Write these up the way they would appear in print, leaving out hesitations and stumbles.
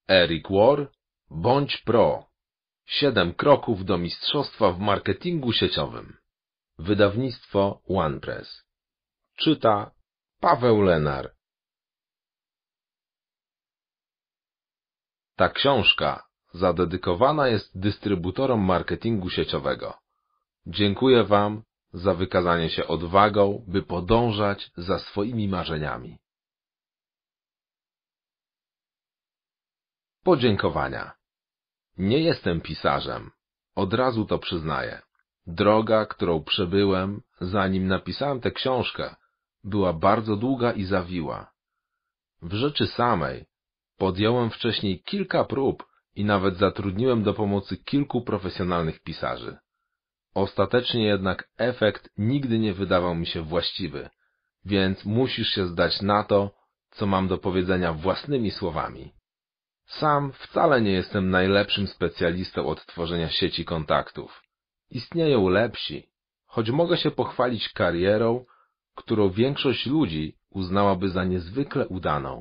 Eric Worre, bądź pro. 7 kroków do mistrzostwa w marketingu sieciowym. Wydawnictwo OnePress. Czyta Paweł Lenar. Ta książka zadedykowana jest dystrybutorom marketingu sieciowego. Dziękuję Wam za wykazanie się odwagą, by podążać za swoimi marzeniami. Podziękowania. Nie jestem pisarzem, od razu to przyznaję. Droga, którą przebyłem, zanim napisałem tę książkę, była bardzo długa i zawiła. W rzeczy samej podjąłem wcześniej kilka prób i nawet zatrudniłem do pomocy kilku profesjonalnych pisarzy. Ostatecznie jednak efekt nigdy nie wydawał mi się właściwy, więc musisz się zdać na to, co mam do powiedzenia własnymi słowami. Sam wcale nie jestem najlepszym specjalistą od tworzenia sieci kontaktów. Istnieją lepsi, choć mogę się pochwalić karierą, którą większość ludzi uznałaby za niezwykle udaną.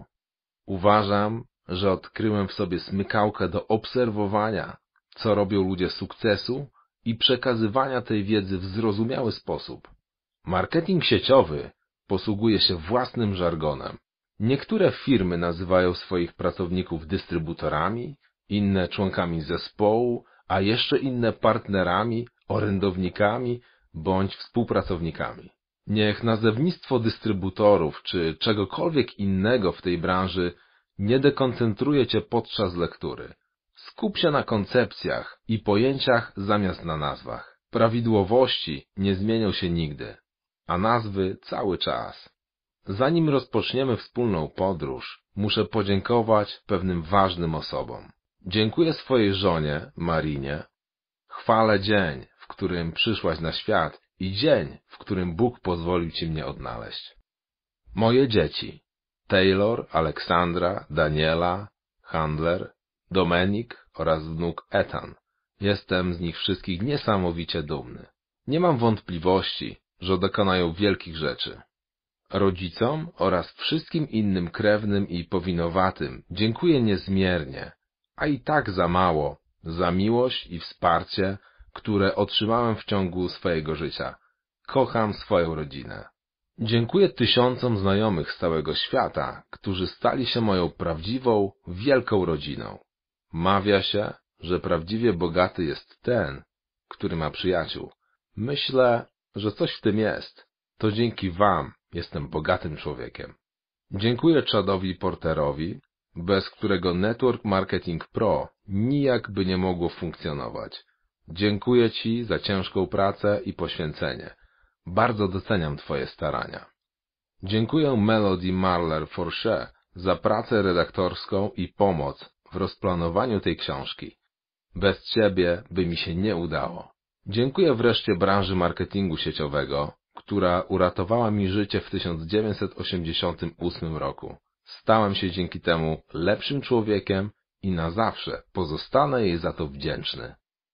Uważam, że odkryłem w sobie smykałkę do obserwowania, co robią ludzie sukcesu i przekazywania tej wiedzy w zrozumiały sposób. Marketing sieciowy posługuje się własnym żargonem. Niektóre firmy nazywają swoich pracowników dystrybutorami, inne członkami zespołu, a jeszcze inne partnerami, orędownikami bądź współpracownikami. Niech nazewnictwo dystrybutorów czy czegokolwiek innego w tej branży nie dekoncentruje Cię podczas lektury. Skup się na koncepcjach i pojęciach zamiast na nazwach. Prawidłowości nie zmienią się nigdy, a nazwy cały czas. Zanim rozpoczniemy wspólną podróż, muszę podziękować pewnym ważnym osobom. Dziękuję swojej żonie, Marinie. Chwalę dzień, w którym przyszłaś na świat i dzień, w którym Bóg pozwolił Ci mnie odnaleźć. Moje dzieci. Taylor, Aleksandra, Daniela, Handler, Dominik oraz wnuk Ethan. Jestem z nich wszystkich niesamowicie dumny. Nie mam wątpliwości, że dokonają wielkich rzeczy. Rodzicom oraz wszystkim innym krewnym i powinowatym dziękuję niezmiernie, a i tak za mało, za miłość i wsparcie, które otrzymałem w ciągu swojego życia. Kocham swoją rodzinę. Dziękuję tysiącom znajomych z całego świata, którzy stali się moją prawdziwą, wielką rodziną. Mawia się, że prawdziwie bogaty jest ten, który ma przyjaciół. Myślę, że coś w tym jest. To dzięki Wam jestem bogatym człowiekiem. Dziękuję Chadowi Porterowi, bez którego Network Marketing Pro nijak by nie mogło funkcjonować. Dziękuję Ci za ciężką pracę i poświęcenie. Bardzo doceniam Twoje starania. Dziękuję Melody Marler-Forche za pracę redaktorską i pomoc w rozplanowaniu tej książki. Bez Ciebie by mi się nie udało. Dziękuję wreszcie branży marketingu sieciowego, która uratowała mi życie w 1988 roku. Stałem się dzięki temu lepszym człowiekiem i na zawsze pozostanę jej za to wdzięczny.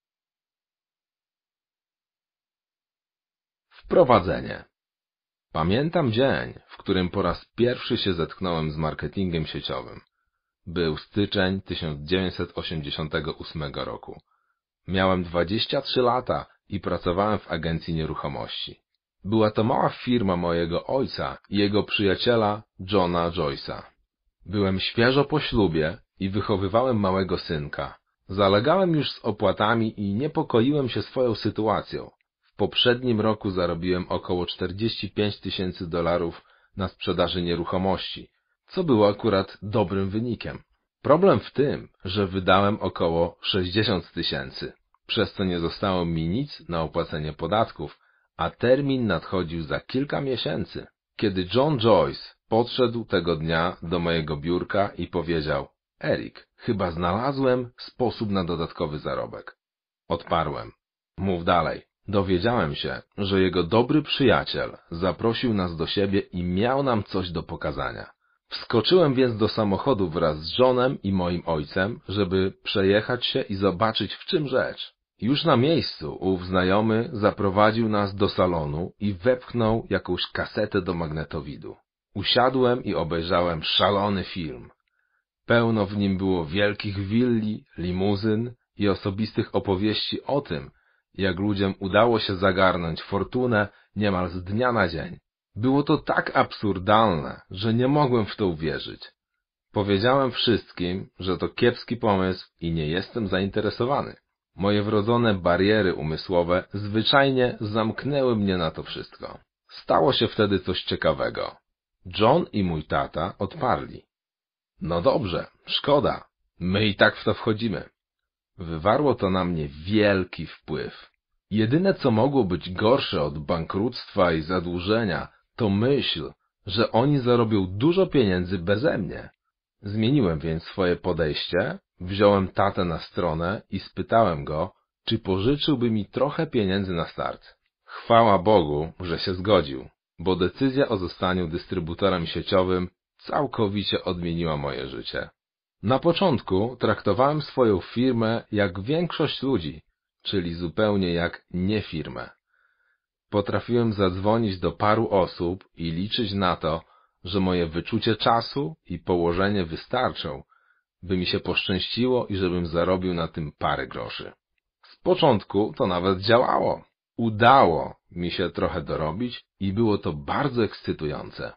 Wprowadzenie. Pamiętam dzień, w którym po raz pierwszy się zetknąłem z marketingiem sieciowym. Był styczeń 1988 roku. Miałem 23 lata i pracowałem w agencji nieruchomości. Była to mała firma mojego ojca i jego przyjaciela Johna Joyce'a. Byłem świeżo po ślubie i wychowywałem małego synka. Zalegałem już z opłatami i niepokoiłem się swoją sytuacją. W poprzednim roku zarobiłem około $45,000 na sprzedaży nieruchomości, co było akurat dobrym wynikiem. Problem w tym, że wydałem około 60,000, przez co nie zostało mi nic na opłacenie podatków, a termin nadchodził za kilka miesięcy. Kiedy John Joyce podszedł tego dnia do mojego biurka i powiedział: Eric, chyba znalazłem sposób na dodatkowy zarobek. Odparłem: mów dalej. Dowiedziałem się, że jego dobry przyjaciel zaprosił nas do siebie i miał nam coś do pokazania. Wskoczyłem więc do samochodu wraz z Johnem i moim ojcem, żeby przejechać się i zobaczyć, w czym rzecz. Już na miejscu ów znajomy zaprowadził nas do salonu i wepchnął jakąś kasetę do magnetowidu. Usiadłem i obejrzałem szalony film. Pełno w nim było wielkich willi, limuzyn i osobistych opowieści o tym, jak ludziom udało się zagarnąć fortunę niemal z dnia na dzień. Było to tak absurdalne, że nie mogłem w to uwierzyć. Powiedziałem wszystkim, że to kiepski pomysł i nie jestem zainteresowany. Moje wrodzone bariery umysłowe zwyczajnie zamknęły mnie na to wszystko. Stało się wtedy coś ciekawego. John i mój tata odparli. No dobrze, szkoda, my i tak w to wchodzimy. Wywarło to na mnie wielki wpływ. Jedyne, co mogło być gorsze od bankructwa i zadłużenia, to myśl, że oni zarobią dużo pieniędzy beze mnie. Zmieniłem więc swoje podejście, wziąłem tatę na stronę i spytałem go, czy pożyczyłby mi trochę pieniędzy na start. Chwała Bogu, że się zgodził, bo decyzja o zostaniu dystrybutorem sieciowym całkowicie odmieniła moje życie. Na początku traktowałem swoją firmę jak większość ludzi, czyli zupełnie jak nie firmę. Potrafiłem zadzwonić do paru osób i liczyć na to, że moje wyczucie czasu i położenie wystarczą, by mi się poszczęściło i żebym zarobił na tym parę groszy. Z początku to nawet działało. Udało mi się trochę dorobić i było to bardzo ekscytujące.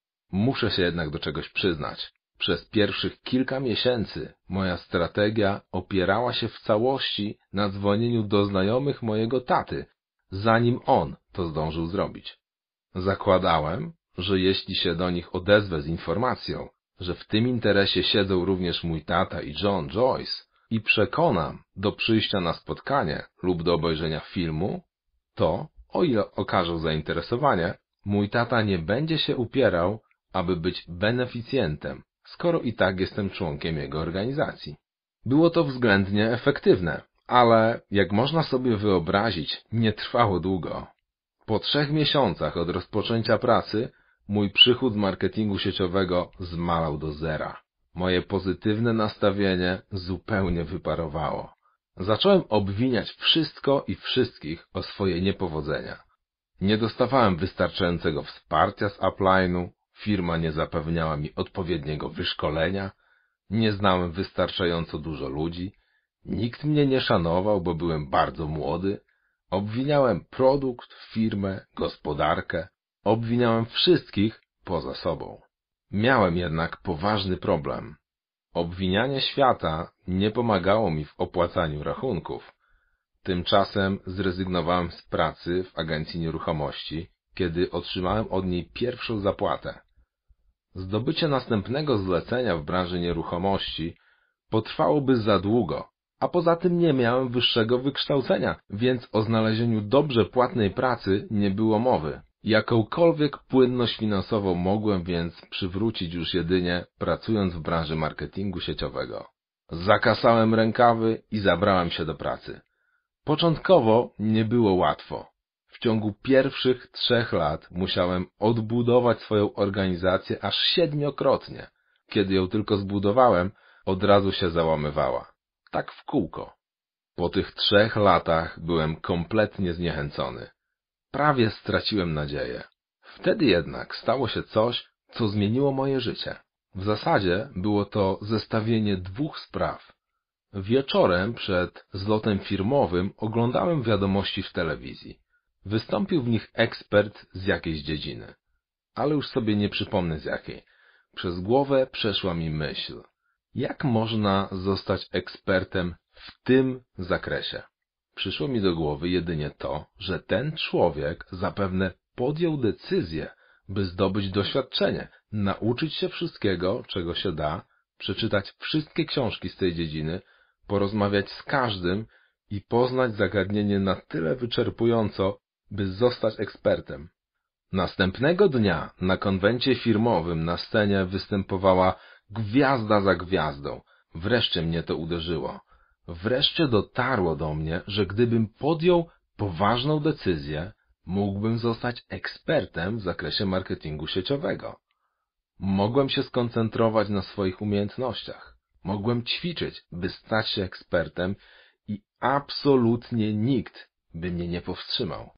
Muszę się jednak do czegoś przyznać. Przez pierwszych kilka miesięcy moja strategia opierała się w całości na dzwonieniu do znajomych mojego taty, zanim on to zdążył zrobić. Zakładałem, że jeśli się do nich odezwę z informacją, że w tym interesie siedzą również mój tata i John Joyce i przekonam do przyjścia na spotkanie lub do obejrzenia filmu, to, o ile okażą zainteresowanie, mój tata nie będzie się upierał, aby być beneficjentem, skoro i tak jestem członkiem jego organizacji. Było to względnie efektywne, ale, jak można sobie wyobrazić, nie trwało długo. Po 3 miesiącach od rozpoczęcia pracy mój przychód z marketingu sieciowego zmalał do zera. Moje pozytywne nastawienie zupełnie wyparowało. Zacząłem obwiniać wszystko i wszystkich o swoje niepowodzenia. Nie dostawałem wystarczającego wsparcia z upline'u, firma nie zapewniała mi odpowiedniego wyszkolenia, nie znałem wystarczająco dużo ludzi, nikt mnie nie szanował, bo byłem bardzo młody, obwiniałem produkt, firmę, gospodarkę, obwiniałem wszystkich poza sobą. Miałem jednak poważny problem. Obwinianie świata nie pomagało mi w opłacaniu rachunków. Tymczasem zrezygnowałem z pracy w agencji nieruchomości, kiedy otrzymałem od niej pierwszą zapłatę. Zdobycie następnego zlecenia w branży nieruchomości potrwałoby za długo, a poza tym nie miałem wyższego wykształcenia, więc o znalezieniu dobrze płatnej pracy nie było mowy. Jakąkolwiek płynność finansową mogłem więc przywrócić już jedynie pracując w branży marketingu sieciowego. Zakasałem rękawy i zabrałem się do pracy. Początkowo nie było łatwo. W ciągu pierwszych 3 lat musiałem odbudować swoją organizację aż 7-krotnie. Kiedy ją tylko zbudowałem, od razu się załamywała. Tak w kółko. Po tych 3 latach byłem kompletnie zniechęcony. Prawie straciłem nadzieję. Wtedy jednak stało się coś, co zmieniło moje życie. W zasadzie było to zestawienie 2 spraw. Wieczorem przed zlotem firmowym oglądałem wiadomości w telewizji. Wystąpił w nich ekspert z jakiejś dziedziny. Ale już sobie nie przypomnę z jakiej. Przez głowę przeszła mi myśl. Jak można zostać ekspertem w tym zakresie? Przyszło mi do głowy jedynie to, że ten człowiek zapewne podjął decyzję, by zdobyć doświadczenie, nauczyć się wszystkiego, czego się da, przeczytać wszystkie książki z tej dziedziny, porozmawiać z każdym i poznać zagadnienie na tyle wyczerpująco, by zostać ekspertem. Następnego dnia na konwencie firmowym na scenie występowała gwiazda za gwiazdą. Wreszcie mnie to uderzyło. Wreszcie dotarło do mnie, że gdybym podjął poważną decyzję, mógłbym zostać ekspertem w zakresie marketingu sieciowego. Mogłem się skoncentrować na swoich umiejętnościach. Mogłem ćwiczyć, by stać się ekspertem i absolutnie nikt by mnie nie powstrzymał.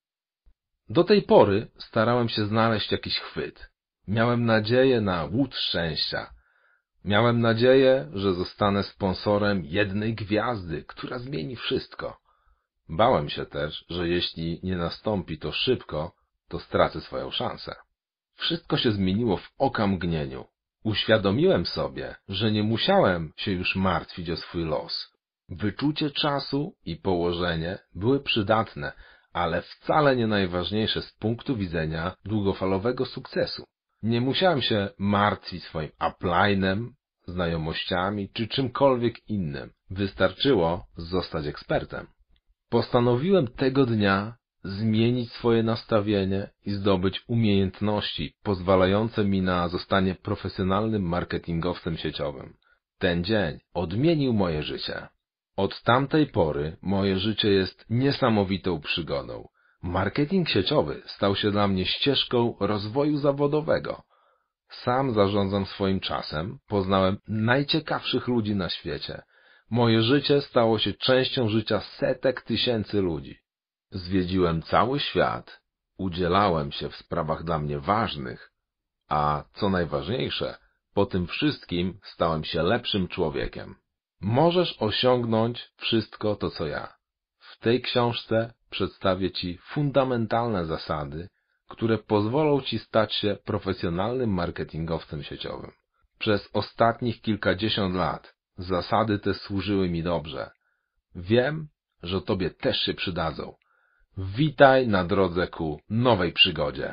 Do tej pory starałem się znaleźć jakiś chwyt. Miałem nadzieję na łód szczęścia. Miałem nadzieję, że zostanę sponsorem jednej gwiazdy, która zmieni wszystko. Bałem się też, że jeśli nie nastąpi to szybko, to stracę swoją szansę. Wszystko się zmieniło w okamgnieniu. Uświadomiłem sobie, że nie musiałem się już martwić o swój los. Wyczucie czasu i położenie były przydatne, ale wcale nie najważniejsze z punktu widzenia długofalowego sukcesu. Nie musiałem się martwić swoim upline'em, znajomościami czy czymkolwiek innym. Wystarczyło zostać ekspertem. Postanowiłem tego dnia zmienić swoje nastawienie i zdobyć umiejętności pozwalające mi na zostanie profesjonalnym marketingowcem sieciowym. Ten dzień odmienił moje życie. Od tamtej pory moje życie jest niesamowitą przygodą. Marketing sieciowy stał się dla mnie ścieżką rozwoju zawodowego. Sam zarządzam swoim czasem, poznałem najciekawszych ludzi na świecie. Moje życie stało się częścią życia setek tysięcy ludzi. Zwiedziłem cały świat, udzielałem się w sprawach dla mnie ważnych, a co najważniejsze, po tym wszystkim stałem się lepszym człowiekiem. Możesz osiągnąć wszystko to, co ja. W tej książce przedstawię Ci fundamentalne zasady, które pozwolą Ci stać się profesjonalnym marketingowcem sieciowym. Przez ostatnich kilkadziesiąt lat zasady te służyły mi dobrze. Wiem, że Tobie też się przydadzą. Witaj na drodze ku nowej przygodzie.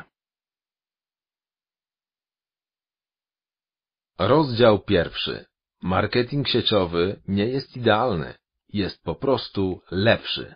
Rozdział 1. Marketing sieciowy nie jest idealny, jest po prostu lepszy.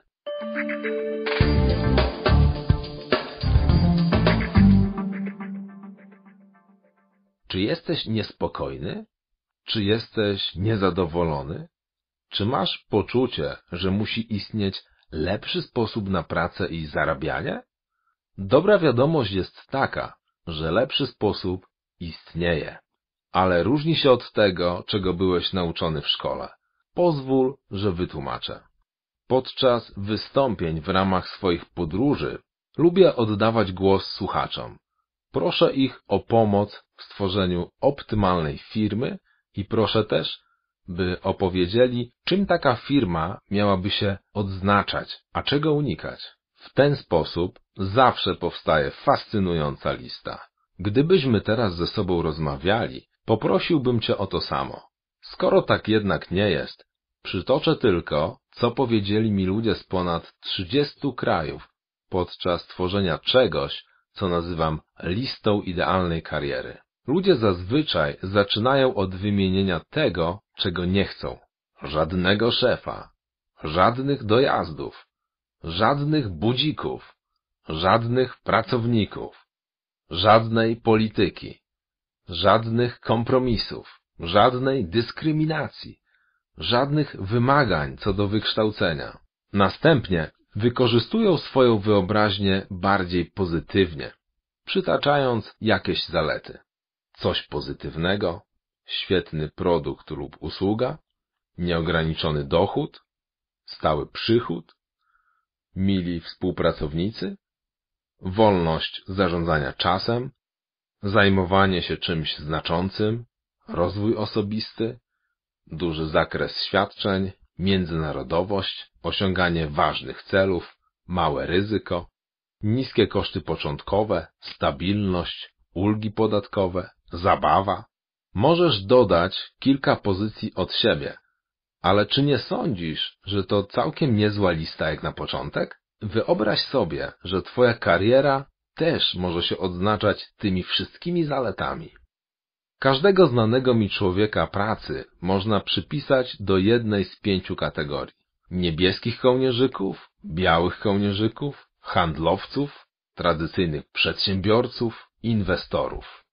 Czy jesteś niespokojny? Czy jesteś niezadowolony? Czy masz poczucie, że musi istnieć lepszy sposób na pracę i zarabianie? Dobra wiadomość jest taka, że lepszy sposób istnieje, ale różni się od tego, czego byłeś nauczony w szkole. Pozwól, że wytłumaczę. Podczas wystąpień w ramach swoich podróży lubię oddawać głos słuchaczom. Proszę ich o pomoc w stworzeniu optymalnej firmy i proszę też, by opowiedzieli, czym taka firma miałaby się odznaczać, a czego unikać. W ten sposób zawsze powstaje fascynująca lista. Gdybyśmy teraz ze sobą rozmawiali, poprosiłbym Cię o to samo. Skoro tak jednak nie jest, przytoczę tylko, co powiedzieli mi ludzie z ponad 30 krajów podczas tworzenia czegoś, co nazywam listą idealnej kariery. Ludzie zazwyczaj zaczynają od wymienienia tego, czego nie chcą. Żadnego szefa, żadnych dojazdów, żadnych budzików, żadnych pracowników, żadnej polityki, żadnych kompromisów, żadnej dyskryminacji, żadnych wymagań co do wykształcenia. Następnie wykorzystują swoją wyobraźnię bardziej pozytywnie, przytaczając jakieś zalety. Coś pozytywnego, świetny produkt lub usługa, nieograniczony dochód, stały przychód, mili współpracownicy, wolność zarządzania czasem, zajmowanie się czymś znaczącym, rozwój osobisty, duży zakres świadczeń, międzynarodowość, osiąganie ważnych celów, małe ryzyko, niskie koszty początkowe, stabilność, ulgi podatkowe, zabawa. Możesz dodać kilka pozycji od siebie, ale czy nie sądzisz, że to całkiem niezła lista jak na początek? Wyobraź sobie, że Twoja kariera też może się odznaczać tymi wszystkimi zaletami. Każdego znanego mi człowieka pracy można przypisać do jednej z 5 kategorii. Niebieskich kołnierzyków, białych kołnierzyków, handlowców, tradycyjnych przedsiębiorców, inwestorów.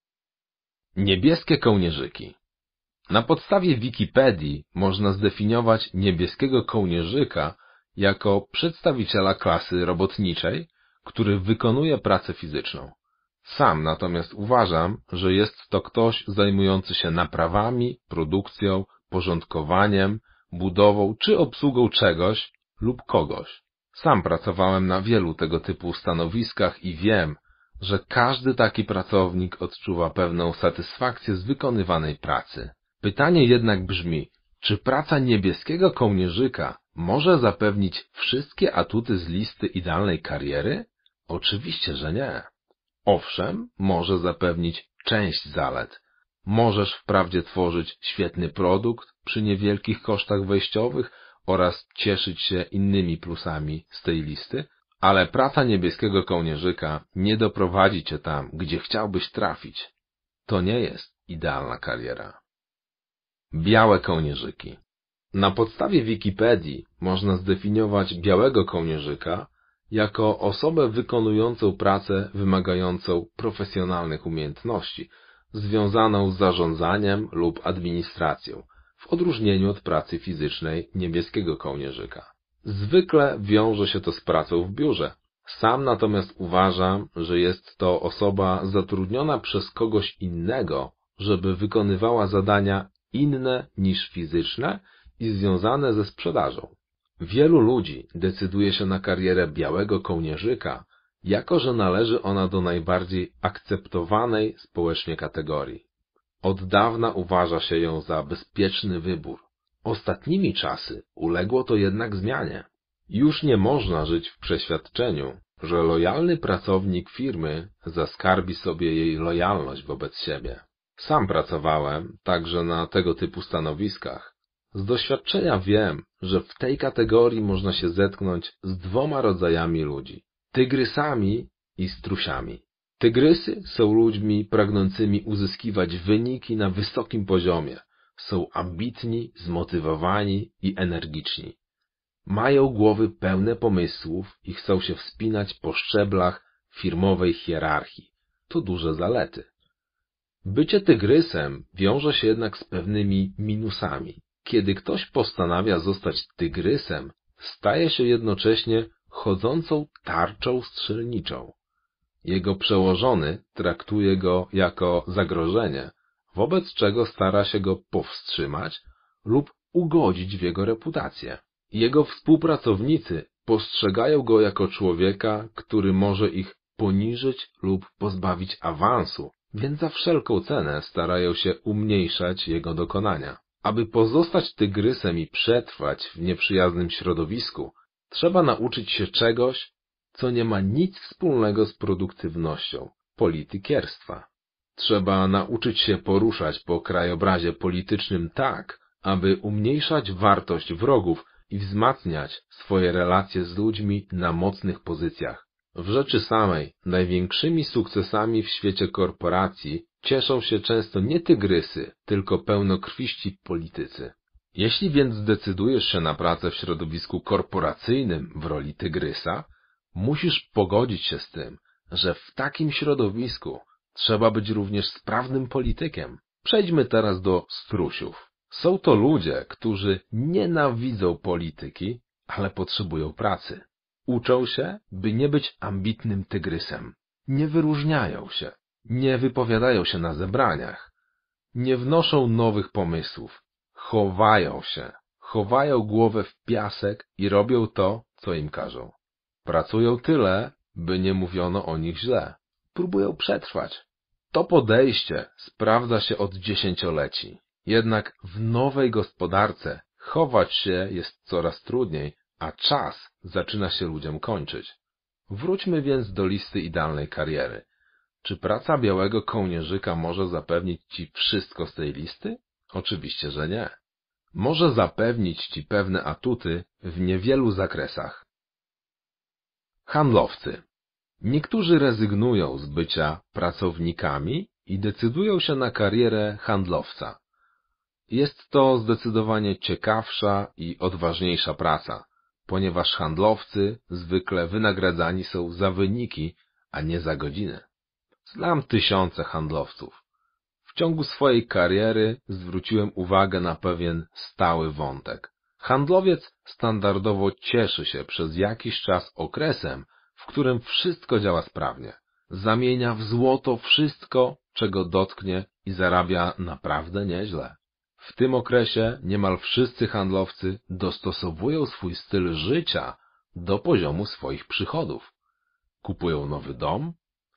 Niebieskie kołnierzyki. Na podstawie Wikipedii można zdefiniować niebieskiego kołnierzyka jako przedstawiciela klasy robotniczej, który wykonuje pracę fizyczną. Sam natomiast uważam, że jest to ktoś zajmujący się naprawami, produkcją, porządkowaniem, budową czy obsługą czegoś lub kogoś. Sam pracowałem na wielu tego typu stanowiskach i wiem, że każdy taki pracownik odczuwa pewną satysfakcję z wykonywanej pracy. Pytanie jednak brzmi, czy praca niebieskiego kołnierzyka może zapewnić wszystkie atuty z listy idealnej kariery? Oczywiście, że nie. Owszem, może zapewnić część zalet. Możesz wprawdzie tworzyć świetny produkt przy niewielkich kosztach wejściowych oraz cieszyć się innymi plusami z tej listy, ale praca niebieskiego kołnierzyka nie doprowadzi cię tam, gdzie chciałbyś trafić. To nie jest idealna kariera. Białe kołnierzyki. Na podstawie Wikipedii można zdefiniować białego kołnierzyka jako osobę wykonującą pracę wymagającą profesjonalnych umiejętności, związaną z zarządzaniem lub administracją, w odróżnieniu od pracy fizycznej niebieskiego kołnierzyka. Zwykle wiąże się to z pracą w biurze. Sam natomiast uważam, że jest to osoba zatrudniona przez kogoś innego, żeby wykonywała zadania inne niż fizyczne i związane ze sprzedażą. Wielu ludzi decyduje się na karierę białego kołnierzyka, jako że należy ona do najbardziej akceptowanej społecznie kategorii. Od dawna uważa się ją za bezpieczny wybór. Ostatnimi czasy uległo to jednak zmianie. Już nie można żyć w przeświadczeniu, że lojalny pracownik firmy zaskarbi sobie jej lojalność wobec siebie. Sam pracowałem także na tego typu stanowiskach. Z doświadczenia wiem, że w tej kategorii można się zetknąć z dwoma rodzajami ludzi. Tygrysami i strusiami. Tygrysy są ludźmi pragnącymi uzyskiwać wyniki na wysokim poziomie. Są ambitni, zmotywowani i energiczni. Mają głowy pełne pomysłów i chcą się wspinać po szczeblach firmowej hierarchii. To duże zalety. Bycie tygrysem wiąże się jednak z pewnymi minusami. Kiedy ktoś postanawia zostać tygrysem, staje się jednocześnie chodzącą tarczą strzelniczą. Jego przełożony traktuje go jako zagrożenie, wobec czego stara się go powstrzymać lub ugodzić w jego reputację. Jego współpracownicy postrzegają go jako człowieka, który może ich poniżyć lub pozbawić awansu, więc za wszelką cenę starają się umniejszać jego dokonania. Aby pozostać tygrysem i przetrwać w nieprzyjaznym środowisku, trzeba nauczyć się czegoś, co nie ma nic wspólnego z produktywnością – politykierstwa. Trzeba nauczyć się poruszać po krajobrazie politycznym tak, aby umniejszać wartość wrogów i wzmacniać swoje relacje z ludźmi na mocnych pozycjach. W rzeczy samej największymi sukcesami w świecie korporacji cieszą się często nie tygrysy, tylko pełnokrwiści politycy. Jeśli więc zdecydujesz się na pracę w środowisku korporacyjnym w roli tygrysa, musisz pogodzić się z tym, że w takim środowisku trzeba być również sprawnym politykiem. Przejdźmy teraz do strusiów. Są to ludzie, którzy nienawidzą polityki, ale potrzebują pracy. Uczą się, by nie być ambitnym tygrysem. Nie wyróżniają się. Nie wypowiadają się na zebraniach. Nie wnoszą nowych pomysłów. Chowają się. Chowają głowę w piasek i robią to, co im każą. Pracują tyle, by nie mówiono o nich źle. Próbują przetrwać. To podejście sprawdza się od dziesięcioleci. Jednak w nowej gospodarce chować się jest coraz trudniej, a czas zaczyna się ludziom kończyć. Wróćmy więc do listy idealnej kariery. Czy praca białego kołnierzyka może zapewnić ci wszystko z tej listy? Oczywiście, że nie. Może zapewnić ci pewne atuty w niewielu zakresach. Handlowcy. Niektórzy rezygnują z bycia pracownikami i decydują się na karierę handlowca. Jest to zdecydowanie ciekawsza i odważniejsza praca, ponieważ handlowcy zwykle wynagradzani są za wyniki, a nie za godziny. Znam tysiące handlowców. W ciągu swojej kariery zwróciłem uwagę na pewien stały wątek. Handlowiec standardowo cieszy się przez jakiś czas okresem, w którym wszystko działa sprawnie. Zamienia w złoto wszystko, czego dotknie i zarabia naprawdę nieźle. W tym okresie niemal wszyscy handlowcy dostosowują swój styl życia do poziomu swoich przychodów. Kupują nowy dom,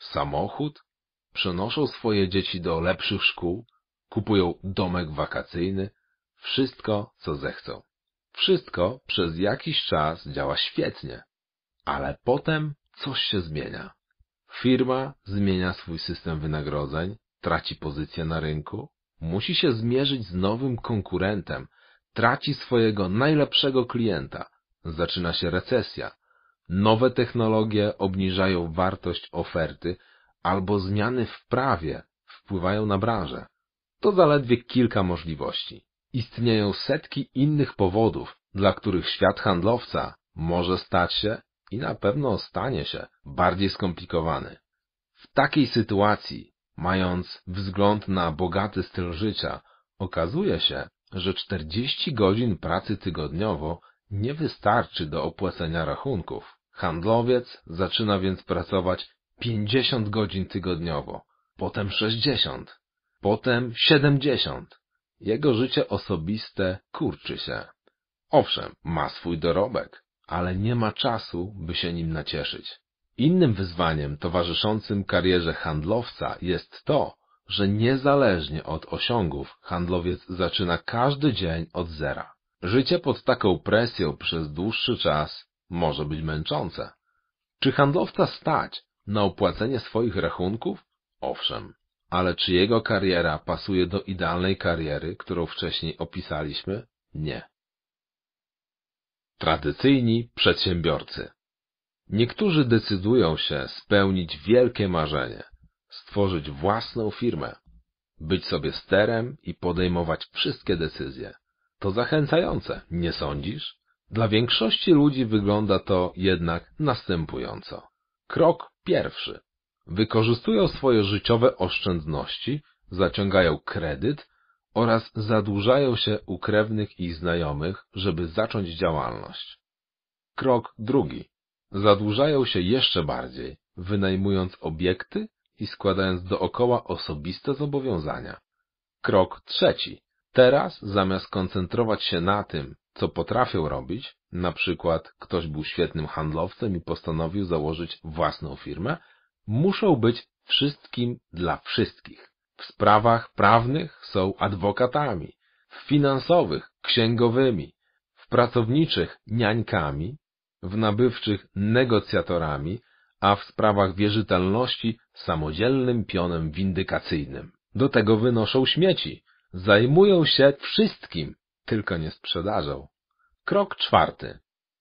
samochód, przenoszą swoje dzieci do lepszych szkół, kupują domek wakacyjny, wszystko, co zechcą. Wszystko przez jakiś czas działa świetnie, ale potem coś się zmienia. Firma zmienia swój system wynagrodzeń, traci pozycję na rynku, musi się zmierzyć z nowym konkurentem, traci swojego najlepszego klienta, zaczyna się recesja, nowe technologie obniżają wartość oferty albo zmiany w prawie wpływają na branżę. To zaledwie kilka możliwości. Istnieją setki innych powodów, dla których świat handlowca może stać się i na pewno stanie się bardziej skomplikowany. W takiej sytuacji, mając wzgląd na bogaty styl życia, okazuje się, że 40 godzin pracy tygodniowo nie wystarczy do opłacenia rachunków. Handlowiec zaczyna więc pracować 50 godzin tygodniowo, potem 60, potem 70. Jego życie osobiste kurczy się. Owszem, ma swój dorobek, ale nie ma czasu, by się nim nacieszyć. Innym wyzwaniem towarzyszącym karierze handlowca jest to, że niezależnie od osiągów handlowiec zaczyna każdy dzień od zera. Życie pod taką presją przez dłuższy czas może być męczące. Czy handlowca stać na opłacenie swoich rachunków? Owszem. Ale czy jego kariera pasuje do idealnej kariery, którą wcześniej opisaliśmy? Nie. Tradycyjni przedsiębiorcy. Niektórzy decydują się spełnić wielkie marzenie, stworzyć własną firmę, być sobie sterem i podejmować wszystkie decyzje. To zachęcające, nie sądzisz? Dla większości ludzi wygląda to jednak następująco. Krok pierwszy. Wykorzystują swoje życiowe oszczędności, zaciągają kredyt oraz zadłużają się u krewnych i znajomych, żeby zacząć działalność. Krok drugi. Zadłużają się jeszcze bardziej, wynajmując obiekty i składając dookoła osobiste zobowiązania. Krok trzeci. Teraz, zamiast koncentrować się na tym, co potrafią robić, na przykład ktoś był świetnym handlowcem i postanowił założyć własną firmę, muszą być wszystkim dla wszystkich. W sprawach prawnych są adwokatami, w finansowych księgowymi, w pracowniczych niańkami, w nabywczych negocjatorami, a w sprawach wierzytelności samodzielnym pionem windykacyjnym. Do tego wynoszą śmieci, zajmują się wszystkim, tylko nie sprzedażą. Krok czwarty.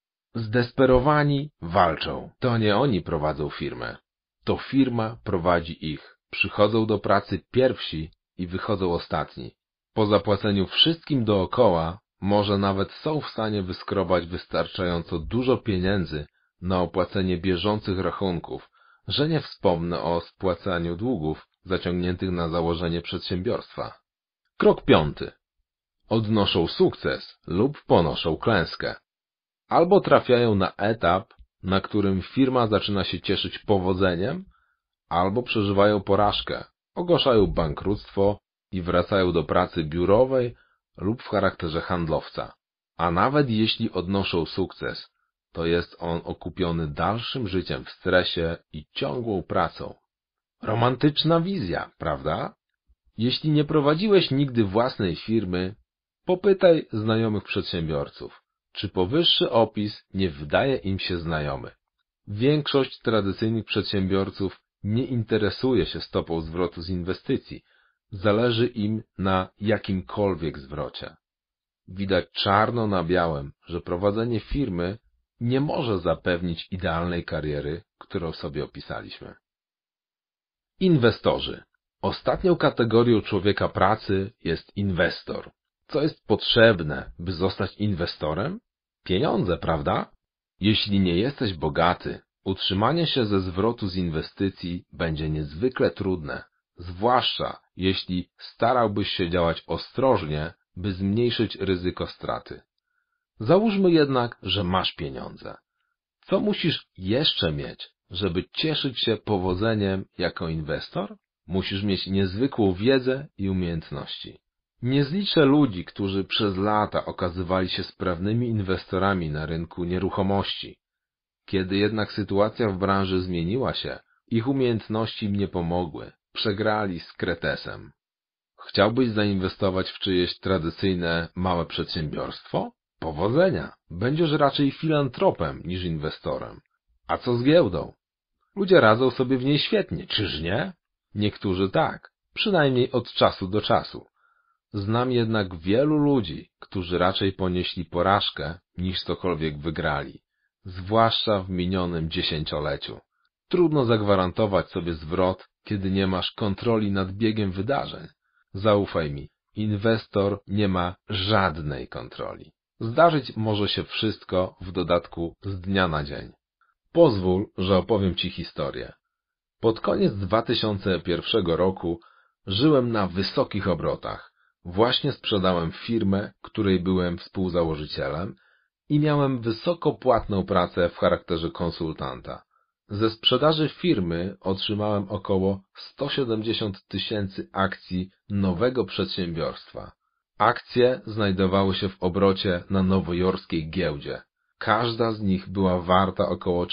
Zdesperowani walczą. To nie oni prowadzą firmę. To firma prowadzi ich. Przychodzą do pracy pierwsi i wychodzą ostatni. Po zapłaceniu wszystkim dookoła, może nawet są w stanie wyskrobać wystarczająco dużo pieniędzy na opłacenie bieżących rachunków, że nie wspomnę o spłacaniu długów zaciągniętych na założenie przedsiębiorstwa. Krok piąty. Odnoszą sukces lub ponoszą klęskę. Albo trafiają na etap, na którym firma zaczyna się cieszyć powodzeniem, albo przeżywają porażkę, ogłaszają bankructwo i wracają do pracy biurowej lub w charakterze handlowca. A nawet jeśli odnoszą sukces, to jest on okupiony dalszym życiem w stresie i ciągłą pracą. Romantyczna wizja, prawda? Jeśli nie prowadziłeś nigdy własnej firmy, popytaj znajomych przedsiębiorców, czy powyższy opis nie wydaje im się znajomy. Większość tradycyjnych przedsiębiorców nie interesuje się stopą zwrotu z inwestycji, zależy im na jakimkolwiek zwrocie. Widać czarno na białym, że prowadzenie firmy nie może zapewnić idealnej kariery, którą sobie opisaliśmy. Inwestorzy. Ostatnią kategorią człowieka pracy jest inwestor. Co jest potrzebne, by zostać inwestorem? Pieniądze, prawda? Jeśli nie jesteś bogaty, utrzymanie się ze zwrotu z inwestycji będzie niezwykle trudne, zwłaszcza jeśli starałbyś się działać ostrożnie, by zmniejszyć ryzyko straty. Załóżmy jednak, że masz pieniądze. Co musisz jeszcze mieć, żeby cieszyć się powodzeniem jako inwestor? Musisz mieć niezwykłą wiedzę i umiejętności. Nie zliczę ludzi, którzy przez lata okazywali się sprawnymi inwestorami na rynku nieruchomości. Kiedy jednak sytuacja w branży zmieniła się Ich umiejętności im nie pomogły. Przegrali z kretesem. Chciałbyś zainwestować w czyjeś tradycyjne, małe przedsiębiorstwo? Powodzenia! Będziesz raczej filantropem niż inwestorem. A co z giełdą? Ludzie radzą sobie w niej świetnie, czyż nie? Niektórzy tak, przynajmniej od czasu do czasu. Znam jednak wielu ludzi, którzy raczej ponieśli porażkę, niż cokolwiek wygrali, zwłaszcza w minionym dziesięcioleciu. Trudno zagwarantować sobie zwrot, kiedy nie masz kontroli nad biegiem wydarzeń. Zaufaj mi, inwestor nie ma żadnej kontroli. Zdarzyć może się wszystko, w dodatku z dnia na dzień. Pozwól, że opowiem Ci historię. Pod koniec 2001 roku żyłem na wysokich obrotach. Właśnie sprzedałem firmę, której byłem współzałożycielem i miałem wysoko płatną pracę w charakterze konsultanta. Ze sprzedaży firmy otrzymałem około 170 000 akcji nowego przedsiębiorstwa. Akcje znajdowały się w obrocie na nowojorskiej giełdzie. Każda z nich była warta około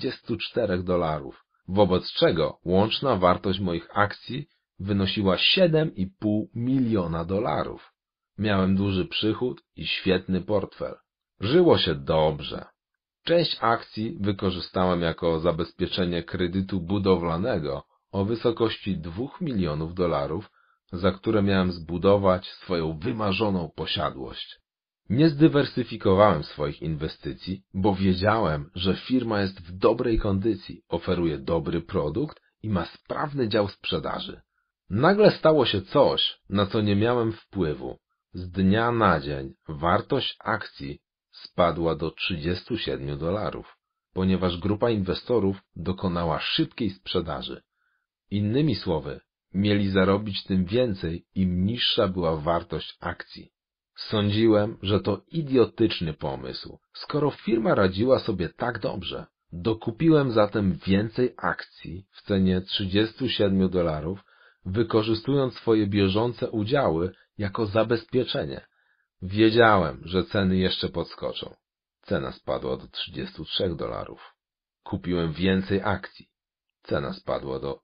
$44, wobec czego łączna wartość moich akcji wynosiła $7,5 miliona. Miałem duży przychód i świetny portfel. Żyło się dobrze. Część akcji wykorzystałem jako zabezpieczenie kredytu budowlanego o wysokości $2 milionów, za które miałem zbudować swoją wymarzoną posiadłość. Nie zdywersyfikowałem swoich inwestycji, bo wiedziałem, że firma jest w dobrej kondycji, oferuje dobry produkt i ma sprawny dział sprzedaży. Nagle stało się coś, na co nie miałem wpływu. Z dnia na dzień wartość akcji spadła do $37, ponieważ grupa inwestorów dokonała szybkiej sprzedaży. Innymi słowy, mieli zarobić tym więcej, im niższa była wartość akcji. Sądziłem, że to idiotyczny pomysł, skoro firma radziła sobie tak dobrze. Dokupiłem zatem więcej akcji w cenie $37, wykorzystując swoje bieżące udziały jako zabezpieczenie. Wiedziałem, że ceny jeszcze podskoczą. Cena spadła do $33. Kupiłem więcej akcji. Cena spadła do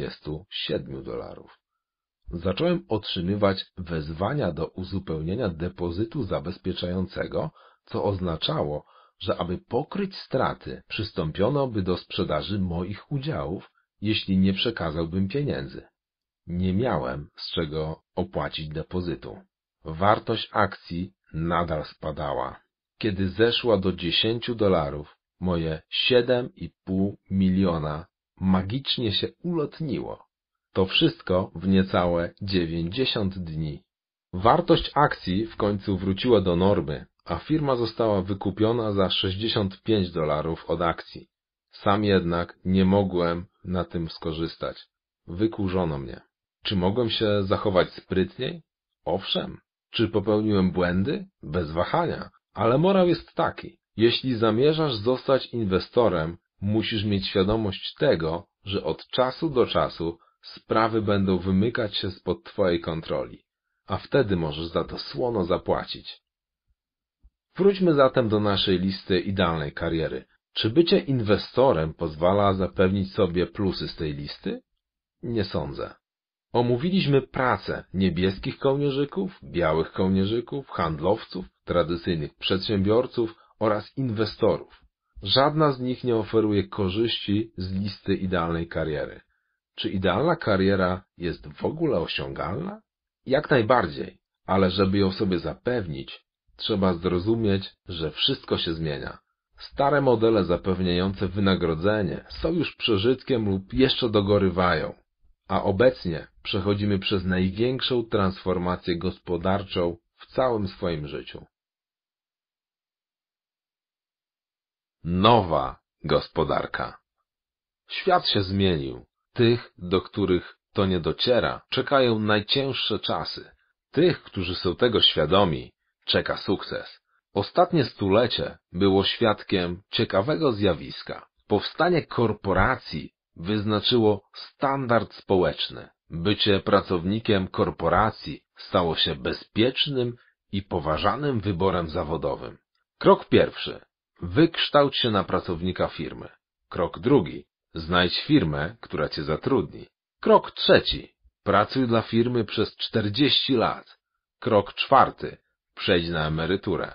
$27. Zacząłem otrzymywać wezwania do uzupełnienia depozytu zabezpieczającego, co oznaczało, że aby pokryć straty, przystąpiono by do sprzedaży moich udziałów, jeśli nie przekazałbym pieniędzy. Nie miałem z czego opłacić depozytu. Wartość akcji nadal spadała. Kiedy zeszła do $10, moje $7,5 miliona magicznie się ulotniło. To wszystko w niecałe 90 dni. Wartość akcji w końcu wróciła do normy, a firma została wykupiona za $65 od akcji. Sam jednak nie mogłem na tym skorzystać. Wykurzono mnie. Czy mogłem się zachować sprytniej? Owszem. Czy popełniłem błędy? Bez wahania. Ale morał jest taki. Jeśli zamierzasz zostać inwestorem, musisz mieć świadomość tego, że od czasu do czasu sprawy będą wymykać się spod twojej kontroli, a wtedy możesz za to słono zapłacić. Wróćmy zatem do naszej listy idealnej kariery. Czy bycie inwestorem pozwala zapewnić sobie plusy z tej listy? Nie sądzę. Omówiliśmy pracę niebieskich kołnierzyków, białych kołnierzyków, handlowców, tradycyjnych przedsiębiorców oraz inwestorów. Żadna z nich nie oferuje korzyści z listy idealnej kariery. Czy idealna kariera jest w ogóle osiągalna? Jak najbardziej, ale żeby ją sobie zapewnić, trzeba zrozumieć, że wszystko się zmienia. Stare modele zapewniające wynagrodzenie są już przeżytkiem lub jeszcze dogorywają, a obecnie przechodzimy przez największą transformację gospodarczą w całym swoim życiu. Nowa gospodarka. Świat się zmienił. Tych, do których to nie dociera, czekają najcięższe czasy. Tych, którzy są tego świadomi, czeka sukces. Ostatnie stulecie było świadkiem ciekawego zjawiska. Powstanie korporacji wyznaczyło standard społeczny. Bycie pracownikiem korporacji stało się bezpiecznym i poważanym wyborem zawodowym. Krok pierwszy. Wykształć się na pracownika firmy. Krok drugi. Znajdź firmę, która cię zatrudni. Krok trzeci. Pracuj dla firmy przez 40 lat. Krok czwarty. Przejdź na emeryturę.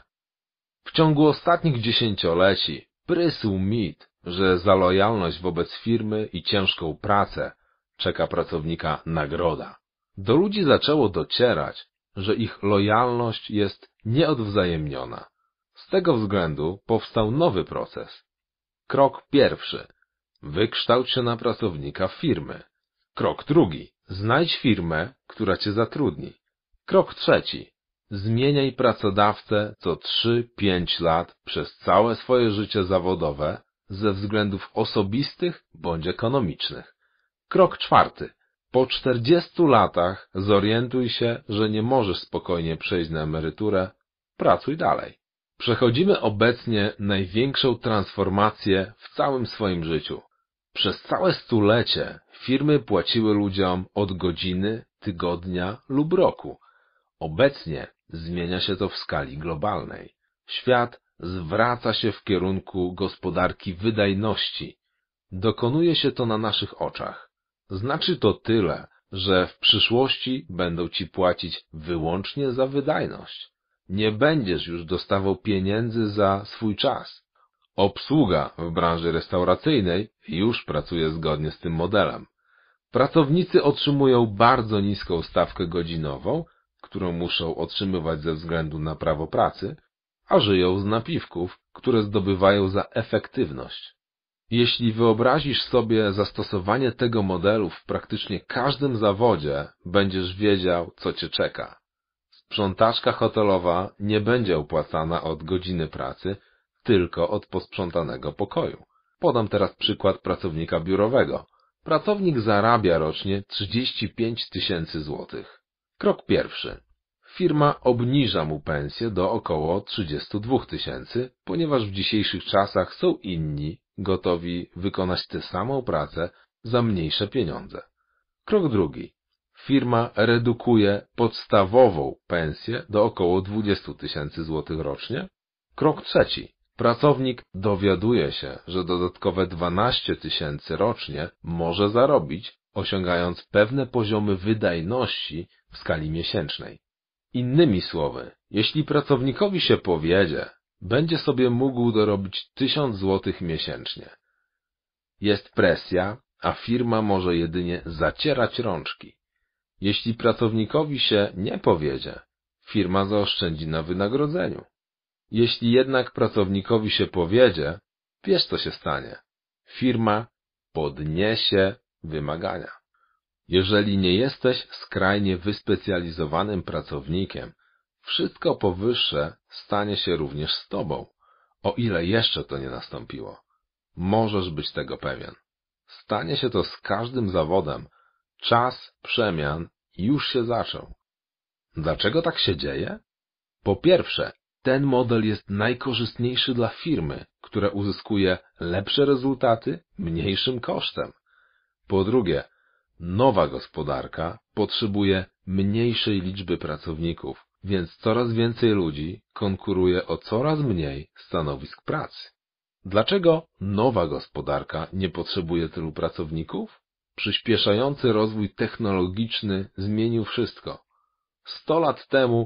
W ciągu ostatnich dziesięcioleci prysł mit, że za lojalność wobec firmy i ciężką pracę czeka pracownika nagroda. Do ludzi zaczęło docierać, że ich lojalność jest nieodwzajemniona. Z tego względu powstał nowy proces. Krok pierwszy. Wykształć się na pracownika firmy. Krok drugi. Znajdź firmę, która cię zatrudni. Krok trzeci. Zmieniaj pracodawcę co 3-5 lat przez całe swoje życie zawodowe ze względów osobistych bądź ekonomicznych. Krok czwarty. Po 40 latach zorientuj się, że nie możesz spokojnie przejść na emeryturę. Pracuj dalej. Przechodzimy obecnie największą transformację w całym swoim życiu. Przez całe stulecie firmy płaciły ludziom od godziny, tygodnia lub roku. Obecnie zmienia się to w skali globalnej. Świat zwraca się w kierunku gospodarki wydajności. Dokonuje się to na naszych oczach. Znaczy to tyle, że w przyszłości będą ci płacić wyłącznie za wydajność. Nie będziesz już dostawał pieniędzy za swój czas. Obsługa w branży restauracyjnej już pracuje zgodnie z tym modelem. Pracownicy otrzymują bardzo niską stawkę godzinową, którą muszą otrzymywać ze względu na prawo pracy, a żyją z napiwków, które zdobywają za efektywność. Jeśli wyobrazisz sobie zastosowanie tego modelu w praktycznie każdym zawodzie, będziesz wiedział, co cię czeka. Sprzątaczka hotelowa nie będzie opłacana od godziny pracy, tylko od posprzątanego pokoju. Podam teraz przykład pracownika biurowego. Pracownik zarabia rocznie 35 000 złotych. Krok pierwszy. Firma obniża mu pensję do około 32 000, ponieważ w dzisiejszych czasach są inni gotowi wykonać tę samą pracę za mniejsze pieniądze. Krok drugi. Firma redukuje podstawową pensję do około 20 000 złotych rocznie. Krok trzeci. Pracownik dowiaduje się, że dodatkowe 12 000 rocznie może zarobić, osiągając pewne poziomy wydajności w skali miesięcznej. Innymi słowy, jeśli pracownikowi się powiedzie, będzie sobie mógł dorobić 1000 złotych miesięcznie. Jest presja, a firma może jedynie zacierać rączki. Jeśli pracownikowi się nie powiedzie, firma zaoszczędzi na wynagrodzeniu. Jeśli jednak pracownikowi się powiedzie, wiesz co się stanie. Firma podniesie wymagania. Jeżeli nie jesteś skrajnie wyspecjalizowanym pracownikiem, wszystko powyższe stanie się również z tobą, o ile jeszcze to nie nastąpiło. Możesz być tego pewien. Stanie się to z każdym zawodem. Czas przemian już się zaczął. Dlaczego tak się dzieje? Po pierwsze, ten model jest najkorzystniejszy dla firmy, która uzyskuje lepsze rezultaty mniejszym kosztem. Po drugie, nowa gospodarka potrzebuje mniejszej liczby pracowników, więc coraz więcej ludzi konkuruje o coraz mniej stanowisk pracy. Dlaczego nowa gospodarka nie potrzebuje tylu pracowników? Przyspieszający rozwój technologiczny zmienił wszystko. 100 lat temu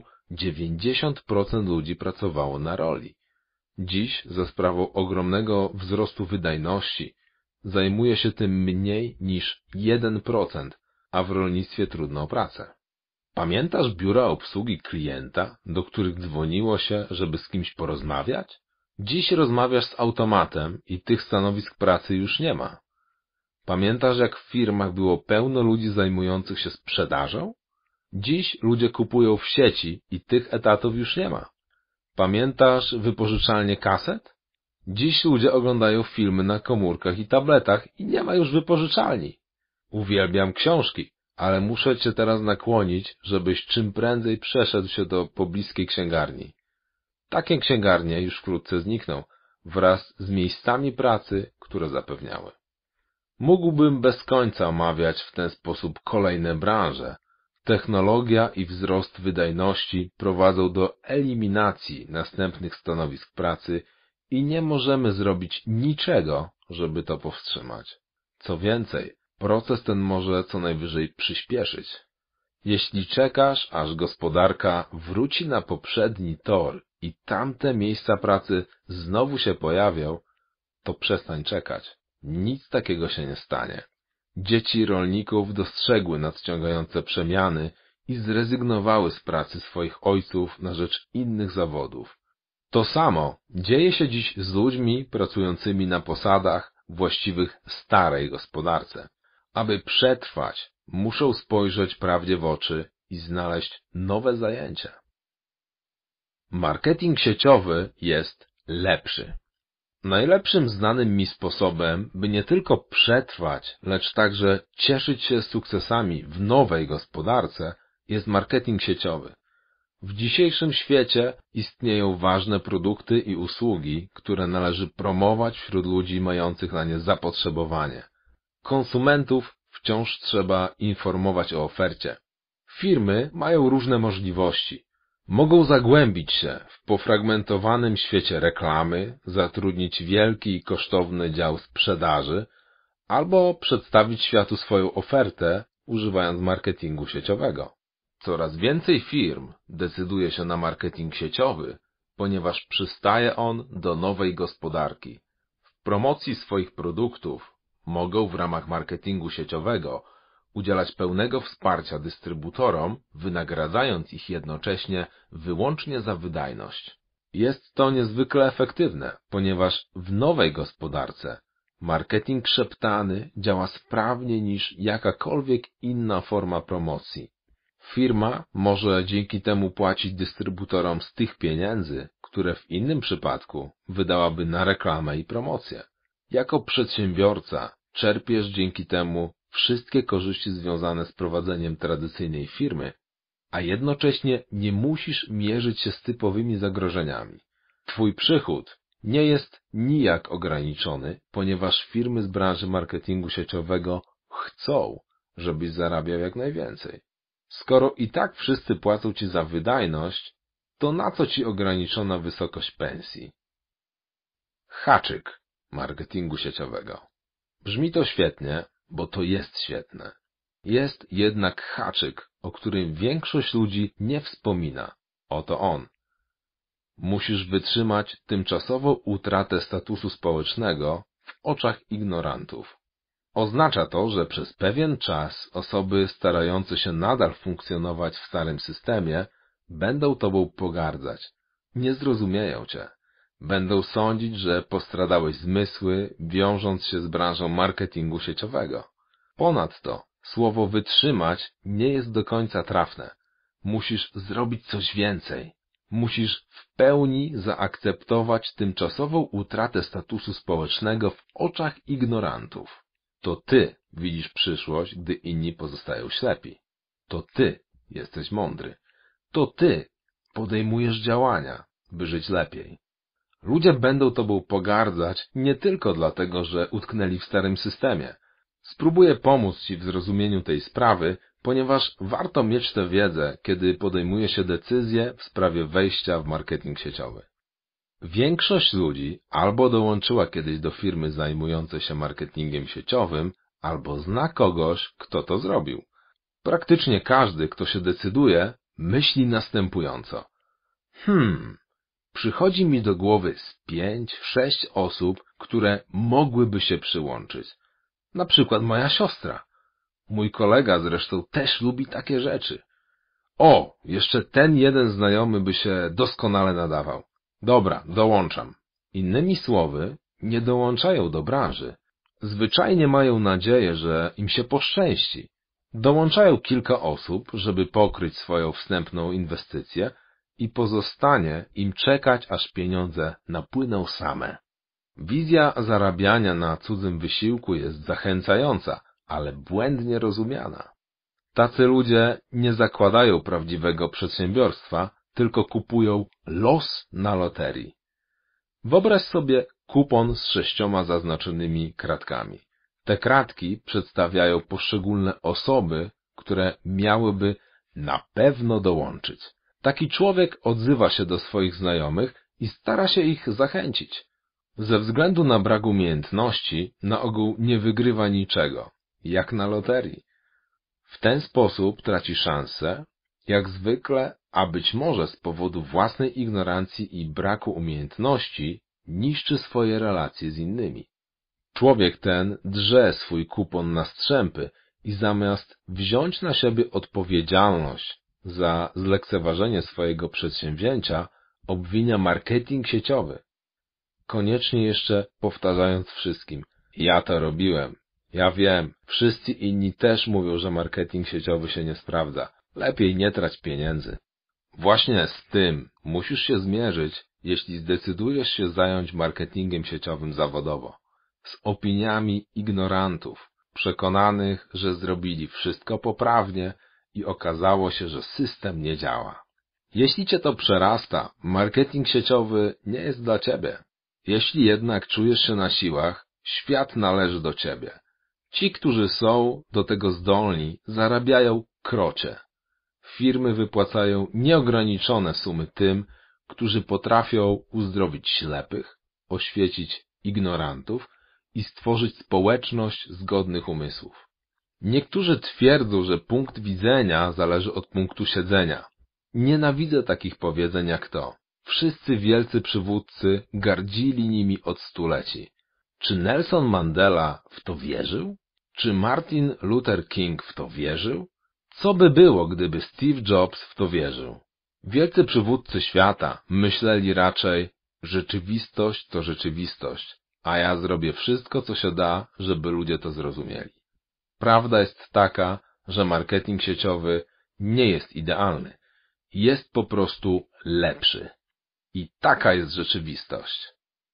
90% ludzi pracowało na roli. Dziś, za sprawą ogromnego wzrostu wydajności, zajmuje się tym mniej niż 1%, a w rolnictwie trudno o pracę. Pamiętasz biura obsługi klienta, do których dzwoniło się, żeby z kimś porozmawiać? Dziś rozmawiasz z automatem i tych stanowisk pracy już nie ma. Pamiętasz, jak w firmach było pełno ludzi zajmujących się sprzedażą? Dziś ludzie kupują w sieci i tych etatów już nie ma. Pamiętasz wypożyczalnię kaset? Dziś ludzie oglądają filmy na komórkach i tabletach i nie ma już wypożyczalni. Uwielbiam książki, ale muszę cię teraz nakłonić, żebyś czym prędzej przeszedł się do pobliskiej księgarni. Takie księgarnie już wkrótce znikną, wraz z miejscami pracy, które zapewniały. Mógłbym bez końca omawiać w ten sposób kolejne branże. Technologia i wzrost wydajności prowadzą do eliminacji następnych stanowisk pracy i nie możemy zrobić niczego, żeby to powstrzymać. Co więcej, proces ten może co najwyżej przyspieszyć. Jeśli czekasz, aż gospodarka wróci na poprzedni tor i tamte miejsca pracy znowu się pojawią, to przestań czekać. Nic takiego się nie stanie. Dzieci rolników dostrzegły nadciągające przemiany i zrezygnowały z pracy swoich ojców na rzecz innych zawodów. To samo dzieje się dziś z ludźmi pracującymi na posadach właściwych starej gospodarce. Aby przetrwać, muszą spojrzeć prawdzie w oczy i znaleźć nowe zajęcia. Marketing sieciowy jest lepszy. Najlepszym znanym mi sposobem, by nie tylko przetrwać, lecz także cieszyć się sukcesami w nowej gospodarce, jest marketing sieciowy. W dzisiejszym świecie istnieją ważne produkty i usługi, które należy promować wśród ludzi mających na nie zapotrzebowanie. Konsumentów wciąż trzeba informować o ofercie. Firmy mają różne możliwości. Mogą zagłębić się w pofragmentowanym świecie reklamy, zatrudnić wielki i kosztowny dział sprzedaży, albo przedstawić światu swoją ofertę, używając marketingu sieciowego. Coraz więcej firm decyduje się na marketing sieciowy, ponieważ przystaje on do nowej gospodarki. W promocji swoich produktów mogą w ramach marketingu sieciowego udzielać pełnego wsparcia dystrybutorom, wynagradzając ich jednocześnie wyłącznie za wydajność. Jest to niezwykle efektywne, ponieważ w nowej gospodarce marketing szeptany działa sprawniej niż jakakolwiek inna forma promocji. Firma może dzięki temu płacić dystrybutorom z tych pieniędzy, które w innym przypadku wydałaby na reklamę i promocję. Jako przedsiębiorca czerpiesz dzięki temu wszystkie korzyści związane z prowadzeniem tradycyjnej firmy, a jednocześnie nie musisz mierzyć się z typowymi zagrożeniami. Twój przychód nie jest nijak ograniczony, ponieważ firmy z branży marketingu sieciowego chcą, żebyś zarabiał jak najwięcej. Skoro i tak wszyscy płacą ci za wydajność, to na co ci ograniczona wysokość pensji? Haczyk marketingu sieciowego. Brzmi to świetnie, bo to jest świetne. Jest jednak haczyk, o którym większość ludzi nie wspomina. Oto on. Musisz wytrzymać tymczasową utratę statusu społecznego w oczach ignorantów. Oznacza to, że przez pewien czas osoby starające się nadal funkcjonować w starym systemie będą tobą pogardzać. Nie zrozumieją cię. Będą sądzić, że postradałeś zmysły, wiążąc się z branżą marketingu sieciowego. Ponadto, słowo wytrzymać nie jest do końca trafne. Musisz zrobić coś więcej. Musisz w pełni zaakceptować tymczasową utratę statusu społecznego w oczach ignorantów. To ty widzisz przyszłość, gdy inni pozostają ślepi. To ty jesteś mądry. To ty podejmujesz działania, by żyć lepiej. Ludzie będą tobą pogardzać nie tylko dlatego, że utknęli w starym systemie. Spróbuję pomóc ci w zrozumieniu tej sprawy, ponieważ warto mieć tę wiedzę, kiedy podejmuje się decyzje w sprawie wejścia w marketing sieciowy. Większość ludzi albo dołączyła kiedyś do firmy zajmującej się marketingiem sieciowym, albo zna kogoś, kto to zrobił. Praktycznie każdy, kto się decyduje, myśli następująco. Przychodzi mi do głowy z 5-6 osób, które mogłyby się przyłączyć. Na przykład moja siostra. Mój kolega zresztą też lubi takie rzeczy. O, jeszcze ten jeden znajomy by się doskonale nadawał. Dobra, dołączam. Innymi słowy, nie dołączają do branży. Zwyczajnie mają nadzieję, że im się poszczęści. Dołączają kilka osób, żeby pokryć swoją wstępną inwestycję i pozostanie im czekać, aż pieniądze napłyną same. Wizja zarabiania na cudzym wysiłku jest zachęcająca, ale błędnie rozumiana. Tacy ludzie nie zakładają prawdziwego przedsiębiorstwa, tylko kupują los na loterii. Wyobraź sobie kupon z 6 zaznaczonymi kratkami. Te kratki przedstawiają poszczególne osoby, które miałyby na pewno dołączyć. Taki człowiek odzywa się do swoich znajomych i stara się ich zachęcić. Ze względu na brak umiejętności na ogół nie wygrywa niczego, jak na loterii. W ten sposób traci szansę, jak zwykle, a być może z powodu własnej ignorancji i braku umiejętności niszczy swoje relacje z innymi. Człowiek ten drze swój kupon na strzępy i zamiast wziąć na siebie odpowiedzialność za zlekceważenie swojego przedsięwzięcia, obwinia marketing sieciowy. Koniecznie jeszcze powtarzając wszystkim: ja to robiłem, ja wiem, wszyscy inni też mówią, że marketing sieciowy się nie sprawdza, lepiej nie trać pieniędzy. Właśnie z tym musisz się zmierzyć, jeśli zdecydujesz się zająć marketingiem sieciowym zawodowo. Z opiniami ignorantów, przekonanych, że zrobili wszystko poprawnie i okazało się, że system nie działa. Jeśli cię to przerasta, marketing sieciowy nie jest dla ciebie. Jeśli jednak czujesz się na siłach, świat należy do ciebie. Ci, którzy są do tego zdolni, zarabiają krocie. Firmy wypłacają nieograniczone sumy tym, którzy potrafią uzdrowić ślepych, oświecić ignorantów i stworzyć społeczność zgodnych umysłów. Niektórzy twierdzą, że punkt widzenia zależy od punktu siedzenia. Nienawidzę takich powiedzeń jak to. Wszyscy wielcy przywódcy gardzili nimi od stuleci. Czy Nelson Mandela w to wierzył? Czy Martin Luther King w to wierzył? Co by było, gdyby Steve Jobs w to wierzył? Wielcy przywódcy świata myśleli raczej: rzeczywistość to rzeczywistość, a ja zrobię wszystko, co się da, żeby ludzie to zrozumieli. Prawda jest taka, że marketing sieciowy nie jest idealny. Jest po prostu lepszy. I taka jest rzeczywistość.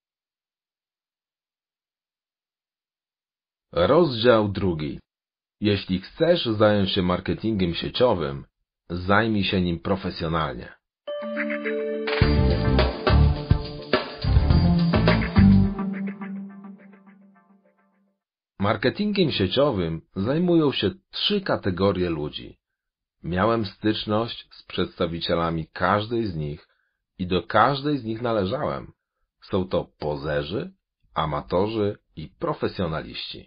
Rozdział 2. Jeśli chcesz zająć się marketingiem sieciowym, zajmij się nim profesjonalnie. Marketingiem sieciowym zajmują się 3 kategorie ludzi. Miałem styczność z przedstawicielami każdej z nich i do każdej z nich należałem. Są to pozerzy, amatorzy i profesjonaliści.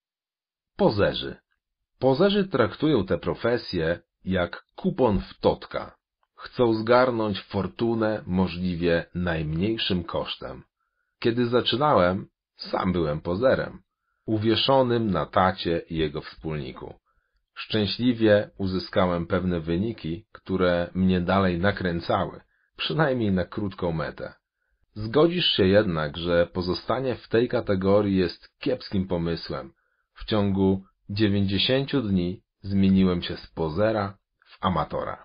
Pozerzy. Pozerzy traktują tę profesję jak kupon w totka. Chcą zgarnąć fortunę możliwie najmniejszym kosztem. Kiedy zaczynałem, sam byłem pozerem, uwieszonym na tacie i jego wspólniku. Szczęśliwie uzyskałem pewne wyniki, które mnie dalej nakręcały, przynajmniej na krótką metę. Zgodzisz się jednak, że pozostanie w tej kategorii jest kiepskim pomysłem. W ciągu 90 dni zmieniłem się z pozera w amatora.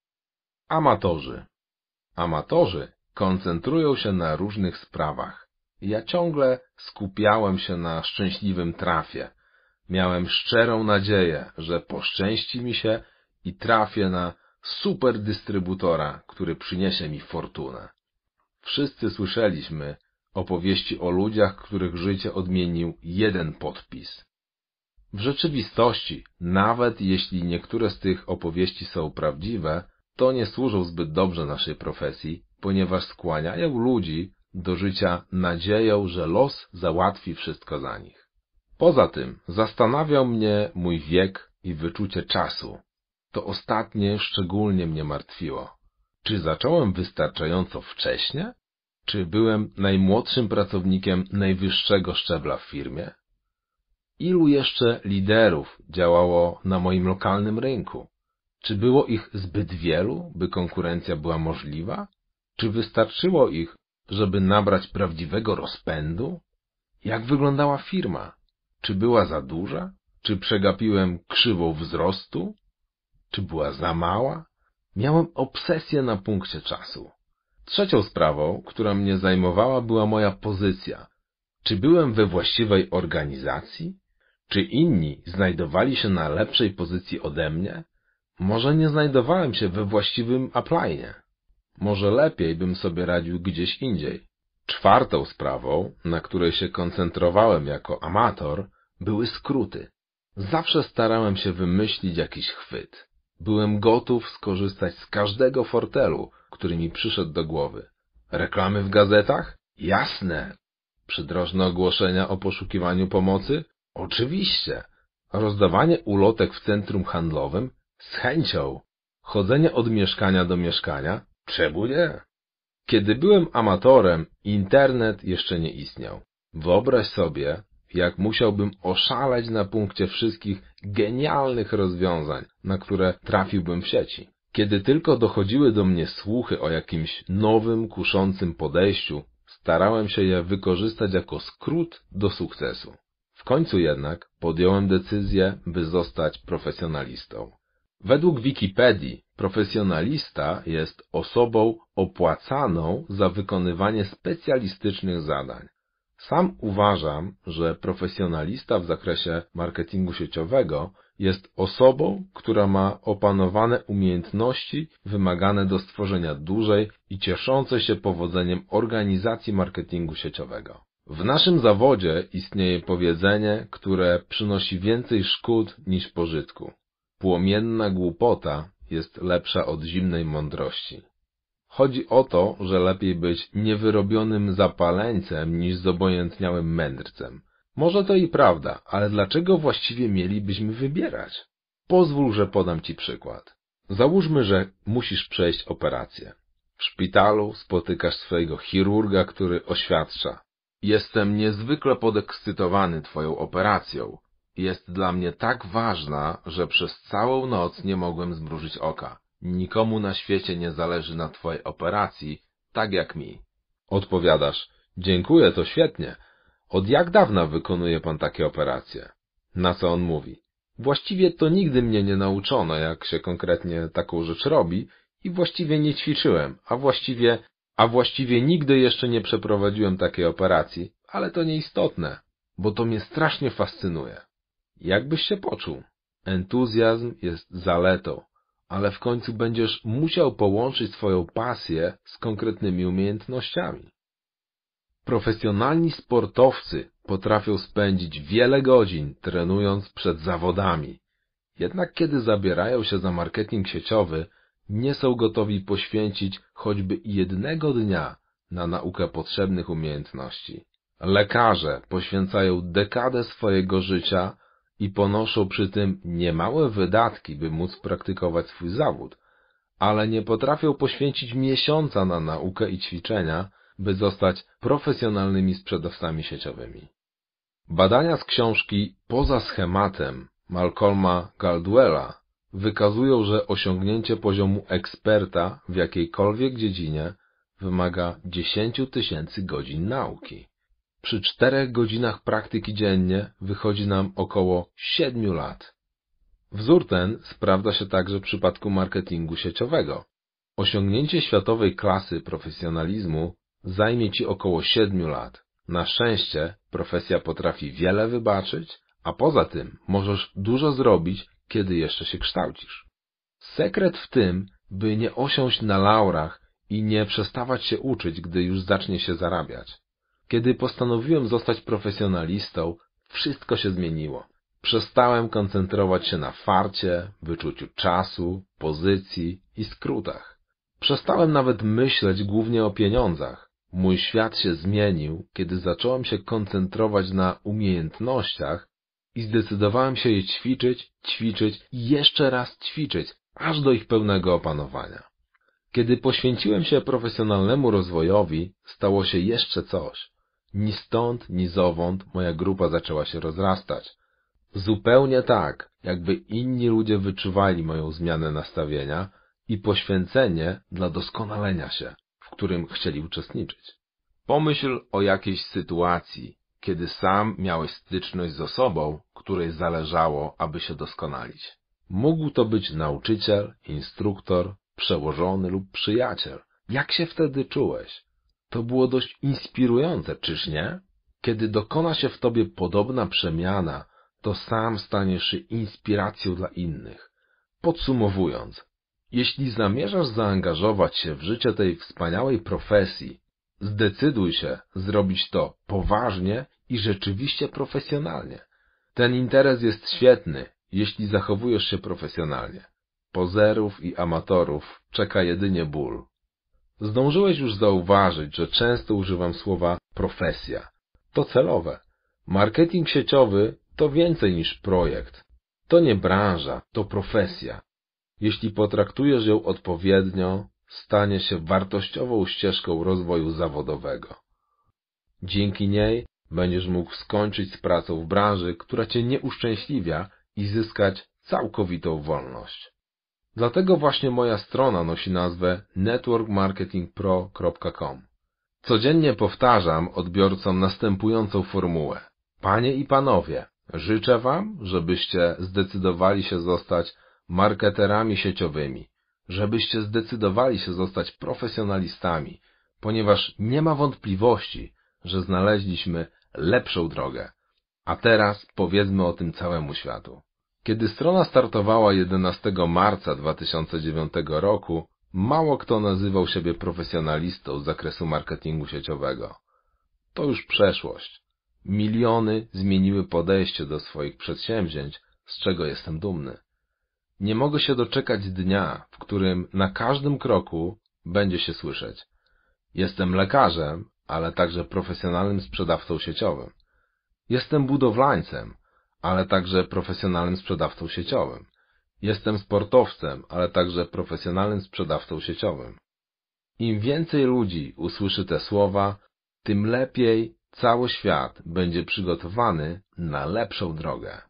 Amatorzy. Amatorzy koncentrują się na różnych sprawach. Ja ciągle skupiałem się na szczęśliwym trafie. Miałem szczerą nadzieję, że poszczęści mi się i trafię na super dystrybutora, który przyniesie mi fortunę. Wszyscy słyszeliśmy opowieści o ludziach, których życie odmienił jeden podpis. W rzeczywistości, nawet jeśli niektóre z tych opowieści są prawdziwe, to nie służą zbyt dobrze naszej profesji, ponieważ skłaniają ludzi do życia nadzieją, że los załatwi wszystko za nich. Poza tym zastanawiał mnie mój wiek i wyczucie czasu. To ostatnie szczególnie mnie martwiło. Czy zacząłem wystarczająco wcześnie? Czy byłem najmłodszym pracownikiem najwyższego szczebla w firmie? Ilu jeszcze liderów działało na moim lokalnym rynku? Czy było ich zbyt wielu, by konkurencja była możliwa? Czy wystarczyło ich, żeby nabrać prawdziwego rozpędu? Jak wyglądała firma? Czy była za duża? Czy przegapiłem krzywą wzrostu? Czy była za mała? Miałem obsesję na punkcie czasu. Trzecią sprawą, która mnie zajmowała, była moja pozycja. Czy byłem we właściwej organizacji? Czy inni znajdowali się na lepszej pozycji ode mnie? Może nie znajdowałem się we właściwym upline'ie. Może lepiej bym sobie radził gdzieś indziej. Czwartą sprawą, na której się koncentrowałem jako amator, były skróty. Zawsze starałem się wymyślić jakiś chwyt. Byłem gotów skorzystać z każdego fortelu, który mi przyszedł do głowy. Reklamy w gazetach? Jasne. Przydrożne ogłoszenia o poszukiwaniu pomocy? Oczywiście. Rozdawanie ulotek w centrum handlowym? Z chęcią. Chodzenie od mieszkania do mieszkania? Czemu nie? Kiedy byłem amatorem, internet jeszcze nie istniał. Wyobraź sobie, jak musiałbym oszaleć na punkcie wszystkich genialnych rozwiązań, na które trafiłbym w sieci. Kiedy tylko dochodziły do mnie słuchy o jakimś nowym, kuszącym podejściu, starałem się je wykorzystać jako skrót do sukcesu. W końcu jednak podjąłem decyzję, by zostać profesjonalistą. Według Wikipedii profesjonalista jest osobą opłacaną za wykonywanie specjalistycznych zadań. Sam uważam, że profesjonalista w zakresie marketingu sieciowego jest osobą, która ma opanowane umiejętności wymagane do stworzenia dużej i cieszącej się powodzeniem organizacji marketingu sieciowego. W naszym zawodzie istnieje powiedzenie, które przynosi więcej szkód niż pożytku. Płomienna głupota jest lepsza od zimnej mądrości. Chodzi o to, że lepiej być niewyrobionym zapaleńcem niż zobojętniałym mędrcem. Może to i prawda, ale dlaczego właściwie mielibyśmy wybierać? Pozwól, że podam Ci przykład. Załóżmy, że musisz przejść operację. W szpitalu spotykasz swojego chirurga, który oświadcza: jestem niezwykle podekscytowany Twoją operacją. Jest dla mnie tak ważna, że przez całą noc nie mogłem zmrużyć oka. Nikomu na świecie nie zależy na Twojej operacji, tak jak mi. Odpowiadasz: dziękuję, to świetnie. Od jak dawna wykonuje Pan takie operacje? Na co on mówi: właściwie to nigdy mnie nie nauczono, jak się konkretnie taką rzecz robi i właściwie nie ćwiczyłem, a właściwie nigdy jeszcze nie przeprowadziłem takiej operacji, ale to nieistotne, bo to mnie strasznie fascynuje. Jak byś się poczuł? Entuzjazm jest zaletą, ale w końcu będziesz musiał połączyć swoją pasję z konkretnymi umiejętnościami. Profesjonalni sportowcy potrafią spędzić wiele godzin trenując przed zawodami. Jednak kiedy zabierają się za marketing sieciowy, nie są gotowi poświęcić choćby jednego dnia na naukę potrzebnych umiejętności. Lekarze poświęcają dekadę swojego życia i ponoszą przy tym niemałe wydatki, by móc praktykować swój zawód, ale nie potrafią poświęcić miesiąca na naukę i ćwiczenia, by zostać profesjonalnymi sprzedawcami sieciowymi. Badania z książki Poza schematem Malcolma Gladwella wykazują, że osiągnięcie poziomu eksperta w jakiejkolwiek dziedzinie wymaga 10 000 godzin nauki. Przy 4 godzinach praktyki dziennie wychodzi nam około 7 lat. Wzór ten sprawdza się także w przypadku marketingu sieciowego. Osiągnięcie światowej klasy profesjonalizmu zajmie Ci około 7 lat. Na szczęście profesja potrafi wiele wybaczyć, a poza tym możesz dużo zrobić, kiedy jeszcze się kształcisz. Sekret w tym, by nie osiąść na laurach i nie przestawać się uczyć, gdy już zacznie się zarabiać. Kiedy postanowiłem zostać profesjonalistą, wszystko się zmieniło. Przestałem koncentrować się na farcie, wyczuciu czasu, pozycji i skrótach. Przestałem nawet myśleć głównie o pieniądzach. Mój świat się zmienił, kiedy zacząłem się koncentrować na umiejętnościach i zdecydowałem się je ćwiczyć i jeszcze raz ćwiczyć, aż do ich pełnego opanowania. Kiedy poświęciłem się profesjonalnemu rozwojowi, stało się jeszcze coś. Ni stąd, ni zowąd moja grupa zaczęła się rozrastać. Zupełnie tak, jakby inni ludzie wyczuwali moją zmianę nastawienia i poświęcenie dla doskonalenia się, w którym chcieli uczestniczyć. Pomyśl o jakiejś sytuacji, kiedy sam miałeś styczność z osobą, której zależało, aby się doskonalić. Mógł to być nauczyciel, instruktor, przełożony lub przyjaciel. Jak się wtedy czułeś? To było dość inspirujące, czyż nie? Kiedy dokona się w tobie podobna przemiana, to sam staniesz się inspiracją dla innych. Podsumowując, jeśli zamierzasz zaangażować się w życie tej wspaniałej profesji, zdecyduj się zrobić to poważnie i rzeczywiście profesjonalnie. Ten interes jest świetny, jeśli zachowujesz się profesjonalnie. Pozerów i amatorów czeka jedynie ból. Zdążyłeś już zauważyć, że często używam słowa profesja. to celowe. Marketing sieciowy to więcej niż projekt. To nie branża, to profesja. Jeśli potraktujesz ją odpowiednio, stanie się wartościową ścieżką rozwoju zawodowego. Dzięki niej będziesz mógł skończyć z pracą w branży, która cię nie uszczęśliwia i zyskać całkowitą wolność. Dlatego właśnie moja strona nosi nazwę networkmarketingpro.com. Codziennie powtarzam odbiorcom następującą formułę. Panie i panowie, życzę wam, żebyście zdecydowali się zostać marketerami sieciowymi, żebyście zdecydowali się zostać profesjonalistami, ponieważ nie ma wątpliwości, że znaleźliśmy lepszą drogę. A teraz powiedzmy o tym całemu światu. Kiedy strona startowała 11 marca 2009 roku, mało kto nazywał siebie profesjonalistą z zakresu marketingu sieciowego. To już przeszłość. Miliony zmieniły podejście do swoich przedsięwzięć, z czego jestem dumny. Nie mogę się doczekać dnia, w którym na każdym kroku będzie się słyszeć: jestem lekarzem, ale także profesjonalnym sprzedawcą sieciowym. Jestem budowlańcem, ale także profesjonalnym sprzedawcą sieciowym. Jestem sportowcem, ale także profesjonalnym sprzedawcą sieciowym. Im więcej ludzi usłyszy te słowa, tym lepiej cały świat będzie przygotowany na lepszą drogę.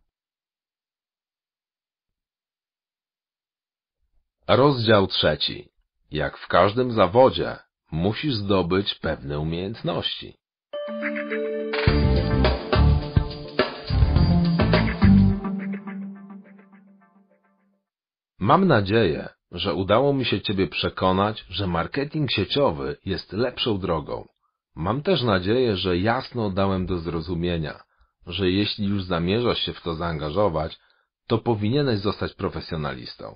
Rozdział 3. Jak w każdym zawodzie, musisz zdobyć pewne umiejętności. Mam nadzieję, że udało mi się Ciebie przekonać, że marketing sieciowy jest lepszą drogą. Mam też nadzieję, że jasno dałem do zrozumienia, że jeśli już zamierzasz się w to zaangażować, to powinieneś zostać profesjonalistą.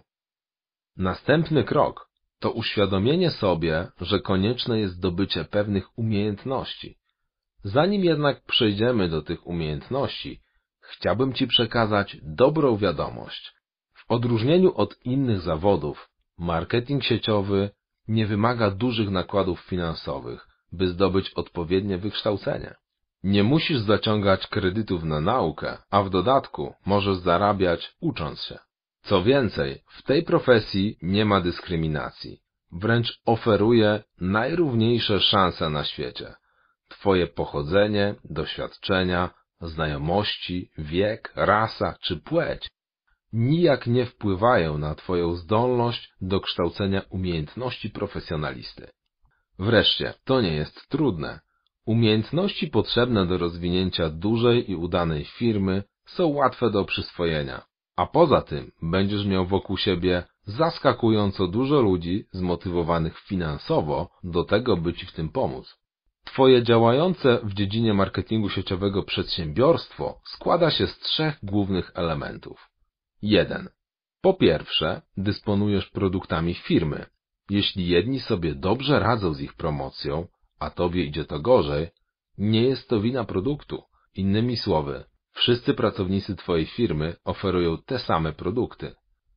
Następny krok to uświadomienie sobie, że konieczne jest zdobycie pewnych umiejętności. Zanim jednak przejdziemy do tych umiejętności, chciałbym Ci przekazać dobrą wiadomość. W odróżnieniu od innych zawodów, marketing sieciowy nie wymaga dużych nakładów finansowych, by zdobyć odpowiednie wykształcenie. Nie musisz zaciągać kredytów na naukę, a w dodatku możesz zarabiać ucząc się. Co więcej, w tej profesji nie ma dyskryminacji. Wręcz oferuje najrówniejsze szanse na świecie. Twoje pochodzenie, doświadczenia, znajomości, wiek, rasa czy płeć nijak nie wpływają na Twoją zdolność do kształcenia umiejętności profesjonalisty. Wreszcie, to nie jest trudne. Umiejętności potrzebne do rozwinięcia dużej i udanej firmy są łatwe do przyswojenia, a poza tym będziesz miał wokół siebie zaskakująco dużo ludzi zmotywowanych finansowo do tego, by Ci w tym pomóc. Twoje działające w dziedzinie marketingu sieciowego przedsiębiorstwo składa się z 3 głównych elementów. 1. Po pierwsze, dysponujesz produktami firmy. Jeśli jedni sobie dobrze radzą z ich promocją, a Tobie idzie to gorzej, nie jest to wina produktu. Innymi słowy, wszyscy pracownicy Twojej firmy oferują te same produkty.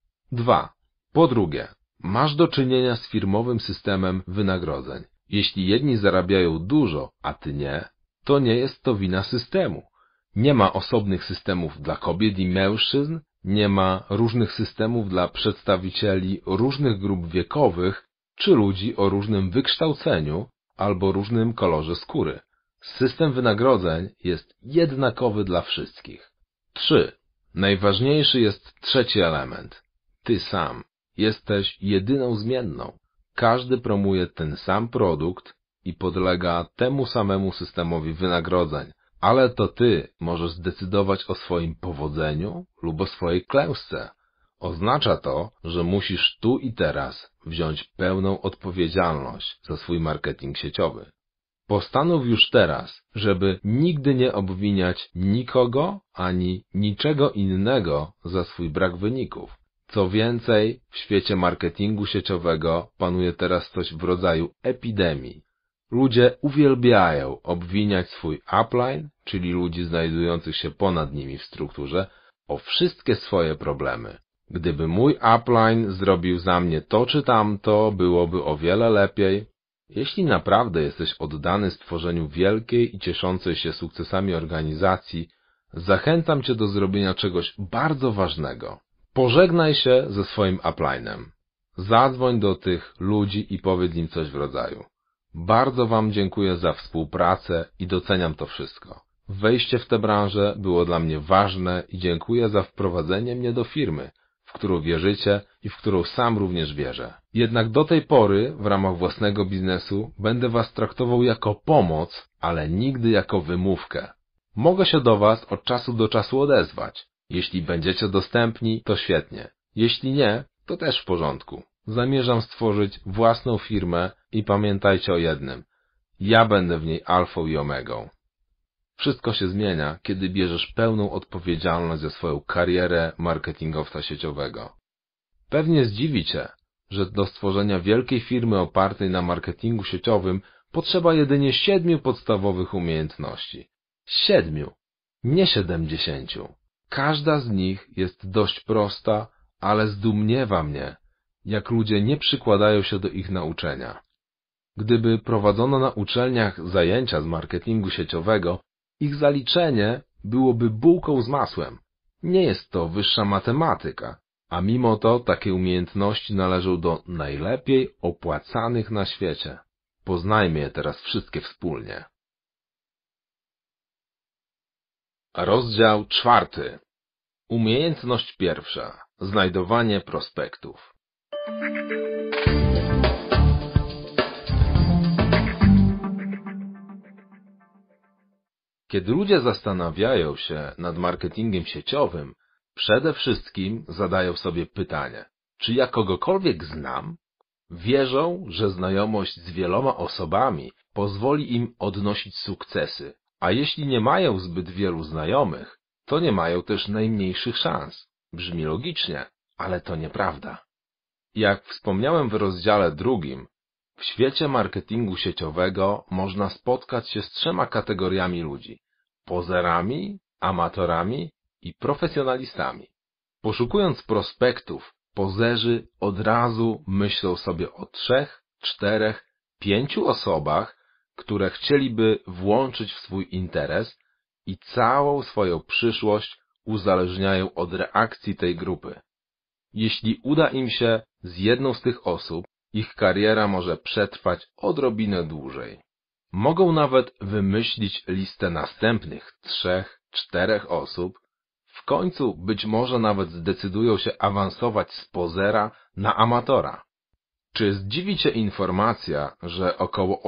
2. Po drugie, masz do czynienia z firmowym systemem wynagrodzeń. Jeśli jedni zarabiają dużo, a Ty nie, to nie jest to wina systemu. Nie ma osobnych systemów dla kobiet i mężczyzn, nie ma różnych systemów dla przedstawicieli różnych grup wiekowych, czy ludzi o różnym wykształceniu albo różnym kolorze skóry. System wynagrodzeń jest jednakowy dla wszystkich. 3. Najważniejszy jest 3. element. Ty sam jesteś jedyną zmienną. Każdy promuje ten sam produkt i podlega temu samemu systemowi wynagrodzeń, ale to Ty możesz zdecydować o swoim powodzeniu lub o swojej klęsce. Oznacza to, że musisz tu i teraz wziąć pełną odpowiedzialność za swój marketing sieciowy. Postanów już teraz, żeby nigdy nie obwiniać nikogo ani niczego innego za swój brak wyników. Co więcej, w świecie marketingu sieciowego panuje teraz coś w rodzaju epidemii. Ludzie uwielbiają obwiniać swój upline, czyli ludzi znajdujących się ponad nimi w strukturze, o wszystkie swoje problemy. Gdyby mój upline zrobił za mnie to czy tamto, byłoby o wiele lepiej. Jeśli naprawdę jesteś oddany stworzeniu wielkiej i cieszącej się sukcesami organizacji, zachęcam Cię do zrobienia czegoś bardzo ważnego. Pożegnaj się ze swoim upline'em. Zadzwoń do tych ludzi i powiedz im coś w rodzaju: bardzo Wam dziękuję za współpracę i doceniam to wszystko. Wejście w tę branżę było dla mnie ważne i dziękuję za wprowadzenie mnie do firmy, w którą wierzycie i w którą sam również wierzę. Jednak do tej pory w ramach własnego biznesu będę Was traktował jako pomoc, ale nigdy jako wymówkę. Mogę się do Was od czasu do czasu odezwać. Jeśli będziecie dostępni, to świetnie. Jeśli nie, to też w porządku. Zamierzam stworzyć własną firmę i pamiętajcie o jednym. Ja będę w niej alfą i omegą. Wszystko się zmienia, kiedy bierzesz pełną odpowiedzialność za swoją karierę marketingowca sieciowego. Pewnie zdziwi Cię, że do stworzenia wielkiej firmy opartej na marketingu sieciowym potrzeba jedynie 7 podstawowych umiejętności. 7, nie 70. Każda z nich jest dość prosta, ale zdumiewa mnie, jak ludzie nie przykładają się do ich nauczenia. Gdyby prowadzono na uczelniach zajęcia z marketingu sieciowego, ich zaliczenie byłoby bułką z masłem. Nie jest to wyższa matematyka, a mimo to takie umiejętności należą do najlepiej opłacanych na świecie. Poznajmy je teraz wszystkie wspólnie. Rozdział 4. Umiejętność pierwsza. Znajdowanie prospektów. Kiedy ludzie zastanawiają się nad marketingiem sieciowym, przede wszystkim zadają sobie pytanie, czy ja kogokolwiek znam? Wierzą, że znajomość z wieloma osobami pozwoli im odnosić sukcesy, a jeśli nie mają zbyt wielu znajomych, to nie mają też najmniejszych szans. Brzmi logicznie, ale to nieprawda. Jak wspomniałem w rozdziale 2, w świecie marketingu sieciowego można spotkać się z 3 kategoriami ludzi: pozerami, amatorami i profesjonalistami. Poszukując prospektów, pozerzy od razu myślą sobie o 3, 4, 5 osobach, które chcieliby włączyć w swój interes i całą swoją przyszłość uzależniają od reakcji tej grupy. Jeśli uda im się z jedną z tych osób, ich kariera może przetrwać odrobinę dłużej. Mogą nawet wymyślić listę następnych 3, 4 osób, w końcu być może nawet zdecydują się awansować z pozera na amatora. Czy zdziwi Cię informacja, że około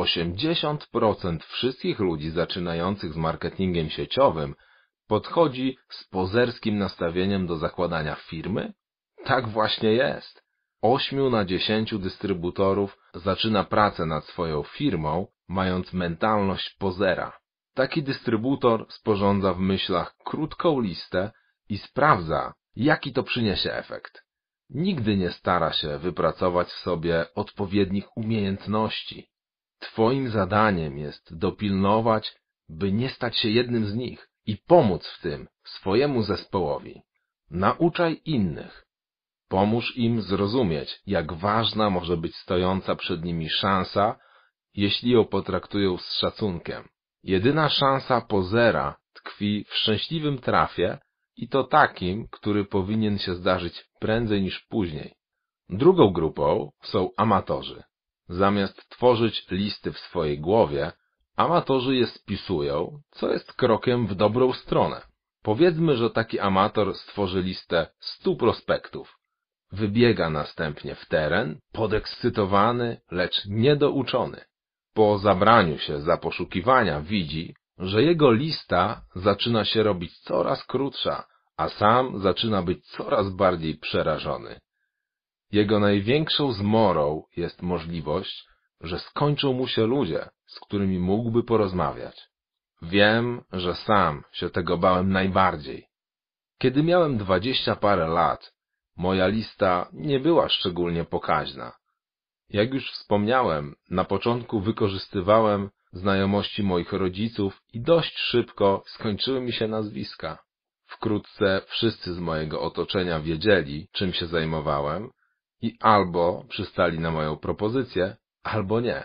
80% wszystkich ludzi zaczynających z marketingiem sieciowym podchodzi z pozerskim nastawieniem do zakładania firmy? Tak właśnie jest. 8 na 10 dystrybutorów zaczyna pracę nad swoją firmą, mając mentalność pozera. Taki dystrybutor sporządza w myślach krótką listę i sprawdza, jaki to przyniesie efekt. Nigdy nie stara się wypracować w sobie odpowiednich umiejętności. Twoim zadaniem jest dopilnować, by nie stać się jednym z nich i pomóc w tym swojemu zespołowi. Nauczaj innych. Pomóż im zrozumieć, jak ważna może być stojąca przed nimi szansa, jeśli ją potraktują z szacunkiem. Jedyna szansa pozera tkwi w szczęśliwym trafie i to takim, który powinien się zdarzyć prędzej niż później. Drugą grupą są amatorzy. Zamiast tworzyć listy w swojej głowie, amatorzy je spisują, co jest krokiem w dobrą stronę. Powiedzmy, że taki amator stworzy listę 100 prospektów. Wybiega następnie w teren, podekscytowany, lecz niedouczony. Po zabraniu się za poszukiwania widzi, że jego lista zaczyna się robić coraz krótsza, a sam zaczyna być coraz bardziej przerażony. Jego największą zmorą jest możliwość, że skończą mu się ludzie, z którymi mógłby porozmawiać. Wiem, że sam się tego bałem najbardziej. Kiedy miałem 20 parę lat, moja lista nie była szczególnie pokaźna. Jak już wspomniałem, na początku wykorzystywałem znajomości moich rodziców i dość szybko skończyły mi się nazwiska. Wkrótce wszyscy z mojego otoczenia wiedzieli, czym się zajmowałem i albo przystali na moją propozycję, albo nie.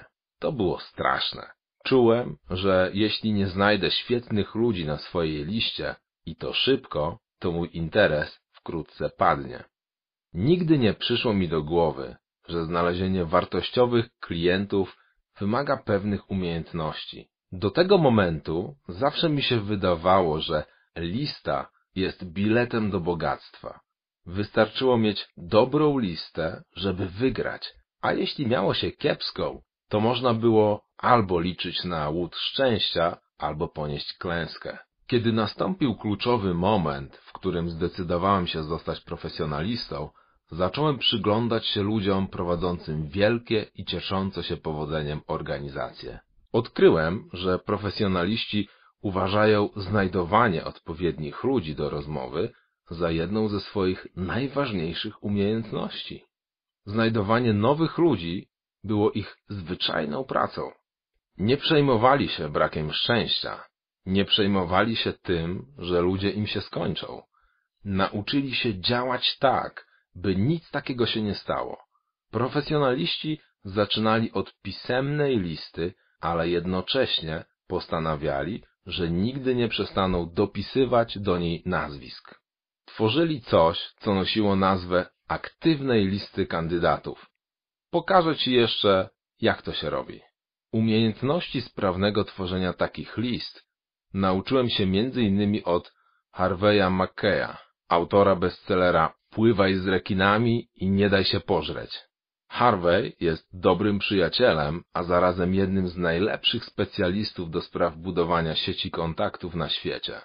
To było straszne. Czułem, że jeśli nie znajdę świetnych ludzi na swojej liście i to szybko, to mój interes wkrótce padnie. Nigdy nie przyszło mi do głowy, że znalezienie wartościowych klientów wymaga pewnych umiejętności. Do tego momentu zawsze mi się wydawało, że lista jest biletem do bogactwa. Wystarczyło mieć dobrą listę, żeby wygrać, a jeśli miało się kiepską, to można było albo liczyć na łód szczęścia, albo ponieść klęskę. Kiedy nastąpił kluczowy moment, w którym zdecydowałem się zostać profesjonalistą, zacząłem przyglądać się ludziom prowadzącym wielkie i cieszące się powodzeniem organizacje. Odkryłem, że profesjonaliści uważają znajdowanie odpowiednich ludzi do rozmowy za jedną ze swoich najważniejszych umiejętności. Znajdowanie nowych ludzi było ich zwyczajną pracą. Nie przejmowali się brakiem szczęścia, nie przejmowali się tym, że ludzie im się skończą. Nauczyli się działać tak, by nic takiego się nie stało. Profesjonaliści zaczynali od pisemnej listy, ale jednocześnie postanawiali, że nigdy nie przestaną dopisywać do niej nazwisk. Tworzyli coś, co nosiło nazwę aktywnej listy kandydatów. Pokażę Ci jeszcze, jak to się robi. Umiejętności sprawnego tworzenia takich list nauczyłem się m.in. od Harveya Mackaye'a, autora bestsellera Pływaj z rekinami i nie daj się pożreć. Harvey jest dobrym przyjacielem, a zarazem jednym z najlepszych specjalistów do spraw budowania sieci kontaktów na świecie.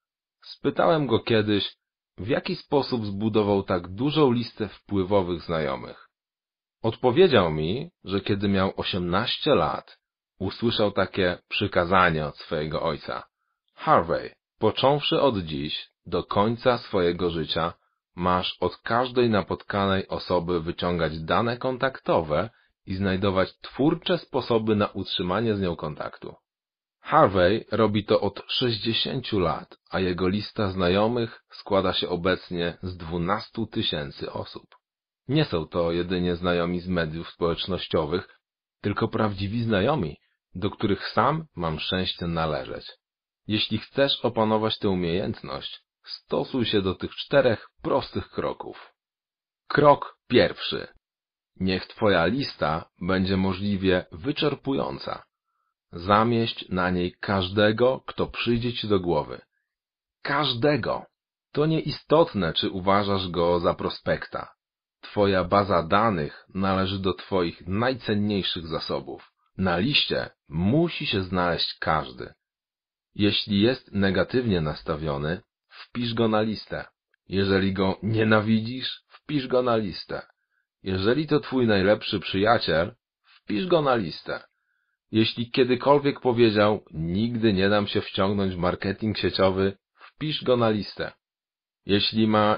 Spytałem go kiedyś, w jaki sposób zbudował tak dużą listę wpływowych znajomych. Odpowiedział mi, że kiedy miał 18 lat, usłyszał takie przykazanie od swojego ojca. Harvey, począwszy od dziś do końca swojego życia, masz od każdej napotkanej osoby wyciągać dane kontaktowe i znajdować twórcze sposoby na utrzymanie z nią kontaktu. Harvey robi to od 60 lat, a jego lista znajomych składa się obecnie z 12 000 osób. Nie są to jedynie znajomi z mediów społecznościowych, tylko prawdziwi znajomi, do których sam mam szczęście należeć. Jeśli chcesz opanować tę umiejętność, stosuj się do tych 4 prostych kroków. Krok pierwszy. Niech Twoja lista będzie możliwie wyczerpująca. Zamieść na niej każdego, kto przyjdzie Ci do głowy. Każdego. To nieistotne, czy uważasz go za prospekta. Twoja baza danych należy do Twoich najcenniejszych zasobów. Na liście musi się znaleźć każdy. Jeśli jest negatywnie nastawiony, wpisz go na listę. Jeżeli go nienawidzisz, wpisz go na listę. Jeżeli to Twój najlepszy przyjaciel, wpisz go na listę. Jeśli kiedykolwiek powiedział, nigdy nie dam się wciągnąć w marketing sieciowy, wpisz go na listę. Jeśli ma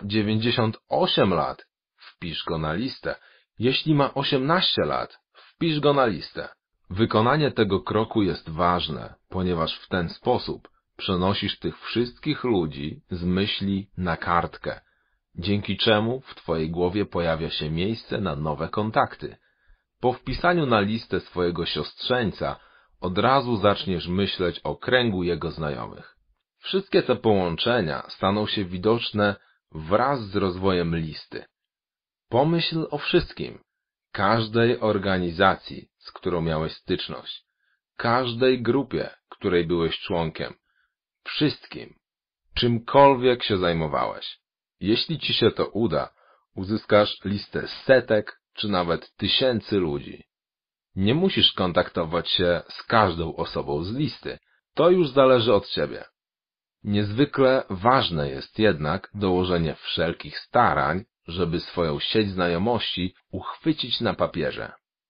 98 lat, wpisz go na listę. Jeśli ma 18 lat, wpisz go na listę. Wykonanie tego kroku jest ważne, ponieważ w ten sposób przenosisz tych wszystkich ludzi z myśli na kartkę, dzięki czemu w Twojej głowie pojawia się miejsce na nowe kontakty. Po wpisaniu na listę swojego siostrzeńca od razu zaczniesz myśleć o kręgu jego znajomych. Wszystkie te połączenia staną się widoczne wraz z rozwojem listy. Pomyśl o wszystkim, każdej organizacji, z którą miałeś styczność, każdej grupie, której byłeś członkiem, wszystkim, czymkolwiek się zajmowałeś. Jeśli Ci się to uda, uzyskasz listę setek czy nawet tysięcy ludzi. Nie musisz kontaktować się z każdą osobą z listy, to już zależy od Ciebie. Niezwykle ważne jest jednak dołożenie wszelkich starań, żeby swoją sieć znajomości uchwycić na papierze.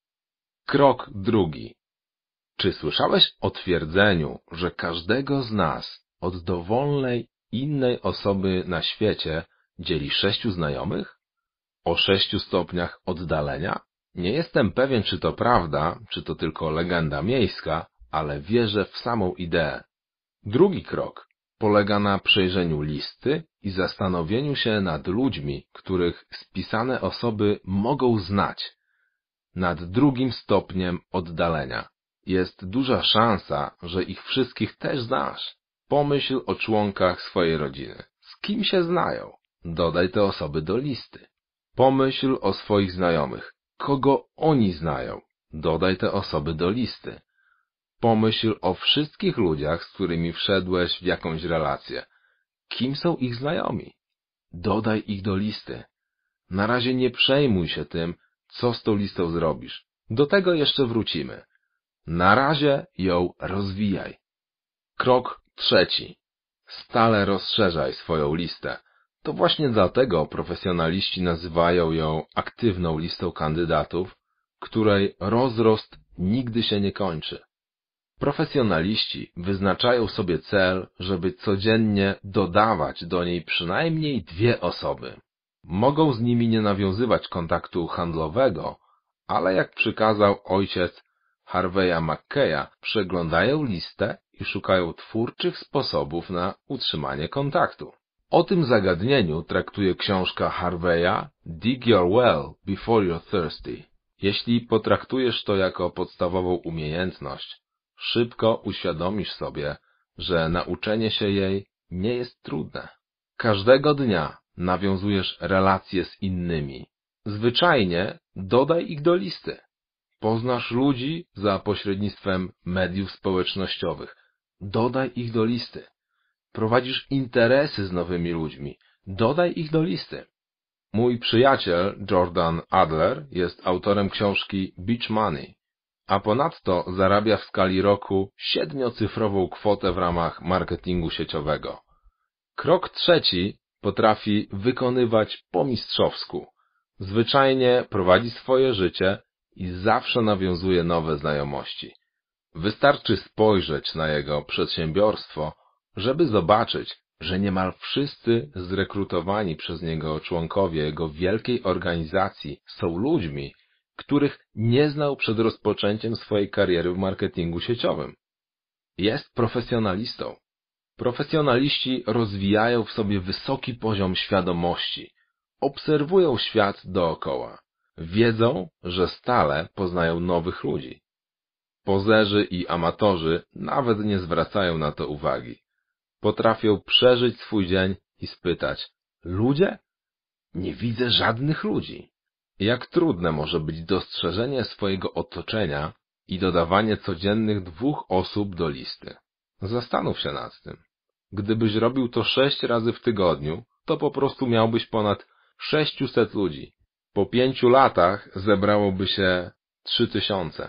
Krok drugi. Czy słyszałeś o twierdzeniu, że każdego z nas od dowolnej innej osoby na świecie dzieli 6 znajomych? O 6 stopniach oddalenia? Nie jestem pewien, czy to prawda, czy to tylko legenda miejska, ale wierzę w samą ideę. Drugi krok polega na przejrzeniu listy i zastanowieniu się nad ludźmi, których spisane osoby mogą znać. Nad drugim stopniem oddalenia. Jest duża szansa, że ich wszystkich też znasz. Pomyśl o członkach swojej rodziny. Z kim się znają? Dodaj te osoby do listy. Pomyśl o swoich znajomych. Kogo oni znają? Dodaj te osoby do listy. Pomyśl o wszystkich ludziach, z którymi wszedłeś w jakąś relację. Kim są ich znajomi? Dodaj ich do listy. Na razie nie przejmuj się tym, co z tą listą zrobisz. Do tego jeszcze wrócimy. Na razie ją rozwijaj. Krok 3. Stale rozszerzaj swoją listę. To właśnie dlatego profesjonaliści nazywają ją aktywną listą kandydatów, której rozrost nigdy się nie kończy. Profesjonaliści wyznaczają sobie cel, żeby codziennie dodawać do niej przynajmniej 2 osoby. Mogą z nimi nie nawiązywać kontaktu handlowego, ale jak przykazał ojciec Harveya Mackaya, przeglądają listę i szukają twórczych sposobów na utrzymanie kontaktu. O tym zagadnieniu traktuje książka Harveya Dig Your Well Before You're Thirsty. Jeśli potraktujesz to jako podstawową umiejętność, szybko uświadomisz sobie, że nauczenie się jej nie jest trudne. Każdego dnia nawiązujesz relacje z innymi. Zwyczajnie dodaj ich do listy. Poznasz ludzi za pośrednictwem mediów społecznościowych. Dodaj ich do listy. Prowadzisz interesy z nowymi ludźmi. Dodaj ich do listy. Mój przyjaciel Jordan Adler jest autorem książki Beach Money, a ponadto zarabia w skali roku 7-cyfrową kwotę w ramach marketingu sieciowego. Krok 3 potrafi wykonywać po mistrzowsku. Zwyczajnie prowadzi swoje życie i zawsze nawiązuje nowe znajomości. Wystarczy spojrzeć na jego przedsiębiorstwo, żeby zobaczyć, że niemal wszyscy zrekrutowani przez niego członkowie jego wielkiej organizacji są ludźmi, których nie znał przed rozpoczęciem swojej kariery w marketingu sieciowym. Jest profesjonalistą. Profesjonaliści rozwijają w sobie wysoki poziom świadomości, obserwują świat dookoła, wiedzą, że stale poznają nowych ludzi. Pozerzy i amatorzy nawet nie zwracają na to uwagi. Potrafią przeżyć swój dzień i spytać: ludzie? Nie widzę żadnych ludzi. Jak trudne może być dostrzeżenie swojego otoczenia i dodawanie codziennych 2 osób do listy. Zastanów się nad tym. Gdybyś robił to 6 razy w tygodniu, to po prostu miałbyś ponad 600 ludzi. Po 5 latach zebrałoby się 3000.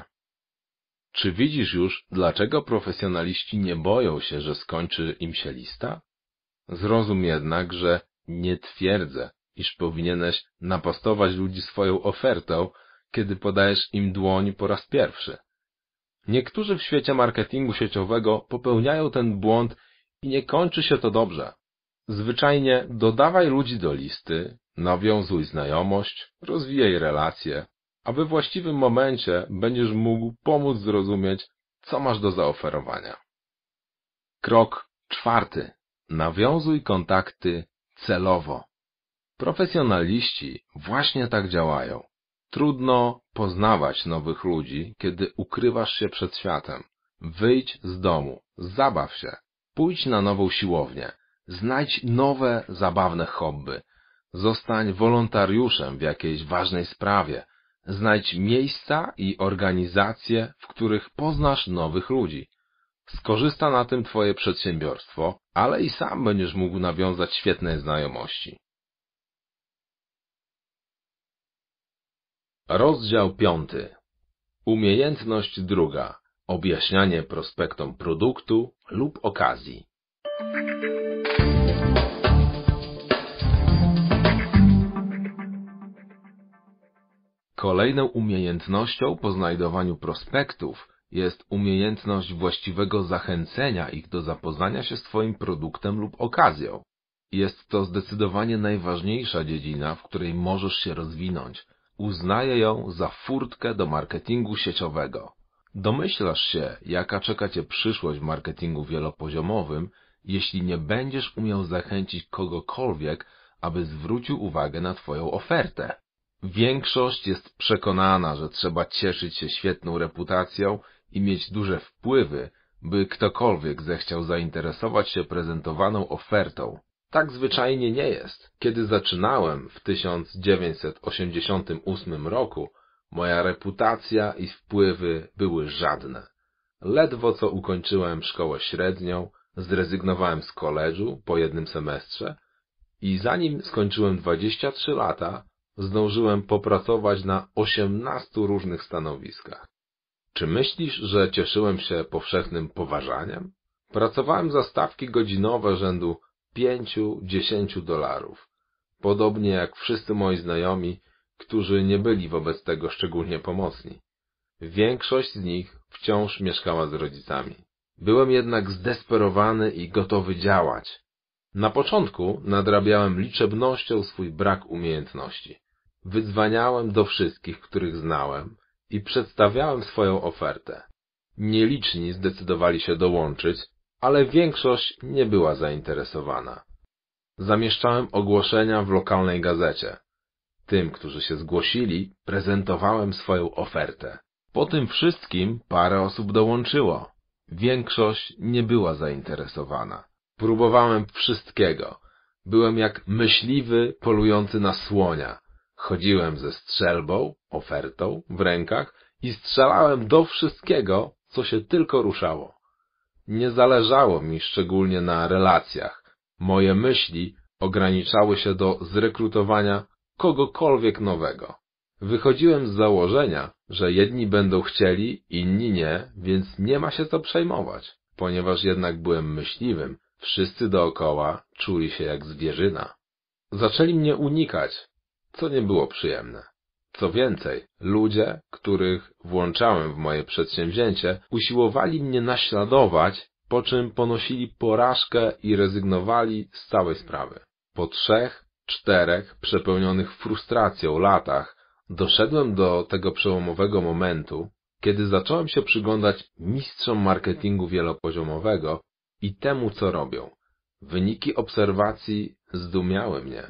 Czy widzisz już, dlaczego profesjonaliści nie boją się, że skończy im się lista? Zrozum jednak, że nie twierdzę, iż powinieneś napastować ludzi swoją ofertą, kiedy podajesz im dłoń po raz pierwszy. Niektórzy w świecie marketingu sieciowego popełniają ten błąd i nie kończy się to dobrze. Zwyczajnie dodawaj ludzi do listy, nawiązuj znajomość, rozwijaj relacje, a we właściwym momencie będziesz mógł pomóc zrozumieć, co masz do zaoferowania. Krok 4. Nawiązuj kontakty celowo. Profesjonaliści właśnie tak działają. Trudno poznawać nowych ludzi, kiedy ukrywasz się przed światem. Wyjdź z domu, zabaw się, pójdź na nową siłownię, znajdź nowe, zabawne hobby, zostań wolontariuszem w jakiejś ważnej sprawie, znajdź miejsca i organizacje, w których poznasz nowych ludzi. Skorzysta na tym twoje przedsiębiorstwo, ale i sam będziesz mógł nawiązać świetne znajomości. Rozdział 5. Umiejętność 2. Objaśnianie prospektom produktu lub okazji. Kolejną umiejętnością po znajdowaniu prospektów jest umiejętność właściwego zachęcenia ich do zapoznania się z twoim produktem lub okazją. Jest to zdecydowanie najważniejsza dziedzina, w której możesz się rozwinąć. Uznaję ją za furtkę do marketingu sieciowego. Domyślasz się, jaka czeka cię przyszłość w marketingu wielopoziomowym, jeśli nie będziesz umiał zachęcić kogokolwiek, aby zwrócił uwagę na twoją ofertę. Większość jest przekonana, że trzeba cieszyć się świetną reputacją i mieć duże wpływy, by ktokolwiek zechciał zainteresować się prezentowaną ofertą. Tak zwyczajnie nie jest. Kiedy zaczynałem w 1988 roku, moja reputacja i wpływy były żadne. Ledwo co ukończyłem szkołę średnią, zrezygnowałem z koledżu po jednym semestrze i zanim skończyłem 23 lata, zdążyłem popracować na 18 różnych stanowiskach. Czy myślisz, że cieszyłem się powszechnym poważaniem? Pracowałem za stawki godzinowe rzędu 5–10 dolarów. Podobnie jak wszyscy moi znajomi, którzy nie byli wobec tego szczególnie pomocni. Większość z nich wciąż mieszkała z rodzicami. Byłem jednak zdesperowany i gotowy działać. Na początku nadrabiałem liczebnością swój brak umiejętności. Wydzwaniałem do wszystkich, których znałem i przedstawiałem swoją ofertę. Nieliczni zdecydowali się dołączyć, ale większość nie była zainteresowana. Zamieszczałem ogłoszenia w lokalnej gazecie. Tym, którzy się zgłosili, prezentowałem swoją ofertę. Po tym wszystkim parę osób dołączyło. Większość nie była zainteresowana. Próbowałem wszystkiego. Byłem jak myśliwy polujący na słonia. Chodziłem ze strzelbą, ofertą w rękach i strzelałem do wszystkiego, co się tylko ruszało. Nie zależało mi szczególnie na relacjach. Moje myśli ograniczały się do zrekrutowania kogokolwiek nowego. Wychodziłem z założenia, że jedni będą chcieli, inni nie, więc nie ma się co przejmować. Ponieważ jednak byłem myśliwym, wszyscy dookoła czuli się jak zwierzyna. Zaczęli mnie unikać, co nie było przyjemne. Co więcej, ludzie, których włączałem w moje przedsięwzięcie, usiłowali mnie naśladować, po czym ponosili porażkę i rezygnowali z całej sprawy. Po 3–4 przepełnionych frustracją latach doszedłem do tego przełomowego momentu, kiedy zacząłem się przyglądać mistrzom marketingu wielopoziomowego i temu, co robią. Wyniki obserwacji zdumiały mnie.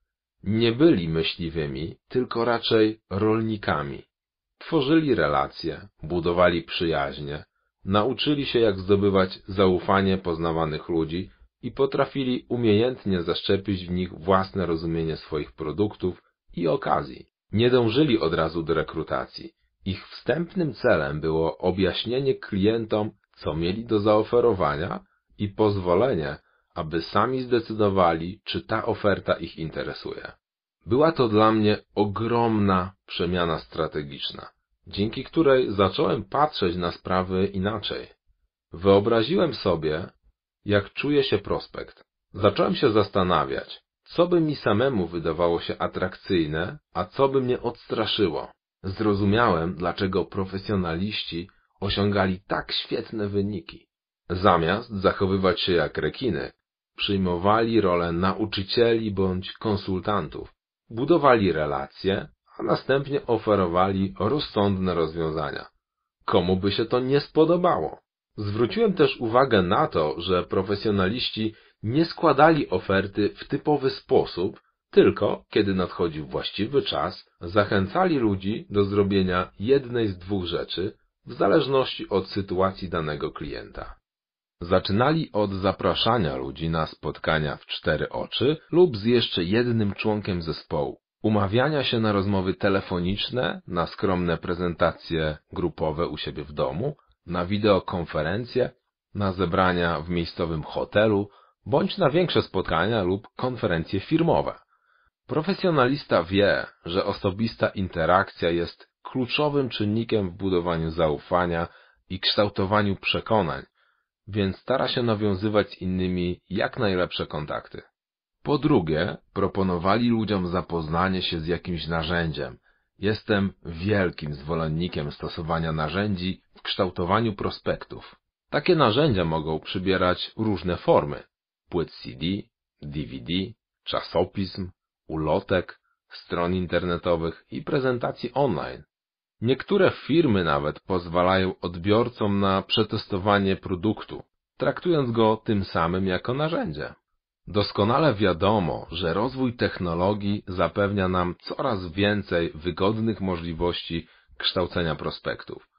Nie byli myśliwymi, tylko raczej rolnikami. Tworzyli relacje, budowali przyjaźnie, nauczyli się jak zdobywać zaufanie poznawanych ludzi i potrafili umiejętnie zaszczepić w nich własne rozumienie swoich produktów i okazji. Nie dążyli od razu do rekrutacji. Ich wstępnym celem było objaśnienie klientom, co mieli do zaoferowania i pozwolenie, aby sami zdecydowali, czy ta oferta ich interesuje. Była to dla mnie ogromna przemiana strategiczna, dzięki której zacząłem patrzeć na sprawy inaczej. Wyobraziłem sobie, jak czuje się prospekt. Zacząłem się zastanawiać, co by mi samemu wydawało się atrakcyjne, a co by mnie odstraszyło. Zrozumiałem, dlaczego profesjonaliści osiągali tak świetne wyniki. Zamiast zachowywać się jak rekiny, przyjmowali rolę nauczycieli bądź konsultantów, budowali relacje, a następnie oferowali rozsądne rozwiązania. Komu by się to nie spodobało? Zwróciłem też uwagę na to, że profesjonaliści nie składali oferty w typowy sposób, tylko, kiedy nadchodził właściwy czas, zachęcali ludzi do zrobienia jednej z 2 rzeczy, w zależności od sytuacji danego klienta. Zaczynali od zapraszania ludzi na spotkania w 4 oczy lub z jeszcze jednym członkiem zespołu, umawiania się na rozmowy telefoniczne, na skromne prezentacje grupowe u siebie w domu, na wideokonferencje, na zebrania w miejscowym hotelu, bądź na większe spotkania lub konferencje firmowe. Profesjonalista wie, że osobista interakcja jest kluczowym czynnikiem w budowaniu zaufania i kształtowaniu przekonań, więc stara się nawiązywać z innymi jak najlepsze kontakty. Po drugie, proponowali ludziom zapoznanie się z jakimś narzędziem. Jestem wielkim zwolennikiem stosowania narzędzi w kształtowaniu prospektów. Takie narzędzia mogą przybierać różne formy: płyt CD, DVD, czasopism, ulotek, stron internetowych i prezentacji online. Niektóre firmy nawet pozwalają odbiorcom na przetestowanie produktu, traktując go tym samym jako narzędzie. Doskonale wiadomo, że rozwój technologii zapewnia nam coraz więcej wygodnych możliwości kształcenia prospektów.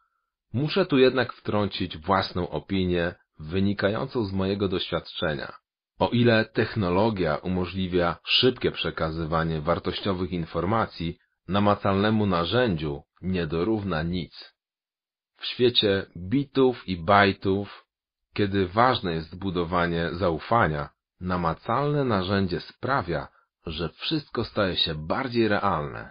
Muszę tu jednak wtrącić własną opinię wynikającą z mojego doświadczenia. O ile technologia umożliwia szybkie przekazywanie wartościowych informacji, namacalnemu narzędziu nie dorówna nic. W świecie bitów i bajtów, kiedy ważne jest zbudowanie zaufania, namacalne narzędzie sprawia, że wszystko staje się bardziej realne.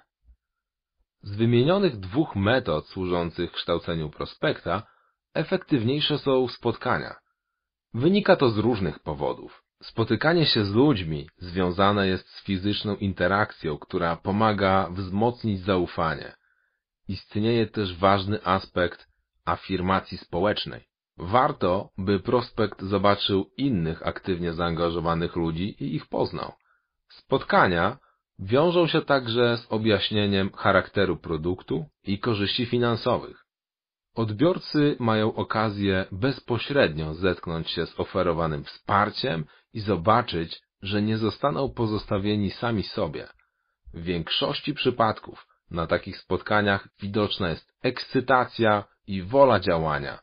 Z wymienionych dwóch metod służących kształceniu prospekta, efektywniejsze są spotkania. Wynika to z różnych powodów. Spotykanie się z ludźmi związane jest z fizyczną interakcją, która pomaga wzmocnić zaufanie. Istnieje też ważny aspekt afirmacji społecznej. Warto, by prospekt zobaczył innych aktywnie zaangażowanych ludzi i ich poznał. Spotkania wiążą się także z objaśnieniem charakteru produktu i korzyści finansowych. Odbiorcy mają okazję bezpośrednio zetknąć się z oferowanym wsparciem i zobaczyć, że nie zostaną pozostawieni sami sobie. W większości przypadków na takich spotkaniach widoczna jest ekscytacja i wola działania.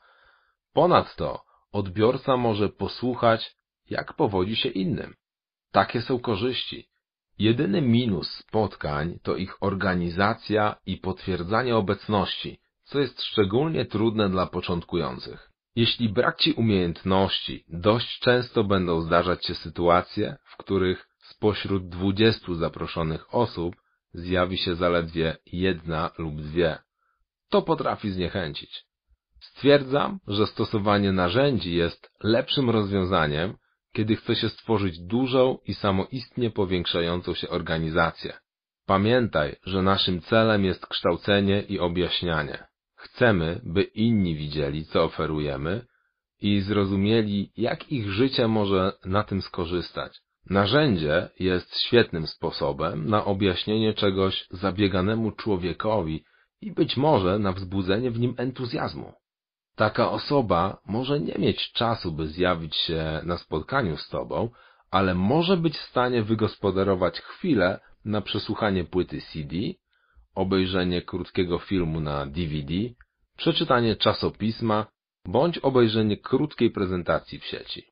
Ponadto odbiorca może posłuchać, jak powodzi się innym. Takie są korzyści. Jedyny minus spotkań to ich organizacja i potwierdzanie obecności, co jest szczególnie trudne dla początkujących. Jeśli brak Ci umiejętności, dość często będą zdarzać się sytuacje, w których spośród 20 zaproszonych osób zjawi się zaledwie 1 lub 2. To potrafi zniechęcić. Stwierdzam, że stosowanie narzędzi jest lepszym rozwiązaniem, kiedy chce się stworzyć dużą i samoistnie powiększającą się organizację. Pamiętaj, że naszym celem jest kształcenie i objaśnianie. Chcemy, by inni widzieli, co oferujemy i zrozumieli, jak ich życie może na tym skorzystać. Narzędzie jest świetnym sposobem na objaśnienie czegoś zabieganemu człowiekowi i być może na wzbudzenie w nim entuzjazmu. Taka osoba może nie mieć czasu, by zjawić się na spotkaniu z Tobą, ale może być w stanie wygospodarować chwilę na przesłuchanie płyty CD, obejrzenie krótkiego filmu na DVD, przeczytanie czasopisma bądź obejrzenie krótkiej prezentacji w sieci.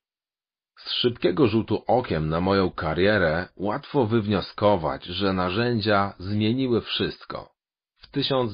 Z szybkiego rzutu okiem na moją karierę łatwo wywnioskować, że narzędzia zmieniły wszystko. W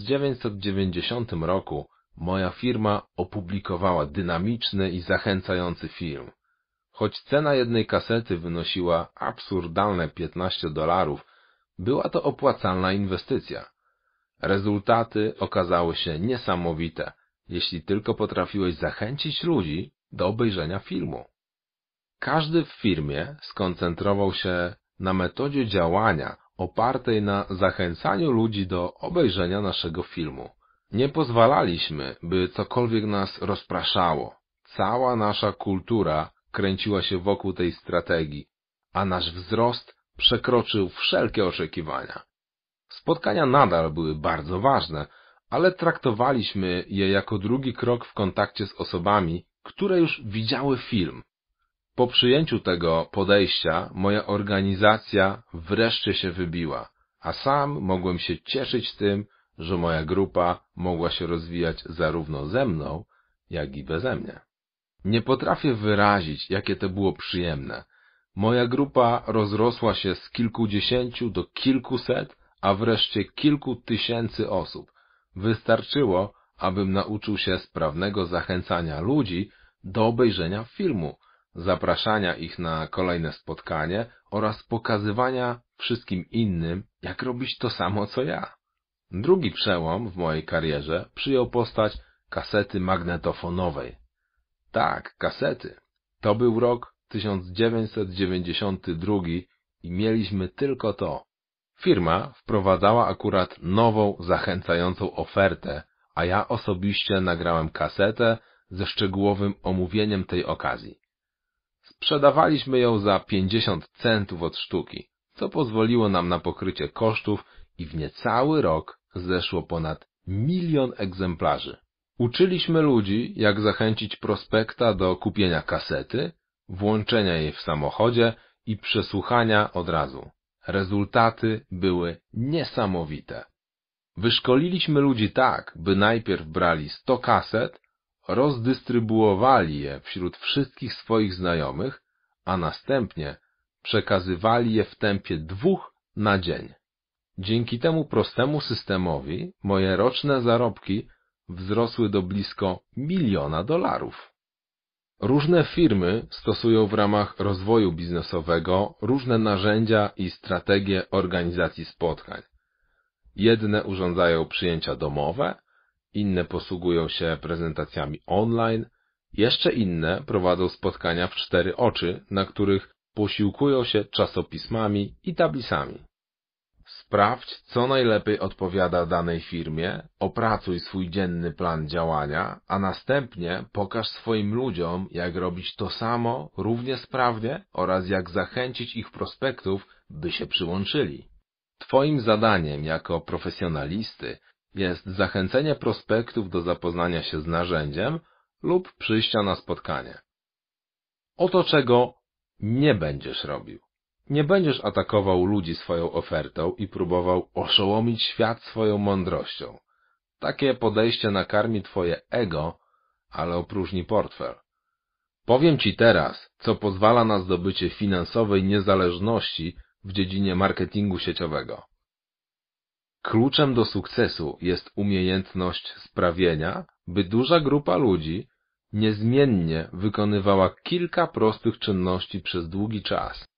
1990 roku moja firma opublikowała dynamiczny i zachęcający film. Choć cena jednej kasety wynosiła absurdalne $15, była to opłacalna inwestycja. Rezultaty okazały się niesamowite, jeśli tylko potrafiłeś zachęcić ludzi do obejrzenia filmu. Każdy w firmie skoncentrował się na metodzie działania opartej na zachęcaniu ludzi do obejrzenia naszego filmu. Nie pozwalaliśmy, by cokolwiek nas rozpraszało. Cała nasza kultura kręciła się wokół tej strategii, a nasz wzrost przekroczył wszelkie oczekiwania. Spotkania nadal były bardzo ważne, ale traktowaliśmy je jako drugi krok w kontakcie z osobami, które już widziały film. Po przyjęciu tego podejścia moja organizacja wreszcie się wybiła, a sam mogłem się cieszyć tym, że moja grupa mogła się rozwijać zarówno ze mną, jak i beze mnie. Nie potrafię wyrazić, jakie to było przyjemne. Moja grupa rozrosła się z kilkudziesięciu do kilkuset, a wreszcie kilku tysięcy osób. Wystarczyło, abym nauczył się sprawnego zachęcania ludzi do obejrzenia filmu, zapraszania ich na kolejne spotkanie oraz pokazywania wszystkim innym, jak robić to samo co ja. Drugi przełom w mojej karierze przyjął postać kasety magnetofonowej. Tak, kasety. To był rok 1992 i mieliśmy tylko to. Firma wprowadzała akurat nową, zachęcającą ofertę, a ja osobiście nagrałem kasetę ze szczegółowym omówieniem tej okazji. Sprzedawaliśmy ją za 50 centów od sztuki, co pozwoliło nam na pokrycie kosztów i w niecały rok zeszło ponad 1 000 000 egzemplarzy. Uczyliśmy ludzi, jak zachęcić prospekta do kupienia kasety, włączenia jej w samochodzie i przesłuchania od razu. Rezultaty były niesamowite. Wyszkoliliśmy ludzi tak, by najpierw brali 100 kaset, rozdystrybuowali je wśród wszystkich swoich znajomych, a następnie przekazywali je w tempie 2 na dzień. Dzięki temu prostemu systemowi moje roczne zarobki wzrosły do blisko $1 000 000. Różne firmy stosują w ramach rozwoju biznesowego różne narzędzia i strategie organizacji spotkań. Jedne urządzają przyjęcia domowe, inne posługują się prezentacjami online, jeszcze inne prowadzą spotkania w 4 oczy, na których posiłkują się czasopismami i tablicami. Sprawdź, co najlepiej odpowiada danej firmie, opracuj swój dzienny plan działania, a następnie pokaż swoim ludziom, jak robić to samo równie sprawnie oraz jak zachęcić ich prospektów, by się przyłączyli. Twoim zadaniem jako profesjonalisty jest zachęcenie prospektów do zapoznania się z narzędziem lub przyjścia na spotkanie. Oto czego nie będziesz robił. Nie będziesz atakował ludzi swoją ofertą i próbował oszołomić świat swoją mądrością. Takie podejście nakarmi twoje ego, ale opróżni portfel. Powiem ci teraz, co pozwala na zdobycie finansowej niezależności w dziedzinie marketingu sieciowego. Kluczem do sukcesu jest umiejętność sprawienia, by duża grupa ludzi niezmiennie wykonywała kilka prostych czynności przez długi czas.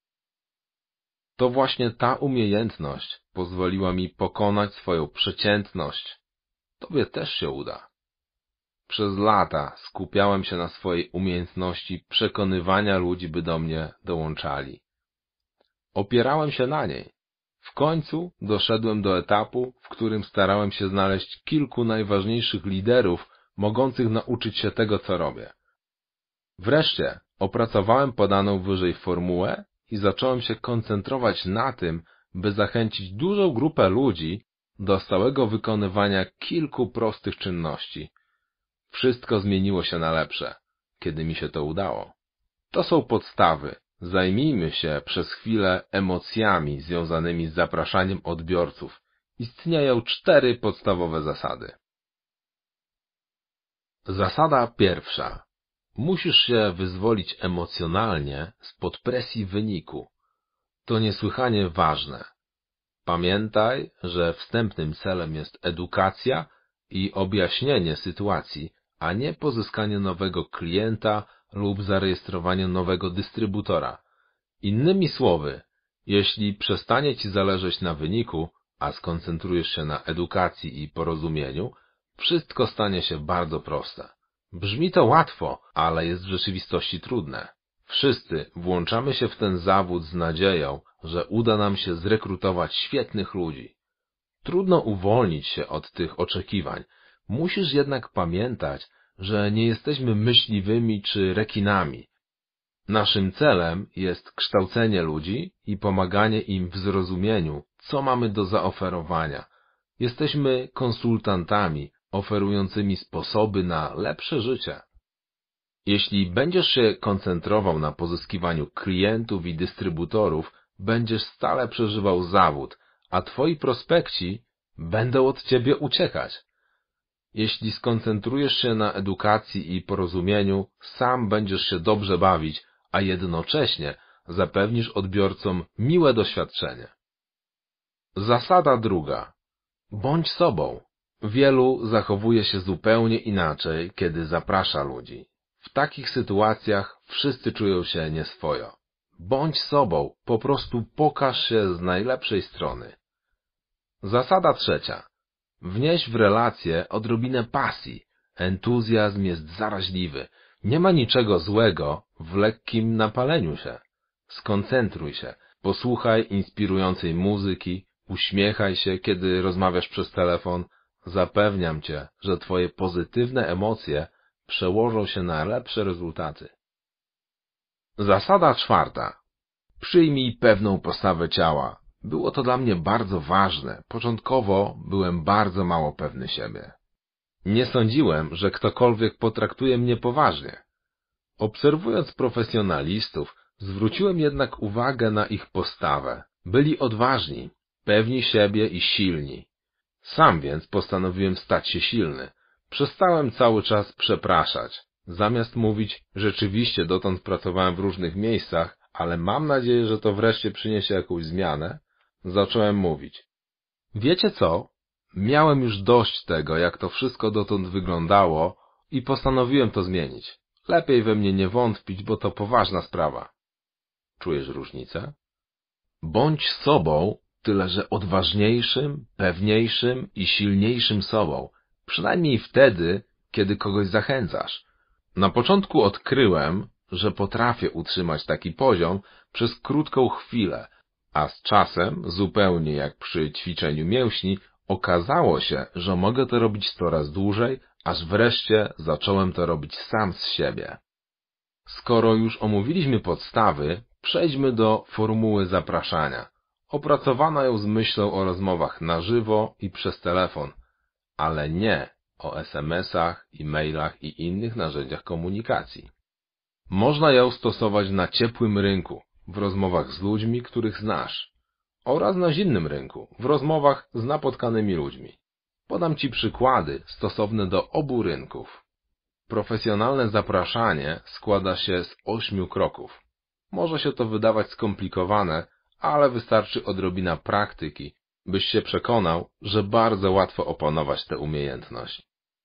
To właśnie ta umiejętność pozwoliła mi pokonać swoją przeciętność. Tobie też się uda. Przez lata skupiałem się na swojej umiejętności przekonywania ludzi, by do mnie dołączali. Opierałem się na niej. W końcu doszedłem do etapu, w którym starałem się znaleźć kilku najważniejszych liderów, mogących nauczyć się tego, co robię. Wreszcie opracowałem podaną wyżej formułę i zacząłem się koncentrować na tym, by zachęcić dużą grupę ludzi do stałego wykonywania kilku prostych czynności. Wszystko zmieniło się na lepsze, kiedy mi się to udało. To są podstawy. Zajmijmy się przez chwilę emocjami związanymi z zapraszaniem odbiorców. Istnieją 4 podstawowe zasady. Zasada pierwsza. Musisz się wyzwolić emocjonalnie spod presji wyniku. To niesłychanie ważne. Pamiętaj, że wstępnym celem jest edukacja i objaśnienie sytuacji, a nie pozyskanie nowego klienta lub zarejestrowanie nowego dystrybutora. Innymi słowy, jeśli przestanie ci zależeć na wyniku, a skoncentrujesz się na edukacji i porozumieniu, wszystko stanie się bardzo proste. Brzmi to łatwo, ale jest w rzeczywistości trudne. Wszyscy włączamy się w ten zawód z nadzieją, że uda nam się zrekrutować świetnych ludzi. Trudno uwolnić się od tych oczekiwań. Musisz jednak pamiętać, że nie jesteśmy myśliwymi czy rekinami. Naszym celem jest kształcenie ludzi i pomaganie im w zrozumieniu, co mamy do zaoferowania. Jesteśmy konsultantami oferującymi sposoby na lepsze życie. Jeśli będziesz się koncentrował na pozyskiwaniu klientów i dystrybutorów, będziesz stale przeżywał zawód, a twoi prospekci będą od ciebie uciekać. Jeśli skoncentrujesz się na edukacji i porozumieniu, sam będziesz się dobrze bawić, a jednocześnie zapewnisz odbiorcom miłe doświadczenie. Zasada druga. Bądź sobą. Wielu zachowuje się zupełnie inaczej, kiedy zaprasza ludzi. W takich sytuacjach wszyscy czują się nieswojo. Bądź sobą, po prostu pokaż się z najlepszej strony. Zasada trzecia. Wnieś w relacje odrobinę pasji. Entuzjazm jest zaraźliwy. Nie ma niczego złego w lekkim napaleniu się. Skoncentruj się, posłuchaj inspirującej muzyki, uśmiechaj się, kiedy rozmawiasz przez telefon. Zapewniam cię, że twoje pozytywne emocje przełożą się na lepsze rezultaty. Zasada czwarta. Przyjmij pewną postawę ciała. Było to dla mnie bardzo ważne. Początkowo byłem bardzo mało pewny siebie. Nie sądziłem, że ktokolwiek potraktuje mnie poważnie. Obserwując profesjonalistów, zwróciłem jednak uwagę na ich postawę. Byli odważni, pewni siebie i silni. Sam więc postanowiłem stać się silny. Przestałem cały czas przepraszać. Zamiast mówić, rzeczywiście dotąd pracowałem w różnych miejscach, ale mam nadzieję, że to wreszcie przyniesie jakąś zmianę, zacząłem mówić. Wiecie co? Miałem już dość tego, jak to wszystko dotąd wyglądało i postanowiłem to zmienić. Lepiej we mnie nie wątpić, bo to poważna sprawa. Czujesz różnicę? Bądź sobą, tyle że odważniejszym, pewniejszym i silniejszym sobą, przynajmniej wtedy, kiedy kogoś zachęcasz. Na początku odkryłem, że potrafię utrzymać taki poziom przez krótką chwilę, a z czasem, zupełnie jak przy ćwiczeniu mięśni, okazało się, że mogę to robić coraz dłużej, aż wreszcie zacząłem to robić sam z siebie. Skoro już omówiliśmy podstawy, przejdźmy do formuły zapraszania. Opracowano ją z myślą o rozmowach na żywo i przez telefon, ale nie o SMS-ach, e-mailach i innych narzędziach komunikacji. Można ją stosować na ciepłym rynku, w rozmowach z ludźmi, których znasz, oraz na zimnym rynku, w rozmowach z napotkanymi ludźmi. Podam Ci przykłady stosowne do obu rynków. Profesjonalne zapraszanie składa się z 8 kroków. Może się to wydawać skomplikowane, ale wystarczy odrobina praktyki, byś się przekonał, że bardzo łatwo opanować tę umiejętność.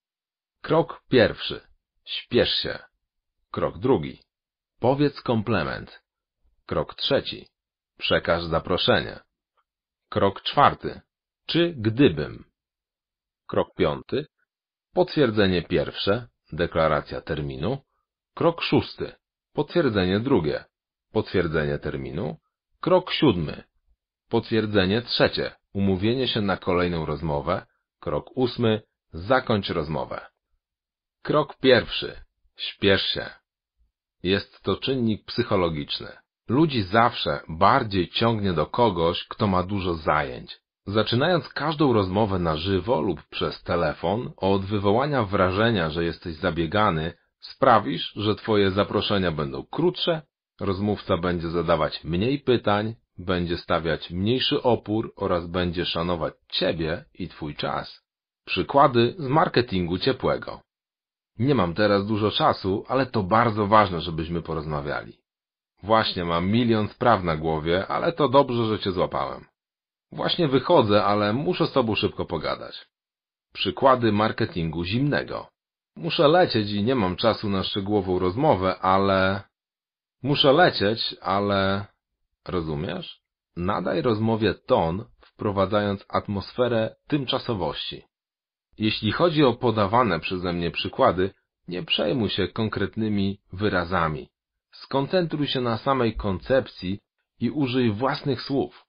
Krok pierwszy. Śpiesz się. Krok drugi. Powiedz komplement. Krok trzeci. Przekaż zaproszenie. Krok czwarty. Czy gdybym. Krok piąty. Potwierdzenie pierwsze. Deklaracja terminu. Krok szósty. Potwierdzenie drugie. Potwierdzenie terminu. Krok siódmy. Potwierdzenie trzecie. Umówienie się na kolejną rozmowę. Krok ósmy. Zakończ rozmowę. Krok pierwszy. Śpiesz się. Jest to czynnik psychologiczny. Ludzi zawsze bardziej ciągnie do kogoś, kto ma dużo zajęć. Zaczynając każdą rozmowę na żywo lub przez telefon, od wywołania wrażenia, że jesteś zabiegany, sprawisz, że twoje zaproszenia będą krótsze, rozmówca będzie zadawać mniej pytań, będzie stawiać mniejszy opór oraz będzie szanować ciebie i twój czas. Przykłady z marketingu ciepłego. Nie mam teraz dużo czasu, ale to bardzo ważne, żebyśmy porozmawiali. Właśnie mam milion spraw na głowie, ale to dobrze, że cię złapałem. Właśnie wychodzę, ale muszę z tobą szybko pogadać. Przykłady marketingu zimnego. Muszę lecieć i nie mam czasu na szczegółową rozmowę, ale... Muszę lecieć, ale... Rozumiesz? Nadaj rozmowie ton, wprowadzając atmosferę tymczasowości. Jeśli chodzi o podawane przeze mnie przykłady, nie przejmuj się konkretnymi wyrazami. Skoncentruj się na samej koncepcji i użyj własnych słów.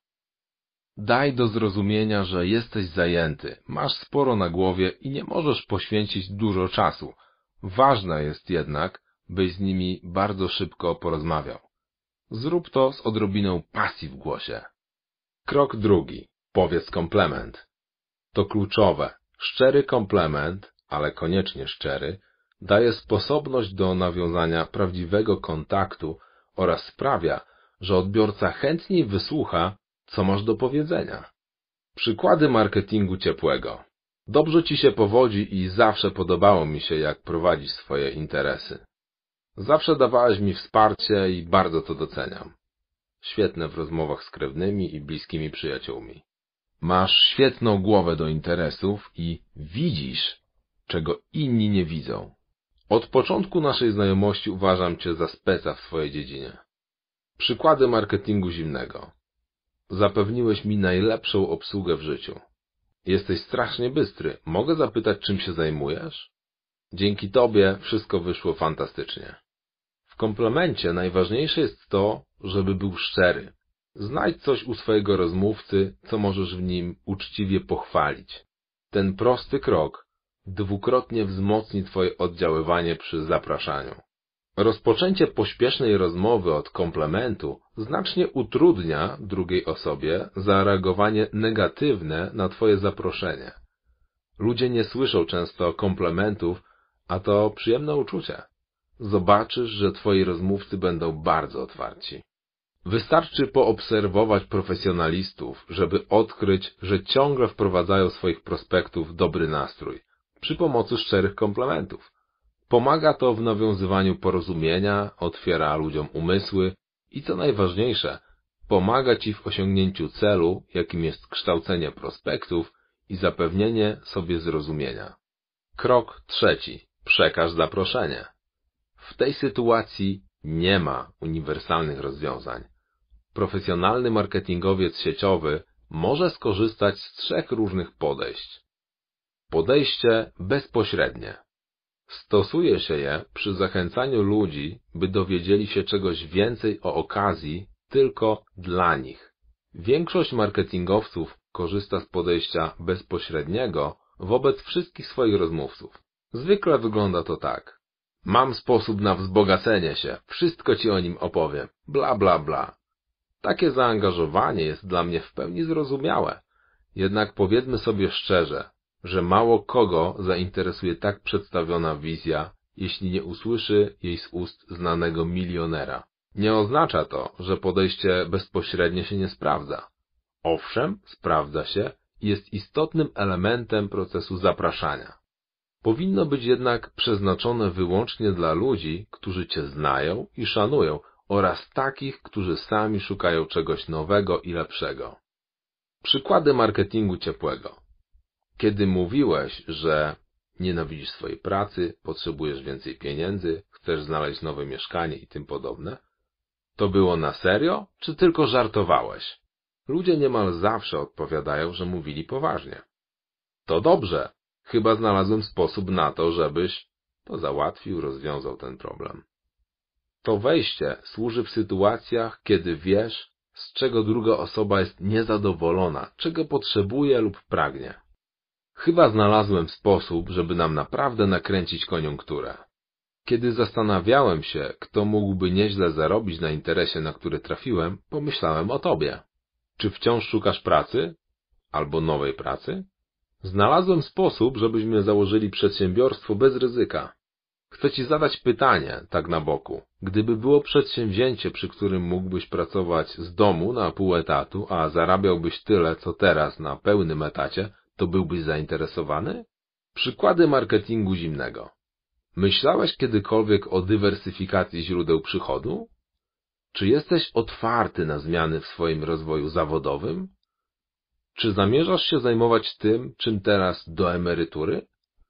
Daj do zrozumienia, że jesteś zajęty, masz sporo na głowie i nie możesz poświęcić dużo czasu. Ważne jest jednak, byś z nimi bardzo szybko porozmawiał. Zrób to z odrobiną pasji w głosie. Krok drugi. Powiedz komplement. To kluczowe. Szczery komplement, ale koniecznie szczery, daje sposobność do nawiązania prawdziwego kontaktu oraz sprawia, że odbiorca chętniej wysłucha, co masz do powiedzenia. Przykłady marketingu ciepłego. Dobrze ci się powodzi i zawsze podobało mi się, jak prowadzisz swoje interesy. Zawsze dawałeś mi wsparcie i bardzo to doceniam. Świetne w rozmowach z krewnymi i bliskimi przyjaciółmi. Masz świetną głowę do interesów i widzisz, czego inni nie widzą. Od początku naszej znajomości uważam cię za speca w swojej dziedzinie. Przykłady marketingu zimnego. Zapewniłeś mi najlepszą obsługę w życiu. Jesteś strasznie bystry. Mogę zapytać, czym się zajmujesz? Dzięki tobie wszystko wyszło fantastycznie. W komplemencie najważniejsze jest to, żeby był szczery. Znajdź coś u swojego rozmówcy, co możesz w nim uczciwie pochwalić. Ten prosty krok dwukrotnie wzmocni twoje oddziaływanie przy zapraszaniu. Rozpoczęcie pośpiesznej rozmowy od komplementu znacznie utrudnia drugiej osobie zareagowanie negatywne na twoje zaproszenie. Ludzie nie słyszą często komplementów, a to przyjemne uczucie. Zobaczysz, że twoi rozmówcy będą bardzo otwarci. Wystarczy poobserwować profesjonalistów, żeby odkryć, że ciągle wprowadzają swoich prospektów w dobry nastrój, przy pomocy szczerych komplementów. Pomaga to w nawiązywaniu porozumienia, otwiera ludziom umysły i co najważniejsze, pomaga Ci w osiągnięciu celu, jakim jest kształcenie prospektów i zapewnienie sobie zrozumienia. Krok 3. Przekaż zaproszenie. W tej sytuacji nie ma uniwersalnych rozwiązań. Profesjonalny marketingowiec sieciowy może skorzystać z 3 różnych podejść. Podejście bezpośrednie. Stosuje się je przy zachęcaniu ludzi, by dowiedzieli się czegoś więcej o okazji tylko dla nich. Większość marketingowców korzysta z podejścia bezpośredniego wobec wszystkich swoich rozmówców. Zwykle wygląda to tak. Mam sposób na wzbogacenie się, wszystko Ci o nim opowiem, bla bla bla. Takie zaangażowanie jest dla mnie w pełni zrozumiałe. Jednak powiedzmy sobie szczerze, że mało kogo zainteresuje tak przedstawiona wizja, jeśli nie usłyszy jej z ust znanego milionera. Nie oznacza to, że podejście bezpośrednie się nie sprawdza. Owszem, sprawdza się i jest istotnym elementem procesu zapraszania. Powinno być jednak przeznaczone wyłącznie dla ludzi, którzy Cię znają i szanują, oraz takich, którzy sami szukają czegoś nowego i lepszego. Przykłady marketingu ciepłego. Kiedy mówiłeś, że nienawidzisz swojej pracy, potrzebujesz więcej pieniędzy, chcesz znaleźć nowe mieszkanie i tym podobne, to było na serio, czy tylko żartowałeś? Ludzie niemal zawsze odpowiadają, że mówili poważnie. To dobrze, chyba znalazłem sposób na to, żebyś to załatwił, rozwiązał ten problem. To wejście służy w sytuacjach, kiedy wiesz, z czego druga osoba jest niezadowolona, czego potrzebuje lub pragnie. Chyba znalazłem sposób, żeby nam naprawdę nakręcić koniunkturę. Kiedy zastanawiałem się, kto mógłby nieźle zarobić na interesie, na który trafiłem, pomyślałem o tobie. Czy wciąż szukasz pracy? Albo nowej pracy? Znalazłem sposób, żebyśmy założyli przedsiębiorstwo bez ryzyka. Chcę Ci zadać pytanie, tak na boku. Gdyby było przedsięwzięcie, przy którym mógłbyś pracować z domu na pół etatu, a zarabiałbyś tyle, co teraz na pełnym etacie, to byłbyś zainteresowany? Przykłady marketingu zimnego. Myślałeś kiedykolwiek o dywersyfikacji źródeł przychodu? Czy jesteś otwarty na zmiany w swoim rozwoju zawodowym? Czy zamierzasz się zajmować tym, czym teraz do emerytury?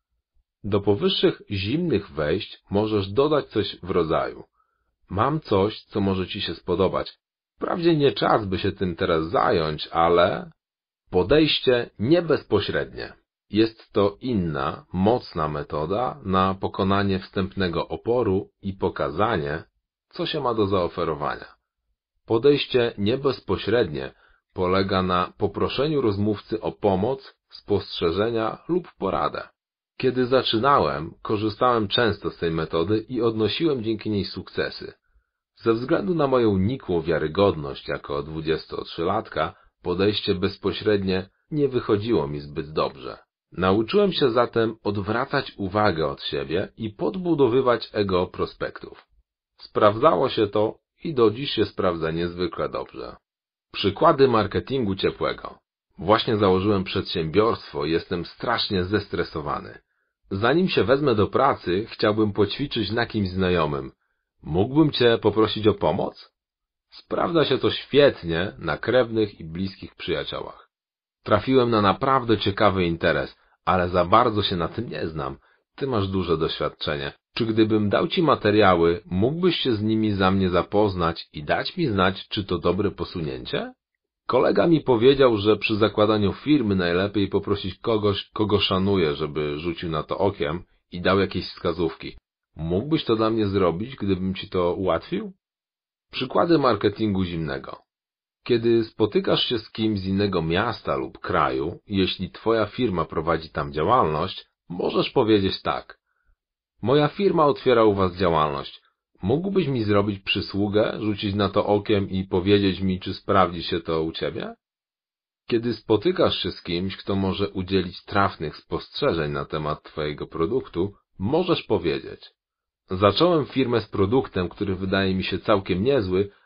Do powyższych zimnych wejść możesz dodać coś w rodzaju: mam coś, co może Ci się spodobać. Wprawdzie nie czas, by się tym teraz zająć, ale... Podejście nie bezpośrednie. Jest to inna, mocna metoda na pokonanie wstępnego oporu i pokazanie, co się ma do zaoferowania. Podejście nie bezpośrednie polega na poproszeniu rozmówcy o pomoc, spostrzeżenia lub poradę. Kiedy zaczynałem, korzystałem często z tej metody i odnosiłem dzięki niej sukcesy. Ze względu na moją nikłą wiarygodność jako 23-latka, podejście bezpośrednie nie wychodziło mi zbyt dobrze. Nauczyłem się zatem odwracać uwagę od siebie i podbudowywać ego prospektów. Sprawdzało się to i do dziś się sprawdza niezwykle dobrze. Przykłady marketingu ciepłego. Właśnie założyłem przedsiębiorstwo i jestem strasznie zestresowany. Zanim się wezmę do pracy, chciałbym poćwiczyć na kimś znajomym. Mógłbym Cię poprosić o pomoc? Sprawdza się to świetnie na krewnych i bliskich przyjaciołach. Trafiłem na naprawdę ciekawy interes, ale za bardzo się na tym nie znam. Ty masz duże doświadczenie. Czy gdybym dał Ci materiały, mógłbyś się z nimi za mnie zapoznać i dać mi znać, czy to dobre posunięcie? Kolega mi powiedział, że przy zakładaniu firmy najlepiej poprosić kogoś, kogo szanuję, żeby rzucił na to okiem i dał jakieś wskazówki. Mógłbyś to dla mnie zrobić, gdybym Ci to ułatwił? Przykłady marketingu zimnego. Kiedy spotykasz się z kimś z innego miasta lub kraju, jeśli Twoja firma prowadzi tam działalność, możesz powiedzieć tak: moja firma otwiera u Was działalność. Mógłbyś mi zrobić przysługę, rzucić na to okiem i powiedzieć mi, czy sprawdzi się to u Ciebie? Kiedy spotykasz się z kimś, kto może udzielić trafnych spostrzeżeń na temat Twojego produktu, możesz powiedzieć: zacząłem firmę z produktem, który wydaje mi się całkiem niezły,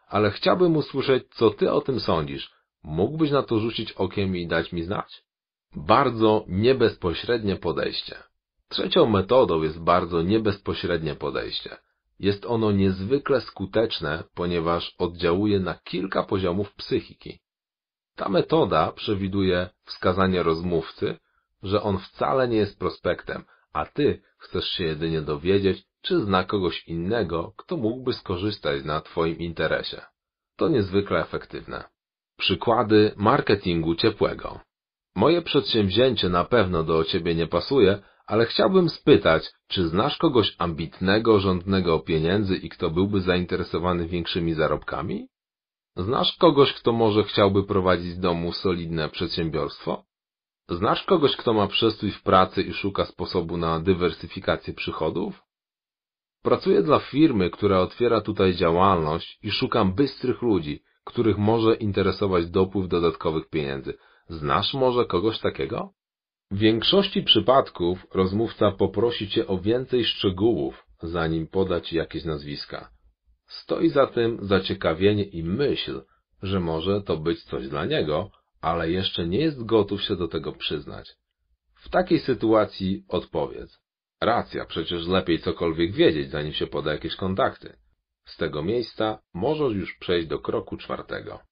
ale chciałbym usłyszeć, co ty o tym sądzisz. Mógłbyś na to rzucić okiem i dać mi znać? Bardzo niebezpośrednie podejście. Trzecią metodą jest bardzo niebezpośrednie podejście. Jest ono niezwykle skuteczne, ponieważ oddziałuje na kilka poziomów psychiki. Ta metoda przewiduje wskazanie rozmówcy, że on wcale nie jest prospektem, a ty chcesz się jedynie dowiedzieć, czy zna kogoś innego, kto mógłby skorzystać na twoim interesie. To niezwykle efektywne. Przykłady marketingu ciepłego. Moje przedsięwzięcie na pewno do ciebie nie pasuje, ale chciałbym spytać, czy znasz kogoś ambitnego, żądnego pieniędzy i kto byłby zainteresowany większymi zarobkami? Znasz kogoś, kto może chciałby prowadzić z domu solidne przedsiębiorstwo? Znasz kogoś, kto ma przestój w pracy i szuka sposobu na dywersyfikację przychodów? Pracuję dla firmy, która otwiera tutaj działalność i szukam bystrych ludzi, których może interesować dopływ dodatkowych pieniędzy. Znasz może kogoś takiego? W większości przypadków rozmówca poprosi cię o więcej szczegółów, zanim poda ci jakieś nazwiska. Stoi za tym zaciekawienie i myśl, że może to być coś dla niego, ale jeszcze nie jest gotów się do tego przyznać. W takiej sytuacji odpowiedz. Racja, przecież lepiej cokolwiek wiedzieć, zanim się poda jakieś kontakty. Z tego miejsca możesz już przejść do kroku 4.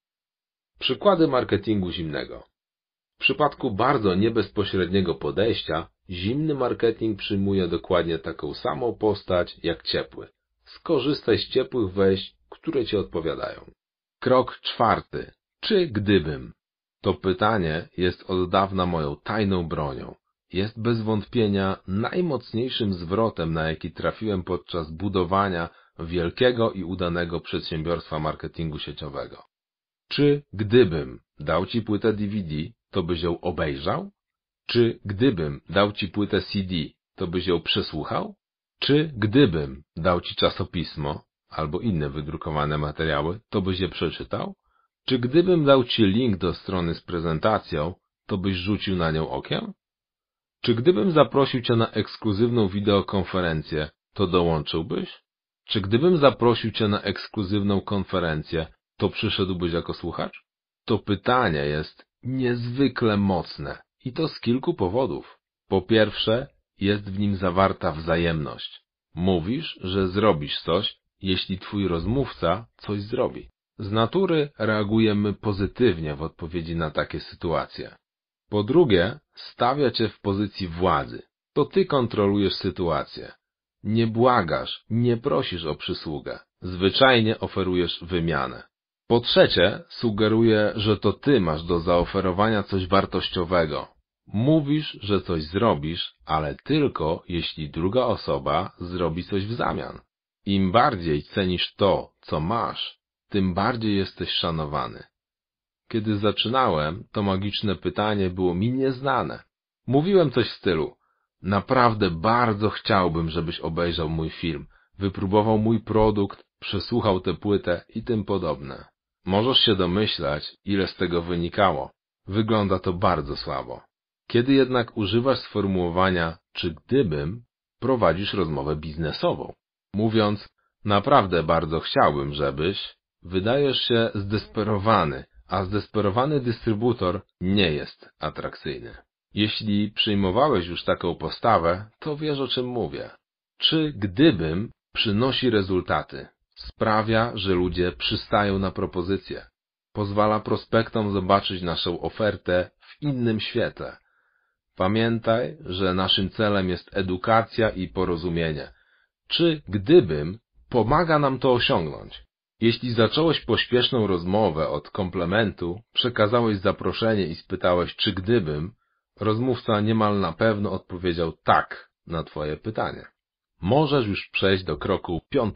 Przykłady marketingu zimnego. W przypadku bardzo niebezpośredniego podejścia, zimny marketing przyjmuje dokładnie taką samą postać jak ciepły. Skorzystaj z ciepłych wejść, które ci odpowiadają. Krok 4. Czy gdybym? To pytanie jest od dawna moją tajną bronią. Jest bez wątpienia najmocniejszym zwrotem, na jaki trafiłem podczas budowania wielkiego i udanego przedsiębiorstwa marketingu sieciowego. Czy gdybym dał ci płytę DVD, to byś ją obejrzał? Czy gdybym dał ci płytę CD, to byś ją przesłuchał? Czy gdybym dał ci czasopismo albo inne wydrukowane materiały, to byś je przeczytał? Czy gdybym dał ci link do strony z prezentacją, to byś rzucił na nią okiem? Czy gdybym zaprosił cię na ekskluzywną wideokonferencję, to dołączyłbyś? Czy gdybym zaprosił cię na ekskluzywną konferencję, to przyszedłbyś jako słuchacz? To pytanie jest niezwykle mocne i to z kilku powodów. Po pierwsze, jest w nim zawarta wzajemność. Mówisz, że zrobisz coś, jeśli twój rozmówca coś zrobi. Z natury reagujemy pozytywnie w odpowiedzi na takie sytuacje. Po drugie, stawia cię w pozycji władzy. To ty kontrolujesz sytuację. Nie błagasz, nie prosisz o przysługę. Zwyczajnie oferujesz wymianę. Po trzecie, sugeruje, że to ty masz do zaoferowania coś wartościowego. Mówisz, że coś zrobisz, ale tylko jeśli druga osoba zrobi coś w zamian. Im bardziej cenisz to, co masz, tym bardziej jesteś szanowany. Kiedy zaczynałem, to magiczne pytanie było mi nieznane. Mówiłem coś w stylu: naprawdę bardzo chciałbym, żebyś obejrzał mój film, wypróbował mój produkt, przesłuchał tę płytę i tym podobne. Możesz się domyślać, ile z tego wynikało. Wygląda to bardzo słabo. Kiedy jednak używasz sformułowania czy gdybym, prowadzisz rozmowę biznesową. Mówiąc naprawdę bardzo chciałbym, żebyś, wydajesz się zdesperowany, a zdesperowany dystrybutor nie jest atrakcyjny. Jeśli przyjmowałeś już taką postawę, to wiesz, o czym mówię. Czy gdybym przynosi rezultaty. Sprawia, że ludzie przystają na propozycję. Pozwala prospektom zobaczyć naszą ofertę w innym świetle. Pamiętaj, że naszym celem jest edukacja i porozumienie. Czy gdybym pomaga nam to osiągnąć? Jeśli zacząłeś pośpieszną rozmowę od komplementu, przekazałeś zaproszenie i spytałeś czy gdybym, rozmówca niemal na pewno odpowiedział tak na twoje pytanie. Możesz już przejść do kroku 5.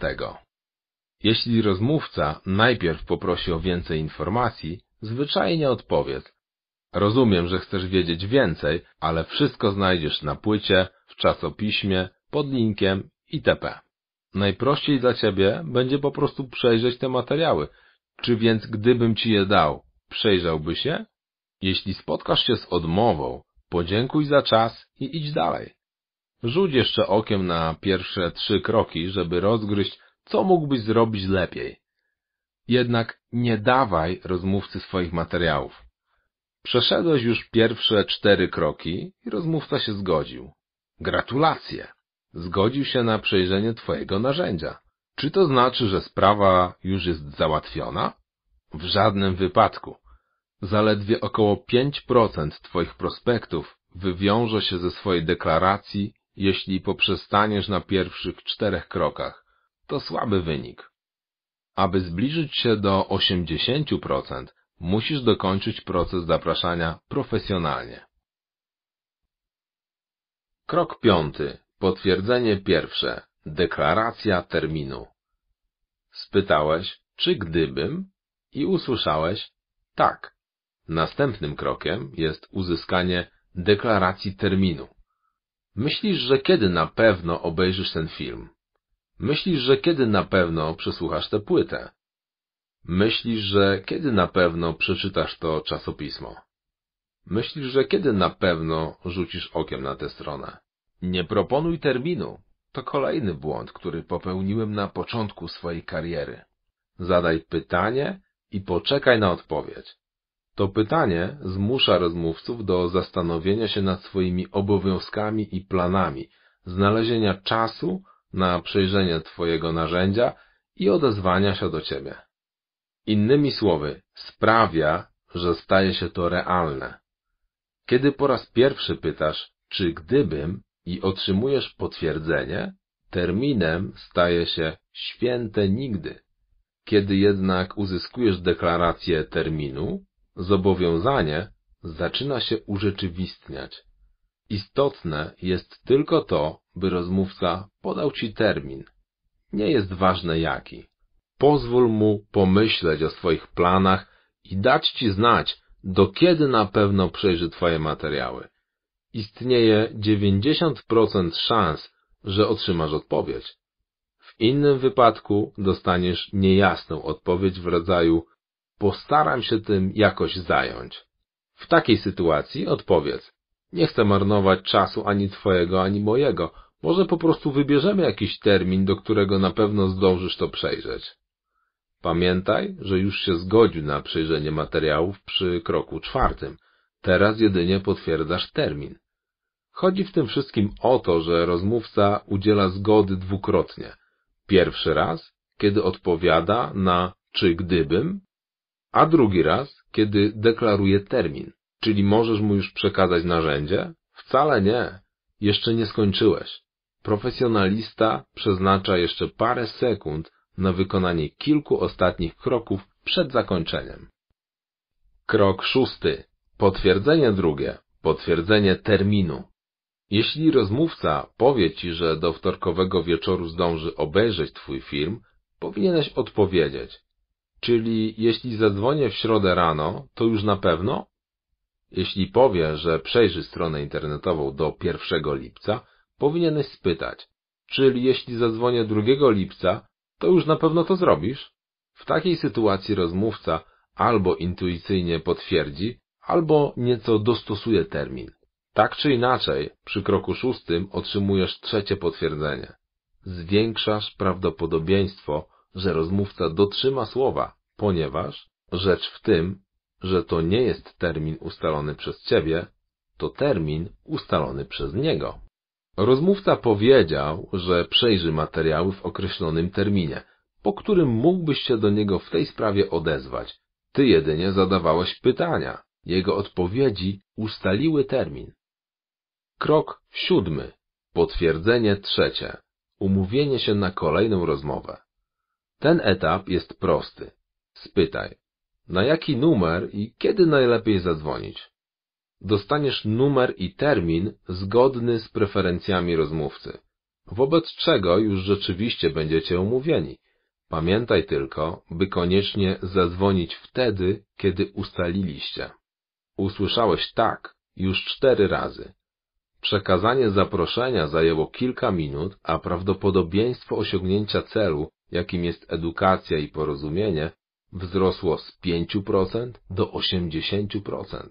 Jeśli rozmówca najpierw poprosi o więcej informacji, zwyczajnie odpowiedz: rozumiem, że chcesz wiedzieć więcej, ale wszystko znajdziesz na płycie, w czasopiśmie, pod linkiem itp. Najprościej dla ciebie będzie po prostu przejrzeć te materiały. Czy więc gdybym ci je dał, przejrzałbyś je? Jeśli spotkasz się z odmową, podziękuj za czas i idź dalej. Rzuć jeszcze okiem na pierwsze 3 kroki, żeby rozgryźć, co mógłbyś zrobić lepiej. Jednak nie dawaj rozmówcy swoich materiałów. Przeszedłeś już pierwsze 4 kroki i rozmówca się zgodził. Gratulacje! Zgodził się na przejrzenie twojego narzędzia. Czy to znaczy, że sprawa już jest załatwiona? W żadnym wypadku. Zaledwie około 5% twoich prospektów wywiąże się ze swojej deklaracji, jeśli poprzestaniesz na pierwszych 4 krokach. To słaby wynik. Aby zbliżyć się do 80%, musisz dokończyć proces zapraszania profesjonalnie. Krok 5. Potwierdzenie pierwsze. Deklaracja terminu. Spytałeś, czy gdybym, i usłyszałeś tak. Następnym krokiem jest uzyskanie deklaracji terminu. Myślisz, że kiedy na pewno obejrzysz ten film? Myślisz, że kiedy na pewno przesłuchasz tę płytę? Myślisz, że kiedy na pewno przeczytasz to czasopismo? Myślisz, że kiedy na pewno rzucisz okiem na tę stronę? Nie proponuj terminu. To kolejny błąd, który popełniłem na początku swojej kariery. Zadaj pytanie i poczekaj na odpowiedź. To pytanie zmusza rozmówców do zastanowienia się nad swoimi obowiązkami i planami, znalezienia czasu na przejrzenie twojego narzędzia i odezwania się do ciebie. Innymi słowy, sprawia, że staje się to realne. Kiedy po raz pierwszy pytasz, czy gdybym, i otrzymujesz potwierdzenie, terminem staje się święte nigdy. Kiedy jednak uzyskujesz deklarację terminu, zobowiązanie zaczyna się urzeczywistniać. Istotne jest tylko to, by rozmówca podał ci termin. Nie jest ważne jaki. Pozwól mu pomyśleć o swoich planach i dać ci znać, do kiedy na pewno przejrzy twoje materiały. Istnieje 90% szans, że otrzymasz odpowiedź. W innym wypadku dostaniesz niejasną odpowiedź w rodzaju postaram się tym jakoś zająć. W takiej sytuacji odpowiedz nie chcę marnować czasu ani twojego, ani mojego. Może po prostu wybierzemy jakiś termin, do którego na pewno zdążysz to przejrzeć. Pamiętaj, że już się zgodził na przejrzenie materiałów przy kroku 4. Teraz jedynie potwierdzasz termin. Chodzi w tym wszystkim o to, że rozmówca udziela zgody dwukrotnie. Pierwszy raz, kiedy odpowiada na czy gdybym, a drugi raz, kiedy deklaruje termin. Czyli możesz mu już przekazać narzędzie? Wcale nie. Jeszcze nie skończyłeś. Profesjonalista przeznacza jeszcze parę sekund na wykonanie kilku ostatnich kroków przed zakończeniem. Krok 6. Potwierdzenie drugie. Potwierdzenie terminu. Jeśli rozmówca powie ci, że do wtorkowego wieczoru zdąży obejrzeć twój film, powinieneś odpowiedzieć. Czyli jeśli zadzwonię w środę rano, to już na pewno? Jeśli powie, że przejrzy stronę internetową do 1 lipca, powinieneś spytać. Czyli jeśli zadzwonię 2 lipca, to już na pewno to zrobisz? W takiej sytuacji rozmówca albo intuicyjnie potwierdzi, albo nieco dostosuje termin. Tak czy inaczej, przy kroku 6 otrzymujesz trzecie potwierdzenie. Zwiększasz prawdopodobieństwo, że rozmówca dotrzyma słowa, ponieważ rzecz w tym, że to nie jest termin ustalony przez ciebie, to termin ustalony przez niego. Rozmówca powiedział, że przejrzy materiały w określonym terminie, po którym mógłbyś się do niego w tej sprawie odezwać. Ty jedynie zadawałeś pytania. Jego odpowiedzi ustaliły termin. Krok 7. Potwierdzenie trzecie. Umówienie się na kolejną rozmowę. Ten etap jest prosty. Spytaj, na jaki numer i kiedy najlepiej zadzwonić. Dostaniesz numer i termin zgodny z preferencjami rozmówcy, wobec czego już rzeczywiście będziecie umówieni. Pamiętaj tylko, by koniecznie zadzwonić wtedy, kiedy ustaliliście. Usłyszałeś tak już 4 razy. Przekazanie zaproszenia zajęło kilka minut, a prawdopodobieństwo osiągnięcia celu, jakim jest edukacja i porozumienie, wzrosło z 5% do 80%.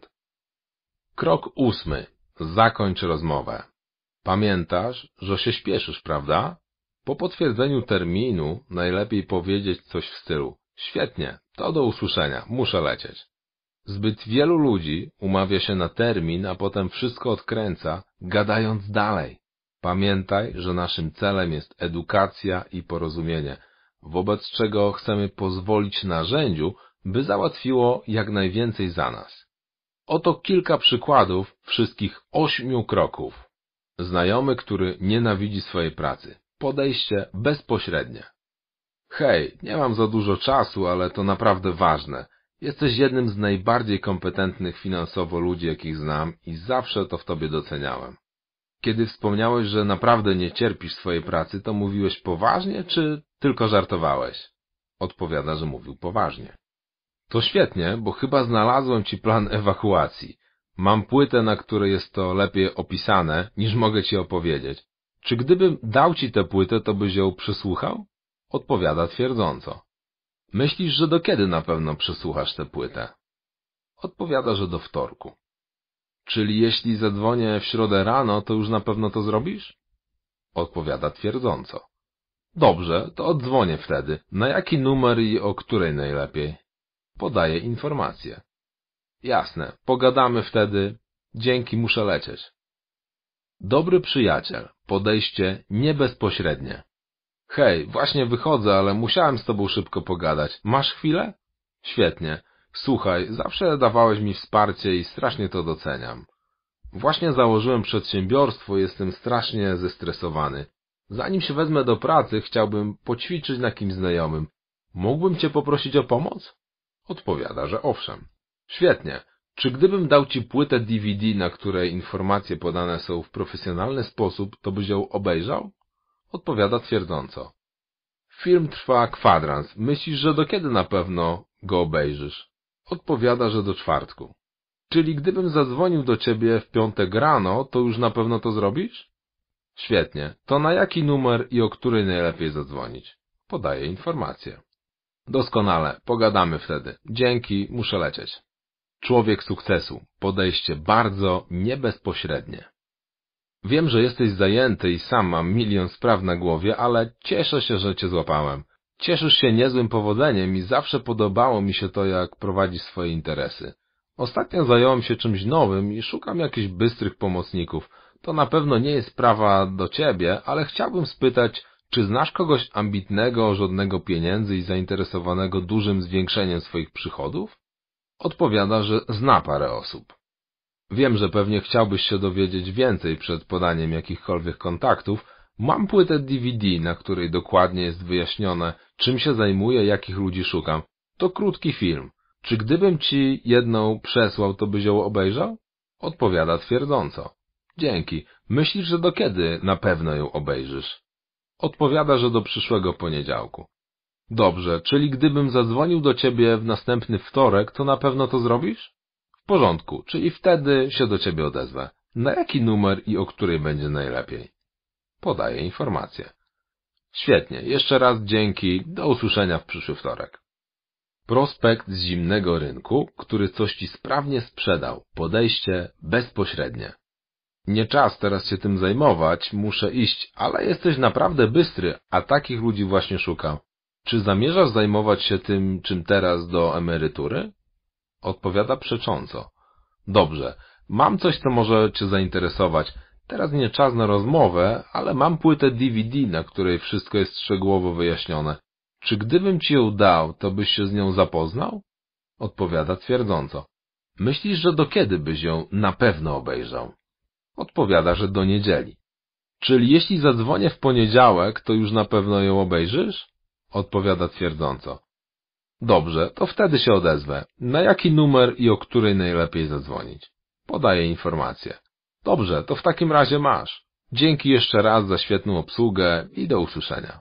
Krok 8. Zakończ rozmowę. Pamiętasz, że się śpieszysz, prawda? Po potwierdzeniu terminu najlepiej powiedzieć coś w stylu Świetnie, to do usłyszenia, muszę lecieć. Zbyt wielu ludzi umawia się na termin, a potem wszystko odkręca, gadając dalej. Pamiętaj, że naszym celem jest edukacja i porozumienie, wobec czego chcemy pozwolić narzędziu, by załatwiło jak najwięcej za nas. Oto kilka przykładów wszystkich 8 kroków. Znajomy, który nienawidzi swojej pracy. Podejście bezpośrednie. Hej, nie mam za dużo czasu, ale to naprawdę ważne. Jesteś jednym z najbardziej kompetentnych finansowo ludzi, jakich znam i zawsze to w tobie doceniałem. Kiedy wspomniałeś, że naprawdę nie cierpisz swojej pracy, to mówiłeś poważnie, czy tylko żartowałeś? Odpowiada, że mówił poważnie. To świetnie, bo chyba znalazłem ci plan ewakuacji. Mam płytę, na której jest to lepiej opisane, niż mogę ci opowiedzieć. Czy gdybym dał ci tę płytę, to byś ją przysłuchał? Odpowiada twierdząco. Myślisz, że do kiedy na pewno przesłuchasz tę płytę? Odpowiada, że do wtorku. Czyli jeśli zadzwonię w środę rano, to już na pewno to zrobisz? Odpowiada twierdząco. Dobrze, to oddzwonię wtedy. Na jaki numer i o której najlepiej? Podaje informację. Jasne, pogadamy wtedy. Dzięki, muszę lecieć. Dobry przyjaciel. Podejście niebezpośrednie. Hej, właśnie wychodzę, ale musiałem z tobą szybko pogadać. Masz chwilę? Świetnie. Słuchaj, zawsze dawałeś mi wsparcie i strasznie to doceniam. Właśnie założyłem przedsiębiorstwo i jestem strasznie zestresowany. Zanim się wezmę do pracy, chciałbym poćwiczyć na kimś znajomym. Mógłbym cię poprosić o pomoc? Odpowiada, że owszem. Świetnie. Czy gdybym dał ci płytę DVD, na której informacje podane są w profesjonalny sposób, to byś ją obejrzał? Odpowiada twierdząco. Film trwa kwadrans. Myślisz, że do kiedy na pewno go obejrzysz? Odpowiada, że do czwartku. Czyli gdybym zadzwonił do ciebie w piątek rano, to już na pewno to zrobisz? Świetnie. To na jaki numer i o której najlepiej zadzwonić? Podaje informację. Doskonale. Pogadamy wtedy. Dzięki. Muszę lecieć. Człowiek sukcesu. Podejście bardzo niebezpośrednie. Wiem, że jesteś zajęty i sam mam milion spraw na głowie, ale cieszę się, że cię złapałem. Cieszysz się niezłym powodzeniem i zawsze podobało mi się to, jak prowadzisz swoje interesy. Ostatnio zająłem się czymś nowym i szukam jakichś bystrych pomocników. To na pewno nie jest sprawa do ciebie, ale chciałbym spytać, czy znasz kogoś ambitnego, żądnego pieniędzy i zainteresowanego dużym zwiększeniem swoich przychodów? Odpowiada, że zna parę osób. Wiem, że pewnie chciałbyś się dowiedzieć więcej przed podaniem jakichkolwiek kontaktów. Mam płytę DVD, na której dokładnie jest wyjaśnione, czym się zajmuję, jakich ludzi szukam. To krótki film. Czy gdybym ci jedną przesłał, to byś ją obejrzał? Odpowiada twierdząco. Dzięki. Myślisz, że do kiedy na pewno ją obejrzysz? Odpowiada, że do przyszłego poniedziałku. Dobrze, czyli gdybym zadzwonił do ciebie w następny wtorek, to na pewno to zrobisz? W porządku, czyli wtedy się do ciebie odezwę. Na jaki numer i o której będzie najlepiej? Podaję informację. Świetnie, jeszcze raz dzięki, do usłyszenia w przyszły wtorek. Prospekt z zimnego rynku, który coś ci sprawnie sprzedał. Podejście bezpośrednie. Nie czas teraz się tym zajmować, muszę iść, ale jesteś naprawdę bystry, a takich ludzi właśnie szukam. Czy zamierzasz zajmować się tym, czym teraz do emerytury? Odpowiada przecząco. Dobrze, mam coś, co może cię zainteresować. Teraz nie czas na rozmowę, ale mam płytę DVD, na której wszystko jest szczegółowo wyjaśnione. Czy gdybym ci ją dał, to byś się z nią zapoznał? Odpowiada twierdząco. Myślisz, że do kiedy byś ją na pewno obejrzał? Odpowiada, że do niedzieli. Czyli jeśli zadzwonię w poniedziałek, to już na pewno ją obejrzysz? Odpowiada twierdząco. Dobrze, to wtedy się odezwę. Na jaki numer i o której najlepiej zadzwonić? Podaję informację. Dobrze, to w takim razie masz. Dzięki jeszcze raz za świetną obsługę i do usłyszenia.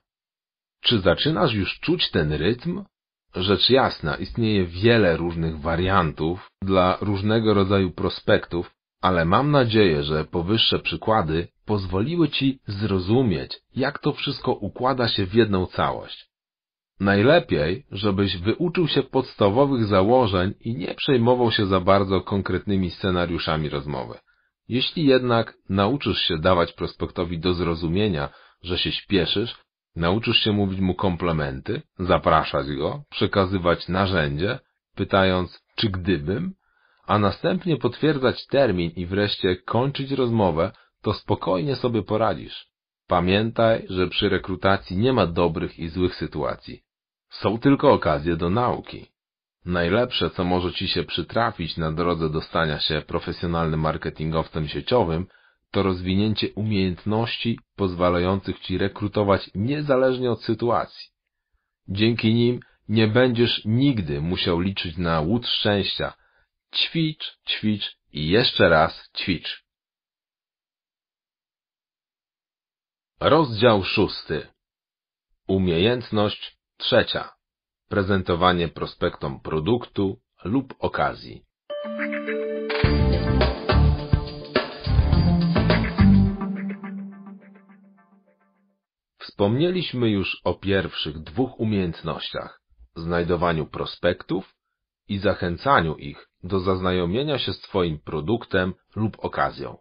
Czy zaczynasz już czuć ten rytm? Rzecz jasna, istnieje wiele różnych wariantów dla różnego rodzaju prospektów, ale mam nadzieję, że powyższe przykłady pozwoliły ci zrozumieć, jak to wszystko układa się w jedną całość. Najlepiej, żebyś wyuczył się podstawowych założeń i nie przejmował się za bardzo konkretnymi scenariuszami rozmowy. Jeśli jednak nauczysz się dawać prospektowi do zrozumienia, że się śpieszysz, Nauczysz się mówić mu komplementy, zapraszać go, przekazywać narzędzie, pytając, czy gdybym, a następnie potwierdzać termin i wreszcie kończyć rozmowę, to spokojnie sobie poradzisz. Pamiętaj, że przy rekrutacji nie ma dobrych i złych sytuacji. Są tylko okazje do nauki. Najlepsze, co może Ci się przytrafić na drodze do stania się profesjonalnym marketingowcem sieciowym, to rozwinięcie umiejętności pozwalających Ci rekrutować niezależnie od sytuacji. Dzięki nim nie będziesz nigdy musiał liczyć na łód szczęścia. Ćwicz, ćwicz i jeszcze raz ćwicz. Rozdział 6. Umiejętność 3. Prezentowanie prospektom produktu lub okazji. Wspomnieliśmy już o pierwszych 2 umiejętnościach: znajdowaniu prospektów i zachęcaniu ich do zaznajomienia się z Twoim produktem lub okazją.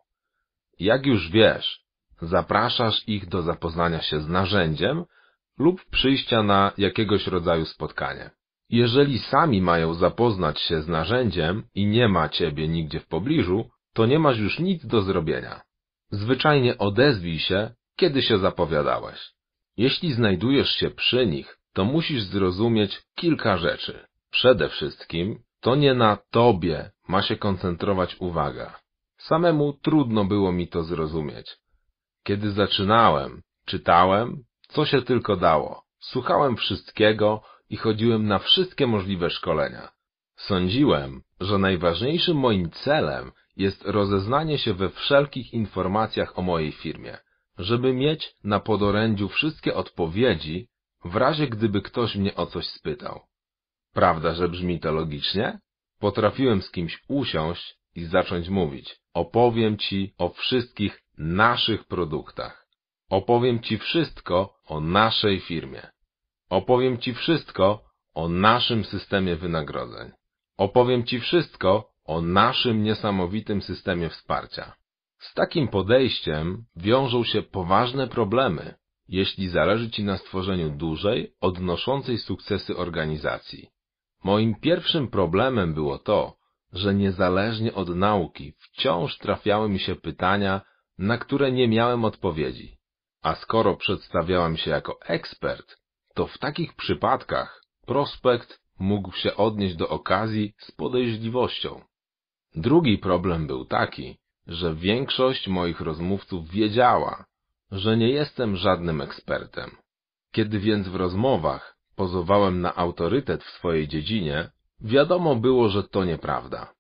Jak już wiesz, zapraszasz ich do zapoznania się z narzędziem lub przyjścia na jakiegoś rodzaju spotkanie. Jeżeli sami mają zapoznać się z narzędziem i nie ma Ciebie nigdzie w pobliżu, to nie masz już nic do zrobienia. Zwyczajnie odezwij się, kiedy się zapowiadałeś. Jeśli znajdujesz się przy nich, to musisz zrozumieć kilka rzeczy. Przede wszystkim, to nie na Tobie ma się koncentrować uwaga. Samemu trudno było mi to zrozumieć. Kiedy zaczynałem, czytałem, co się tylko dało. Słuchałem wszystkiego i chodziłem na wszystkie możliwe szkolenia. Sądziłem, że najważniejszym moim celem jest rozeznanie się we wszelkich informacjach o mojej firmie, żeby mieć na podorędziu wszystkie odpowiedzi, w razie gdyby ktoś mnie o coś spytał. Prawda, że brzmi to logicznie? Potrafiłem z kimś usiąść i zacząć mówić. Opowiem Ci o wszystkich naszych produktach. Opowiem Ci wszystko o naszej firmie. Opowiem Ci wszystko o naszym systemie wynagrodzeń. Opowiem Ci wszystko o naszym niesamowitym systemie wsparcia. Z takim podejściem wiążą się poważne problemy, jeśli zależy Ci na stworzeniu dużej, odnoszącej sukcesy organizacji. Moim pierwszym problemem było to, że niezależnie od nauki wciąż trafiały mi się pytania, na które nie miałem odpowiedzi. A skoro przedstawiałem się jako ekspert, to w takich przypadkach prospekt mógł się odnieść do okazji z podejrzliwością. Drugi problem był taki, że większość moich rozmówców wiedziała, że nie jestem żadnym ekspertem. Kiedy więc w rozmowach pozowałem na autorytet w swojej dziedzinie, wiadomo było, że to nieprawda.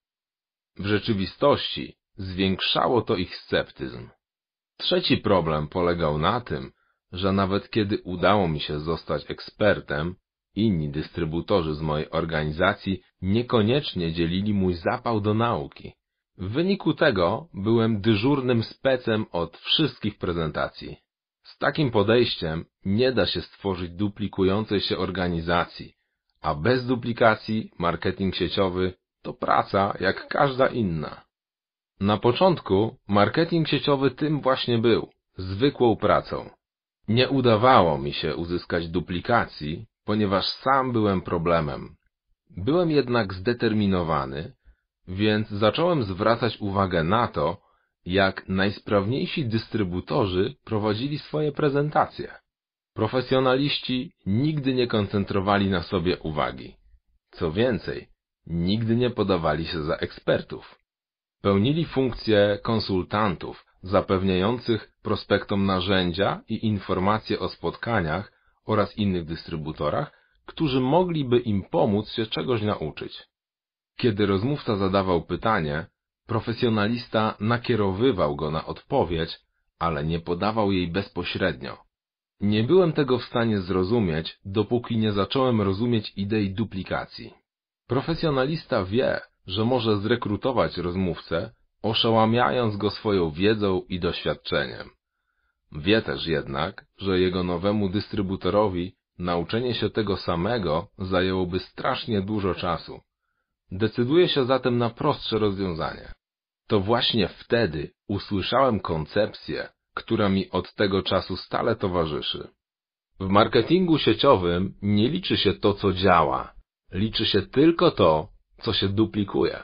W rzeczywistości zwiększało to ich sceptyzm. Trzeci problem polegał na tym, że nawet kiedy udało mi się zostać ekspertem, inni dystrybutorzy z mojej organizacji niekoniecznie dzielili mój zapał do nauki. W wyniku tego byłem dyżurnym specem od wszystkich prezentacji. Z takim podejściem nie da się stworzyć duplikującej się organizacji, a bez duplikacji marketing sieciowy to praca jak każda inna. Na początku marketing sieciowy tym właśnie był, zwykłą pracą. Nie udawało mi się uzyskać duplikacji, ponieważ sam byłem problemem. Byłem jednak zdeterminowany, więc zacząłem zwracać uwagę na to, jak najsprawniejsi dystrybutorzy prowadzili swoje prezentacje. Profesjonaliści nigdy nie koncentrowali na sobie uwagi. Co więcej, nigdy nie podawali się za ekspertów. Pełnili funkcję konsultantów, zapewniających prospektom narzędzia i informacje o spotkaniach oraz innych dystrybutorach, którzy mogliby im pomóc się czegoś nauczyć. Kiedy rozmówca zadawał pytanie, profesjonalista nakierowywał go na odpowiedź, ale nie podawał jej bezpośrednio. Nie byłem tego w stanie zrozumieć, dopóki nie zacząłem rozumieć idei duplikacji. Profesjonalista wie, że może zrekrutować rozmówcę, oszałamiając go swoją wiedzą i doświadczeniem. Wie też jednak, że jego nowemu dystrybutorowi nauczenie się tego samego zajęłoby strasznie dużo czasu. Decyduje się zatem na prostsze rozwiązanie. To właśnie wtedy usłyszałem koncepcję, która mi od tego czasu stale towarzyszy. W marketingu sieciowym nie liczy się to, co działa. Liczy się tylko to, co się duplikuje.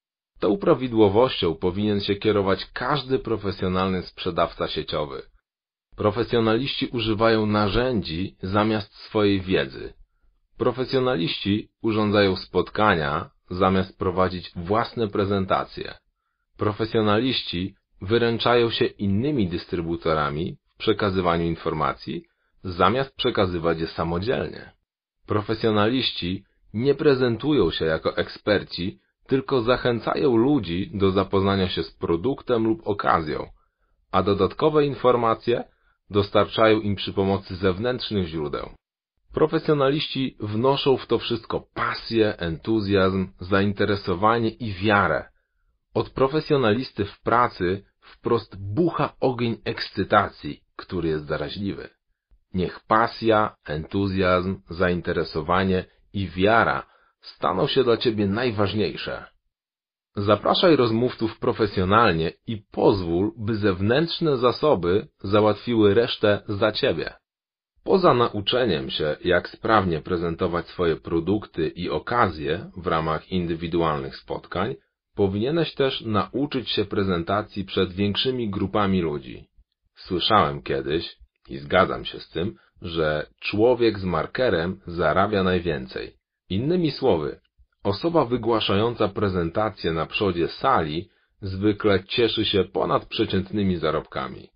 Tą prawidłowością powinien się kierować każdy profesjonalny sprzedawca sieciowy. Profesjonaliści używają narzędzi zamiast swojej wiedzy. Profesjonaliści urządzają spotkania zamiast prowadzić własne prezentacje. Profesjonaliści wyręczają się innymi dystrybutorami w przekazywaniu informacji, zamiast przekazywać je samodzielnie. Profesjonaliści nie prezentują się jako eksperci, tylko zachęcają ludzi do zapoznania się z produktem lub okazją, a dodatkowe informacje dostarczają im przy pomocy zewnętrznych źródeł. Profesjonaliści wnoszą w to wszystko pasję, entuzjazm, zainteresowanie i wiarę. Od profesjonalisty w pracy wprost bucha ogień ekscytacji, który jest zaraźliwy. Niech pasja, entuzjazm, zainteresowanie i wiara staną się dla Ciebie najważniejsze. Zapraszaj rozmówców profesjonalnie i pozwól, by zewnętrzne zasoby załatwiły resztę za Ciebie. Poza nauczeniem się, jak sprawnie prezentować swoje produkty i okazje w ramach indywidualnych spotkań, powinieneś też nauczyć się prezentacji przed większymi grupami ludzi. Słyszałem kiedyś, i zgadzam się z tym, że człowiek z markerem zarabia najwięcej. Innymi słowy, osoba wygłaszająca prezentację na przodzie sali zwykle cieszy się ponadprzeciętnymi zarobkami.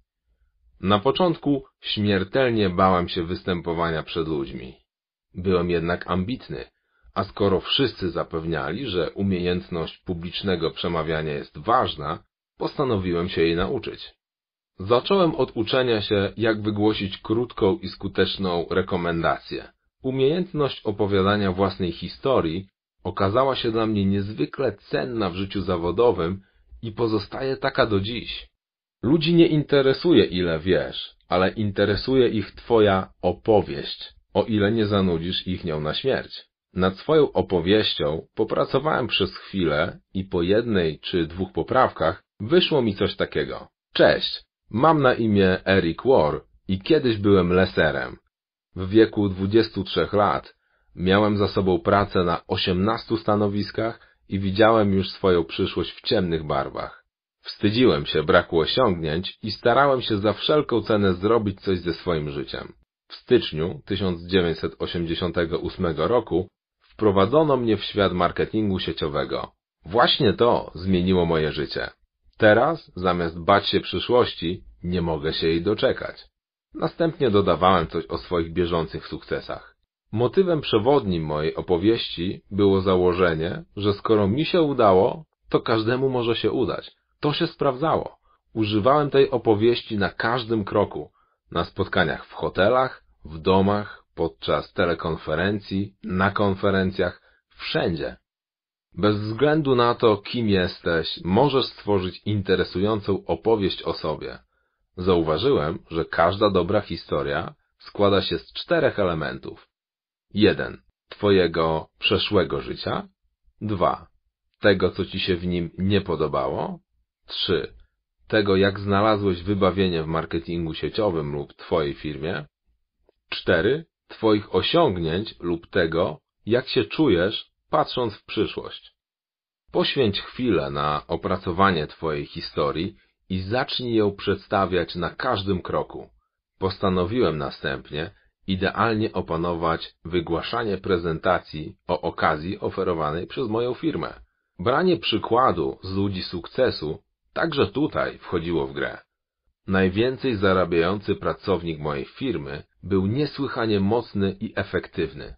Na początku śmiertelnie bałem się występowania przed ludźmi. Byłem jednak ambitny, a skoro wszyscy zapewniali, że umiejętność publicznego przemawiania jest ważna, postanowiłem się jej nauczyć. Zacząłem od uczenia się, jak wygłosić krótką i skuteczną rekomendację. Umiejętność opowiadania własnej historii okazała się dla mnie niezwykle cenna w życiu zawodowym i pozostaje taka do dziś. Ludzi nie interesuje, ile wiesz, ale interesuje ich Twoja opowieść, o ile nie zanudzisz ich nią na śmierć. Nad swoją opowieścią popracowałem przez chwilę i po jednej czy dwóch poprawkach wyszło mi coś takiego. Cześć, mam na imię Eric War i kiedyś byłem leserem. W wieku 23 lat miałem za sobą pracę na 18 stanowiskach i widziałem już swoją przyszłość w ciemnych barwach. Wstydziłem się braku osiągnięć i starałem się za wszelką cenę zrobić coś ze swoim życiem. W styczniu 1988 roku wprowadzono mnie w świat marketingu sieciowego. Właśnie to zmieniło moje życie. Teraz, zamiast bać się przyszłości, nie mogę się jej doczekać. Następnie dodawałem coś o swoich bieżących sukcesach. Motywem przewodnim mojej opowieści było założenie, że skoro mi się udało, to każdemu może się udać. To się sprawdzało. Używałem tej opowieści na każdym kroku. Na spotkaniach w hotelach, w domach, podczas telekonferencji, na konferencjach, wszędzie. Bez względu na to, kim jesteś, możesz stworzyć interesującą opowieść o sobie. Zauważyłem, że każda dobra historia składa się z 4 elementów. 1. Twojego przeszłego życia. 2. Tego, co ci się w nim nie podobało. 3. Tego, jak znalazłeś wybawienie w marketingu sieciowym lub twojej firmie. 4. Twoich osiągnięć lub tego, jak się czujesz, patrząc w przyszłość. Poświęć chwilę na opracowanie twojej historii i zacznij ją przedstawiać na każdym kroku. Postanowiłem następnie idealnie opanować wygłaszanie prezentacji o okazji oferowanej przez moją firmę. Branie przykładu z ludzi sukcesu także tutaj wchodziło w grę. Najwięcej zarabiający pracownik mojej firmy był niesłychanie mocny i efektywny.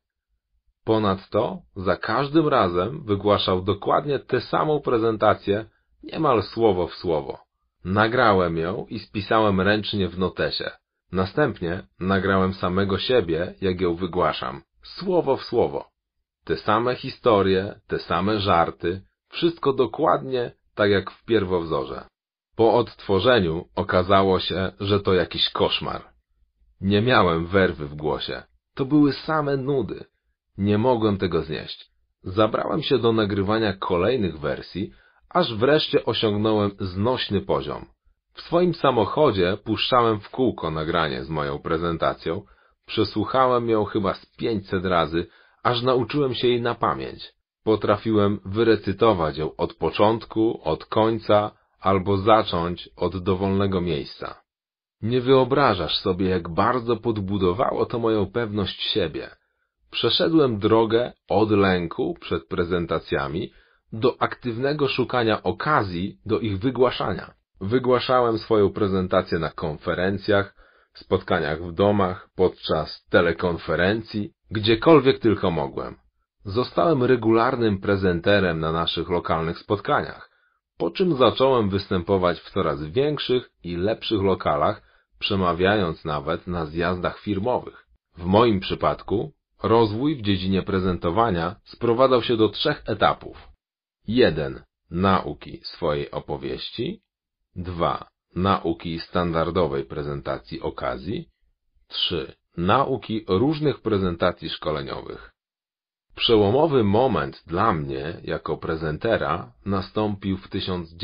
Ponadto za każdym razem wygłaszał dokładnie tę samą prezentację, niemal słowo w słowo. Nagrałem ją i spisałem ręcznie w notesie. Następnie nagrałem samego siebie, jak ją wygłaszam, słowo w słowo. Te same historie, te same żarty, wszystko dokładnie tak jak w pierwowzorze. Po odtworzeniu okazało się, że to jakiś koszmar. Nie miałem werwy w głosie. To były same nudy. Nie mogłem tego znieść. Zabrałem się do nagrywania kolejnych wersji, aż wreszcie osiągnąłem znośny poziom. W swoim samochodzie puszczałem w kółko nagranie z moją prezentacją, Przesłuchałem ją chyba z 500 razy, aż nauczyłem się jej na pamięć. Potrafiłem wyrecytować ją od początku, od końca, albo zacząć od dowolnego miejsca. Nie wyobrażasz sobie, jak bardzo podbudowało to moją pewność siebie. Przeszedłem drogę od lęku przed prezentacjami do aktywnego szukania okazji do ich wygłaszania. Wygłaszałem swoją prezentację na konferencjach, spotkaniach w domach, podczas telekonferencji, gdziekolwiek tylko mogłem. Zostałem regularnym prezenterem na naszych lokalnych spotkaniach, po czym zacząłem występować w coraz większych i lepszych lokalach, przemawiając nawet na zjazdach firmowych. W moim przypadku rozwój w dziedzinie prezentowania sprowadzał się do 3 etapów. 1. Nauki swojej opowieści. 2. Nauki standardowej prezentacji okazji. 3. Nauki różnych prezentacji szkoleniowych. Przełomowy moment dla mnie jako prezentera nastąpił w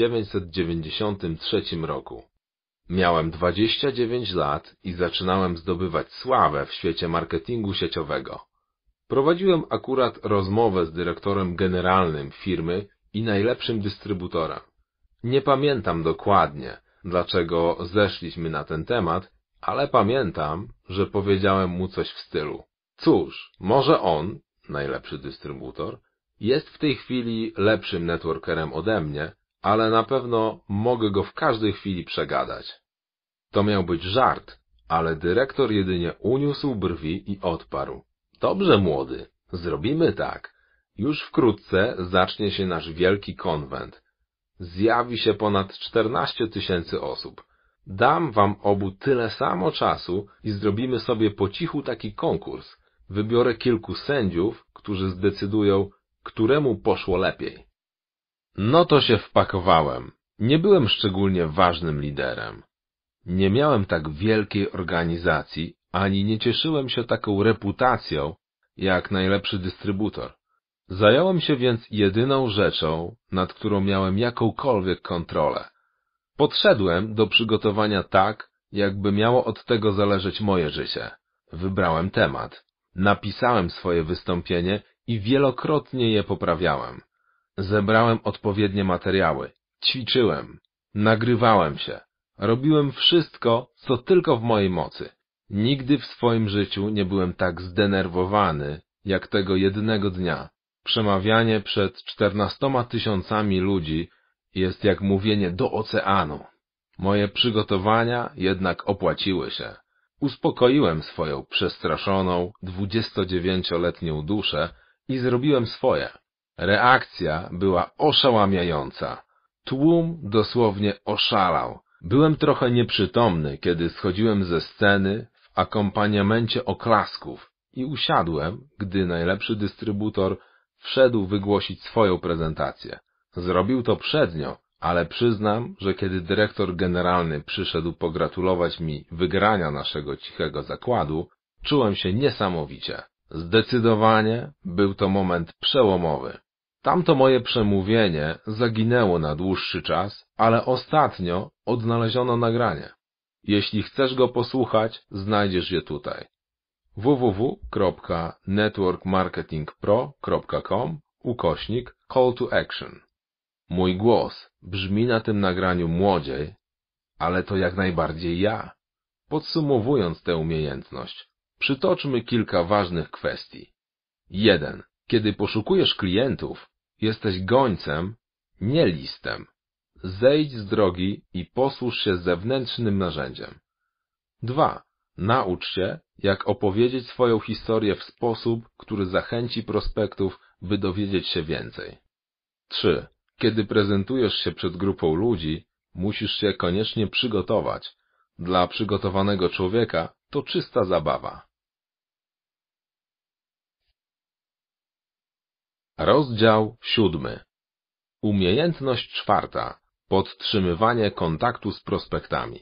1993 roku. Miałem 29 lat i zaczynałem zdobywać sławę w świecie marketingu sieciowego. Prowadziłem akurat rozmowę z dyrektorem generalnym firmy i najlepszym dystrybutorem. Nie pamiętam dokładnie, dlaczego zeszliśmy na ten temat, ale pamiętam, że powiedziałem mu coś w stylu: cóż, może on, najlepszy dystrybutor, jest w tej chwili lepszym networkerem ode mnie, ale na pewno mogę go w każdej chwili przegadać. To miał być żart, ale dyrektor jedynie uniósł brwi i odparł: dobrze, młody, zrobimy tak. Już wkrótce zacznie się nasz wielki konwent. Zjawi się ponad 14 000 osób. Dam wam obu tyle samo czasu i zrobimy sobie po cichu taki konkurs. Wybiorę kilku sędziów, którzy zdecydują, któremu poszło lepiej. No to się wpakowałem. Nie byłem szczególnie ważnym liderem. Nie miałem tak wielkiej organizacji, ani nie cieszyłem się taką reputacją, jak najlepszy dystrybutor. Zająłem się więc jedyną rzeczą, nad którą miałem jakąkolwiek kontrolę. Podszedłem do przygotowania tak, jakby miało od tego zależeć moje życie. Wybrałem temat. Napisałem swoje wystąpienie i wielokrotnie je poprawiałem. Zebrałem odpowiednie materiały, ćwiczyłem, nagrywałem się, robiłem wszystko, co tylko w mojej mocy. Nigdy w swoim życiu nie byłem tak zdenerwowany, jak tego jednego dnia. Przemawianie przed 14 000 ludzi jest jak mówienie do oceanu. Moje przygotowania jednak opłaciły się. Uspokoiłem swoją przestraszoną, 29-letnią duszę i zrobiłem swoje. Reakcja była oszałamiająca. Tłum dosłownie oszalał. Byłem trochę nieprzytomny, kiedy schodziłem ze sceny w akompaniamencie oklasków i usiadłem, gdy najlepszy dystrybutor wszedł wygłosić swoją prezentację. Zrobił to przednio, ale przyznam, że kiedy dyrektor generalny przyszedł pogratulować mi wygrania naszego cichego zakładu, czułem się niesamowicie. Zdecydowanie był to moment przełomowy. Tamto moje przemówienie zaginęło na dłuższy czas, ale ostatnio odnaleziono nagranie. Jeśli chcesz go posłuchać, znajdziesz je tutaj. www.networkmarketingpro.com/call to action. Mój głos brzmi na tym nagraniu młodziej, ale to jak najbardziej ja. Podsumowując tę umiejętność, przytoczmy kilka ważnych kwestii. 1. Kiedy poszukujesz klientów, jesteś gońcem, nie listem. Zejdź z drogi i posłuż się zewnętrznym narzędziem. 2. Naucz się, jak opowiedzieć swoją historię w sposób, który zachęci prospektów, by dowiedzieć się więcej. 3. Kiedy prezentujesz się przed grupą ludzi, musisz się koniecznie przygotować. Dla przygotowanego człowieka to czysta zabawa. Rozdział 7. Umiejętność 4. Podtrzymywanie kontaktu z prospektami.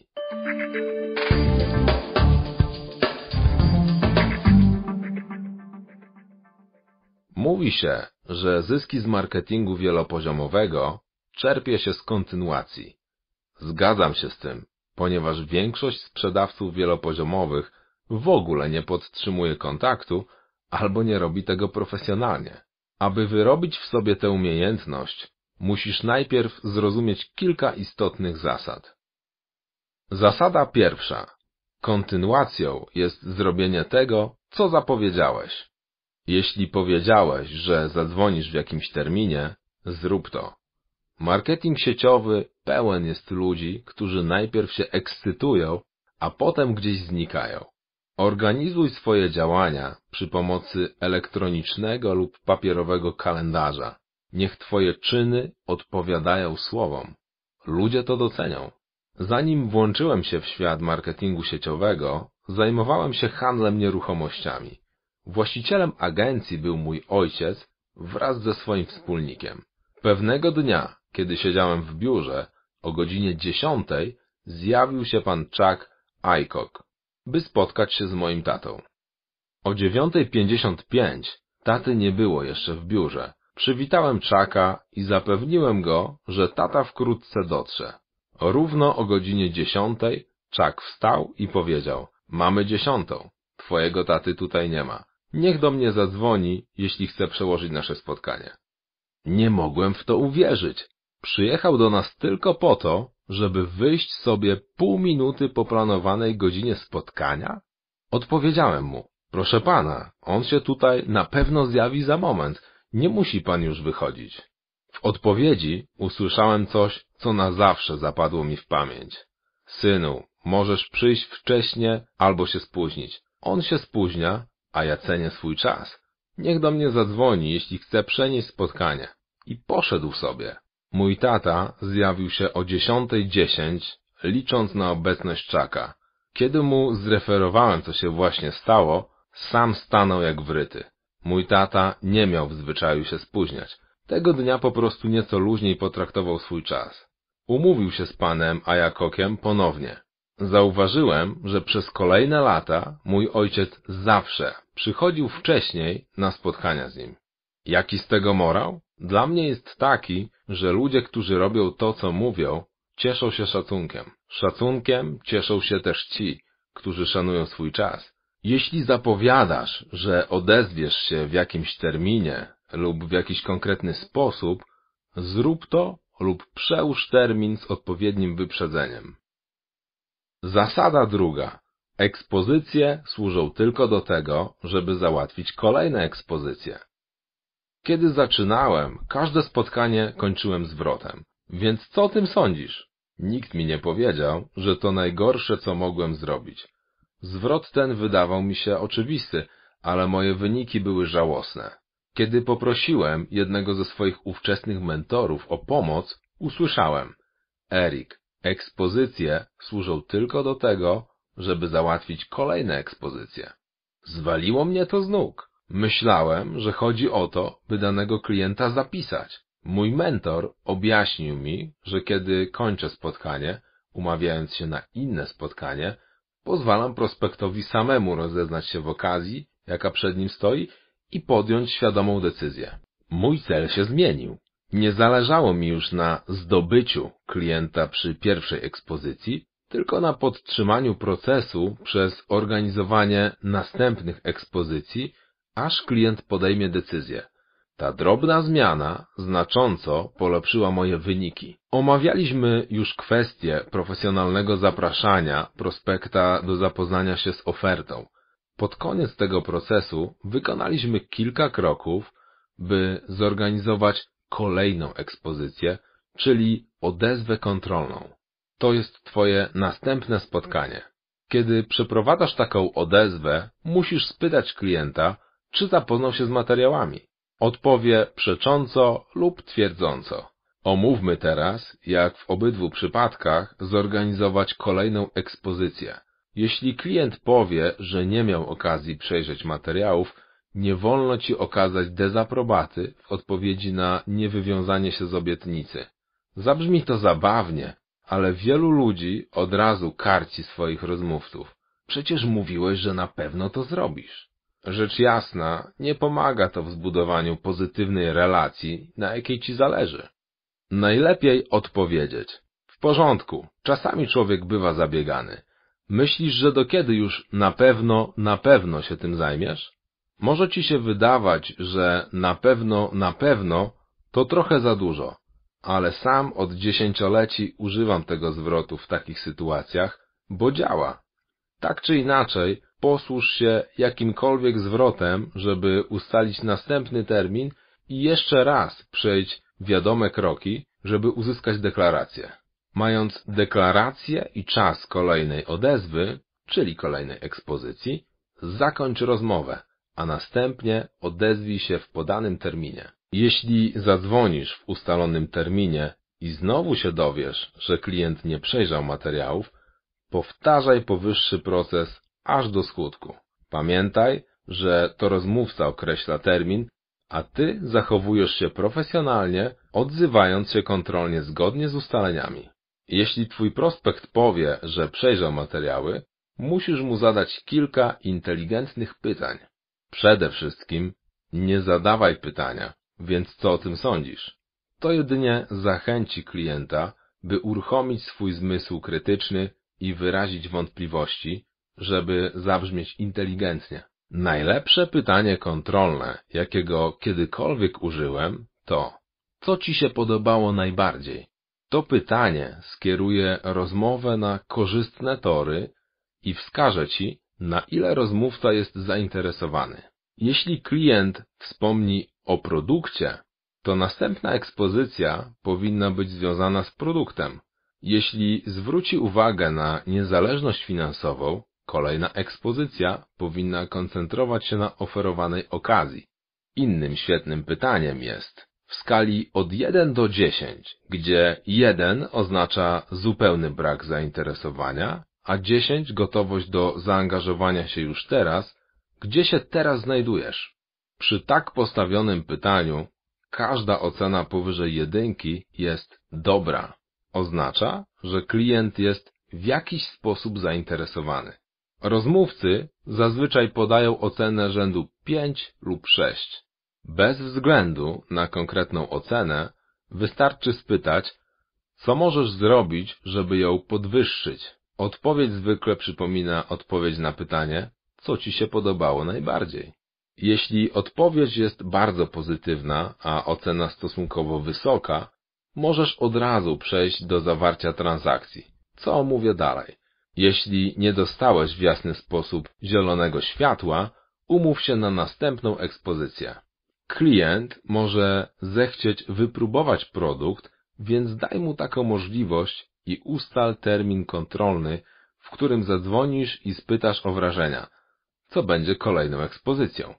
Mówi się, że zyski z marketingu wielopoziomowego czerpie się z kontynuacji. Zgadzam się z tym, ponieważ większość sprzedawców wielopoziomowych w ogóle nie podtrzymuje kontaktu albo nie robi tego profesjonalnie. Aby wyrobić w sobie tę umiejętność, musisz najpierw zrozumieć kilka istotnych zasad. Zasada pierwsza. Kontynuacją jest zrobienie tego, co zapowiedziałeś. Jeśli powiedziałeś, że zadzwonisz w jakimś terminie, zrób to. Marketing sieciowy pełen jest ludzi, którzy najpierw się ekscytują, a potem gdzieś znikają. Organizuj swoje działania przy pomocy elektronicznego lub papierowego kalendarza. Niech twoje czyny odpowiadają słowom. Ludzie to docenią. Zanim włączyłem się w świat marketingu sieciowego, zajmowałem się handlem nieruchomościami. Właścicielem agencji był mój ojciec wraz ze swoim wspólnikiem. Pewnego dnia, kiedy siedziałem w biurze, o godzinie 10 zjawił się pan Chuck Aycock, by spotkać się z moim tatą. O 9:55 taty nie było jeszcze w biurze. Przywitałem Chucka i zapewniłem go, że tata wkrótce dotrze. Równo o godzinie 10 Chuck wstał i powiedział: mamy 10, twojego taty tutaj nie ma. Niech do mnie zadzwoni, jeśli chce przełożyć nasze spotkanie. Nie mogłem w to uwierzyć. Przyjechał do nas tylko po to, żeby wyjść sobie pół minuty po planowanej godzinie spotkania? Odpowiedziałem mu: proszę pana, on się tutaj na pewno zjawi za moment, nie musi pan już wychodzić. W odpowiedzi usłyszałem coś, co na zawsze zapadło mi w pamięć. Synu, możesz przyjść wcześnie albo się spóźnić. On się spóźnia, a ja cenię swój czas. Niech do mnie zadzwoni, jeśli chce przenieść spotkanie. I poszedł sobie. Mój tata zjawił się o 10:10, licząc na obecność Chucka. Kiedy mu zreferowałem, co się właśnie stało, sam stanął jak wryty. Mój tata nie miał w zwyczaju się spóźniać. Tego dnia po prostu nieco luźniej potraktował swój czas. Umówił się z panem Aycockiem ponownie. Zauważyłem, że przez kolejne lata mój ojciec zawsze przychodził wcześniej na spotkania z nim. Jaki z tego morał? Dla mnie jest taki, że ludzie, którzy robią to, co mówią, cieszą się szacunkiem. Szacunkiem cieszą się też ci, którzy szanują swój czas. Jeśli zapowiadasz, że odezwiesz się w jakimś terminie lub w jakiś konkretny sposób, zrób to lub przełóż termin z odpowiednim wyprzedzeniem. Zasada druga. Ekspozycje służą tylko do tego, żeby załatwić kolejne ekspozycje. Kiedy zaczynałem, każde spotkanie kończyłem zwrotem. Więc co o tym sądzisz? Nikt mi nie powiedział, że to najgorsze, co mogłem zrobić. Zwrot ten wydawał mi się oczywisty, ale moje wyniki były żałosne. Kiedy poprosiłem jednego ze swoich ówczesnych mentorów o pomoc, usłyszałem: Erik, ekspozycje służą tylko do tego, żeby załatwić kolejne ekspozycje. Zwaliło mnie to z nóg. Myślałem, że chodzi o to, by danego klienta zapisać. Mój mentor objaśnił mi, że kiedy kończę spotkanie, umawiając się na inne spotkanie, pozwalam prospektowi samemu rozeznać się w okazji, jaka przed nim stoi, i podjąć świadomą decyzję. Mój cel się zmienił. Nie zależało mi już na zdobyciu klienta przy pierwszej ekspozycji, tylko na podtrzymaniu procesu przez organizowanie następnych ekspozycji, aż klient podejmie decyzję. Ta drobna zmiana znacząco polepszyła moje wyniki. Omawialiśmy już kwestię profesjonalnego zapraszania prospekta do zapoznania się z ofertą. Pod koniec tego procesu wykonaliśmy kilka kroków, by zorganizować kolejną ekspozycję, czyli odezwę kontrolną. To jest twoje następne spotkanie. Kiedy przeprowadzasz taką odezwę, musisz spytać klienta, czy zapoznał się z materiałami. Odpowie przecząco lub twierdząco. Omówmy teraz, jak w obydwu przypadkach zorganizować kolejną ekspozycję. Jeśli klient powie, że nie miał okazji przejrzeć materiałów, nie wolno ci okazać dezaprobaty w odpowiedzi na niewywiązanie się z obietnicy. Zabrzmi to zabawnie, ale wielu ludzi od razu karci swoich rozmówców. Przecież mówiłeś, że na pewno to zrobisz. Rzecz jasna, nie pomaga to w zbudowaniu pozytywnej relacji, na jakiej ci zależy. Najlepiej odpowiedzieć: w porządku, czasami człowiek bywa zabiegany. Myślisz, że do kiedy już na pewno się tym zajmiesz? Może ci się wydawać, że na pewno to trochę za dużo, ale sam od dziesięcioleci używam tego zwrotu w takich sytuacjach, bo działa. Tak czy inaczej, posłuż się jakimkolwiek zwrotem, żeby ustalić następny termin i jeszcze raz przejdź wiadome kroki, żeby uzyskać deklarację. Mając deklarację i czas kolejnej odezwy, czyli kolejnej ekspozycji, zakończ rozmowę, a następnie odezwij się w podanym terminie. Jeśli zadzwonisz w ustalonym terminie i znowu się dowiesz, że klient nie przejrzał materiałów, powtarzaj powyższy proces aż do skutku. Pamiętaj, że to rozmówca określa termin, a ty zachowujesz się profesjonalnie, odzywając się kontrolnie zgodnie z ustaleniami. Jeśli twój prospekt powie, że przejrzał materiały, musisz mu zadać kilka inteligentnych pytań. Przede wszystkim nie zadawaj pytania, więc co o tym sądzisz? To jedynie zachęci klienta, by uruchomić swój zmysł krytyczny i wyrazić wątpliwości, żeby zabrzmieć inteligentnie. Najlepsze pytanie kontrolne, jakiego kiedykolwiek użyłem, to: co ci się podobało najbardziej? To pytanie skieruje rozmowę na korzystne tory i wskaże ci, na ile rozmówca jest zainteresowany. Jeśli klient wspomni o produkcie, to następna ekspozycja powinna być związana z produktem. Jeśli zwróci uwagę na niezależność finansową, kolejna ekspozycja powinna koncentrować się na oferowanej okazji. Innym świetnym pytaniem jest w skali od 1 do 10, gdzie 1 oznacza zupełny brak zainteresowania, a 10 gotowość do zaangażowania się już teraz, gdzie się teraz znajdujesz. Przy tak postawionym pytaniu każda ocena powyżej 1 jest dobra. Oznacza, że klient jest w jakiś sposób zainteresowany. Rozmówcy zazwyczaj podają ocenę rzędu 5 lub 6. Bez względu na konkretną ocenę wystarczy spytać, co możesz zrobić, żeby ją podwyższyć. Odpowiedź zwykle przypomina odpowiedź na pytanie, co ci się podobało najbardziej. Jeśli odpowiedź jest bardzo pozytywna, a ocena stosunkowo wysoka, możesz od razu przejść do zawarcia transakcji. Co omówię dalej? Jeśli nie dostałeś w jasny sposób zielonego światła, umów się na następną ekspozycję. Klient może zechcieć wypróbować produkt, więc daj mu taką możliwość i ustal termin kontrolny, w którym zadzwonisz i spytasz o wrażenia, co będzie kolejną ekspozycją.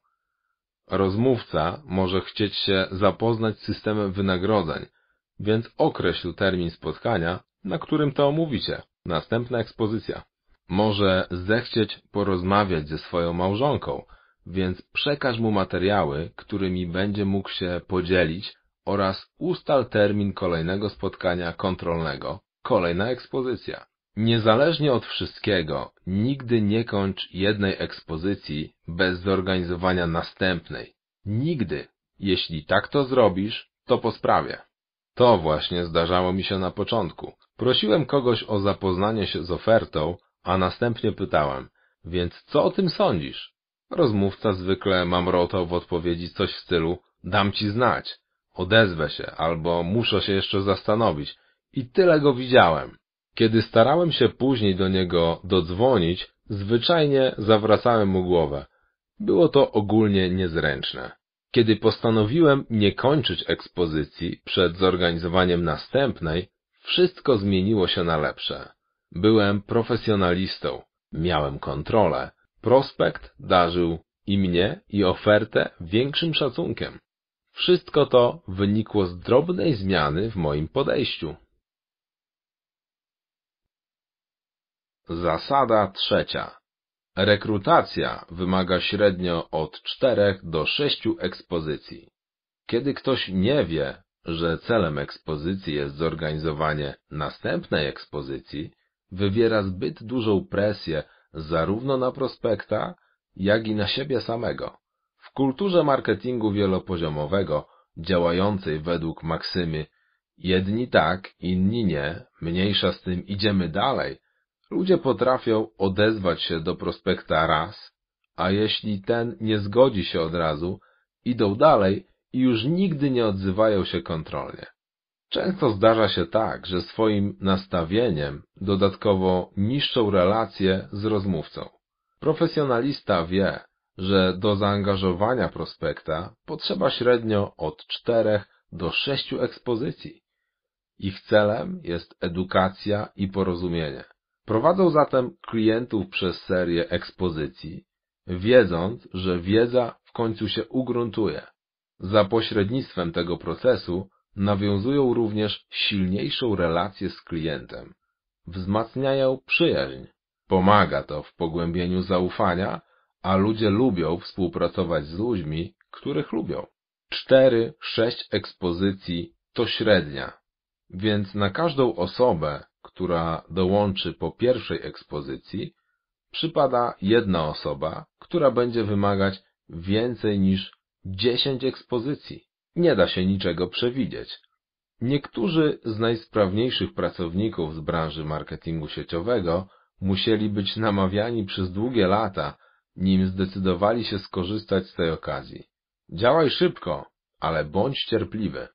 Rozmówca może chcieć się zapoznać z systemem wynagrodzeń, więc określ termin spotkania, na którym to omówicie. Następna ekspozycja. Może zechcieć porozmawiać ze swoją małżonką, więc przekaż mu materiały, którymi będzie mógł się podzielić oraz ustal termin kolejnego spotkania kontrolnego. Kolejna ekspozycja. Niezależnie od wszystkiego, nigdy nie kończ jednej ekspozycji bez zorganizowania następnej. Nigdy. Jeśli tak to zrobisz, to po sprawie. To właśnie zdarzało mi się na początku. Prosiłem kogoś o zapoznanie się z ofertą, a następnie pytałem, więc co o tym sądzisz? Rozmówca zwykle mamrotał w odpowiedzi coś w stylu, dam ci znać, odezwę się, albo muszę się jeszcze zastanowić. I tyle go widziałem. Kiedy starałem się później do niego dodzwonić, zwyczajnie zawracałem mu głowę. Było to ogólnie niezręczne. Kiedy postanowiłem nie kończyć ekspozycji przed zorganizowaniem następnej, wszystko zmieniło się na lepsze. Byłem profesjonalistą, miałem kontrolę. Prospekt darzył i mnie, i ofertę większym szacunkiem. Wszystko to wynikło z drobnej zmiany w moim podejściu. Zasada trzecia. Rekrutacja wymaga średnio od 4 do 6 ekspozycji. Kiedy ktoś nie wie, że celem ekspozycji jest zorganizowanie następnej ekspozycji, wywiera zbyt dużą presję zarówno na prospekta, jak i na siebie samego. W kulturze marketingu wielopoziomowego, działającej według maksymy jedni tak, inni nie, mniejsza z tym, idziemy dalej, Ludzie potrafią odezwać się do prospekta raz, a jeśli ten nie zgodzi się od razu, idą dalej i już nigdy nie odzywają się kontrolnie. Często zdarza się tak, że swoim nastawieniem dodatkowo niszczą relacje z rozmówcą. Profesjonalista wie, że do zaangażowania prospekta potrzeba średnio od 4 do 6 ekspozycji. Ich celem jest edukacja i porozumienie. Prowadzą zatem klientów przez serię ekspozycji, wiedząc, że wiedza w końcu się ugruntuje. Za pośrednictwem tego procesu nawiązują również silniejszą relację z klientem, wzmacniają przyjaźń. Pomaga to w pogłębieniu zaufania, a ludzie lubią współpracować z ludźmi, których lubią. 4-6 ekspozycji to średnia, więc na każdą osobę, która dołączy po pierwszej ekspozycji, przypada jedna osoba, która będzie wymagać więcej niż 10 ekspozycji. Nie da się niczego przewidzieć. Niektórzy z najsprawniejszych pracowników z branży marketingu sieciowego musieli być namawiani przez długie lata, nim zdecydowali się skorzystać z tej okazji. Działaj szybko, ale bądź cierpliwy.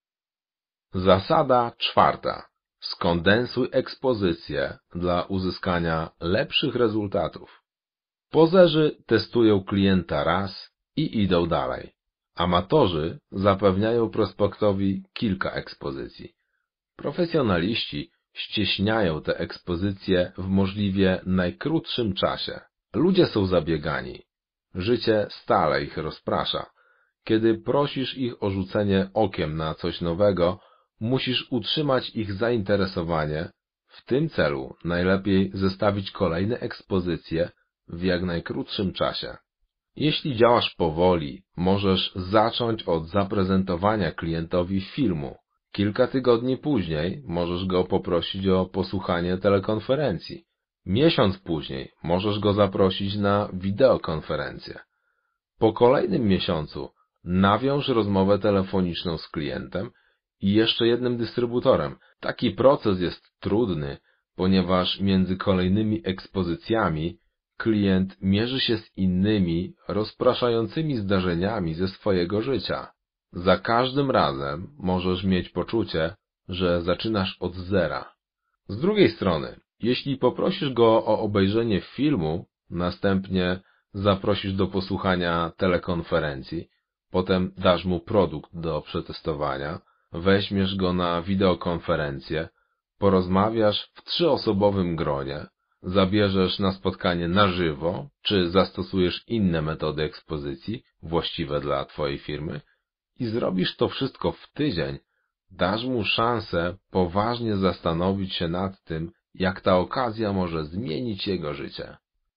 Zasada 4. Skondensuj ekspozycję dla uzyskania lepszych rezultatów. Pozerzy testują klienta raz i idą dalej. Amatorzy zapewniają prospektowi kilka ekspozycji. Profesjonaliści ścieśniają te ekspozycje w możliwie najkrótszym czasie. Ludzie są zabiegani. Życie stale ich rozprasza. Kiedy prosisz ich o rzucenie okiem na coś nowego, musisz utrzymać ich zainteresowanie. W tym celu najlepiej zestawić kolejne ekspozycje w jak najkrótszym czasie. Jeśli działasz powoli, możesz zacząć od zaprezentowania klientowi filmu. Kilka tygodni później możesz go poprosić o posłuchanie telekonferencji. Miesiąc później możesz go zaprosić na wideokonferencję. Po kolejnym miesiącu nawiąż rozmowę telefoniczną z klientem i jeszcze jednym dystrybutorem. Taki proces jest trudny, ponieważ między kolejnymi ekspozycjami klient mierzy się z innymi, rozpraszającymi zdarzeniami ze swojego życia. Za każdym razem możesz mieć poczucie, że zaczynasz od zera. Z drugiej strony, jeśli poprosisz go o obejrzenie filmu, następnie zaprosisz do posłuchania telekonferencji, potem dasz mu produkt do przetestowania, weźmiesz go na wideokonferencję, porozmawiasz w 3-osobowym gronie, zabierzesz na spotkanie na żywo, czy zastosujesz inne metody ekspozycji właściwe dla twojej firmy i zrobisz to wszystko w tydzień, dasz mu szansę poważnie zastanowić się nad tym, jak ta okazja może zmienić jego życie.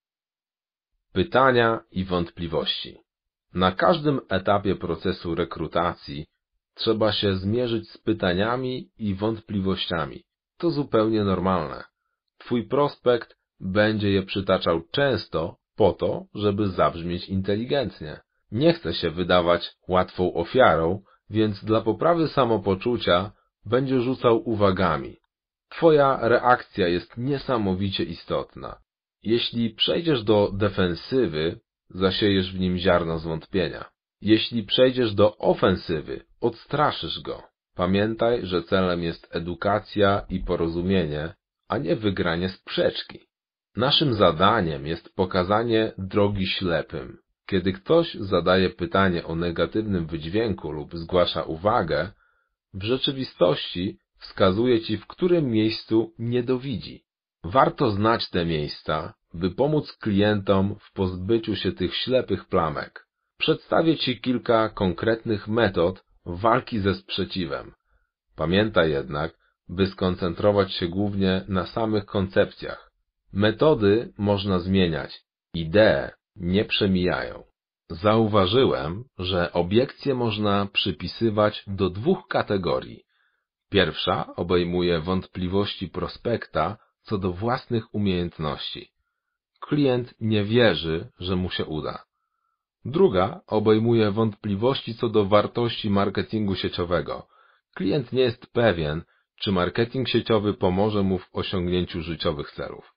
Pytania i wątpliwości. Na każdym etapie procesu rekrutacji trzeba się zmierzyć z pytaniami i wątpliwościami. To zupełnie normalne. Twój prospekt będzie je przytaczał często po to, żeby zabrzmieć inteligentnie. Nie chce się wydawać łatwą ofiarą, więc dla poprawy samopoczucia będzie rzucał uwagami. Twoja reakcja jest niesamowicie istotna. Jeśli przejdziesz do defensywy, zasiejesz w nim ziarno zwątpienia. Jeśli przejdziesz do ofensywy, odstraszysz go. Pamiętaj, że celem jest edukacja i porozumienie, a nie wygranie sprzeczki. Naszym zadaniem jest pokazanie drogi ślepym. Kiedy ktoś zadaje pytanie o negatywnym wydźwięku lub zgłasza uwagę, w rzeczywistości wskazuje ci, w którym miejscu nie dowidzi. Warto znać te miejsca, by pomóc klientom w pozbyciu się tych ślepych plamek. Przedstawię ci kilka konkretnych metod walki ze sprzeciwem. Pamiętaj jednak, by skoncentrować się głównie na samych koncepcjach. Metody można zmieniać, idee nie przemijają. Zauważyłem, że obiekcje można przypisywać do 2 kategorii. Pierwsza obejmuje wątpliwości prospekta co do własnych umiejętności. Klient nie wierzy, że mu się uda. Druga obejmuje wątpliwości co do wartości marketingu sieciowego. Klient nie jest pewien, czy marketing sieciowy pomoże mu w osiągnięciu życiowych celów.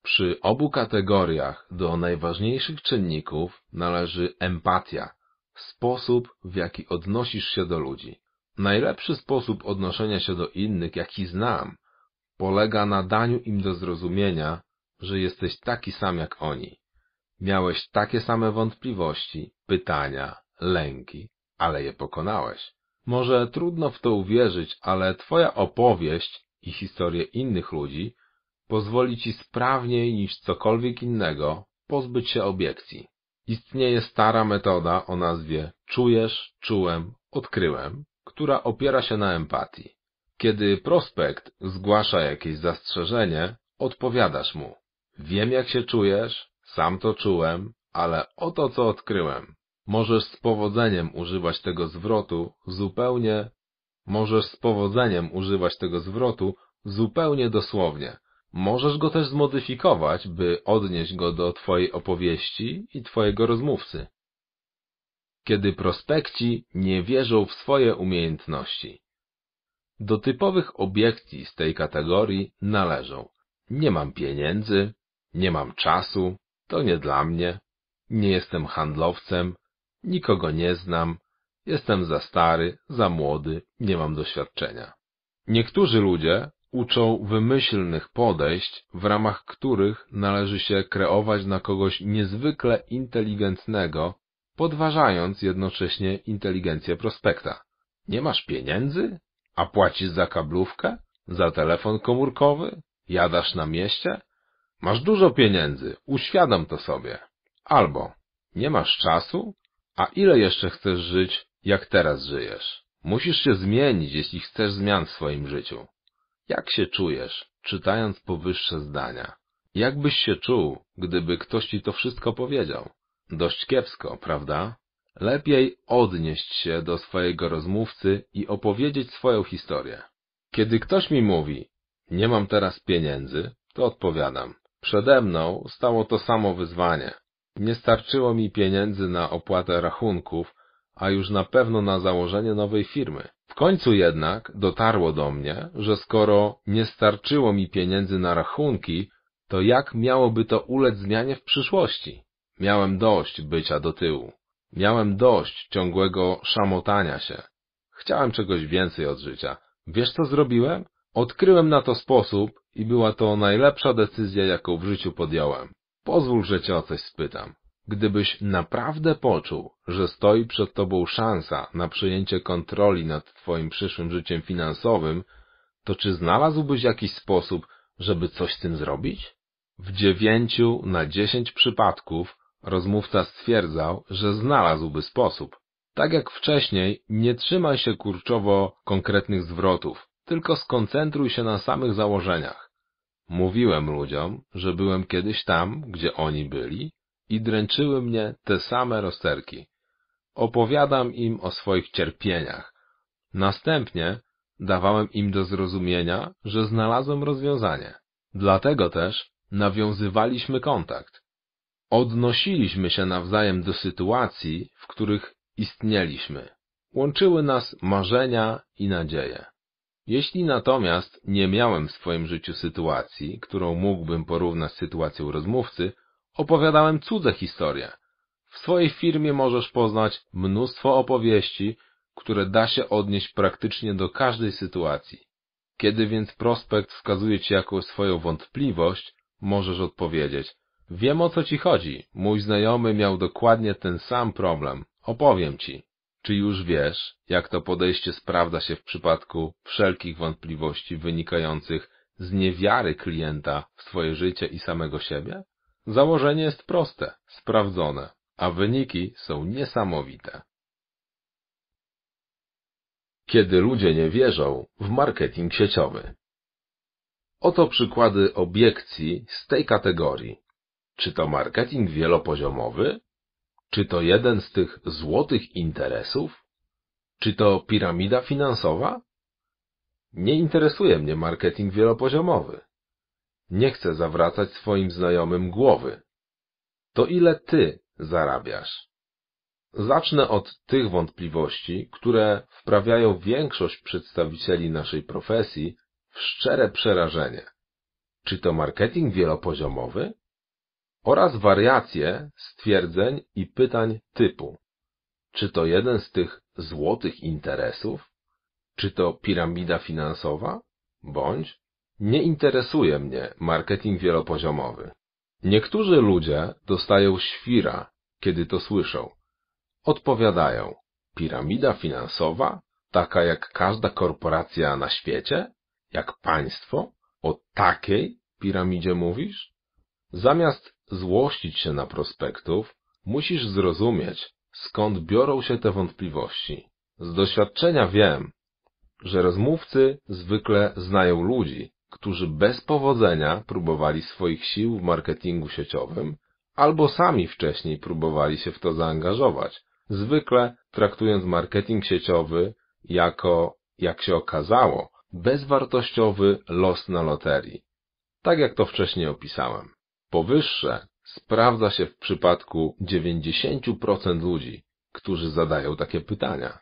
Przy obu kategoriach do najważniejszych czynników należy empatia, sposób, w jaki odnosisz się do ludzi. Najlepszy sposób odnoszenia się do innych, jaki znam, polega na daniu im do zrozumienia, że jesteś taki sam jak oni. Miałeś takie same wątpliwości, pytania, lęki, ale je pokonałeś. Może trudno w to uwierzyć, ale twoja opowieść i historie innych ludzi pozwoli ci sprawniej niż cokolwiek innego pozbyć się obiekcji. Istnieje stara metoda o nazwie czujesz, czułem, odkryłem, która opiera się na empatii. Kiedy prospekt zgłasza jakieś zastrzeżenie, odpowiadasz mu: wiem, jak się czujesz, sam to czułem, ale oto co odkryłem. Możesz z powodzeniem używać tego zwrotu zupełnie dosłownie. Możesz go też zmodyfikować, by odnieść go do twojej opowieści i twojego rozmówcy. Kiedy prospekci nie wierzą w swoje umiejętności. Do typowych obiekcji z tej kategorii należą: nie mam pieniędzy, nie mam czasu, to nie dla mnie, nie jestem handlowcem, nikogo nie znam, jestem za stary, za młody, nie mam doświadczenia. Niektórzy ludzie uczą wymyślnych podejść, w ramach których należy się kreować na kogoś niezwykle inteligentnego, podważając jednocześnie inteligencję prospekta. Nie masz pieniędzy? A płacisz za kablówkę? Za telefon komórkowy? Jadasz na mieście? Masz dużo pieniędzy, uświadom to sobie. Albo nie masz czasu? A ile jeszcze chcesz żyć, jak teraz żyjesz? Musisz się zmienić, jeśli chcesz zmian w swoim życiu. Jak się czujesz, czytając powyższe zdania? Jak byś się czuł, gdyby ktoś ci to wszystko powiedział? Dość kiepsko, prawda? Lepiej odnieść się do swojego rozmówcy i opowiedzieć swoją historię. Kiedy ktoś mi mówi: nie mam teraz pieniędzy, to odpowiadam: przede mną stało to samo wyzwanie. Nie starczyło mi pieniędzy na opłatę rachunków, a już na pewno na założenie nowej firmy. W końcu jednak dotarło do mnie, że skoro nie starczyło mi pieniędzy na rachunki, to jak miałoby to ulec zmianie w przyszłości? Miałem dość bycia do tyłu. Miałem dość ciągłego szamotania się. Chciałem czegoś więcej od życia. Wiesz, co zrobiłem? Odkryłem na to sposób i była to najlepsza decyzja, jaką w życiu podjąłem. Pozwól, że cię o coś spytam. Gdybyś naprawdę poczuł, że stoi przed tobą szansa na przejęcie kontroli nad twoim przyszłym życiem finansowym, to czy znalazłbyś jakiś sposób, żeby coś z tym zrobić? W 9 na 10 przypadków rozmówca stwierdzał, że znalazłby sposób. Tak jak wcześniej, nie trzymaj się kurczowo konkretnych zwrotów, tylko skoncentruj się na samych założeniach. Mówiłem ludziom, że byłem kiedyś tam, gdzie oni byli i dręczyły mnie te same rozterki. Opowiadam im o swoich cierpieniach. Następnie dawałem im do zrozumienia, że znalazłem rozwiązanie. Dlatego też nawiązywaliśmy kontakt. Odnosiliśmy się nawzajem do sytuacji, w których istnieliśmy. Łączyły nas marzenia i nadzieje. Jeśli natomiast nie miałem w swoim życiu sytuacji, którą mógłbym porównać z sytuacją rozmówcy, opowiadałem cudze historie. W swojej firmie możesz poznać mnóstwo opowieści, które da się odnieść praktycznie do każdej sytuacji. Kiedy więc prospekt wskazuje ci jakąś swoją wątpliwość, możesz odpowiedzieć: wiem, o co ci chodzi, mój znajomy miał dokładnie ten sam problem, opowiem ci. Czy już wiesz, jak to podejście sprawdza się w przypadku wszelkich wątpliwości wynikających z niewiary klienta w swoje życie i samego siebie? Założenie jest proste, sprawdzone, a wyniki są niesamowite. Kiedy ludzie nie wierzą w marketing sieciowy. Oto przykłady obiekcji z tej kategorii. Czy to marketing wielopoziomowy? Czy to jeden z tych złotych interesów? Czy to piramida finansowa? Nie interesuje mnie marketing wielopoziomowy. Nie chcę zawracać swoim znajomym głowy. To ile ty zarabiasz? Zacznę od tych wątpliwości, które wprawiają większość przedstawicieli naszej profesji w szczere przerażenie. Czy to marketing wielopoziomowy? Oraz wariacje stwierdzeń i pytań typu: czy to jeden z tych złotych interesów? Czy to piramida finansowa? Bądź: nie interesuje mnie marketing wielopoziomowy. Niektórzy ludzie dostają świra, kiedy to słyszą. Odpowiadają: piramida finansowa? Taka jak każda korporacja na świecie? Jak państwo? O takiej piramidzie mówisz? Zamiast złościć się na prospektów, musisz zrozumieć, skąd biorą się te wątpliwości. Z doświadczenia wiem, że rozmówcy zwykle znają ludzi, którzy bez powodzenia próbowali swoich sił w marketingu sieciowym, albo sami wcześniej próbowali się w to zaangażować, zwykle traktując marketing sieciowy jako, jak się okazało, bezwartościowy los na loterii. Tak jak to wcześniej opisałem. Powyższe sprawdza się w przypadku 90% ludzi, którzy zadają takie pytania.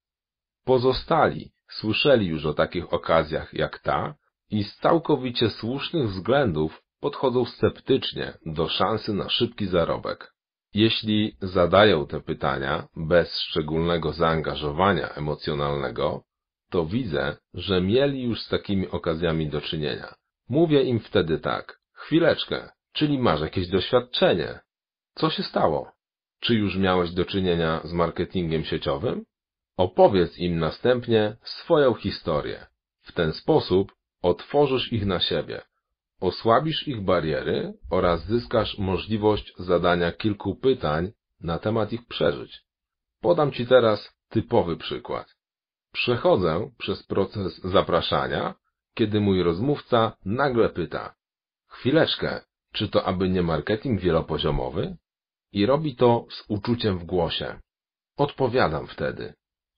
Pozostali słyszeli już o takich okazjach jak ta i z całkowicie słusznych względów podchodzą sceptycznie do szansy na szybki zarobek. Jeśli zadają te pytania bez szczególnego zaangażowania emocjonalnego, to widzę, że mieli już z takimi okazjami do czynienia. Mówię im wtedy tak: chwileczkę, czyli masz jakieś doświadczenie? Co się stało? Czy już miałeś do czynienia z marketingiem sieciowym? Opowiedz im następnie swoją historię. W ten sposób otworzysz ich na siebie, osłabisz ich bariery oraz zyskasz możliwość zadania kilku pytań na temat ich przeżyć. Podam Ci teraz typowy przykład. Przechodzę przez proces zapraszania, kiedy mój rozmówca nagle pyta: chwileczkę, czy to aby nie marketing wielopoziomowy? I robi to z uczuciem w głosie. Odpowiadam wtedy: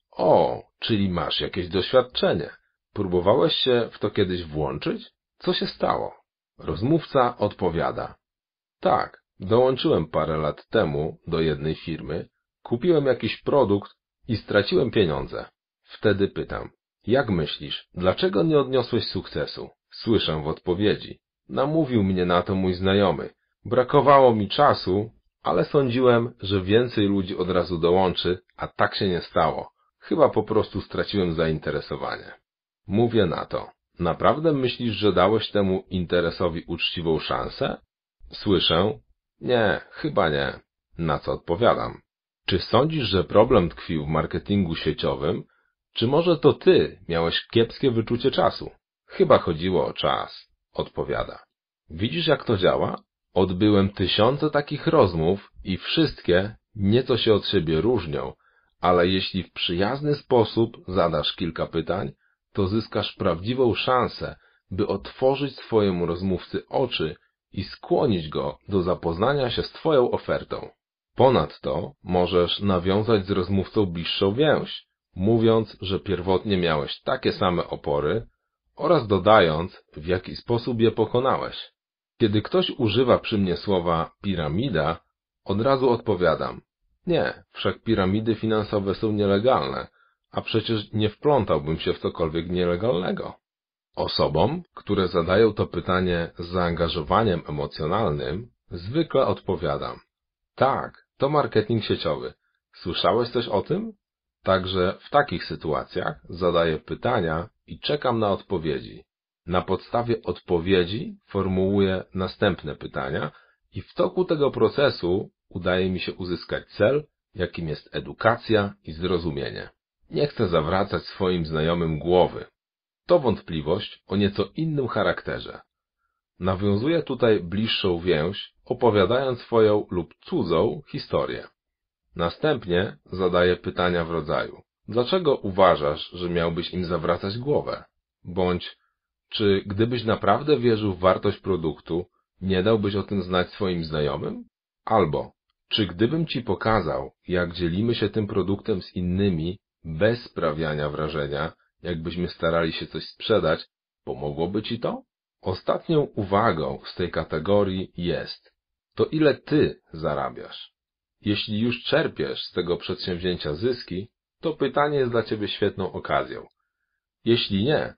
o, czyli masz jakieś doświadczenie. Próbowałeś się w to kiedyś włączyć? Co się stało? Rozmówca odpowiada: tak, dołączyłem parę lat temu do jednej firmy, kupiłem jakiś produkt i straciłem pieniądze. Wtedy pytam: jak myślisz, dlaczego nie odniosłeś sukcesu? Słyszę w odpowiedzi: namówił mnie na to mój znajomy. Brakowało mi czasu, ale sądziłem, że więcej ludzi od razu dołączy, a tak się nie stało. Chyba po prostu straciłem zainteresowanie. Mówię na to: naprawdę myślisz, że dałeś temu interesowi uczciwą szansę? Słyszę: nie, chyba nie. Na co odpowiadam: czy sądzisz, że problem tkwił w marketingu sieciowym, czy może to ty miałeś kiepskie wyczucie czasu? Chyba chodziło o czas. Odpowiada: widzisz, jak to działa? Odbyłem tysiące takich rozmów i wszystkie nieco się od siebie różnią, ale jeśli w przyjazny sposób zadasz kilka pytań, to zyskasz prawdziwą szansę, by otworzyć swojemu rozmówcy oczy i skłonić go do zapoznania się z twoją ofertą. Ponadto możesz nawiązać z rozmówcą bliższą więź, mówiąc, że pierwotnie miałeś takie same opory oraz dodając, w jaki sposób je pokonałeś. Kiedy ktoś używa przy mnie słowa piramida, od razu odpowiadam: nie, wszak piramidy finansowe są nielegalne, a przecież nie wplątałbym się w cokolwiek nielegalnego. Osobom, które zadają to pytanie z zaangażowaniem emocjonalnym, zwykle odpowiadam: tak, to marketing sieciowy. Słyszałeś coś o tym? Także w takich sytuacjach zadaję pytania i czekam na odpowiedzi. Na podstawie odpowiedzi formułuję następne pytania i w toku tego procesu udaje mi się uzyskać cel, jakim jest edukacja i zrozumienie. Nie chcę zawracać swoim znajomym głowy. To wątpliwość o nieco innym charakterze. Nawiązuję tutaj bliższą więź, opowiadając swoją lub cudzą historię. Następnie zadaję pytania w rodzaju: dlaczego uważasz, że miałbyś im zawracać głowę? Bądź: czy gdybyś naprawdę wierzył w wartość produktu, nie dałbyś o tym znać swoim znajomym? Albo: czy gdybym ci pokazał, jak dzielimy się tym produktem z innymi, bez sprawiania wrażenia, jakbyśmy starali się coś sprzedać, pomogłoby ci to? Ostatnią uwagą z tej kategorii jest: to ile ty zarabiasz? Jeśli już czerpiesz z tego przedsięwzięcia zyski, to pytanie jest dla ciebie świetną okazją. Jeśli nie,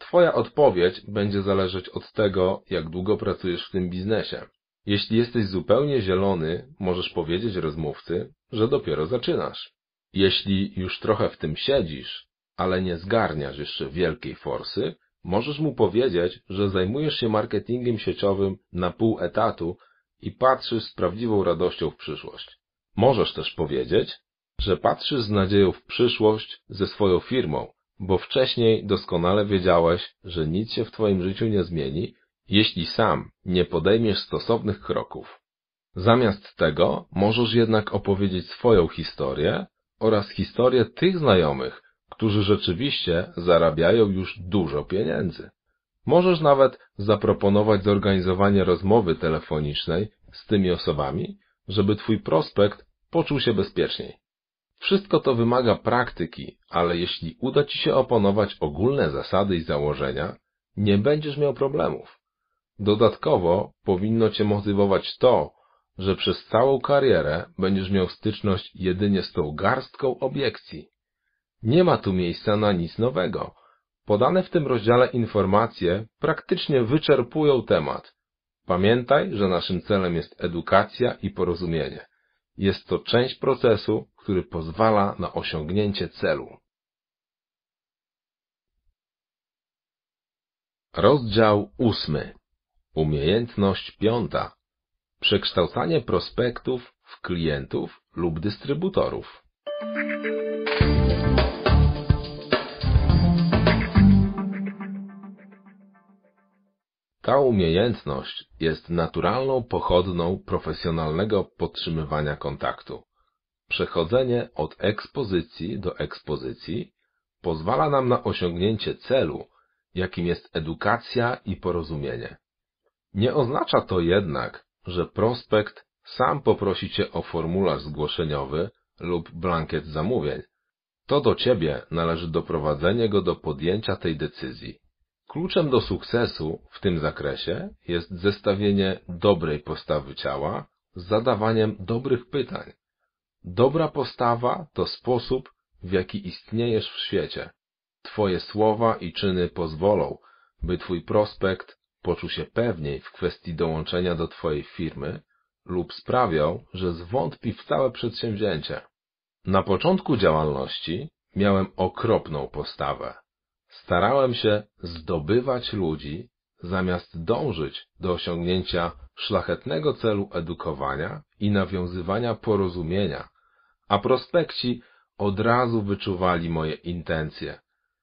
Twoja odpowiedź będzie zależeć od tego, jak długo pracujesz w tym biznesie. Jeśli jesteś zupełnie zielony, możesz powiedzieć rozmówcy, że dopiero zaczynasz. Jeśli już trochę w tym siedzisz, ale nie zgarniasz jeszcze wielkiej forsy, możesz mu powiedzieć, że zajmujesz się marketingiem sieciowym na pół etatu i patrzysz z prawdziwą radością w przyszłość. Możesz też powiedzieć, że patrzysz z nadzieją w przyszłość ze swoją firmą, bo wcześniej doskonale wiedziałeś, że nic się w Twoim życiu nie zmieni, jeśli sam nie podejmiesz stosownych kroków. Zamiast tego możesz jednak opowiedzieć swoją historię oraz historię tych znajomych, którzy rzeczywiście zarabiają już dużo pieniędzy. Możesz nawet zaproponować zorganizowanie rozmowy telefonicznej z tymi osobami, żeby Twój prospekt poczuł się bezpieczniej. Wszystko to wymaga praktyki, ale jeśli uda Ci się opanować ogólne zasady i założenia, nie będziesz miał problemów. Dodatkowo powinno Cię motywować to, że przez całą karierę będziesz miał styczność jedynie z tą garstką obiekcji. Nie ma tu miejsca na nic nowego. Podane w tym rozdziale informacje praktycznie wyczerpują temat. Pamiętaj, że naszym celem jest edukacja i porozumienie. Jest to część procesu, który pozwala na osiągnięcie celu. Rozdział 8. Umiejętność 5. Przekształcanie prospektów w klientów lub dystrybutorów. Ta umiejętność jest naturalną pochodną profesjonalnego podtrzymywania kontaktu. Przechodzenie od ekspozycji do ekspozycji pozwala nam na osiągnięcie celu, jakim jest edukacja i porozumienie. Nie oznacza to jednak, że prospekt sam poprosi Cię o formularz zgłoszeniowy lub blankiet zamówień. To do Ciebie należy doprowadzenie go do podjęcia tej decyzji. Kluczem do sukcesu w tym zakresie jest zestawienie dobrej postawy ciała z zadawaniem dobrych pytań. Dobra postawa to sposób, w jaki istniejesz w świecie. Twoje słowa i czyny pozwolą, by Twój prospekt poczuł się pewniej w kwestii dołączenia do Twojej firmy lub sprawią, że zwątpi w całe przedsięwzięcie. Na początku działalności miałem okropną postawę. Starałem się zdobywać ludzi, zamiast dążyć do osiągnięcia szlachetnego celu edukowania i nawiązywania porozumienia, a prospekci od razu wyczuwali moje intencje.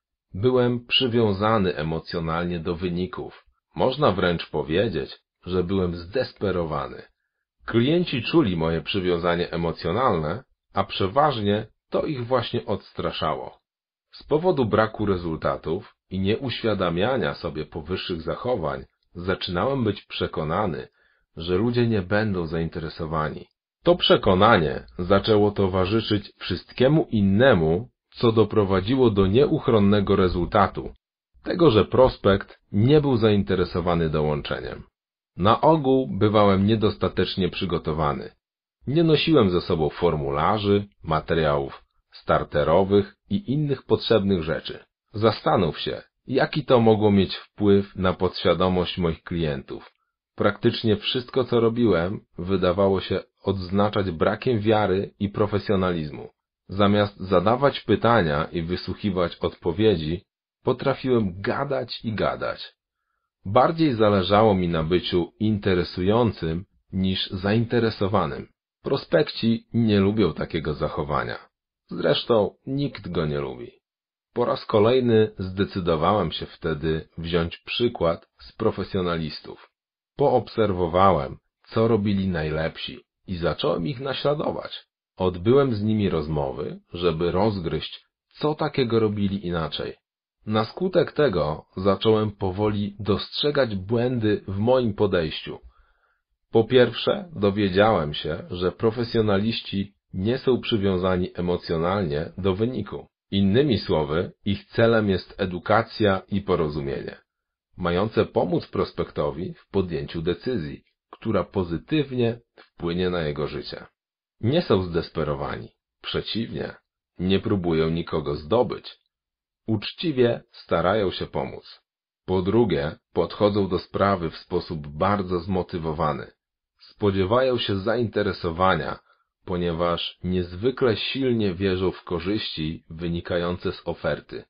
Byłem przywiązany emocjonalnie do wyników. Można wręcz powiedzieć, że byłem zdesperowany. Klienci czuli moje przywiązanie emocjonalne, a przeważnie to ich właśnie odstraszało. Z powodu braku rezultatów i nieuświadamiania sobie powyższych zachowań zaczynałem być przekonany, że ludzie nie będą zainteresowani. To przekonanie zaczęło towarzyszyć wszystkiemu innemu, co doprowadziło do nieuchronnego rezultatu, tego, że prospekt nie był zainteresowany dołączeniem. Na ogół bywałem niedostatecznie przygotowany. Nie nosiłem ze sobą formularzy, materiałów starterowych i innych potrzebnych rzeczy. Zastanów się, jaki to mogło mieć wpływ na podświadomość moich klientów. Praktycznie wszystko, co robiłem, wydawało się odznaczać brakiem wiary i profesjonalizmu. Zamiast zadawać pytania i wysłuchiwać odpowiedzi, potrafiłem gadać i gadać. Bardziej zależało mi na byciu interesującym niż zainteresowanym. Prospekci nie lubią takiego zachowania. Zresztą nikt go nie lubi. Po raz kolejny zdecydowałem się wtedy wziąć przykład z profesjonalistów. Poobserwowałem, co robili najlepsi i zacząłem ich naśladować. Odbyłem z nimi rozmowy, żeby rozgryźć, co takiego robili inaczej. Na skutek tego zacząłem powoli dostrzegać błędy w moim podejściu. Po pierwsze, dowiedziałem się, że profesjonaliści nie są przywiązani emocjonalnie do wyniku. Innymi słowy, ich celem jest edukacja i porozumienie, mające pomóc prospektowi w podjęciu decyzji, która pozytywnie wpłynie na jego życie. Nie są zdesperowani. Przeciwnie, nie próbują nikogo zdobyć. Uczciwie starają się pomóc. Po drugie, podchodzą do sprawy w sposób bardzo zmotywowany. Spodziewają się zainteresowania, ponieważ niezwykle silnie wierzą w korzyści wynikające z oferty.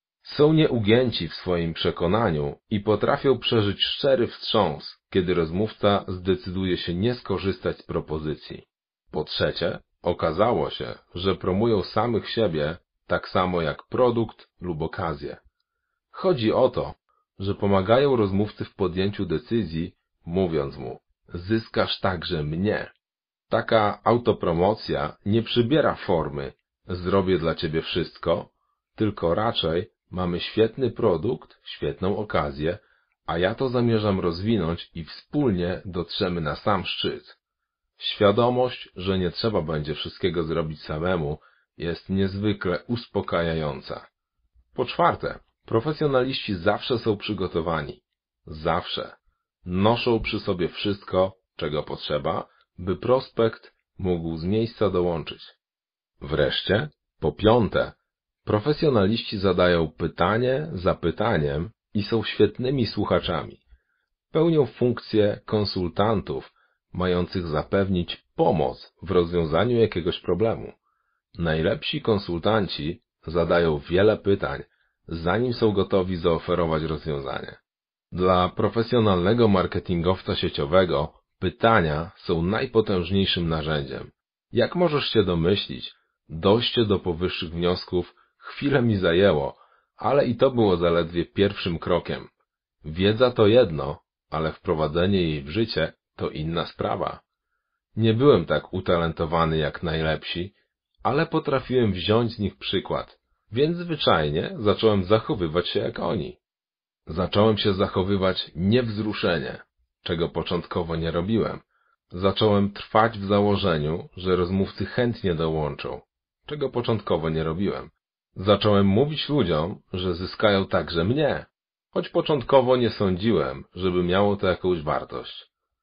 Są nieugięci w swoim przekonaniu i potrafią przeżyć szczery wstrząs, kiedy rozmówca zdecyduje się nie skorzystać z propozycji. Po trzecie, okazało się, że promują samych siebie tak samo jak produkt lub okazję. Chodzi o to, że pomagają rozmówcy w podjęciu decyzji, mówiąc mu: zyskasz także mnie. Taka autopromocja nie przybiera formy zrobię dla ciebie wszystko, tylko raczej mamy świetny produkt, świetną okazję, a ja to zamierzam rozwinąć i wspólnie dotrzemy na sam szczyt. Świadomość, że nie trzeba będzie wszystkiego zrobić samemu, jest niezwykle uspokajająca. Po czwarte, profesjonaliści zawsze są przygotowani. Zawsze. Noszą przy sobie wszystko, czego potrzeba, by prospekt mógł z miejsca dołączyć. Wreszcie, po piąte, profesjonaliści zadają pytanie za pytaniem i są świetnymi słuchaczami. Pełnią funkcję konsultantów, mających zapewnić pomoc w rozwiązaniu jakiegoś problemu. Najlepsi konsultanci zadają wiele pytań, zanim są gotowi zaoferować rozwiązanie. Dla profesjonalnego marketingowca sieciowego pytania są najpotężniejszym narzędziem. Jak możesz się domyślić, dojście do powyższych wniosków chwilę mi zajęło, ale i to było zaledwie pierwszym krokiem. Wiedza to jedno, ale wprowadzenie jej w życie to inna sprawa. Nie byłem tak utalentowany jak najlepsi, ale potrafiłem wziąć z nich przykład, więc zwyczajnie zacząłem zachowywać się jak oni. Zacząłem się zachowywać niewzruszenie, czego początkowo nie robiłem. Zacząłem trwać w założeniu, że rozmówcy chętnie dołączą, czego początkowo nie robiłem. Zacząłem mówić ludziom, że zyskają także mnie, choć początkowo nie sądziłem, żeby miało to jakąś wartość.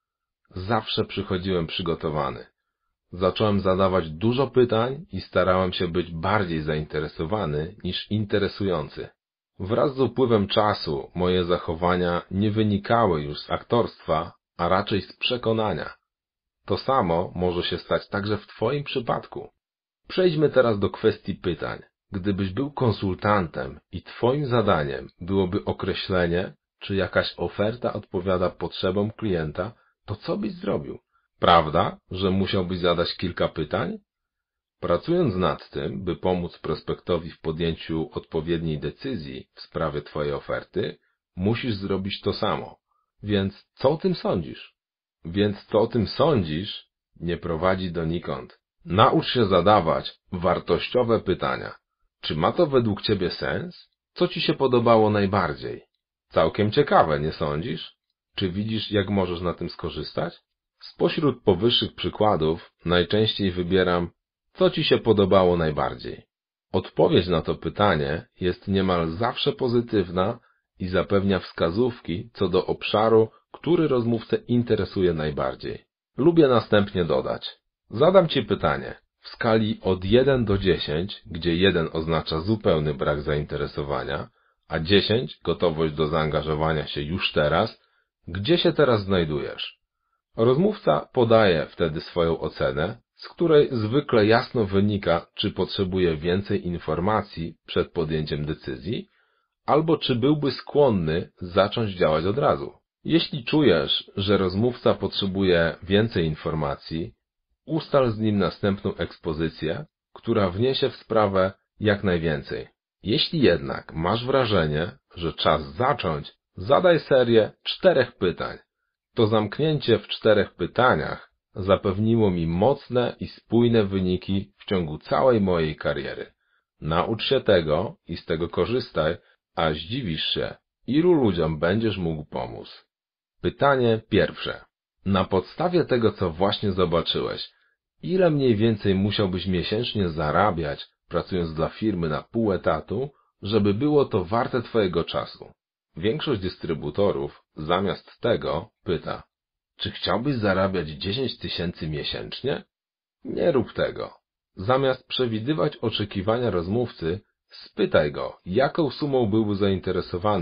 Zawsze przychodziłem przygotowany. Zacząłem zadawać dużo pytań i starałem się być bardziej zainteresowany niż interesujący. Wraz z upływem czasu moje zachowania nie wynikały już z aktorstwa, a raczej z przekonania. To samo może się stać także w Twoim przypadku. Przejdźmy teraz do kwestii pytań. Gdybyś był konsultantem i Twoim zadaniem byłoby określenie, czy jakaś oferta odpowiada potrzebom klienta, to co byś zrobił? Prawda, że musiałbyś zadać kilka pytań? Pracując nad tym, by pomóc prospektowi w podjęciu odpowiedniej decyzji w sprawie Twojej oferty, musisz zrobić to samo. Więc co o tym sądzisz? Nie prowadzi donikąd. Naucz się zadawać wartościowe pytania. Czy ma to według Ciebie sens? Co Ci się podobało najbardziej? Całkiem ciekawe, nie sądzisz? Czy widzisz, jak możesz na tym skorzystać? Spośród powyższych przykładów najczęściej wybieram co Ci się podobało najbardziej. Odpowiedź na to pytanie jest niemal zawsze pozytywna i zapewnia wskazówki co do obszaru, który rozmówcę interesuje najbardziej. Lubię następnie dodać: zadam Ci pytanie w skali od 1 do 10, gdzie 1 oznacza zupełny brak zainteresowania, a 10 gotowość do zaangażowania się już teraz. Gdzie się teraz znajdujesz? Rozmówca podaje wtedy swoją ocenę, z której zwykle jasno wynika, czy potrzebuje więcej informacji przed podjęciem decyzji, albo czy byłby skłonny zacząć działać od razu. Jeśli czujesz, że rozmówca potrzebuje więcej informacji, ustal z nim następną ekspozycję, która wniesie w sprawę jak najwięcej. Jeśli jednak masz wrażenie, że czas zacząć, zadaj serię 4 pytań. To zamknięcie w 4 pytaniach zapewniło mi mocne i spójne wyniki w ciągu całej mojej kariery. Naucz się tego i z tego korzystaj, a zdziwisz się, ilu ludziom będziesz mógł pomóc. Pytanie pierwsze. Na podstawie tego, co właśnie zobaczyłeś, ile mniej więcej musiałbyś miesięcznie zarabiać, pracując dla firmy na pół etatu, żeby było to warte Twojego czasu? Większość dystrybutorów zamiast tego pyta: czy chciałbyś zarabiać 10 000 miesięcznie? Nie rób tego. Zamiast przewidywać oczekiwania rozmówcy, spytaj go, jaką sumą byłby zainteresowany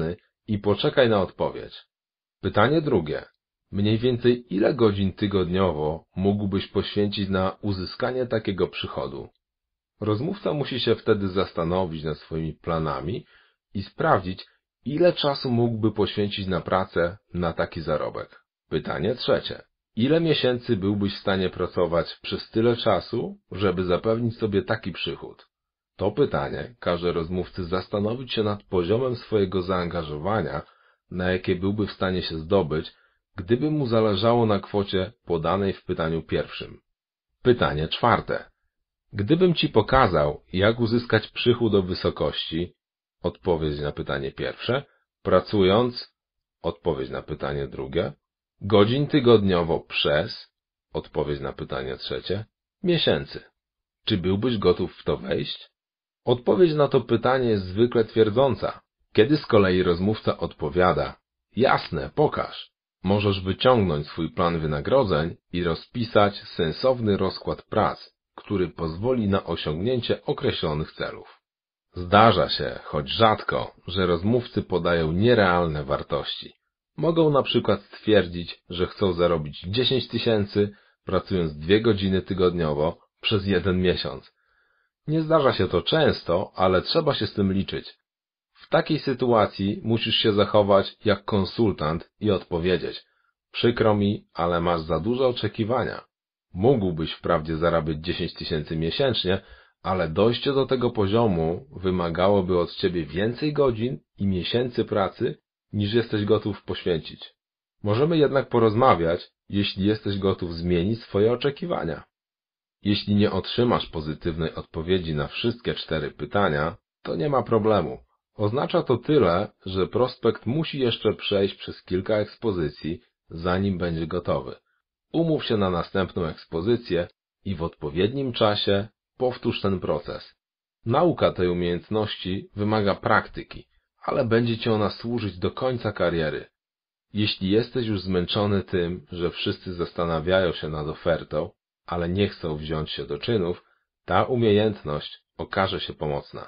i poczekaj na odpowiedź. Pytanie drugie. Mniej więcej ile godzin tygodniowo mógłbyś poświęcić na uzyskanie takiego przychodu? Rozmówca musi się wtedy zastanowić nad swoimi planami i sprawdzić, ile czasu mógłby poświęcić na pracę na taki zarobek. Pytanie trzecie. Ile miesięcy byłbyś w stanie pracować przez tyle czasu, żeby zapewnić sobie taki przychód? To pytanie każe rozmówcy zastanowić się nad poziomem swojego zaangażowania, na jakie byłby w stanie się zdobyć, gdyby mu zależało na kwocie podanej w pytaniu pierwszym. Pytanie czwarte. Gdybym Ci pokazał, jak uzyskać przychód o wysokości, odpowiedź na pytanie pierwsze, pracując, odpowiedź na pytanie drugie, godzin tygodniowo przez, odpowiedź na pytanie trzecie, miesięcy. Czy byłbyś gotów w to wejść? Odpowiedź na to pytanie jest zwykle twierdząca. Kiedy z kolei rozmówca odpowiada, jasne, pokaż, możesz wyciągnąć swój plan wynagrodzeń i rozpisać sensowny rozkład prac, który pozwoli na osiągnięcie określonych celów. Zdarza się, choć rzadko, że rozmówcy podają nierealne wartości. Mogą na przykład stwierdzić, że chcą zarobić 10 000, pracując 2 godziny tygodniowo przez 1 miesiąc. Nie zdarza się to często, ale trzeba się z tym liczyć. W takiej sytuacji musisz się zachować jak konsultant i odpowiedzieć: przykro mi, ale masz za duże oczekiwania. Mógłbyś wprawdzie zarabiać 10 000 miesięcznie, ale dojście do tego poziomu wymagałoby od ciebie więcej godzin i miesięcy pracy, niż jesteś gotów poświęcić. Możemy jednak porozmawiać, jeśli jesteś gotów zmienić swoje oczekiwania. Jeśli nie otrzymasz pozytywnej odpowiedzi na wszystkie 4 pytania, to nie ma problemu. Oznacza to tyle, że prospekt musi jeszcze przejść przez kilka ekspozycji, zanim będzie gotowy. Umów się na następną ekspozycję i w odpowiednim czasie powtórz ten proces. Nauka tej umiejętności wymaga praktyki, ale będzie Ci ona służyć do końca kariery. Jeśli jesteś już zmęczony tym, że wszyscy zastanawiają się nad ofertą, ale nie chcą wziąć się do czynów, ta umiejętność okaże się pomocna.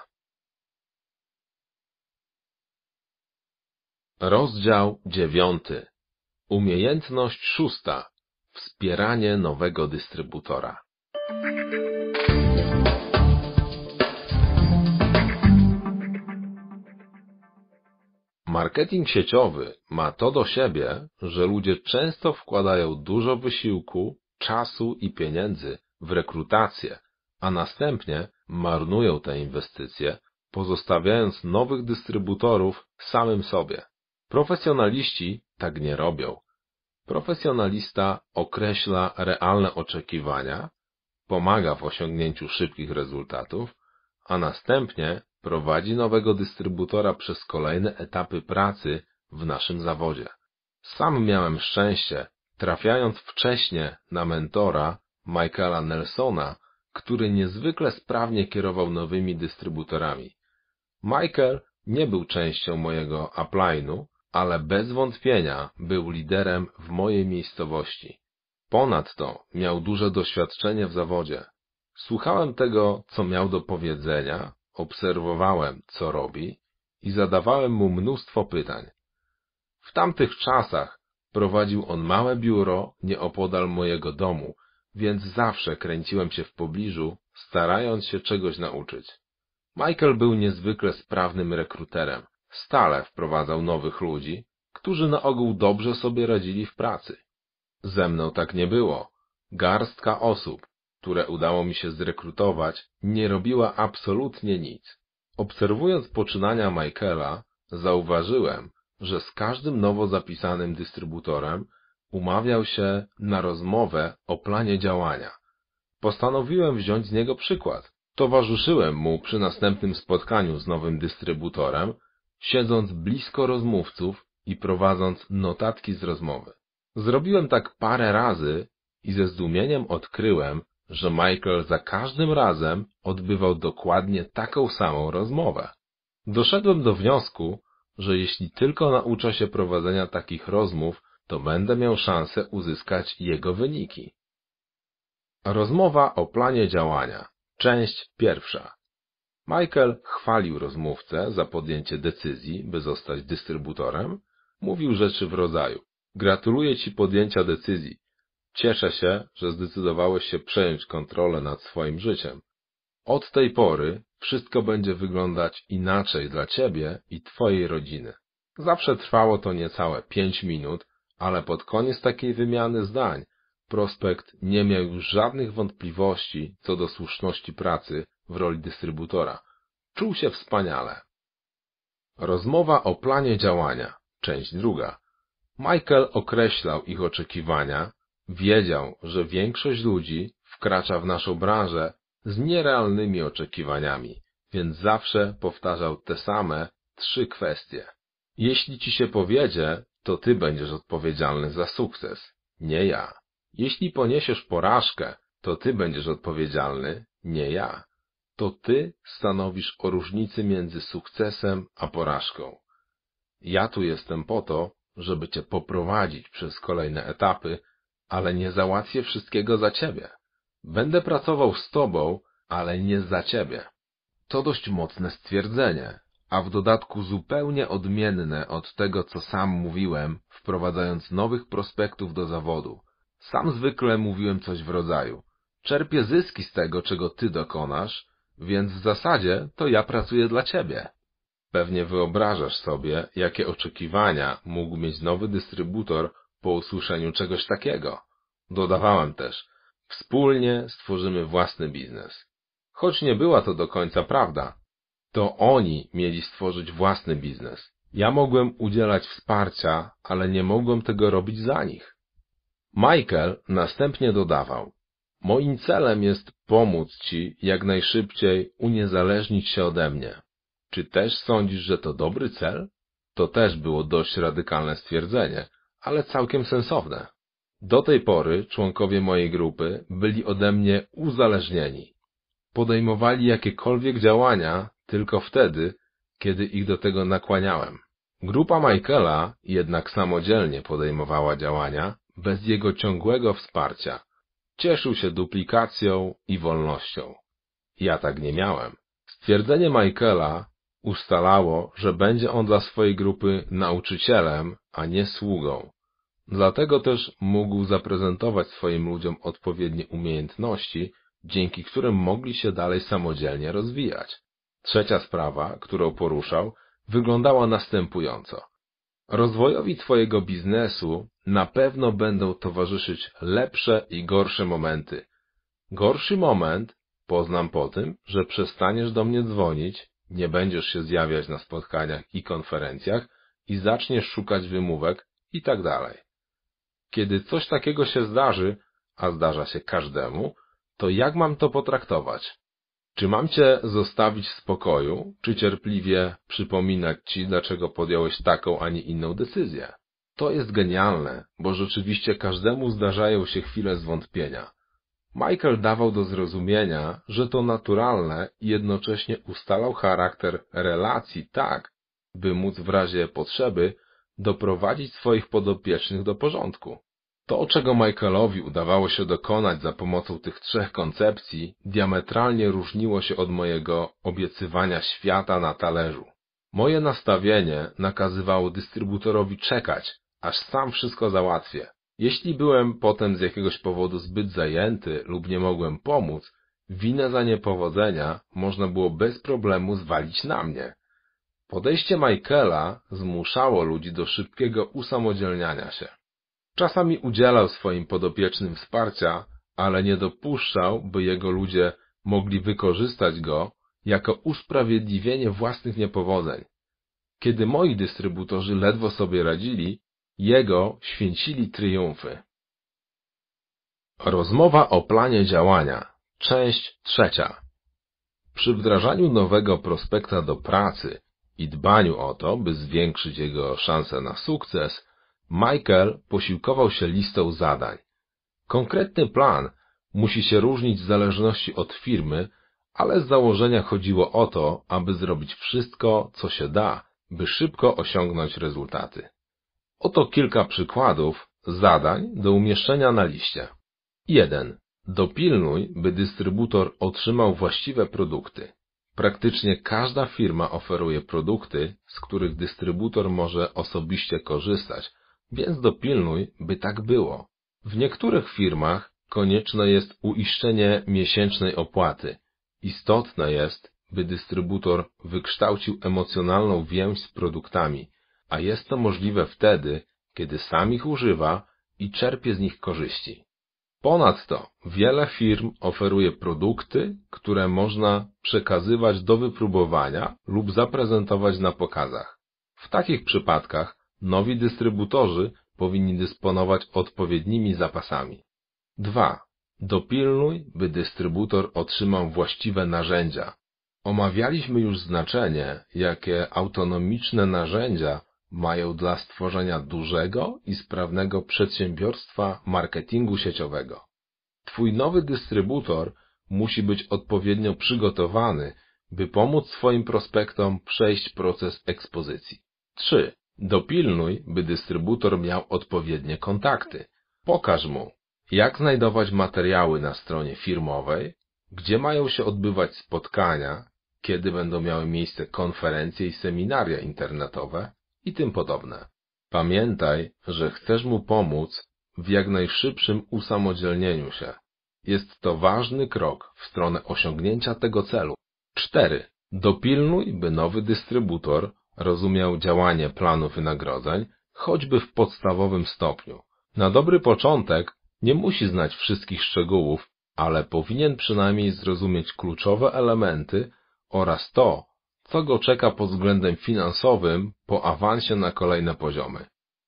Rozdział 9. Umiejętność 6. Wspieranie nowego dystrybutora. Marketing sieciowy ma to do siebie, że ludzie często wkładają dużo wysiłku, czasu i pieniędzy w rekrutację, a następnie marnują te inwestycje, pozostawiając nowych dystrybutorów samym sobie. Profesjonaliści tak nie robią. Profesjonalista określa realne oczekiwania, pomaga w osiągnięciu szybkich rezultatów, a następnie prowadzi nowego dystrybutora przez kolejne etapy pracy w naszym zawodzie. Sam miałem szczęście, trafiając wcześnie na mentora Michaela Nelsona, który niezwykle sprawnie kierował nowymi dystrybutorami. Michael nie był częścią mojego upline'u, ale bez wątpienia był liderem w mojej miejscowości. Ponadto miał duże doświadczenie w zawodzie. Słuchałem tego, co miał do powiedzenia, obserwowałem, co robi i zadawałem mu mnóstwo pytań. W tamtych czasach prowadził on małe biuro nieopodal mojego domu, więc zawsze kręciłem się w pobliżu, starając się czegoś nauczyć. Michael był niezwykle sprawnym rekruterem. Stale wprowadzał nowych ludzi, którzy na ogół dobrze sobie radzili w pracy. Ze mną tak nie było. Garstka osób, które udało mi się zrekrutować, nie robiła absolutnie nic. Obserwując poczynania Michaela, zauważyłem, że z każdym nowo zapisanym dystrybutorem umawiał się na rozmowę o planie działania. Postanowiłem wziąć z niego przykład. Towarzyszyłem mu przy następnym spotkaniu z nowym dystrybutorem, siedząc blisko rozmówców i prowadząc notatki z rozmowy. Zrobiłem tak parę razy i ze zdumieniem odkryłem, że Michael za każdym razem odbywał dokładnie taką samą rozmowę. Doszedłem do wniosku, że jeśli tylko nauczę się prowadzenia takich rozmów, to będę miał szansę uzyskać jego wyniki. Rozmowa o planie działania. Część pierwsza. Michael chwalił rozmówcę za podjęcie decyzji, by zostać dystrybutorem. Mówił rzeczy w rodzaju: gratuluję Ci podjęcia decyzji. Cieszę się, że zdecydowałeś się przejąć kontrolę nad swoim życiem. Od tej pory wszystko będzie wyglądać inaczej dla Ciebie i Twojej rodziny. Zawsze trwało to niecałe 5 minut, ale pod koniec takiej wymiany zdań prospekt nie miał już żadnych wątpliwości co do słuszności pracy w roli dystrybutora. Czuł się wspaniale. Rozmowa o planie działania. Część druga. Michael określał ich oczekiwania, wiedział, że większość ludzi wkracza w naszą branżę z nierealnymi oczekiwaniami, więc zawsze powtarzał te same 3 kwestie. Jeśli Ci się powiedzie, to Ty będziesz odpowiedzialny za sukces, nie ja. Jeśli poniesiesz porażkę, to Ty będziesz odpowiedzialny, nie ja. To Ty stanowisz o różnicy między sukcesem a porażką. Ja tu jestem po to, żeby Cię poprowadzić przez kolejne etapy, ale nie załatwię wszystkiego za Ciebie. Będę pracował z Tobą, ale nie za Ciebie. To dość mocne stwierdzenie, a w dodatku zupełnie odmienne od tego, co sam mówiłem, wprowadzając nowych prospektów do zawodu. Sam zwykle mówiłem coś w rodzaju: czerpię zyski z tego, czego Ty dokonasz, więc w zasadzie to ja pracuję dla Ciebie. Pewnie wyobrażasz sobie, jakie oczekiwania mógł mieć nowy dystrybutor po usłyszeniu czegoś takiego. Dodawałem też: wspólnie stworzymy własny biznes. Choć nie była to do końca prawda. To oni mieli stworzyć własny biznes. Ja mogłem udzielać wsparcia, ale nie mogłem tego robić za nich. Michael następnie dodawał: moim celem jest pomóc Ci jak najszybciej uniezależnić się ode mnie. Czy też sądzisz, że to dobry cel? To też było dość radykalne stwierdzenie, ale całkiem sensowne. Do tej pory członkowie mojej grupy byli ode mnie uzależnieni. Podejmowali jakiekolwiek działania tylko wtedy, kiedy ich do tego nakłaniałem. Grupa Michaela jednak samodzielnie podejmowała działania, bez jego ciągłego wsparcia. Cieszył się duplikacją i wolnością. Ja tak nie miałem. Stwierdzenie Michaela ustalało, że będzie on dla swojej grupy nauczycielem, a nie sługą. Dlatego też mógł zaprezentować swoim ludziom odpowiednie umiejętności, dzięki którym mogli się dalej samodzielnie rozwijać. Trzecia sprawa, którą poruszał, wyglądała następująco. Rozwojowi Twojego biznesu na pewno będą towarzyszyć lepsze i gorsze momenty. Gorszy moment poznam po tym, że przestaniesz do mnie dzwonić, nie będziesz się zjawiać na spotkaniach i konferencjach i zaczniesz szukać wymówek i tak dalej. Kiedy coś takiego się zdarzy, a zdarza się każdemu, to jak mam to potraktować? Czy mam Cię zostawić w spokoju, czy cierpliwie przypominać Ci, dlaczego podjąłeś taką, a nie inną decyzję? To jest genialne, bo rzeczywiście każdemu zdarzają się chwile zwątpienia. Michael dawał do zrozumienia, że to naturalne i jednocześnie ustalał charakter relacji tak, by móc w razie potrzeby doprowadzić swoich podopiecznych do porządku. To, czego Michaelowi udawało się dokonać za pomocą tych 3 koncepcji, diametralnie różniło się od mojego obiecywania świata na talerzu. Moje nastawienie nakazywało dystrybutorowi czekać, aż sam wszystko załatwię. Jeśli byłem potem z jakiegoś powodu zbyt zajęty lub nie mogłem pomóc, winę za niepowodzenia można było bez problemu zwalić na mnie. Podejście Michaela zmuszało ludzi do szybkiego usamodzielniania się. Czasami udzielał swoim podopiecznym wsparcia, ale nie dopuszczał, by jego ludzie mogli wykorzystać go jako usprawiedliwienie własnych niepowodzeń. Kiedy moi dystrybutorzy ledwo sobie radzili, jego święcili triumfy. Rozmowa o planie działania. Część 3. Przy wdrażaniu nowego prospekta do pracy i dbaniu o to, by zwiększyć jego szanse na sukces, Michael posiłkował się listą zadań. Konkretny plan musi się różnić w zależności od firmy, ale z założenia chodziło o to, aby zrobić wszystko, co się da, by szybko osiągnąć rezultaty. Oto kilka przykładów zadań do umieszczenia na liście. 1. Dopilnuj, by dystrybutor otrzymał właściwe produkty. Praktycznie każda firma oferuje produkty, z których dystrybutor może osobiście korzystać, więc dopilnuj, by tak było. W niektórych firmach konieczne jest uiszczenie miesięcznej opłaty. Istotne jest, by dystrybutor wykształcił emocjonalną więź z produktami, a jest to możliwe wtedy, kiedy sam ich używa i czerpie z nich korzyści. Ponadto wiele firm oferuje produkty, które można przekazywać do wypróbowania lub zaprezentować na pokazach. W takich przypadkach nowi dystrybutorzy powinni dysponować odpowiednimi zapasami. 2. Dopilnuj, by dystrybutor otrzymał właściwe narzędzia. Omawialiśmy już znaczenie, jakie autonomiczne narzędzia mają dla stworzenia dużego i sprawnego przedsiębiorstwa marketingu sieciowego. Twój nowy dystrybutor musi być odpowiednio przygotowany, by pomóc swoim prospektom przejść proces ekspozycji. 3. Dopilnuj, by dystrybutor miał odpowiednie kontakty. Pokaż mu, jak znajdować materiały na stronie firmowej, gdzie mają się odbywać spotkania, kiedy będą miały miejsce konferencje i seminaria internetowe i tym podobne. Pamiętaj, że chcesz mu pomóc w jak najszybszym usamodzielnieniu się. Jest to ważny krok w stronę osiągnięcia tego celu. 4. Dopilnuj, by nowy dystrybutor rozumiał działanie planu wynagrodzeń, choćby w podstawowym stopniu. Na dobry początek nie musi znać wszystkich szczegółów, ale powinien przynajmniej zrozumieć kluczowe elementy oraz to, co go czeka pod względem finansowym po awansie na kolejne poziomy.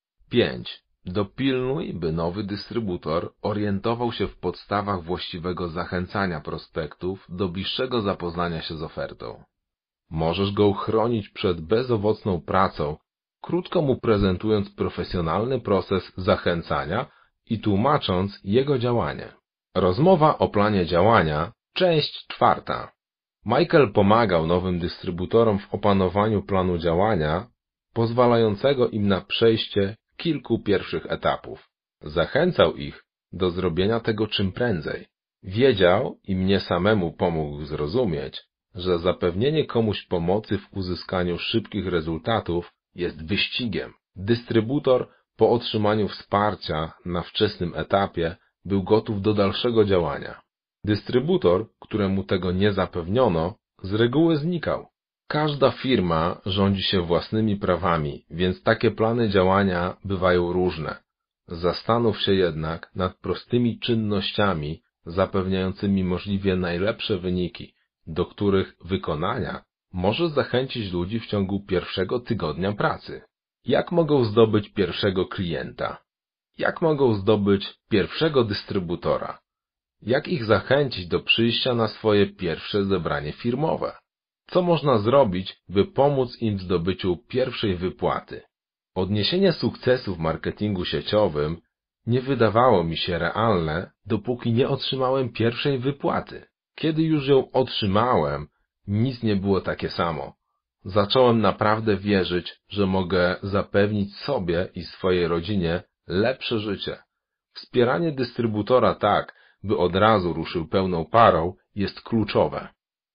5. Dopilnuj, by nowy dystrybutor orientował się w podstawach właściwego zachęcania prospektów do bliższego zapoznania się z ofertą. Możesz go uchronić przed bezowocną pracą, krótko mu prezentując profesjonalny proces zachęcania i tłumacząc jego działanie. Rozmowa o planie działania, część 4. Michael pomagał nowym dystrybutorom w opanowaniu planu działania, pozwalającego im na przejście kilku pierwszych etapów. Zachęcał ich do zrobienia tego czym prędzej. Wiedział i mnie samemu pomógł zrozumieć, że zapewnienie komuś pomocy w uzyskaniu szybkich rezultatów jest wyścigiem. Dystrybutor po otrzymaniu wsparcia na wczesnym etapie był gotów do dalszego działania. Dystrybutor, któremu tego nie zapewniono, z reguły znikał. Każda firma rządzi się własnymi prawami, więc takie plany działania bywają różne. Zastanów się jednak nad prostymi czynnościami zapewniającymi możliwie najlepsze wyniki, do których wykonania może zachęcić ludzi w ciągu pierwszego tygodnia pracy. Jak mogą zdobyć pierwszego klienta? Jak mogą zdobyć pierwszego dystrybutora? Jak ich zachęcić do przyjścia na swoje pierwsze zebranie firmowe? Co można zrobić, by pomóc im w zdobyciu pierwszej wypłaty? Odniesienie sukcesu w marketingu sieciowym nie wydawało mi się realne, dopóki nie otrzymałem pierwszej wypłaty. Kiedy już ją otrzymałem, nic nie było takie samo. Zacząłem naprawdę wierzyć, że mogę zapewnić sobie i swojej rodzinie lepsze życie. Wspieranie dystrybutora tak, by od razu ruszył pełną parą, jest kluczowe.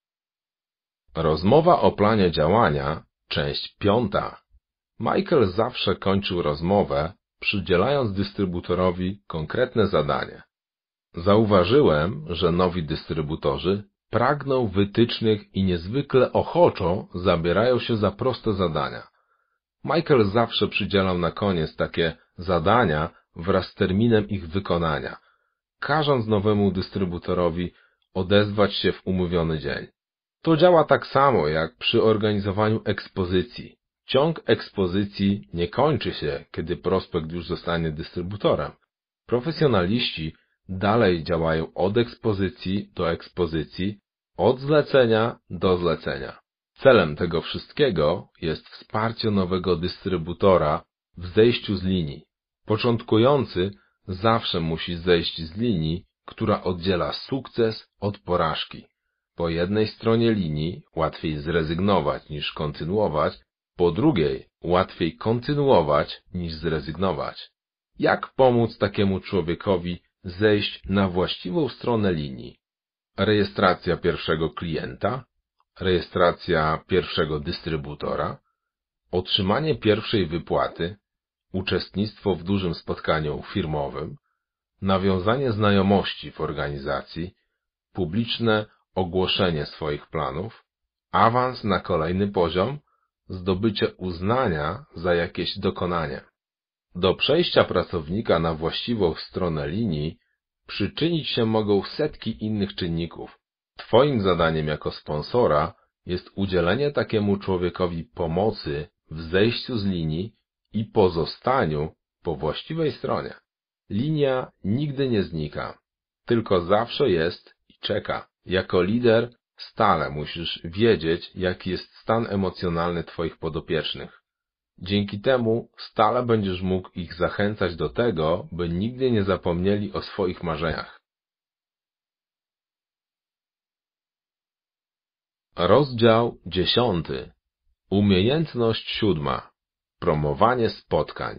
Rozmowa o planie działania, część 5. Michael zawsze kończył rozmowę, przydzielając dystrybutorowi konkretne zadanie. Zauważyłem, że nowi dystrybutorzy pragną wytycznych i niezwykle ochoczo zabierają się za proste zadania. Michael zawsze przydzielał na koniec takie zadania wraz z terminem ich wykonania, każąc nowemu dystrybutorowi odezwać się w umówiony dzień. To działa tak samo jak przy organizowaniu ekspozycji. Ciąg ekspozycji nie kończy się, kiedy prospekt już zostanie dystrybutorem. Profesjonaliści dalej działają od ekspozycji do ekspozycji, od zlecenia do zlecenia. Celem tego wszystkiego jest wsparcie nowego dystrybutora w zejściu z linii. Początkujący zawsze musi zejść z linii, która oddziela sukces od porażki. Po jednej stronie linii łatwiej zrezygnować niż kontynuować, po drugiej łatwiej kontynuować niż zrezygnować. Jak pomóc takiemu człowiekowi zejść na właściwą stronę linii? Rejestracja pierwszego klienta, rejestracja pierwszego dystrybutora, otrzymanie pierwszej wypłaty, uczestnictwo w dużym spotkaniu firmowym, nawiązanie znajomości w organizacji, publiczne ogłoszenie swoich planów, awans na kolejny poziom, zdobycie uznania za jakieś dokonanie. Do przejścia pracownika na właściwą stronę linii przyczynić się mogą setki innych czynników. Twoim zadaniem jako sponsora jest udzielenie takiemu człowiekowi pomocy w zejściu z linii i pozostaniu po właściwej stronie. Linia nigdy nie znika, tylko zawsze jest i czeka. Jako lider stale musisz wiedzieć, jaki jest stan emocjonalny twoich podopiecznych. Dzięki temu stale będziesz mógł ich zachęcać do tego, by nigdy nie zapomnieli o swoich marzeniach. Rozdział 10. Umiejętność 7. Promowanie spotkań.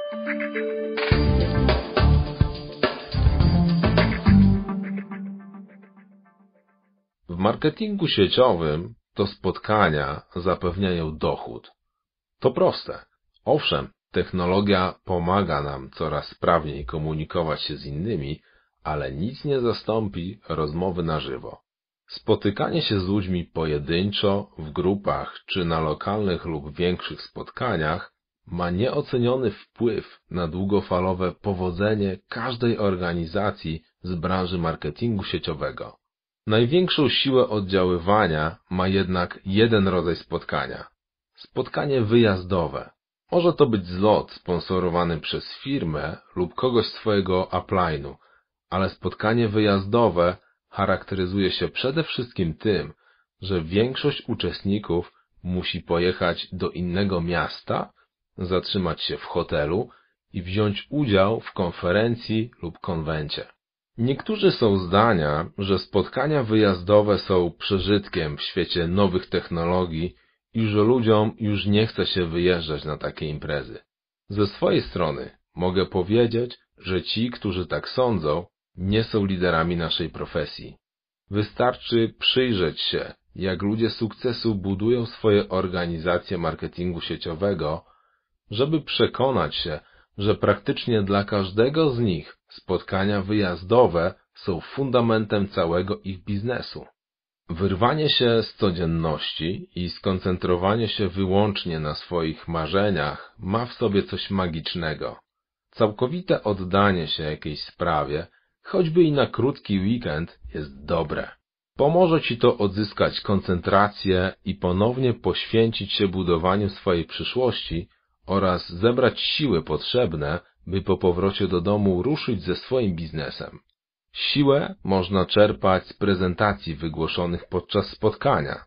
W marketingu sieciowym to spotkania zapewniają dochód. To proste. Owszem, technologia pomaga nam coraz sprawniej komunikować się z innymi, ale nic nie zastąpi rozmowy na żywo. Spotykanie się z ludźmi pojedynczo, w grupach czy na lokalnych lub większych spotkaniach ma nieoceniony wpływ na długofalowe powodzenie każdej organizacji z branży marketingu sieciowego. Największą siłę oddziaływania ma jednak jeden rodzaj spotkania. Spotkanie wyjazdowe. Może to być zlot sponsorowany przez firmę lub kogoś z twojego upline'u, ale spotkanie wyjazdowe charakteryzuje się przede wszystkim tym, że większość uczestników musi pojechać do innego miasta, zatrzymać się w hotelu i wziąć udział w konferencji lub konwencie. Niektórzy są zdania, że spotkania wyjazdowe są przeżytkiem w świecie nowych technologii i że ludziom już nie chce się wyjeżdżać na takie imprezy. Ze swojej strony mogę powiedzieć, że ci, którzy tak sądzą, nie są liderami naszej profesji. Wystarczy przyjrzeć się, jak ludzie sukcesu budują swoje organizacje marketingu sieciowego, żeby przekonać się, że praktycznie dla każdego z nich spotkania wyjazdowe są fundamentem całego ich biznesu. Wyrwanie się z codzienności i skoncentrowanie się wyłącznie na swoich marzeniach ma w sobie coś magicznego. Całkowite oddanie się jakiejś sprawie, choćby i na krótki weekend, jest dobre. Pomoże ci to odzyskać koncentrację i ponownie poświęcić się budowaniu swojej przyszłości oraz zebrać siły potrzebne, by po powrocie do domu ruszyć ze swoim biznesem. Siłę można czerpać z prezentacji wygłoszonych podczas spotkania.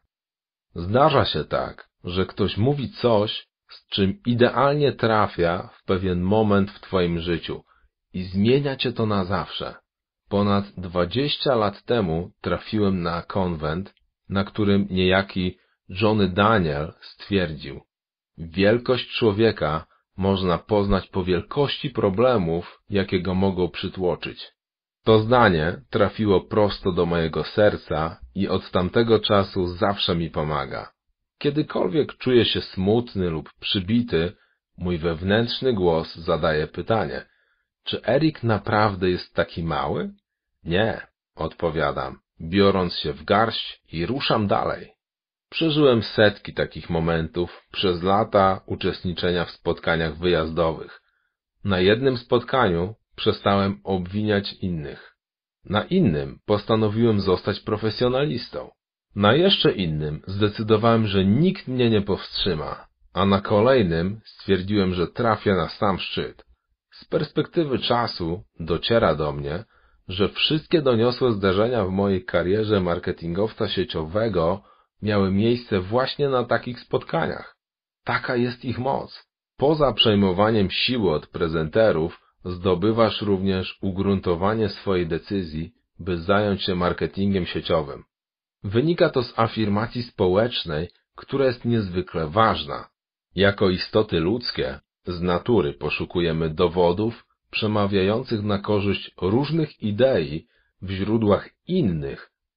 Zdarza się tak, że ktoś mówi coś, z czym idealnie trafia w pewien moment w twoim życiu i zmienia cię to na zawsze. Ponad 20 lat temu trafiłem na konwent, na którym niejaki Johnny Daniel stwierdził: wielkość człowieka można poznać po wielkości problemów, jakie go mogą przytłoczyć. To zdanie trafiło prosto do mojego serca i od tamtego czasu zawsze mi pomaga. Kiedykolwiek czuję się smutny lub przybity, mój wewnętrzny głos zadaje pytanie: czy Erik naprawdę jest taki mały? Nie, odpowiadam, biorąc się w garść i ruszam dalej. Przeżyłem setki takich momentów przez lata uczestniczenia w spotkaniach wyjazdowych. Na jednym spotkaniu przestałem obwiniać innych. Na innym postanowiłem zostać profesjonalistą. Na jeszcze innym zdecydowałem, że nikt mnie nie powstrzyma, a na kolejnym stwierdziłem, że trafię na sam szczyt. Z perspektywy czasu dociera do mnie, że wszystkie doniosłe zdarzenia w mojej karierze marketingowca sieciowego miały miejsce właśnie na takich spotkaniach. Taka jest ich moc. Poza przejmowaniem siły od prezenterów, zdobywasz również ugruntowanie swojej decyzji, by zająć się marketingiem sieciowym. Wynika to z afirmacji społecznej, która jest niezwykle ważna. Jako istoty ludzkie, z natury poszukujemy dowodów przemawiających na korzyść różnych idei w źródłach innych,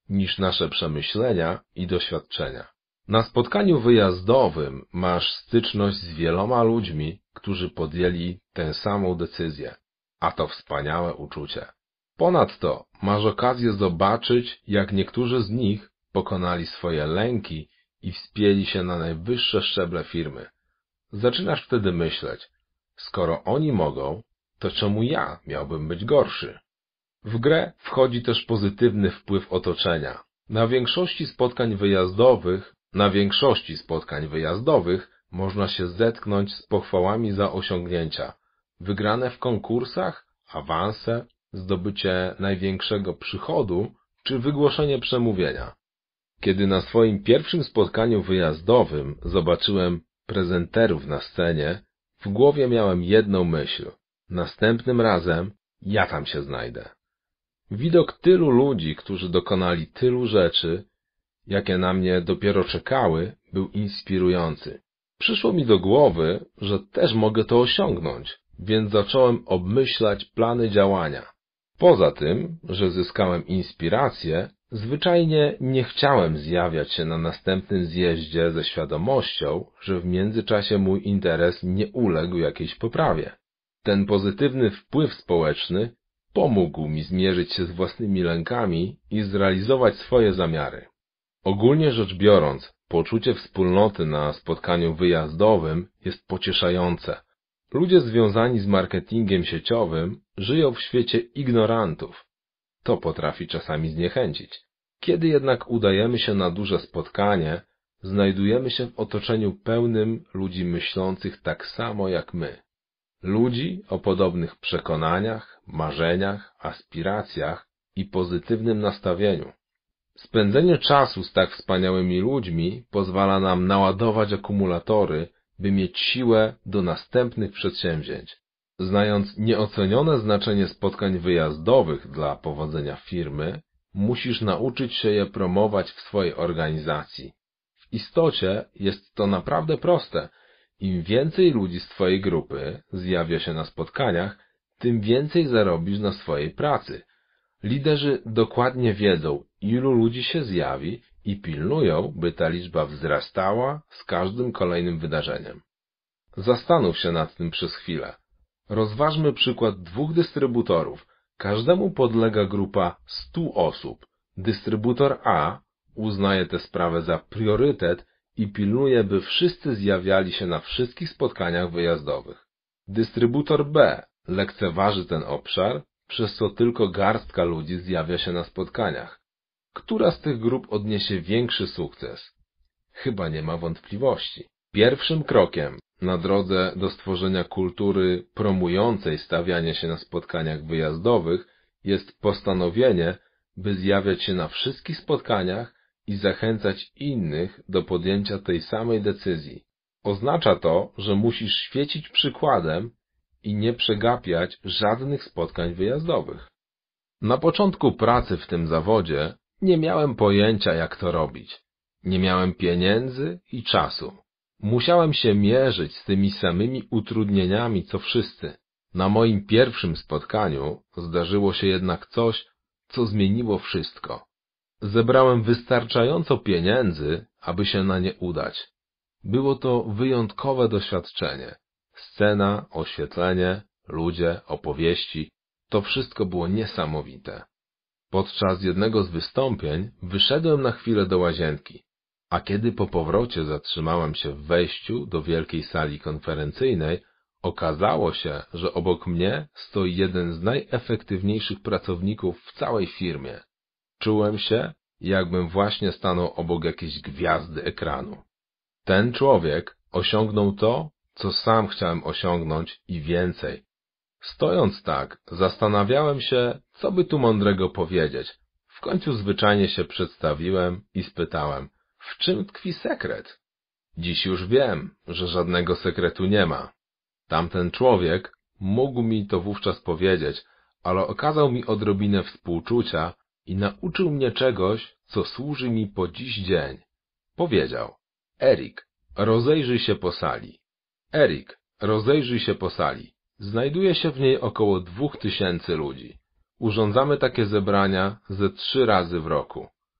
niż nasze przemyślenia i doświadczenia. Na spotkaniu wyjazdowym masz styczność z wieloma ludźmi, którzy podjęli tę samą decyzję, a to wspaniałe uczucie. Ponadto masz okazję zobaczyć, jak niektórzy z nich pokonali swoje lęki i wspięli się na najwyższe szczeble firmy. Zaczynasz wtedy myśleć, skoro oni mogą, to czemu ja miałbym być gorszy? W grę wchodzi też pozytywny wpływ otoczenia. Na większości spotkań wyjazdowych można się zetknąć z pochwałami za osiągnięcia, wygrane w konkursach, awanse, zdobycie największego przychodu czy wygłoszenie przemówienia. Kiedy na swoim pierwszym spotkaniu wyjazdowym zobaczyłem prezenterów na scenie, w głowie miałem jedną myśl. Następnym razem ja tam się znajdę. Widok tylu ludzi, którzy dokonali tylu rzeczy, jakie na mnie dopiero czekały, był inspirujący. Przyszło mi do głowy, że też mogę to osiągnąć, więc zacząłem obmyślać plany działania. Poza tym, że zyskałem inspirację, zwyczajnie nie chciałem zjawiać się na następnym zjeździe ze świadomością, że w międzyczasie mój interes nie uległ jakiejś poprawie. Ten pozytywny wpływ społeczny pomógł mi zmierzyć się z własnymi lękami i zrealizować swoje zamiary. Ogólnie rzecz biorąc, poczucie wspólnoty na spotkaniu wyjazdowym jest pocieszające. Ludzie związani z marketingiem sieciowym żyją w świecie ignorantów. To potrafi czasami zniechęcić. Kiedy jednak udajemy się na duże spotkanie, znajdujemy się w otoczeniu pełnym ludzi myślących tak samo jak my. Ludzi o podobnych przekonaniach, marzeniach, aspiracjach i pozytywnym nastawieniu. Spędzenie czasu z tak wspaniałymi ludźmi pozwala nam naładować akumulatory, by mieć siłę do następnych przedsięwzięć. Znając nieocenione znaczenie spotkań wyjazdowych dla powodzenia firmy, musisz nauczyć się je promować w swojej organizacji. W istocie jest to naprawdę proste. Im więcej ludzi z twojej grupy zjawia się na spotkaniach, tym więcej zarobisz na swojej pracy. Liderzy dokładnie wiedzą, ilu ludzi się zjawi i pilnują, by ta liczba wzrastała z każdym kolejnym wydarzeniem. Zastanów się nad tym przez chwilę. Rozważmy przykład 2 dystrybutorów. Każdemu podlega grupa 100 osób. Dystrybutor A uznaje tę sprawę za priorytet i pilnuje, by wszyscy zjawiali się na wszystkich spotkaniach wyjazdowych. Dystrybutor B lekceważy ten obszar, przez co tylko garstka ludzi zjawia się na spotkaniach. Która z tych grup odniesie większy sukces? Chyba nie ma wątpliwości. Pierwszym krokiem na drodze do stworzenia kultury promującej stawianie się na spotkaniach wyjazdowych jest postanowienie, by zjawiać się na wszystkich spotkaniach i zachęcać innych do podjęcia tej samej decyzji. Oznacza to, że musisz świecić przykładem i nie przegapiać żadnych spotkań wyjazdowych. Na początku pracy w tym zawodzie nie miałem pojęcia, jak to robić. Nie miałem pieniędzy i czasu. Musiałem się mierzyć z tymi samymi utrudnieniami, co wszyscy. Na moim pierwszym spotkaniu zdarzyło się jednak coś, co zmieniło wszystko. Zebrałem wystarczająco pieniędzy, aby się na nie udać. Było to wyjątkowe doświadczenie. Scena, oświetlenie, ludzie, opowieści, to wszystko było niesamowite. Podczas jednego z wystąpień wyszedłem na chwilę do łazienki, a kiedy po powrocie zatrzymałem się w wejściu do wielkiej sali konferencyjnej, okazało się, że obok mnie stoi jeden z najefektywniejszych pracowników w całej firmie. Czułem się, jakbym właśnie stanął obok jakiejś gwiazdy ekranu. Ten człowiek osiągnął to, co sam chciałem osiągnąć i więcej. Stojąc tak, zastanawiałem się, co by tu mądrego powiedzieć. W końcu zwyczajnie się przedstawiłem i spytałem, w czym tkwi sekret? Dziś już wiem, że żadnego sekretu nie ma. Tamten człowiek mógł mi to wówczas powiedzieć, ale okazał mi odrobinę współczucia i nauczył mnie czegoś, co służy mi po dziś dzień. Powiedział, Erik, rozejrzyj się po sali. Erik, rozejrzyj się po sali. Znajduje się w niej około 2000 ludzi. Urządzamy takie zebrania ze 3 razy w roku.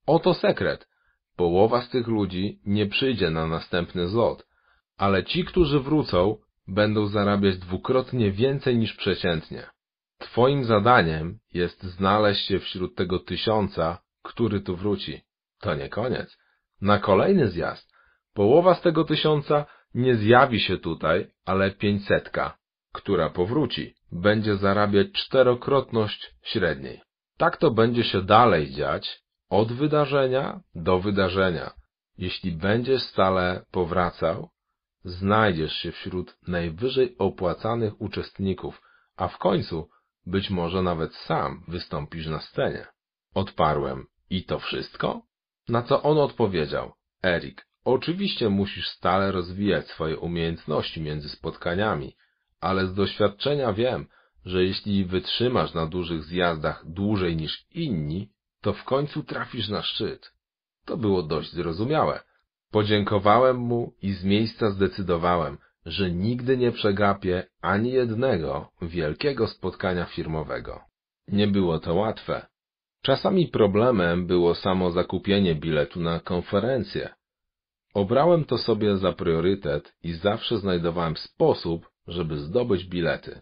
Oto sekret. Połowa z tych ludzi nie przyjdzie na następny zlot, ale ci, którzy wrócą, będą zarabiać dwukrotnie więcej niż przeciętnie. Twoim zadaniem jest znaleźć się wśród tego 1000, który tu wróci. To nie koniec. Na kolejny zjazd połowa z tego 1000 nie zjawi się tutaj, ale 500, która powróci, będzie zarabiać 4-krotność średniej. Tak to będzie się dalej dziać, od wydarzenia do wydarzenia. Jeśli będziesz stale powracał, znajdziesz się wśród najwyżej opłacanych uczestników, a w końcu być może nawet sam wystąpisz na scenie. Odparłem, i to wszystko? Na co on odpowiedział, Erik, oczywiście musisz stale rozwijać swoje umiejętności między spotkaniami, ale z doświadczenia wiem, że jeśli wytrzymasz na dużych zjazdach dłużej niż inni, to w końcu trafisz na szczyt. To było dość zrozumiałe. Podziękowałem mu i z miejsca zdecydowałem, że nigdy nie przegapię ani jednego wielkiego spotkania firmowego. Nie było to łatwe. Czasami problemem było samo zakupienie biletu na konferencję. Obrałem to sobie za priorytet i zawsze znajdowałem sposób, żeby zdobyć bilety.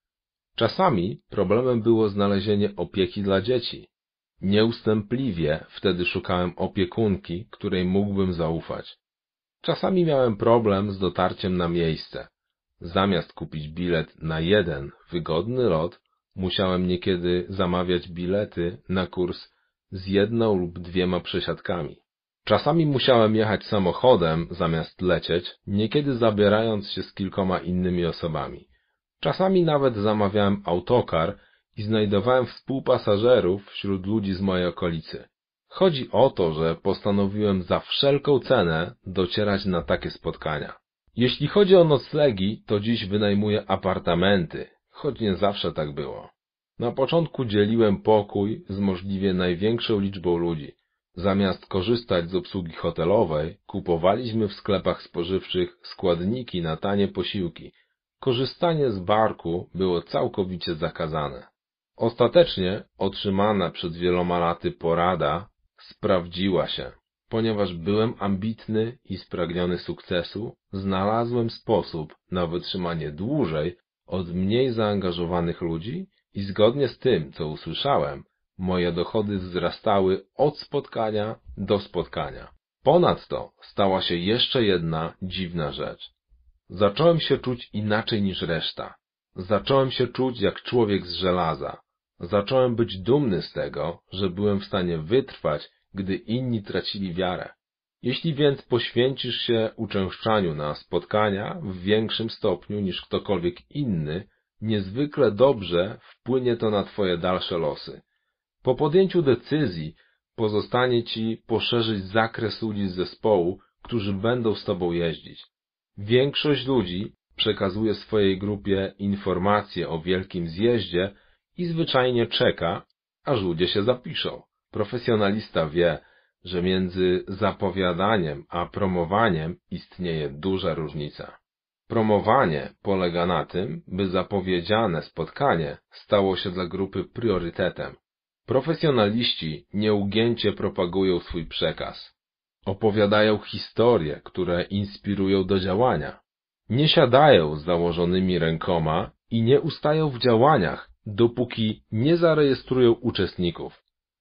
Czasami problemem było znalezienie opieki dla dzieci. Nieustępliwie wtedy szukałem opiekunki, której mógłbym zaufać. Czasami miałem problem z dotarciem na miejsce. Zamiast kupić bilet na jeden wygodny lot, musiałem niekiedy zamawiać bilety na kurs z 1 lub 2 przesiadkami. Czasami musiałem jechać samochodem zamiast lecieć, niekiedy zabierając się z kilkoma innymi osobami. Czasami nawet zamawiałem autokar i znajdowałem współpasażerów wśród ludzi z mojej okolicy. Chodzi o to, że postanowiłem za wszelką cenę docierać na takie spotkania. Jeśli chodzi o noclegi, to dziś wynajmuję apartamenty, choć nie zawsze tak było. Na początku dzieliłem pokój z możliwie największą liczbą ludzi. Zamiast korzystać z obsługi hotelowej, kupowaliśmy w sklepach spożywczych składniki na tanie posiłki. Korzystanie z barku było całkowicie zakazane. Ostatecznie otrzymana przed wieloma laty porada sprawdziła się. Ponieważ byłem ambitny i spragniony sukcesu, znalazłem sposób na wytrzymanie dłużej od mniej zaangażowanych ludzi i zgodnie z tym, co usłyszałem, moje dochody wzrastały od spotkania do spotkania. Ponadto stała się jeszcze jedna dziwna rzecz. Zacząłem się czuć inaczej niż reszta. Zacząłem się czuć jak człowiek z żelaza. Zacząłem być dumny z tego, że byłem w stanie wytrwać, gdy inni tracili wiarę. Jeśli więc poświęcisz się uczęszczaniu na spotkania w większym stopniu niż ktokolwiek inny, niezwykle dobrze wpłynie to na twoje dalsze losy. Po podjęciu decyzji pozostanie ci poszerzyć zakres ludzi z zespołu, którzy będą z tobą jeździć. Większość ludzi przekazuje swojej grupie informacje o wielkim zjeździe i zwyczajnie czeka, aż ludzie się zapiszą. Profesjonalista wie, że między zapowiadaniem a promowaniem istnieje duża różnica. Promowanie polega na tym, by zapowiedziane spotkanie stało się dla grupy priorytetem. Profesjonaliści nieugięcie propagują swój przekaz. Opowiadają historie, które inspirują do działania. Nie siadają z założonymi rękoma i nie ustają w działaniach, dopóki nie zarejestrują uczestników.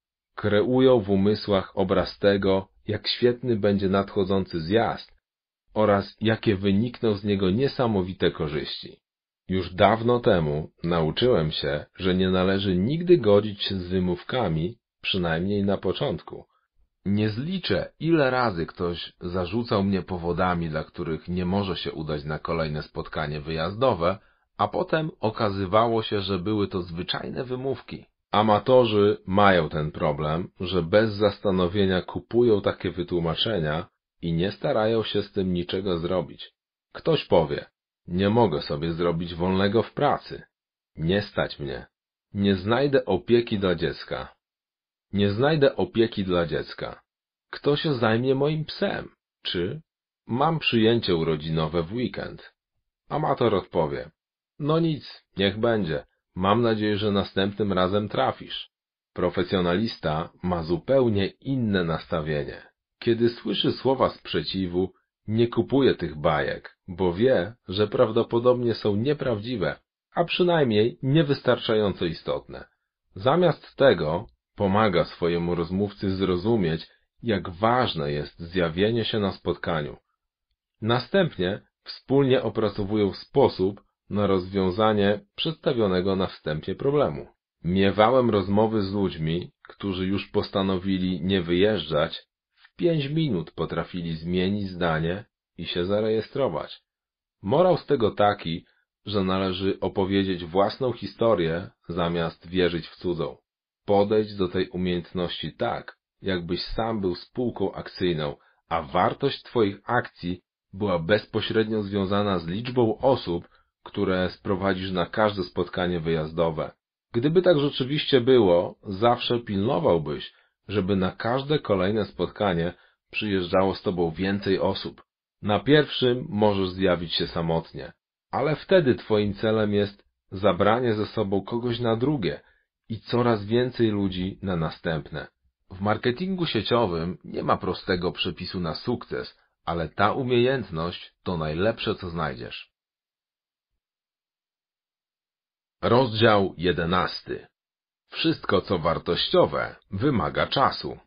Kreują w umysłach obraz tego, jak świetny będzie nadchodzący zjazd oraz jakie wynikną z niego niesamowite korzyści. Już dawno temu nauczyłem się, że nie należy nigdy godzić się z wymówkami, przynajmniej na początku. Nie zliczę, ile razy ktoś zarzucał mnie powodami, dla których nie może się udać na kolejne spotkanie wyjazdowe, a potem okazywało się, że były to zwyczajne wymówki. Amatorzy mają ten problem, że bez zastanowienia kupują takie wytłumaczenia i nie starają się z tym niczego zrobić. Ktoś powie, nie mogę sobie zrobić wolnego w pracy. Nie stać mnie. Nie znajdę opieki dla dziecka. Nie znajdę opieki dla dziecka. Kto się zajmie moim psem? Czy mam przyjęcie urodzinowe w weekend? Amator odpowie, no nic, niech będzie. Mam nadzieję, że następnym razem trafisz. Profesjonalista ma zupełnie inne nastawienie. Kiedy słyszy słowa sprzeciwu, nie kupuje tych bajek, bo wie, że prawdopodobnie są nieprawdziwe, a przynajmniej niewystarczająco istotne. Zamiast tego pomaga swojemu rozmówcy zrozumieć, jak ważne jest zjawienie się na spotkaniu. Następnie wspólnie opracowują sposób na rozwiązanie przedstawionego na wstępie problemu. Miewałem rozmowy z ludźmi, którzy już postanowili nie wyjeżdżać, w 5 minut potrafili zmienić zdanie i się zarejestrować. Morał z tego taki, że należy opowiedzieć własną historię, zamiast wierzyć w cudzą. Podejdź do tej umiejętności tak, jakbyś sam był spółką akcyjną, a wartość twoich akcji była bezpośrednio związana z liczbą osób, które sprowadzisz na każde spotkanie wyjazdowe. Gdyby tak rzeczywiście było, zawsze pilnowałbyś, żeby na każde kolejne spotkanie przyjeżdżało z tobą więcej osób. Na pierwszym możesz zjawić się samotnie, ale wtedy twoim celem jest zabranie ze sobą kogoś na drugie i coraz więcej ludzi na następne. W marketingu sieciowym nie ma prostego przepisu na sukces, ale ta umiejętność to najlepsze, co znajdziesz. Rozdział 11. Wszystko, co wartościowe, wymaga czasu.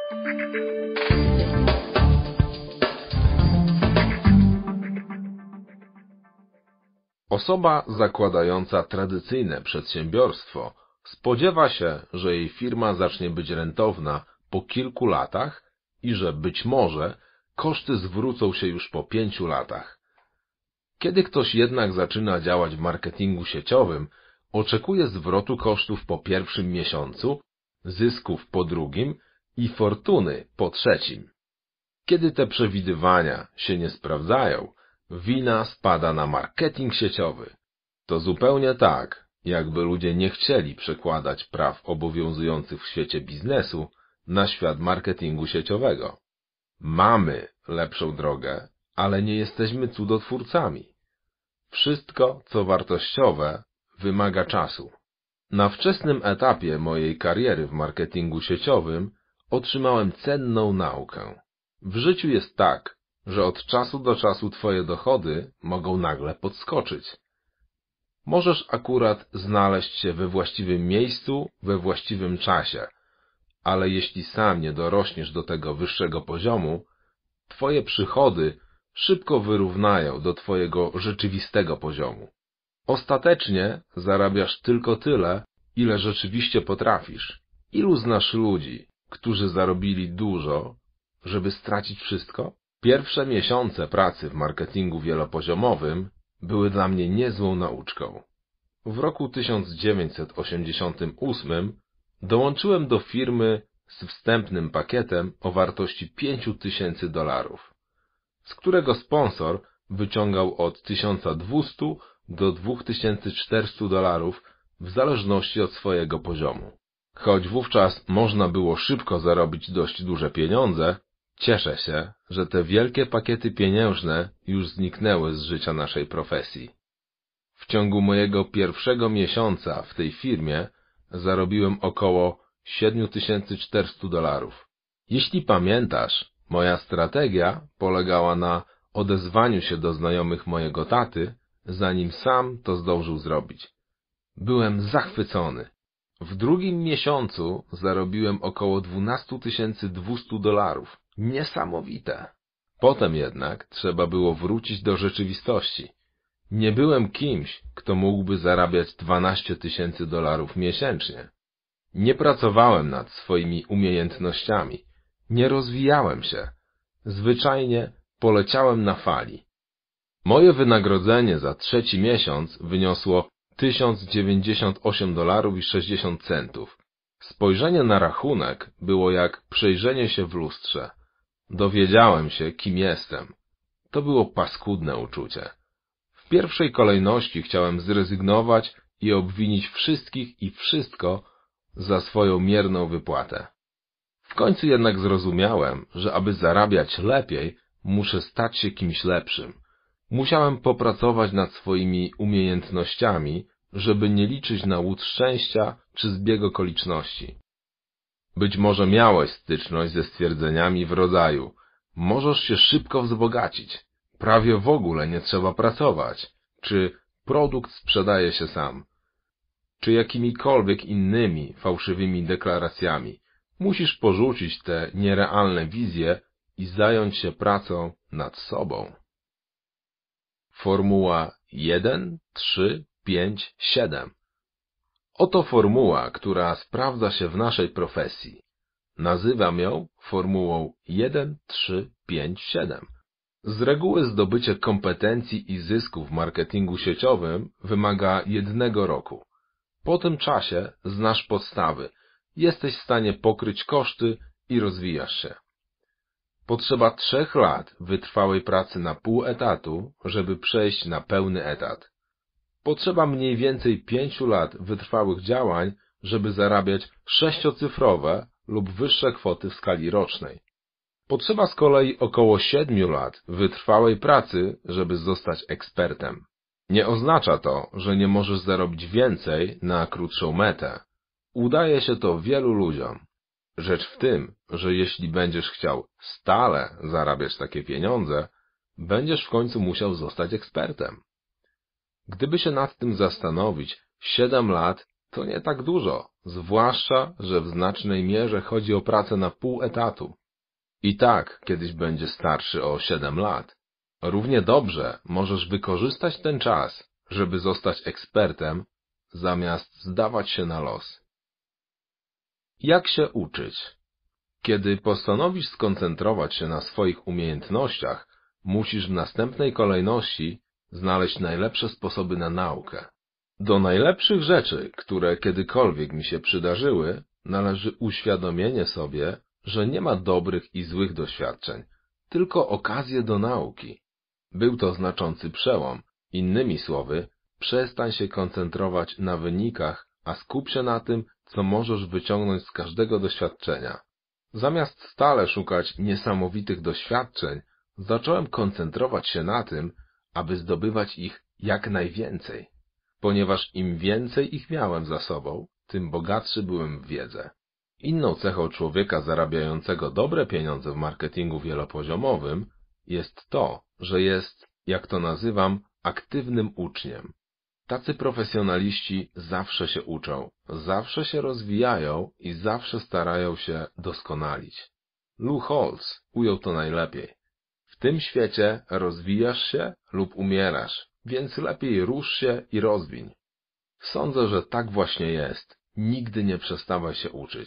Osoba zakładająca tradycyjne przedsiębiorstwo spodziewa się, że jej firma zacznie być rentowna po kilku latach i że być może koszty zwrócą się już po 5 latach. Kiedy ktoś jednak zaczyna działać w marketingu sieciowym, oczekuje zwrotu kosztów po pierwszym miesiącu, zysków po drugim i fortuny po trzecim. Kiedy te przewidywania się nie sprawdzają, wina spada na marketing sieciowy. To zupełnie tak, jakby ludzie nie chcieli przekładać praw obowiązujących w świecie biznesu na świat marketingu sieciowego. Mamy lepszą drogę, ale nie jesteśmy cudotwórcami. Wszystko, co wartościowe, wymaga czasu. Na wczesnym etapie mojej kariery w marketingu sieciowym otrzymałem cenną naukę. W życiu jest tak, że od czasu do czasu twoje dochody mogą nagle podskoczyć. Możesz akurat znaleźć się we właściwym miejscu, we właściwym czasie, ale jeśli sam nie dorośniesz do tego wyższego poziomu, twoje przychody szybko wyrównają do twojego rzeczywistego poziomu. Ostatecznie zarabiasz tylko tyle, ile rzeczywiście potrafisz. Ilu znasz ludzi, którzy zarobili dużo, żeby stracić wszystko? Pierwsze miesiące pracy w marketingu wielopoziomowym były dla mnie niezłą nauczką. W roku 1988 dołączyłem do firmy z wstępnym pakietem o wartości $5000, z którego sponsor wyciągał od $1200 do $2400 w zależności od swojego poziomu. Choć wówczas można było szybko zarobić dość duże pieniądze, cieszę się, że te wielkie pakiety pieniężne już zniknęły z życia naszej profesji. W ciągu mojego pierwszego miesiąca w tej firmie zarobiłem około $7400. Jeśli pamiętasz, moja strategia polegała na odezwaniu się do znajomych mojego taty, zanim sam to zdążył zrobić. Byłem zachwycony. W drugim miesiącu zarobiłem około $12200. Niesamowite. Potem jednak trzeba było wrócić do rzeczywistości. Nie byłem kimś, kto mógłby zarabiać $12000 miesięcznie. Nie pracowałem nad swoimi umiejętnościami. Nie rozwijałem się. Zwyczajnie poleciałem na fali. Moje wynagrodzenie za trzeci miesiąc wyniosło $1098,60. Spojrzenie na rachunek było jak przejrzenie się w lustrze. Dowiedziałem się, kim jestem. To było paskudne uczucie. W pierwszej kolejności chciałem zrezygnować i obwinić wszystkich i wszystko za swoją mierną wypłatę. W końcu jednak zrozumiałem, że aby zarabiać lepiej, muszę stać się kimś lepszym. Musiałem popracować nad swoimi umiejętnościami, żeby nie liczyć na łód szczęścia czy zbieg okoliczności. Być może miałeś styczność ze stwierdzeniami w rodzaju: możesz się szybko wzbogacić, prawie w ogóle nie trzeba pracować, czy produkt sprzedaje się sam, czy jakimikolwiek innymi fałszywymi deklaracjami. Musisz porzucić te nierealne wizje i zająć się pracą nad sobą. Formuła 1, 3, 5, 7. Oto formuła, która sprawdza się w naszej profesji. Nazywam ją formułą 1, 3, 5, 7. Z reguły zdobycie kompetencji i zysku w marketingu sieciowym wymaga 1 roku. Po tym czasie znasz podstawy, jesteś w stanie pokryć koszty i rozwijasz się. Potrzeba 3 lat wytrwałej pracy na pół etatu, żeby przejść na pełny etat. Potrzeba mniej więcej 5 lat wytrwałych działań, żeby zarabiać 6-cyfrowe lub wyższe kwoty w skali rocznej. Potrzeba z kolei około 7 lat wytrwałej pracy, żeby zostać ekspertem. Nie oznacza to, że nie możesz zarobić więcej na krótszą metę. Udaje się to wielu ludziom. Rzecz w tym, że jeśli będziesz chciał stale zarabiać takie pieniądze, będziesz w końcu musiał zostać ekspertem. Gdyby się nad tym zastanowić, 7 lat to nie tak dużo, zwłaszcza, że w znacznej mierze chodzi o pracę na pół etatu. I tak kiedyś będzie starszy o 7 lat. Równie dobrze możesz wykorzystać ten czas, żeby zostać ekspertem, zamiast zdawać się na los. Jak się uczyć? Kiedy postanowisz skoncentrować się na swoich umiejętnościach, musisz w następnej kolejności znaleźć najlepsze sposoby na naukę. Do najlepszych rzeczy, które kiedykolwiek mi się przydarzyły, należy uświadomienie sobie, że nie ma dobrych i złych doświadczeń, tylko okazje do nauki. Był to znaczący przełom. Innymi słowy, przestań się koncentrować na wynikach, a skup się na tym, co możesz wyciągnąć z każdego doświadczenia. Zamiast stale szukać niesamowitych doświadczeń, zacząłem koncentrować się na tym, aby zdobywać ich jak najwięcej. Ponieważ im więcej ich miałem za sobą, tym bogatszy byłem w wiedzę. Inną cechą człowieka zarabiającego dobre pieniądze w marketingu wielopoziomowym jest to, że jest, jak to nazywam, aktywnym uczniem. Tacy profesjonaliści zawsze się uczą, zawsze się rozwijają i zawsze starają się doskonalić. Lou Holtz ujął to najlepiej. W tym świecie rozwijasz się lub umierasz, więc lepiej rusz się i rozwiń. Sądzę, że tak właśnie jest. Nigdy nie przestawaj się uczyć.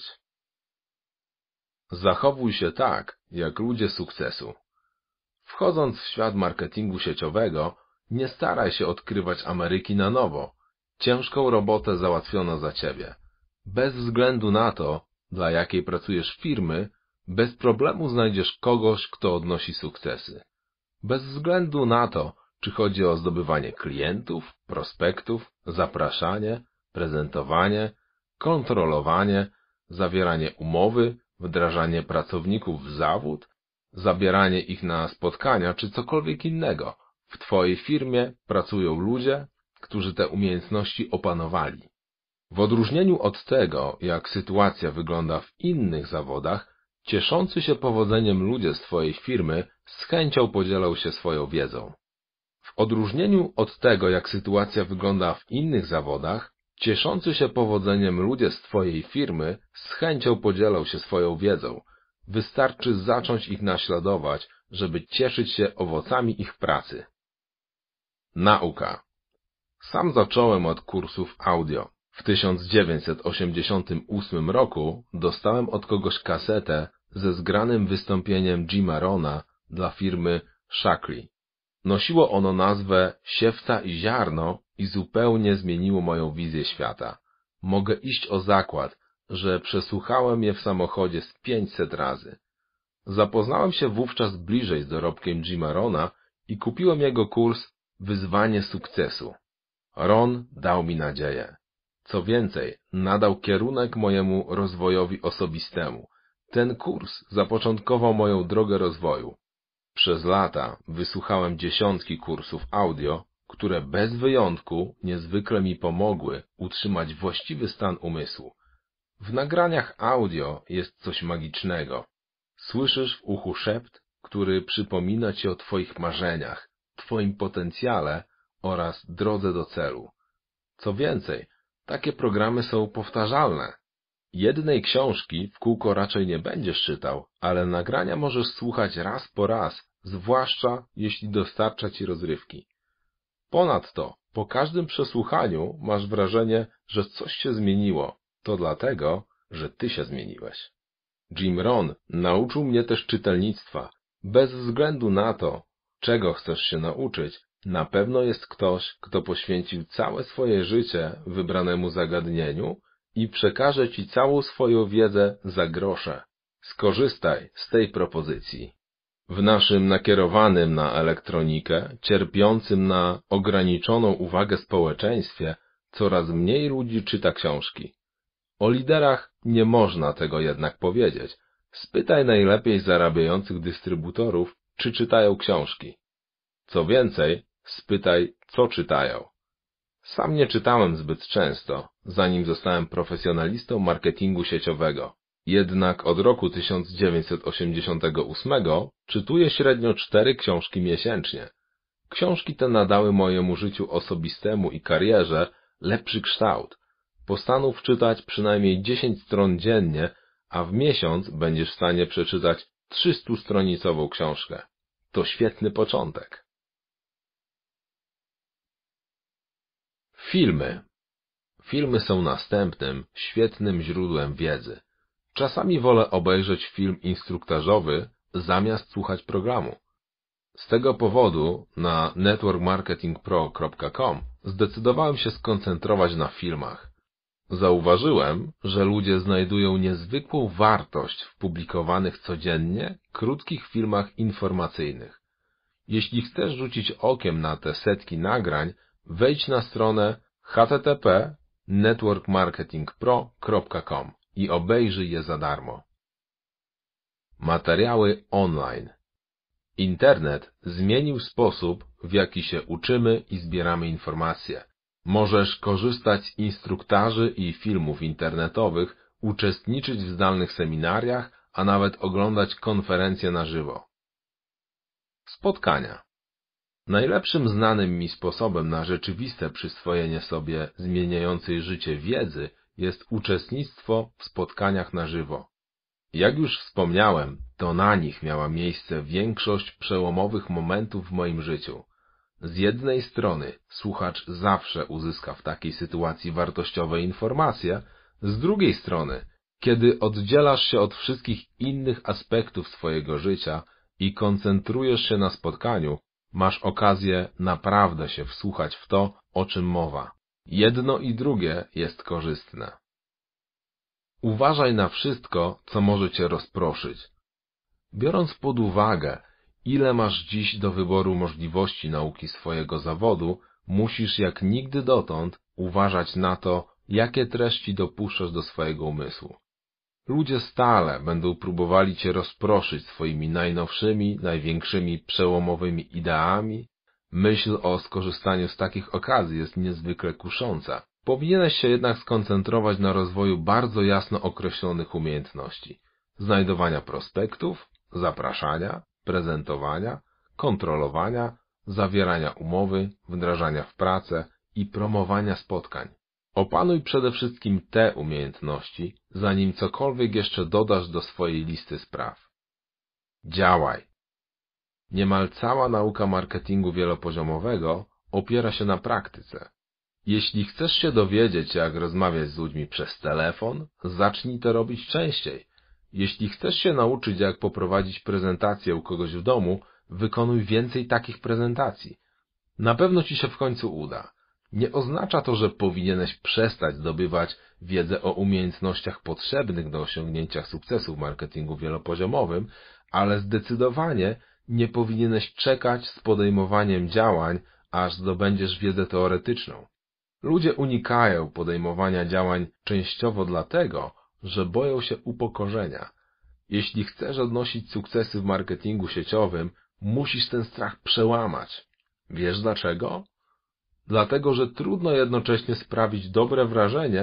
Zachowuj się tak, jak ludzie sukcesu. Wchodząc w świat marketingu sieciowego, nie staraj się odkrywać Ameryki na nowo. Ciężką robotę załatwiono za ciebie. Bez względu na to, dla jakiej pracujesz firmy, bez problemu znajdziesz kogoś, kto odnosi sukcesy. Bez względu na to, czy chodzi o zdobywanie klientów, prospektów, zapraszanie, prezentowanie, kontrolowanie, zawieranie umowy, wdrażanie pracowników w zawód, zabieranie ich na spotkania czy cokolwiek innego. W twojej firmie pracują ludzie, którzy te umiejętności opanowali. W odróżnieniu od tego, jak sytuacja wygląda w innych zawodach, cieszący się powodzeniem ludzie z twojej firmy z chęcią podzielą się swoją wiedzą. W odróżnieniu od tego, jak sytuacja wygląda w innych zawodach, cieszący się powodzeniem ludzie z twojej firmy z chęcią podzielą się swoją wiedzą. Wystarczy zacząć ich naśladować, żeby cieszyć się owocami ich pracy. Nauka. Sam zacząłem od kursów audio. W 1988 roku dostałem od kogoś kasetę ze zgranym wystąpieniem Jima Rona dla firmy Shaklee. Nosiło ono nazwę Siewca i ziarno i zupełnie zmieniło moją wizję świata. Mogę iść o zakład, że przesłuchałem je w samochodzie z 500 razy. Zapoznałem się wówczas bliżej z dorobkiem Jima Rona i kupiłem jego kurs Wyzwanie sukcesu. Ron dał mi nadzieję. Co więcej, nadał kierunek mojemu rozwojowi osobistemu. Ten kurs zapoczątkował moją drogę rozwoju. Przez lata wysłuchałem dziesiątki kursów audio, które bez wyjątku niezwykle mi pomogły utrzymać właściwy stan umysłu. W nagraniach audio jest coś magicznego. Słyszysz w uchu szept, który przypomina ci o twoich marzeniach, twoim potencjale oraz drodze do celu. Co więcej, takie programy są powtarzalne. Jednej książki w kółko raczej nie będziesz czytał, ale nagrania możesz słuchać raz po raz, zwłaszcza jeśli dostarcza ci rozrywki. Ponadto, po każdym przesłuchaniu masz wrażenie, że coś się zmieniło. To dlatego, że ty się zmieniłeś. Jim Rohn nauczył mnie też czytelnictwa. Bez względu na to, czego chcesz się nauczyć, na pewno jest ktoś, kto poświęcił całe swoje życie wybranemu zagadnieniu i przekaże ci całą swoją wiedzę za grosze. Skorzystaj z tej propozycji. W naszym nakierowanym na elektronikę, cierpiącym na ograniczoną uwagę społeczeństwie, coraz mniej ludzi czyta książki. O liderach nie można tego jednak powiedzieć. Spytaj najlepiej zarabiających dystrybutorów, czy czytają książki. Co więcej, spytaj, co czytają. Sam nie czytałem zbyt często, zanim zostałem profesjonalistą marketingu sieciowego. Jednak od roku 1988 czytuję średnio 4 książki miesięcznie. Książki te nadały mojemu życiu osobistemu i karierze lepszy kształt. Postanów czytać przynajmniej 10 stron dziennie, a w miesiąc będziesz w stanie przeczytać 300-stronicową książkę. To świetny początek. Filmy. Filmy są następnym, świetnym źródłem wiedzy. Czasami wolę obejrzeć film instruktażowy, zamiast słuchać programu. Z tego powodu na networkmarketingpro.com zdecydowałem się skoncentrować na filmach. Zauważyłem, że ludzie znajdują niezwykłą wartość w publikowanych codziennie, krótkich filmach informacyjnych. Jeśli chcesz rzucić okiem na te setki nagrań, wejdź na stronę http://networkmarketingpro.com i obejrzyj je za darmo. Materiały online. Internet zmienił sposób, w jaki się uczymy i zbieramy informacje. Możesz korzystać z instruktaży i filmów internetowych, uczestniczyć w zdalnych seminariach, a nawet oglądać konferencje na żywo. Spotkania. Najlepszym znanym mi sposobem na rzeczywiste przyswojenie sobie zmieniającej życie wiedzy jest uczestnictwo w spotkaniach na żywo. Jak już wspomniałem, to na nich miała miejsce większość przełomowych momentów w moim życiu. Z jednej strony słuchacz zawsze uzyska w takiej sytuacji wartościowe informacje, z drugiej strony, kiedy oddzielasz się od wszystkich innych aspektów swojego życia i koncentrujesz się na spotkaniu, masz okazję naprawdę się wsłuchać w to, o czym mowa. Jedno i drugie jest korzystne. Uważaj na wszystko, co może cię rozproszyć. Biorąc pod uwagę, ile masz dziś do wyboru możliwości nauki swojego zawodu, musisz jak nigdy dotąd uważać na to, jakie treści dopuszczasz do swojego umysłu. Ludzie stale będą próbowali cię rozproszyć swoimi najnowszymi, największymi, przełomowymi ideami. Myśl o skorzystaniu z takich okazji jest niezwykle kusząca. Powinieneś się jednak skoncentrować na rozwoju bardzo jasno określonych umiejętności. Znajdowania prospektów, zapraszania, prezentowania, kontrolowania, zawierania umowy, wdrażania w pracę i promowania spotkań. Opanuj przede wszystkim te umiejętności, zanim cokolwiek jeszcze dodasz do swojej listy spraw. Działaj. Niemal cała nauka marketingu wielopoziomowego opiera się na praktyce. Jeśli chcesz się dowiedzieć, jak rozmawiać z ludźmi przez telefon, zacznij to robić częściej. Jeśli chcesz się nauczyć, jak poprowadzić prezentację u kogoś w domu, wykonuj więcej takich prezentacji. Na pewno ci się w końcu uda. Nie oznacza to, że powinieneś przestać zdobywać wiedzę o umiejętnościach potrzebnych do osiągnięcia sukcesu w marketingu wielopoziomowym, ale zdecydowanie nie powinieneś czekać z podejmowaniem działań, aż zdobędziesz wiedzę teoretyczną. Ludzie unikają podejmowania działań częściowo dlatego, że boją się upokorzenia. Jeśli chcesz odnosić sukcesy w marketingu sieciowym, musisz ten strach przełamać. Wiesz dlaczego? Dlatego, że trudno jednocześnie sprawić dobre wrażenie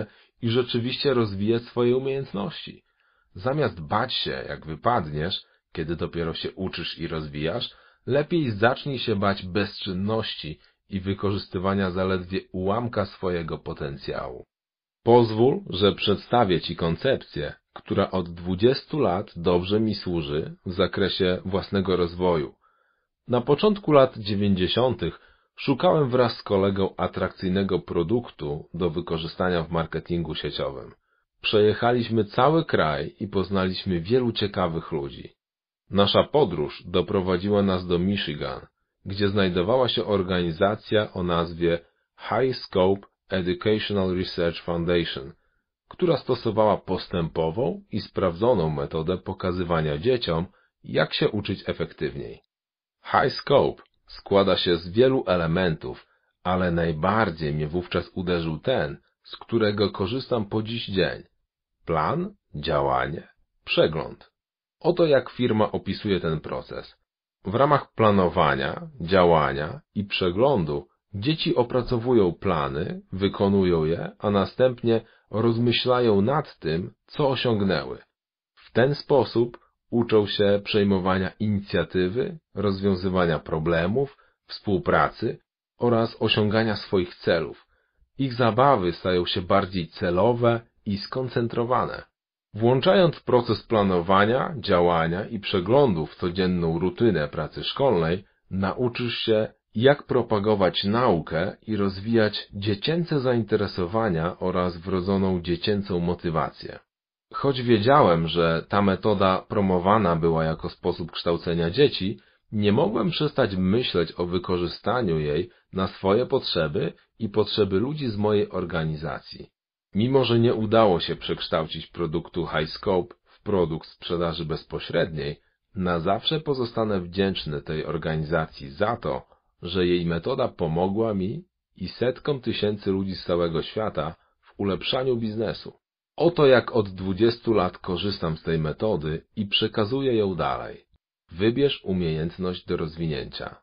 i rzeczywiście rozwijać swoje umiejętności. Zamiast bać się, jak wypadniesz, kiedy dopiero się uczysz i rozwijasz, lepiej zacznij się bać bezczynności i wykorzystywania zaledwie ułamka swojego potencjału. Pozwól, że przedstawię Ci koncepcję, która od 20 lat dobrze mi służy w zakresie własnego rozwoju. Na początku lat 90. szukałem wraz z kolegą atrakcyjnego produktu do wykorzystania w marketingu sieciowym. Przejechaliśmy cały kraj i poznaliśmy wielu ciekawych ludzi. Nasza podróż doprowadziła nas do Michigan, gdzie znajdowała się organizacja o nazwie High Scope Educational Research Foundation, która stosowała postępową i sprawdzoną metodę pokazywania dzieciom, jak się uczyć efektywniej. High Scope składa się z wielu elementów, ale najbardziej mnie wówczas uderzył ten, z którego korzystam po dziś dzień. Plan, działanie, przegląd. Oto jak firma opisuje ten proces. W ramach planowania, działania i przeglądu dzieci opracowują plany, wykonują je, a następnie rozmyślają nad tym, co osiągnęły. W ten sposób uczą się przejmowania inicjatywy, rozwiązywania problemów, współpracy oraz osiągania swoich celów. Ich zabawy stają się bardziej celowe i skoncentrowane. Włączając proces planowania, działania i przeglądu w codzienną rutynę pracy szkolnej, nauczysz się, jak propagować naukę i rozwijać dziecięce zainteresowania oraz wrodzoną dziecięcą motywację. Choć wiedziałem, że ta metoda promowana była jako sposób kształcenia dzieci, nie mogłem przestać myśleć o wykorzystaniu jej na swoje potrzeby i potrzeby ludzi z mojej organizacji. Mimo że nie udało się przekształcić produktu High Scope w produkt sprzedaży bezpośredniej, na zawsze pozostanę wdzięczny tej organizacji za to, że jej metoda pomogła mi i setkom tysięcy ludzi z całego świata w ulepszaniu biznesu. Oto jak od 20 lat korzystam z tej metody i przekazuję ją dalej. Wybierz umiejętność do rozwinięcia.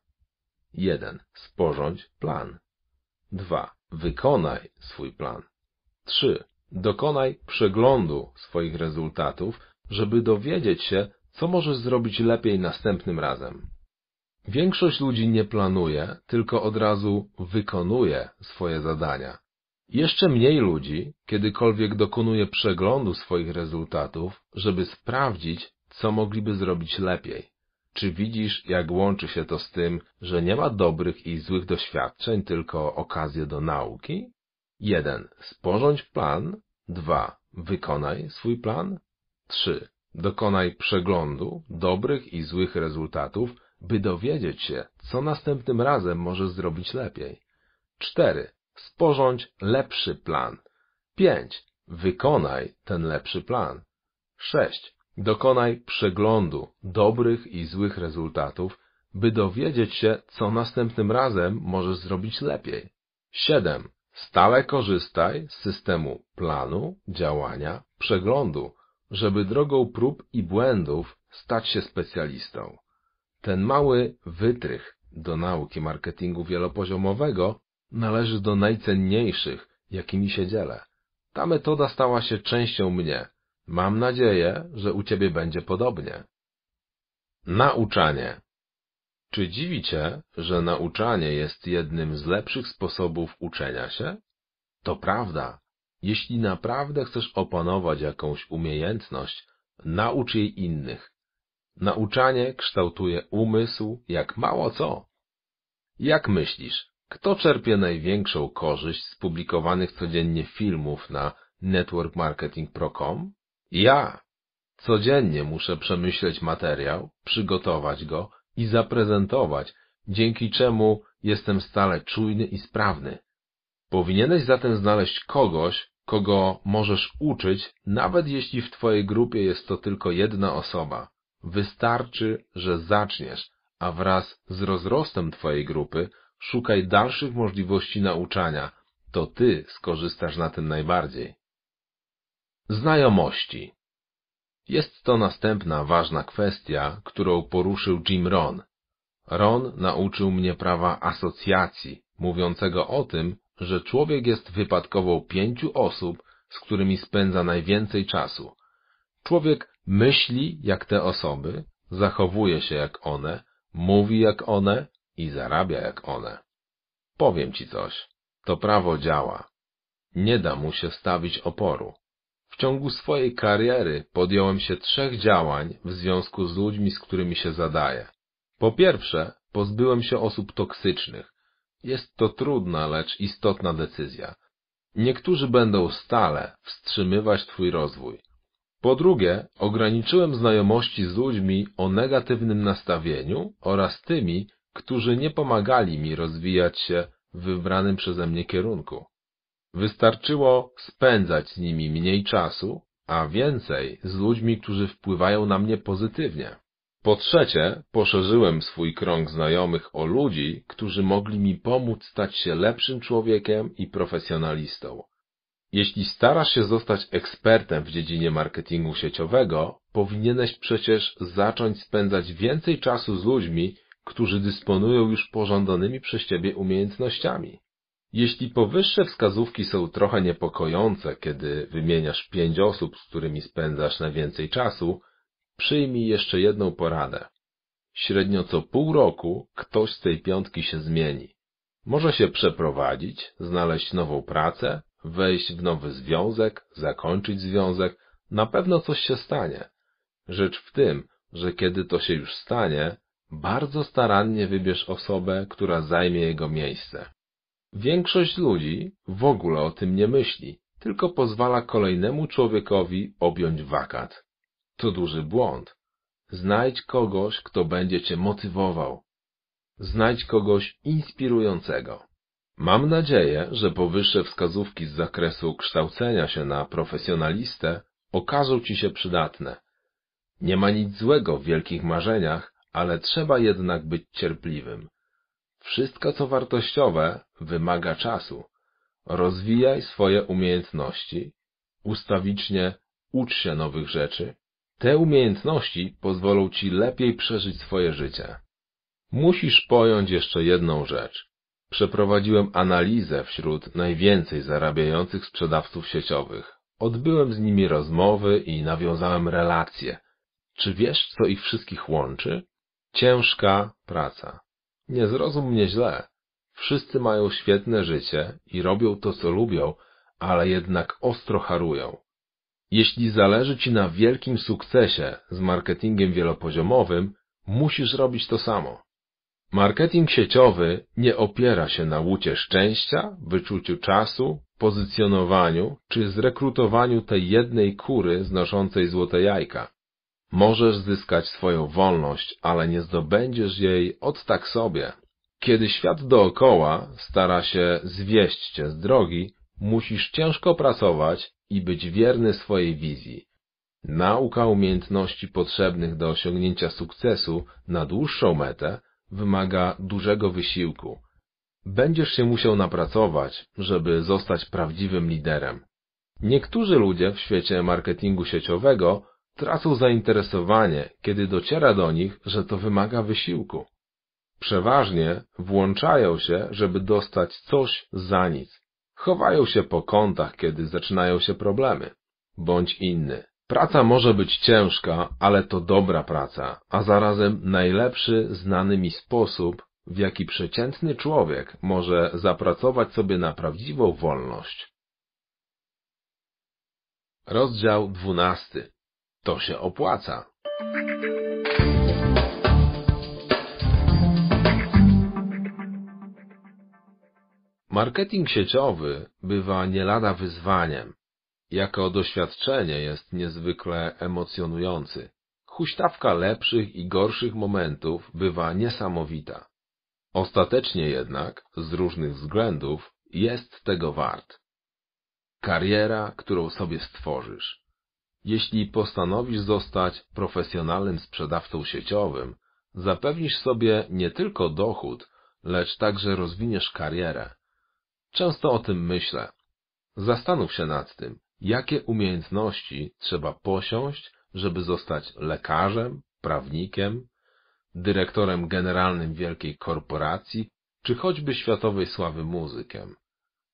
1. Sporządź plan. 2. Wykonaj swój plan. 3. Dokonaj przeglądu swoich rezultatów, żeby dowiedzieć się, co możesz zrobić lepiej następnym razem. Większość ludzi nie planuje, tylko od razu wykonuje swoje zadania. Jeszcze mniej ludzi kiedykolwiek dokonuje przeglądu swoich rezultatów, żeby sprawdzić, co mogliby zrobić lepiej. Czy widzisz, jak łączy się to z tym, że nie ma dobrych i złych doświadczeń, tylko okazje do nauki? 1. Sporządź plan. 2. Wykonaj swój plan. 3. Dokonaj przeglądu dobrych i złych rezultatów, by dowiedzieć się, co następnym razem możesz zrobić lepiej. 4. Sporządź lepszy plan. 5. Wykonaj ten lepszy plan. 6. Dokonaj przeglądu dobrych i złych rezultatów, by dowiedzieć się, co następnym razem możesz zrobić lepiej. 7. Stale korzystaj z systemu planu, działania, przeglądu, żeby drogą prób i błędów stać się specjalistą. Ten mały wytrych do nauki marketingu wielopoziomowego należy do najcenniejszych, jakimi się dzielę. Ta metoda stała się częścią mnie. Mam nadzieję, że u Ciebie będzie podobnie. Nauczanie. Czy dziwi Cię, że nauczanie jest jednym z lepszych sposobów uczenia się? To prawda. Jeśli naprawdę chcesz opanować jakąś umiejętność, naucz jej innych. Nauczanie kształtuje umysł jak mało co. Jak myślisz, kto czerpie największą korzyść z publikowanych codziennie filmów na networkmarketing.com? Ja. Codziennie muszę przemyśleć materiał, przygotować go i zaprezentować, dzięki czemu jestem stale czujny i sprawny. Powinieneś zatem znaleźć kogoś, kogo możesz uczyć, nawet jeśli w Twojej grupie jest to tylko jedna osoba. Wystarczy, że zaczniesz, a wraz z rozrostem Twojej grupy szukaj dalszych możliwości nauczania. To Ty skorzystasz na tym najbardziej. Znajomości. Jest to następna ważna kwestia, którą poruszył Jim Rohn. Rohn nauczył mnie prawa asocjacji, mówiącego o tym, że człowiek jest wypadkową 5 osób, z którymi spędza najwięcej czasu. Człowiek myśli jak te osoby, zachowuje się jak one, mówi jak one i zarabia jak one. Powiem ci coś, to prawo działa. Nie da mu się stawić oporu. W ciągu swojej kariery podjąłem się 3 działań w związku z ludźmi, z którymi się zadaję. Po pierwsze, pozbyłem się osób toksycznych. Jest to trudna, lecz istotna decyzja. Niektórzy będą stale wstrzymywać twój rozwój. Po drugie, ograniczyłem znajomości z ludźmi o negatywnym nastawieniu oraz tymi, którzy nie pomagali mi rozwijać się w wybranym przeze mnie kierunku. Wystarczyło spędzać z nimi mniej czasu, a więcej z ludźmi, którzy wpływają na mnie pozytywnie. Po trzecie, poszerzyłem swój krąg znajomych o ludzi, którzy mogli mi pomóc stać się lepszym człowiekiem i profesjonalistą. Jeśli starasz się zostać ekspertem w dziedzinie marketingu sieciowego, powinieneś przecież zacząć spędzać więcej czasu z ludźmi, którzy dysponują już pożądanymi przez ciebie umiejętnościami. Jeśli powyższe wskazówki są trochę niepokojące, kiedy wymieniasz 5 osób, z którymi spędzasz najwięcej czasu, przyjmij jeszcze jedną poradę. Średnio co pół roku ktoś z tej 5 się zmieni. Może się przeprowadzić, znaleźć nową pracę, wejść w nowy związek, zakończyć związek, na pewno coś się stanie. Rzecz w tym, że kiedy to się już stanie, bardzo starannie wybierz osobę, która zajmie jego miejsce. Większość ludzi w ogóle o tym nie myśli, tylko pozwala kolejnemu człowiekowi objąć wakat. To duży błąd. Znajdź kogoś, kto będzie cię motywował. Znajdź kogoś inspirującego. Mam nadzieję, że powyższe wskazówki z zakresu kształcenia się na profesjonalistę okażą ci się przydatne. Nie ma nic złego w wielkich marzeniach, ale trzeba jednak być cierpliwym. Wszystko, co wartościowe, wymaga czasu. Rozwijaj swoje umiejętności, ustawicznie ucz się nowych rzeczy. Te umiejętności pozwolą ci lepiej przeżyć swoje życie. Musisz pojąć jeszcze jedną rzecz. Przeprowadziłem analizę wśród najwięcej zarabiających sprzedawców sieciowych. Odbyłem z nimi rozmowy i nawiązałem relacje. Czy wiesz, co ich wszystkich łączy? Ciężka praca. Nie zrozum mnie źle. Wszyscy mają świetne życie i robią to, co lubią, ale jednak ostro harują. Jeśli zależy ci na wielkim sukcesie z marketingiem wielopoziomowym, musisz robić to samo. Marketing sieciowy nie opiera się na łucie szczęścia, wyczuciu czasu, pozycjonowaniu czy zrekrutowaniu tej jednej kury znoszącej złote jajka. Możesz zyskać swoją wolność, ale nie zdobędziesz jej od tak sobie. Kiedy świat dookoła stara się zwieść cię z drogi, musisz ciężko pracować i być wierny swojej wizji. Nauka umiejętności potrzebnych do osiągnięcia sukcesu na dłuższą metę wymaga dużego wysiłku. Będziesz się musiał napracować, żeby zostać prawdziwym liderem. Niektórzy ludzie w świecie marketingu sieciowego tracą zainteresowanie, kiedy dociera do nich, że to wymaga wysiłku. Przeważnie włączają się, żeby dostać coś za nic. Chowają się po kątach, kiedy zaczynają się problemy. Bądź inny. Praca może być ciężka, ale to dobra praca, a zarazem najlepszy znany mi sposób, w jaki przeciętny człowiek może zapracować sobie na prawdziwą wolność. Rozdział 12. To się opłaca. Marketing sieciowy bywa nie lada wyzwaniem. Jako doświadczenie jest niezwykle emocjonujący. Huśtawka lepszych i gorszych momentów bywa niesamowita. Ostatecznie jednak, z różnych względów, jest tego wart. Kariera, którą sobie stworzysz. Jeśli postanowisz zostać profesjonalnym sprzedawcą sieciowym, zapewnisz sobie nie tylko dochód, lecz także rozwiniesz karierę. Często o tym myślę. Zastanów się nad tym, jakie umiejętności trzeba posiąść, żeby zostać lekarzem, prawnikiem, dyrektorem generalnym wielkiej korporacji, czy choćby światowej sławy muzykiem.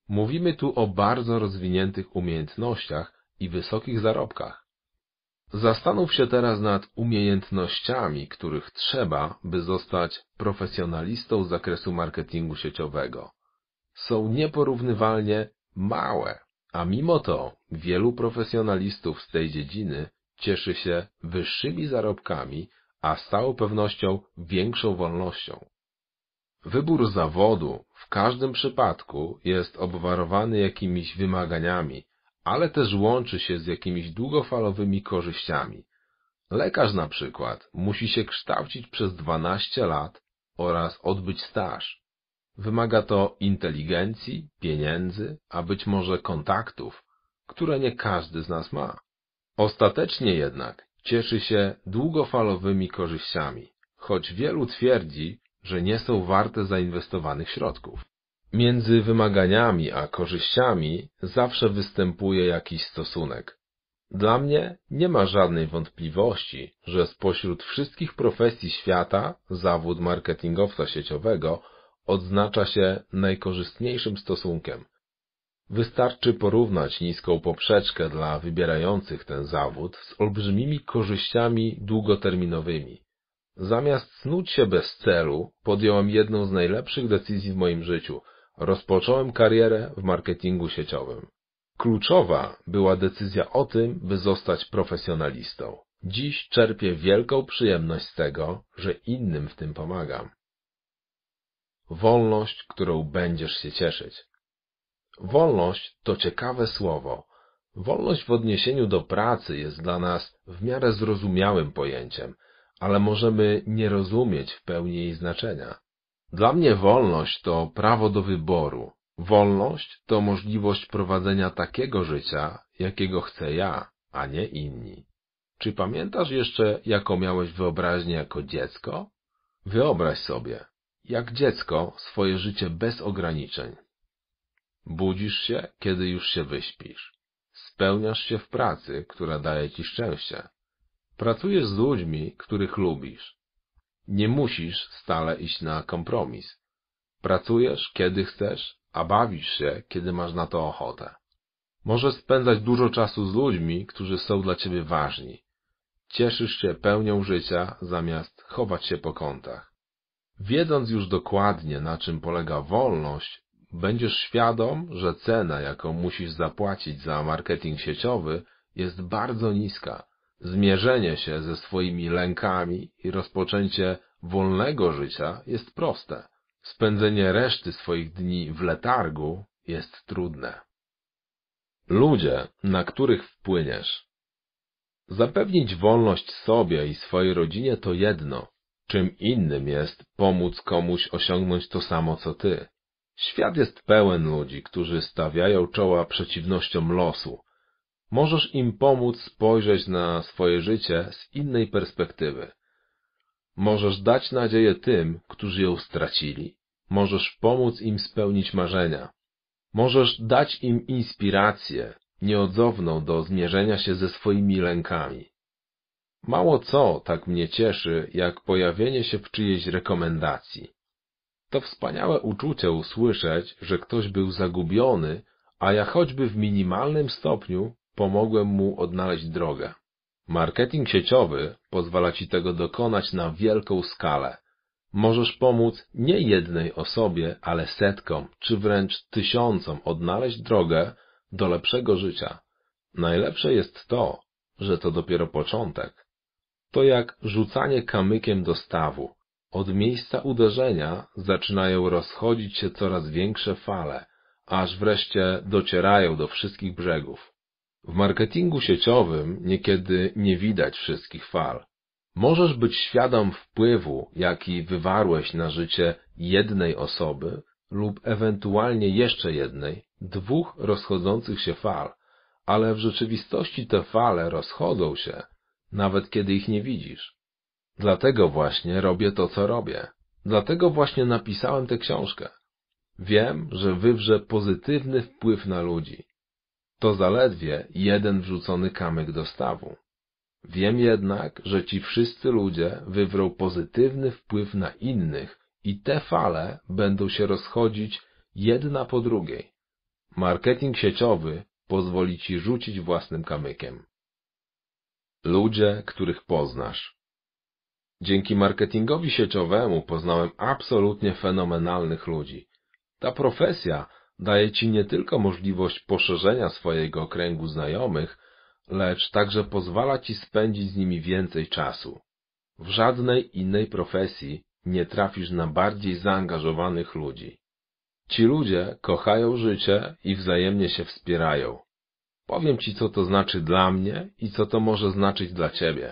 Mówimy tu o bardzo rozwiniętych umiejętnościach i wysokich zarobkach. Zastanów się teraz nad umiejętnościami, których trzeba, by zostać profesjonalistą z zakresu marketingu sieciowego. Są nieporównywalnie małe, a mimo to wielu profesjonalistów z tej dziedziny cieszy się wyższymi zarobkami, a z całą pewnością większą wolnością. Wybór zawodu w każdym przypadku jest obwarowany jakimiś wymaganiami, ale też łączy się z jakimiś długofalowymi korzyściami. Lekarz na przykład musi się kształcić przez 12 lat oraz odbyć staż. Wymaga to inteligencji, pieniędzy, a być może kontaktów, które nie każdy z nas ma. Ostatecznie jednak cieszy się długofalowymi korzyściami, choć wielu twierdzi, że nie są warte zainwestowanych środków. Między wymaganiami a korzyściami zawsze występuje jakiś stosunek. Dla mnie nie ma żadnej wątpliwości, że spośród wszystkich profesji świata zawód marketingowca sieciowego odznacza się najkorzystniejszym stosunkiem. Wystarczy porównać niską poprzeczkę dla wybierających ten zawód z olbrzymimi korzyściami długoterminowymi. Zamiast snuć się bez celu, podjąłem jedną z najlepszych decyzji w moim życiu. Rozpocząłem karierę w marketingu sieciowym. Kluczowa była decyzja o tym, by zostać profesjonalistą. Dziś czerpię wielką przyjemność z tego, że innym w tym pomagam. Wolność, którą będziesz się cieszyć. Wolność to ciekawe słowo. Wolność w odniesieniu do pracy jest dla nas w miarę zrozumiałym pojęciem, ale możemy nie rozumieć w pełni jej znaczenia. Dla mnie wolność to prawo do wyboru. Wolność to możliwość prowadzenia takiego życia, jakiego chcę ja, a nie inni. Czy pamiętasz jeszcze, jaką miałeś wyobraźnię jako dziecko? Wyobraź sobie, jak dziecko, swoje życie bez ograniczeń. Budzisz się, kiedy już się wyśpisz. Spełniasz się w pracy, która daje ci szczęście. Pracujesz z ludźmi, których lubisz. Nie musisz stale iść na kompromis. Pracujesz, kiedy chcesz, a bawisz się, kiedy masz na to ochotę. Możesz spędzać dużo czasu z ludźmi, którzy są dla ciebie ważni. Cieszysz się pełnią życia, zamiast chować się po kątach. Wiedząc już dokładnie, na czym polega wolność, będziesz świadom, że cena, jaką musisz zapłacić za marketing sieciowy, jest bardzo niska. Zmierzenie się ze swoimi lękami i rozpoczęcie wolnego życia jest proste. Spędzenie reszty swoich dni w letargu jest trudne. Ludzie, na których wpłyniesz. Zapewnić wolność sobie i swojej rodzinie to jedno. Czym innym jest pomóc komuś osiągnąć to samo co ty. Świat jest pełen ludzi, którzy stawiają czoła przeciwnościom losu. Możesz im pomóc spojrzeć na swoje życie z innej perspektywy. Możesz dać nadzieję tym, którzy ją stracili. Możesz pomóc im spełnić marzenia. Możesz dać im inspirację, nieodzowną do zmierzenia się ze swoimi lękami. Mało co tak mnie cieszy, jak pojawienie się w czyjejś rekomendacji. To wspaniałe uczucie usłyszeć, że ktoś był zagubiony, a ja choćby w minimalnym stopniu pomogłem mu odnaleźć drogę. Marketing sieciowy pozwala ci tego dokonać na wielką skalę. Możesz pomóc nie jednej osobie, ale setkom, czy wręcz tysiącom odnaleźć drogę do lepszego życia. Najlepsze jest to, że to dopiero początek. To jak rzucanie kamykiem do stawu. Od miejsca uderzenia zaczynają rozchodzić się coraz większe fale, aż wreszcie docierają do wszystkich brzegów. W marketingu sieciowym niekiedy nie widać wszystkich fal. Możesz być świadom wpływu, jaki wywarłeś na życie jednej osoby lub ewentualnie jeszcze jednej, dwóch rozchodzących się fal, ale w rzeczywistości te fale rozchodzą się, nawet kiedy ich nie widzisz. Dlatego właśnie robię to, co robię. Dlatego właśnie napisałem tę książkę. Wiem, że wywrze pozytywny wpływ na ludzi. To zaledwie jeden wrzucony kamyk do stawu. Wiem jednak, że ci wszyscy ludzie wywrą pozytywny wpływ na innych i te fale będą się rozchodzić jedna po drugiej. Marketing sieciowy pozwoli Ci rzucić własnym kamykiem. Ludzie, których poznasz. Dzięki marketingowi sieciowemu poznałem absolutnie fenomenalnych ludzi. Ta profesja daje Ci nie tylko możliwość poszerzenia swojego kręgu znajomych, lecz także pozwala Ci spędzić z nimi więcej czasu. W żadnej innej profesji nie trafisz na bardziej zaangażowanych ludzi. Ci ludzie kochają życie i wzajemnie się wspierają. Powiem Ci, co to znaczy dla mnie i co to może znaczyć dla Ciebie.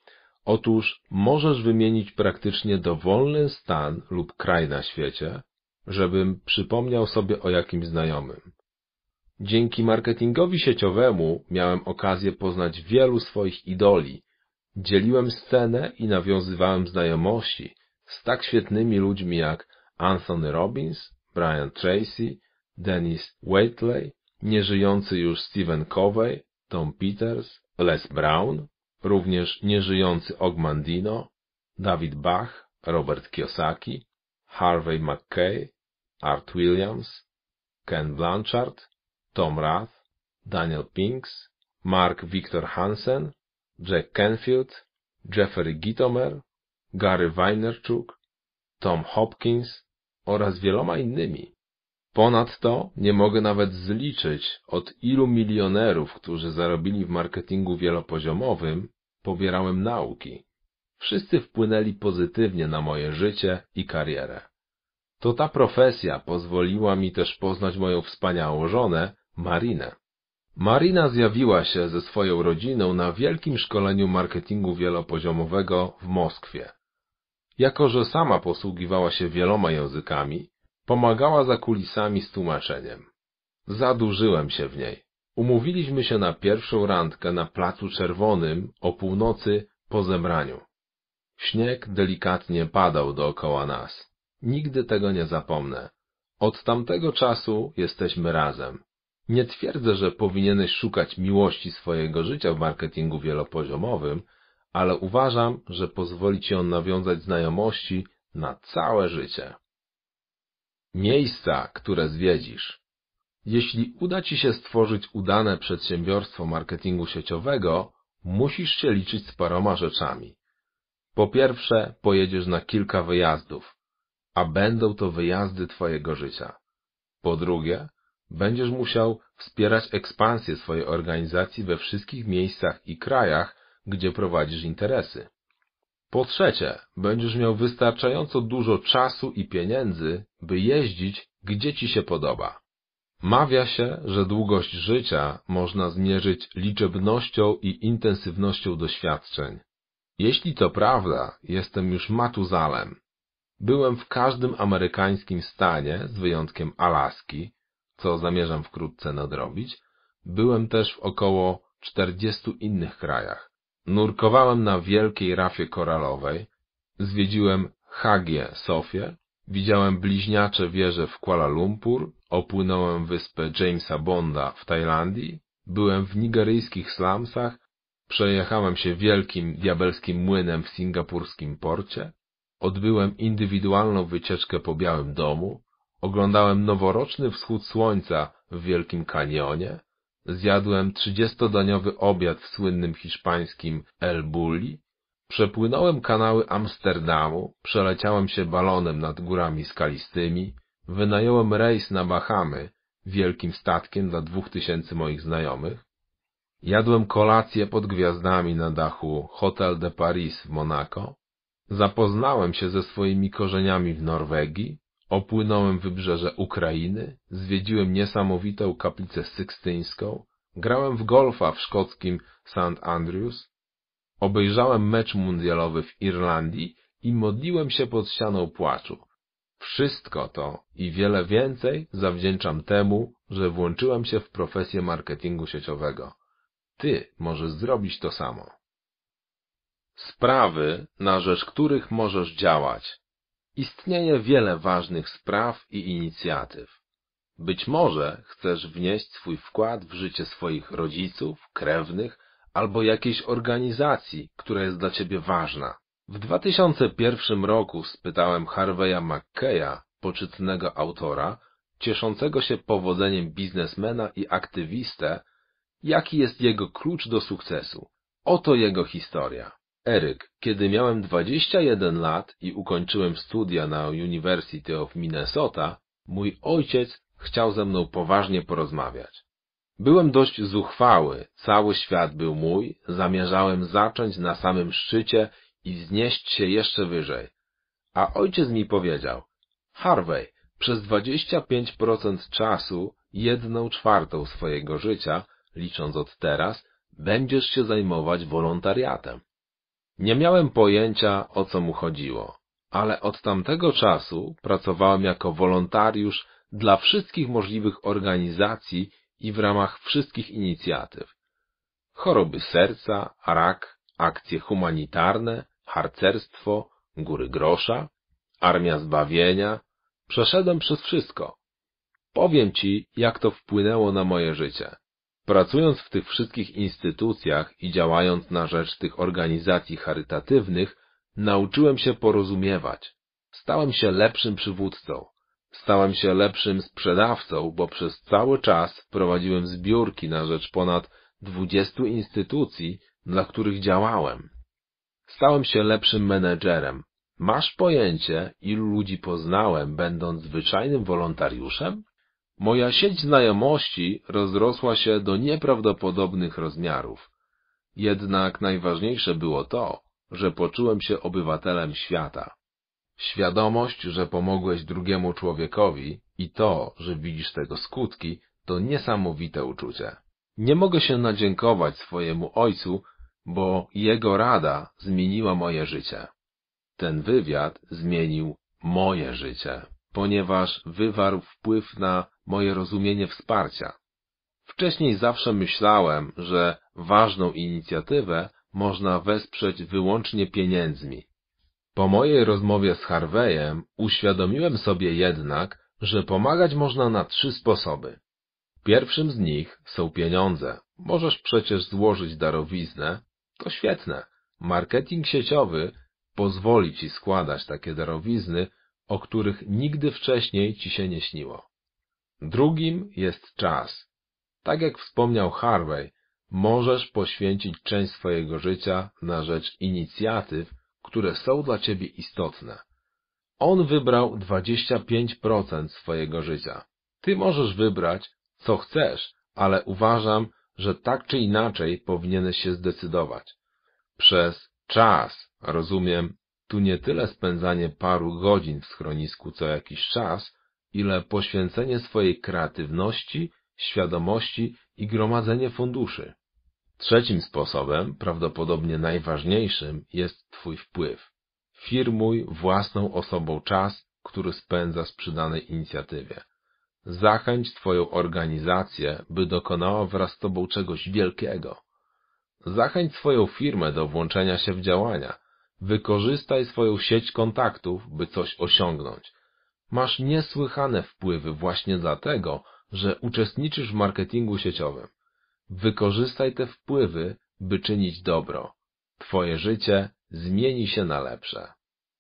Otóż możesz wymienić praktycznie dowolny stan lub kraj na świecie, żebym przypomniał sobie o jakimś znajomym. Dzięki marketingowi sieciowemu miałem okazję poznać wielu swoich idoli. Dzieliłem scenę i nawiązywałem znajomości z tak świetnymi ludźmi jak Anthony Robbins, Brian Tracy, Dennis Waitley, nieżyjący już Stephen Covey, Tom Peters, Les Brown, również nieżyjący Og Mandino, David Bach, Robert Kiyosaki, Harvey Mackay, Art Williams, Ken Blanchard, Tom Rath, Daniel Pinks, Mark Victor Hansen, Jack Canfield, Jeffrey Gitomer, Gary Vaynerchuk, Tom Hopkins oraz wieloma innymi. Ponadto nie mogę nawet zliczyć, od ilu milionerów, którzy zarobili w marketingu wielopoziomowym, pobierałem nauki. Wszyscy wpłynęli pozytywnie na moje życie i karierę. To ta profesja pozwoliła mi też poznać moją wspaniałą żonę, Marinę. Marina zjawiła się ze swoją rodziną na wielkim szkoleniu marketingu wielopoziomowego w Moskwie. Jako że sama posługiwała się wieloma językami, pomagała za kulisami z tłumaczeniem. Zadłużyłem się w niej. Umówiliśmy się na pierwszą randkę na Placu Czerwonym o północy po zebraniu. Śnieg delikatnie padał dookoła nas. Nigdy tego nie zapomnę. Od tamtego czasu jesteśmy razem. Nie twierdzę, że powinieneś szukać miłości swojego życia w marketingu wielopoziomowym, ale uważam, że pozwoli Ci on nawiązać znajomości na całe życie. Miejsca, które zwiedzisz. Jeśli uda Ci się stworzyć udane przedsiębiorstwo marketingu sieciowego, musisz się liczyć z paroma rzeczami. Po pierwsze, pojedziesz na kilka wyjazdów, a będą to wyjazdy Twojego życia. Po drugie, będziesz musiał wspierać ekspansję swojej organizacji we wszystkich miejscach i krajach, gdzie prowadzisz interesy. Po trzecie, będziesz miał wystarczająco dużo czasu i pieniędzy, by jeździć, gdzie Ci się podoba. Mawia się, że długość życia można zmierzyć liczebnością i intensywnością doświadczeń. Jeśli to prawda, jestem już Matuzalem. Byłem w każdym amerykańskim stanie, z wyjątkiem Alaski, co zamierzam wkrótce nadrobić. Byłem też w około 40 innych krajach. Nurkowałem na Wielkiej Rafie Koralowej, zwiedziłem Hagię Sofię, widziałem bliźniacze wieże w Kuala Lumpur, opłynąłem wyspę Jamesa Bonda w Tajlandii, byłem w nigeryjskich slumsach, przejechałem się wielkim diabelskim młynem w singapurskim porcie, odbyłem indywidualną wycieczkę po Białym Domu, oglądałem noworoczny wschód słońca w Wielkim Kanionie, zjadłem 30-daniowy obiad w słynnym hiszpańskim El Bulli, przepłynąłem kanały Amsterdamu, przeleciałem się balonem nad górami skalistymi, wynająłem rejs na Bahamy wielkim statkiem dla 2000 moich znajomych, jadłem kolację pod gwiazdami na dachu Hotel de Paris w Monako, zapoznałem się ze swoimi korzeniami w Norwegii, opłynąłem wybrzeże Ukrainy, zwiedziłem niesamowitą kaplicę sykstyńską, grałem w golfa w szkockim St. Andrews, obejrzałem mecz mundialowy w Irlandii i modliłem się pod ścianą płaczu. Wszystko to i wiele więcej zawdzięczam temu, że włączyłem się w profesję marketingu sieciowego. Ty możesz zrobić to samo. Sprawy, na rzecz których możesz działać. Istnieje wiele ważnych spraw i inicjatyw. Być może chcesz wnieść swój wkład w życie swoich rodziców, krewnych albo jakiejś organizacji, która jest dla Ciebie ważna. W 2001 roku spytałem Harveya Mackaya, poczytnego autora, cieszącego się powodzeniem biznesmena i aktywistę, jaki jest jego klucz do sukcesu. Oto jego historia. Eryk, kiedy miałem 21 lat i ukończyłem studia na University of Minnesota, mój ojciec chciał ze mną poważnie porozmawiać. Byłem dość zuchwały, cały świat był mój, zamierzałem zacząć na samym szczycie i wznieść się jeszcze wyżej. A ojciec mi powiedział: Harvey, przez 25% czasu, 1/4 swojego życia, licząc od teraz, będziesz się zajmować wolontariatem. Nie miałem pojęcia, o co mu chodziło, ale od tamtego czasu pracowałem jako wolontariusz dla wszystkich możliwych organizacji i w ramach wszystkich inicjatyw. Choroby serca, rak, akcje humanitarne, harcerstwo, góry grosza, armia zbawienia. Przeszedłem przez wszystko. Powiem ci, jak to wpłynęło na moje życie. Pracując w tych wszystkich instytucjach i działając na rzecz tych organizacji charytatywnych, nauczyłem się porozumiewać. Stałem się lepszym przywódcą. Stałem się lepszym sprzedawcą, bo przez cały czas prowadziłem zbiórki na rzecz ponad 20 instytucji, dla których działałem. Stałem się lepszym menedżerem. Masz pojęcie, ilu ludzi poznałem, będąc zwyczajnym wolontariuszem? Moja sieć znajomości rozrosła się do nieprawdopodobnych rozmiarów. Jednak najważniejsze było to, że poczułem się obywatelem świata. Świadomość, że pomogłeś drugiemu człowiekowi i to, że widzisz tego skutki, to niesamowite uczucie. Nie mogę się nadziękować swojemu ojcu, bo jego rada zmieniła moje życie. Ten wywiad zmienił moje życie, ponieważ wywarł wpływ na moje rozumienie wsparcia. Wcześniej zawsze myślałem, że ważną inicjatywę można wesprzeć wyłącznie pieniędzmi. Po mojej rozmowie z Harveyem uświadomiłem sobie jednak, że pomagać można na 3 sposoby. Pierwszym z nich są pieniądze. Możesz przecież złożyć darowiznę. To świetne. Marketing sieciowy pozwoli ci składać takie darowizny, o których nigdy wcześniej ci się nie śniło. Drugim jest czas. Tak jak wspomniał Harvey, możesz poświęcić część swojego życia na rzecz inicjatyw, które są dla ciebie istotne. On wybrał 25% swojego życia. Ty możesz wybrać, co chcesz, ale uważam, że tak czy inaczej powinieneś się zdecydować. Przez czas rozumiem tu nie tyle spędzanie paru godzin w schronisku co jakiś czas, ile poświęcenie swojej kreatywności, świadomości i gromadzenie funduszy. Trzecim sposobem, prawdopodobnie najważniejszym, jest twój wpływ. Firmuj własną osobą czas, który spędzasz przy danej inicjatywie. Zachęć twoją organizację, by dokonała wraz z tobą czegoś wielkiego. Zachęć swoją firmę do włączenia się w działania. Wykorzystaj swoją sieć kontaktów, by coś osiągnąć. Masz niesłychane wpływy właśnie dlatego, że uczestniczysz w marketingu sieciowym. Wykorzystaj te wpływy, by czynić dobro. Twoje życie zmieni się na lepsze.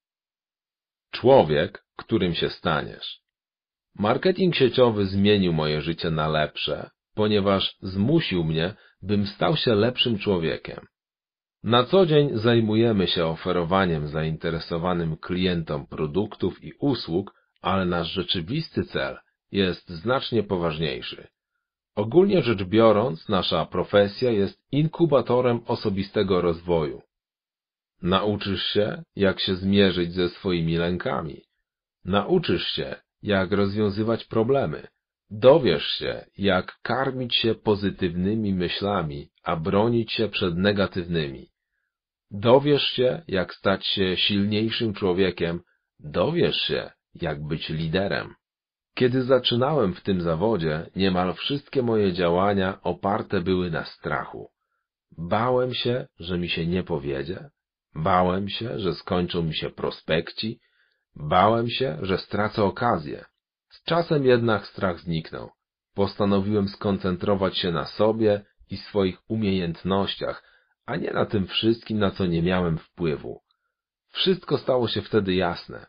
Człowiek, którym się staniesz. Marketing sieciowy zmienił moje życie na lepsze, ponieważ zmusił mnie, bym stał się lepszym człowiekiem. Na co dzień zajmujemy się oferowaniem zainteresowanym klientom produktów i usług, ale nasz rzeczywisty cel jest znacznie poważniejszy. Ogólnie rzecz biorąc, nasza profesja jest inkubatorem osobistego rozwoju. Nauczysz się, jak się zmierzyć ze swoimi lękami. Nauczysz się, jak rozwiązywać problemy. Dowiesz się, jak karmić się pozytywnymi myślami, a bronić się przed negatywnymi. Dowiesz się, jak stać się silniejszym człowiekiem. Dowiesz się, jak być liderem. Kiedy zaczynałem w tym zawodzie, niemal wszystkie moje działania oparte były na strachu. Bałem się, że mi się nie powiedzie. Bałem się, że skończą mi się prospekci. Bałem się, że stracę okazję. Z czasem jednak strach zniknął. Postanowiłem skoncentrować się na sobie i swoich umiejętnościach, a nie na tym wszystkim, na co nie miałem wpływu. Wszystko stało się wtedy jasne.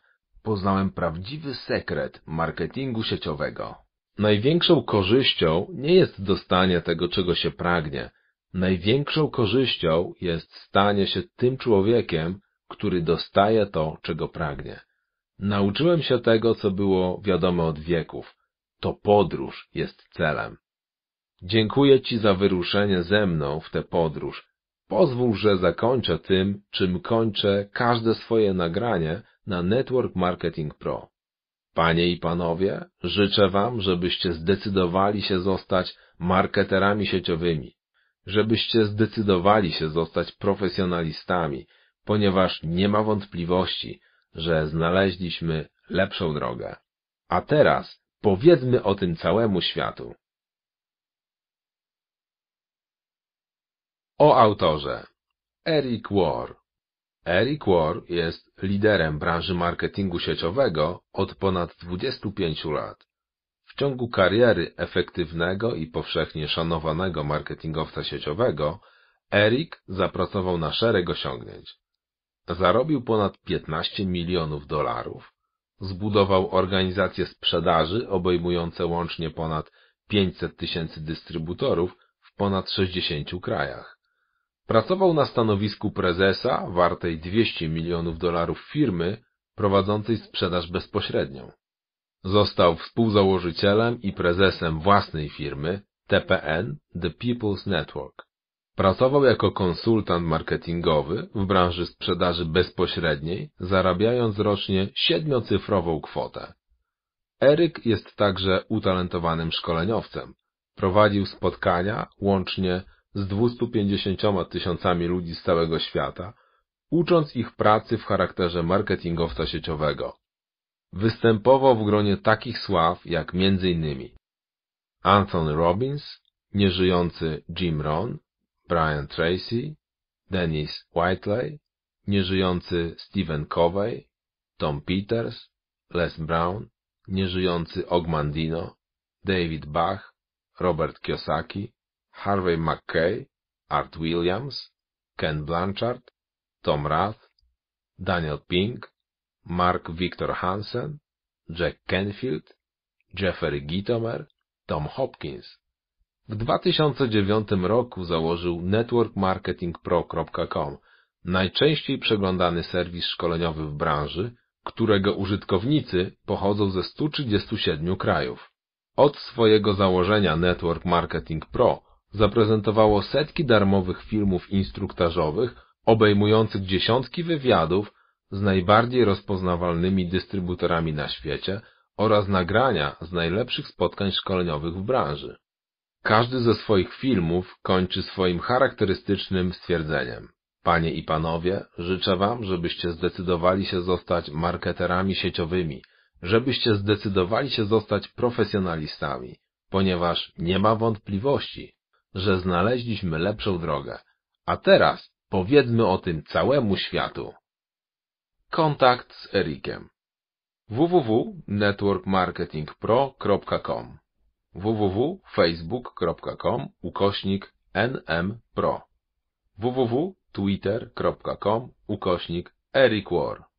poznałem prawdziwy sekret marketingu sieciowego. Największą korzyścią nie jest dostanie tego, czego się pragnie. Największą korzyścią jest stanie się tym człowiekiem, który dostaje to, czego pragnie. Nauczyłem się tego, co było wiadome od wieków. To podróż jest celem. Dziękuję Ci za wyruszenie ze mną w tę podróż. Pozwól, że zakończę tym, czym kończę każde swoje nagranie na Network Marketing Pro. Panie i panowie, życzę Wam, żebyście zdecydowali się zostać marketerami sieciowymi, żebyście zdecydowali się zostać profesjonalistami, ponieważ nie ma wątpliwości, że znaleźliśmy lepszą drogę. A teraz powiedzmy o tym całemu światu. O autorze. Eric Worre. Eric Worre jest liderem branży marketingu sieciowego od ponad 25 lat. W ciągu kariery efektywnego i powszechnie szanowanego marketingowca sieciowego Eric zapracował na szereg osiągnięć. Zarobił ponad 15 milionów dolarów, zbudował organizacje sprzedaży obejmujące łącznie ponad 500 tysięcy dystrybutorów w ponad 60 krajach. Pracował na stanowisku prezesa wartej 200 milionów dolarów firmy prowadzącej sprzedaż bezpośrednią. Został współzałożycielem i prezesem własnej firmy TPN The People's Network. Pracował jako konsultant marketingowy w branży sprzedaży bezpośredniej, zarabiając rocznie 7-cyfrową kwotę. Eric jest także utalentowanym szkoleniowcem. Prowadził spotkania łącznie z 250 tysiącami ludzi z całego świata, ucząc ich pracy w charakterze marketingowca sieciowego. Występował w gronie takich sław jak m.in. Anthony Robbins, nieżyjący Jim Rohn, Brian Tracy, Dennis Whiteley, nieżyjący Stephen Covey, Tom Peters, Les Brown, nieżyjący Og Mandino, David Bach, Robert Kiyosaki, Harvey Mackay, Art Williams, Ken Blanchard, Tom Rath, Daniel Pink, Mark Victor Hansen, Jack Canfield, Jeffrey Gitomer, Tom Hopkins. W 2009 roku założył networkmarketingpro.com, najczęściej przeglądany serwis szkoleniowy w branży, którego użytkownicy pochodzą ze 137 krajów. Od swojego założenia Network Marketing Pro zaprezentowało setki darmowych filmów instruktażowych obejmujących dziesiątki wywiadów z najbardziej rozpoznawalnymi dystrybutorami na świecie oraz nagrania z najlepszych spotkań szkoleniowych w branży. Każdy ze swoich filmów kończy swoim charakterystycznym stwierdzeniem. Panie i panowie, życzę Wam, żebyście zdecydowali się zostać marketerami sieciowymi, żebyście zdecydowali się zostać profesjonalistami, ponieważ nie ma wątpliwości, że znaleźliśmy lepszą drogę. A teraz powiedzmy o tym całemu światu. Kontakt z Ericiem. www.networkmarketingpro.com www.facebook.com/nmpro www.twitter.com/Eric Worre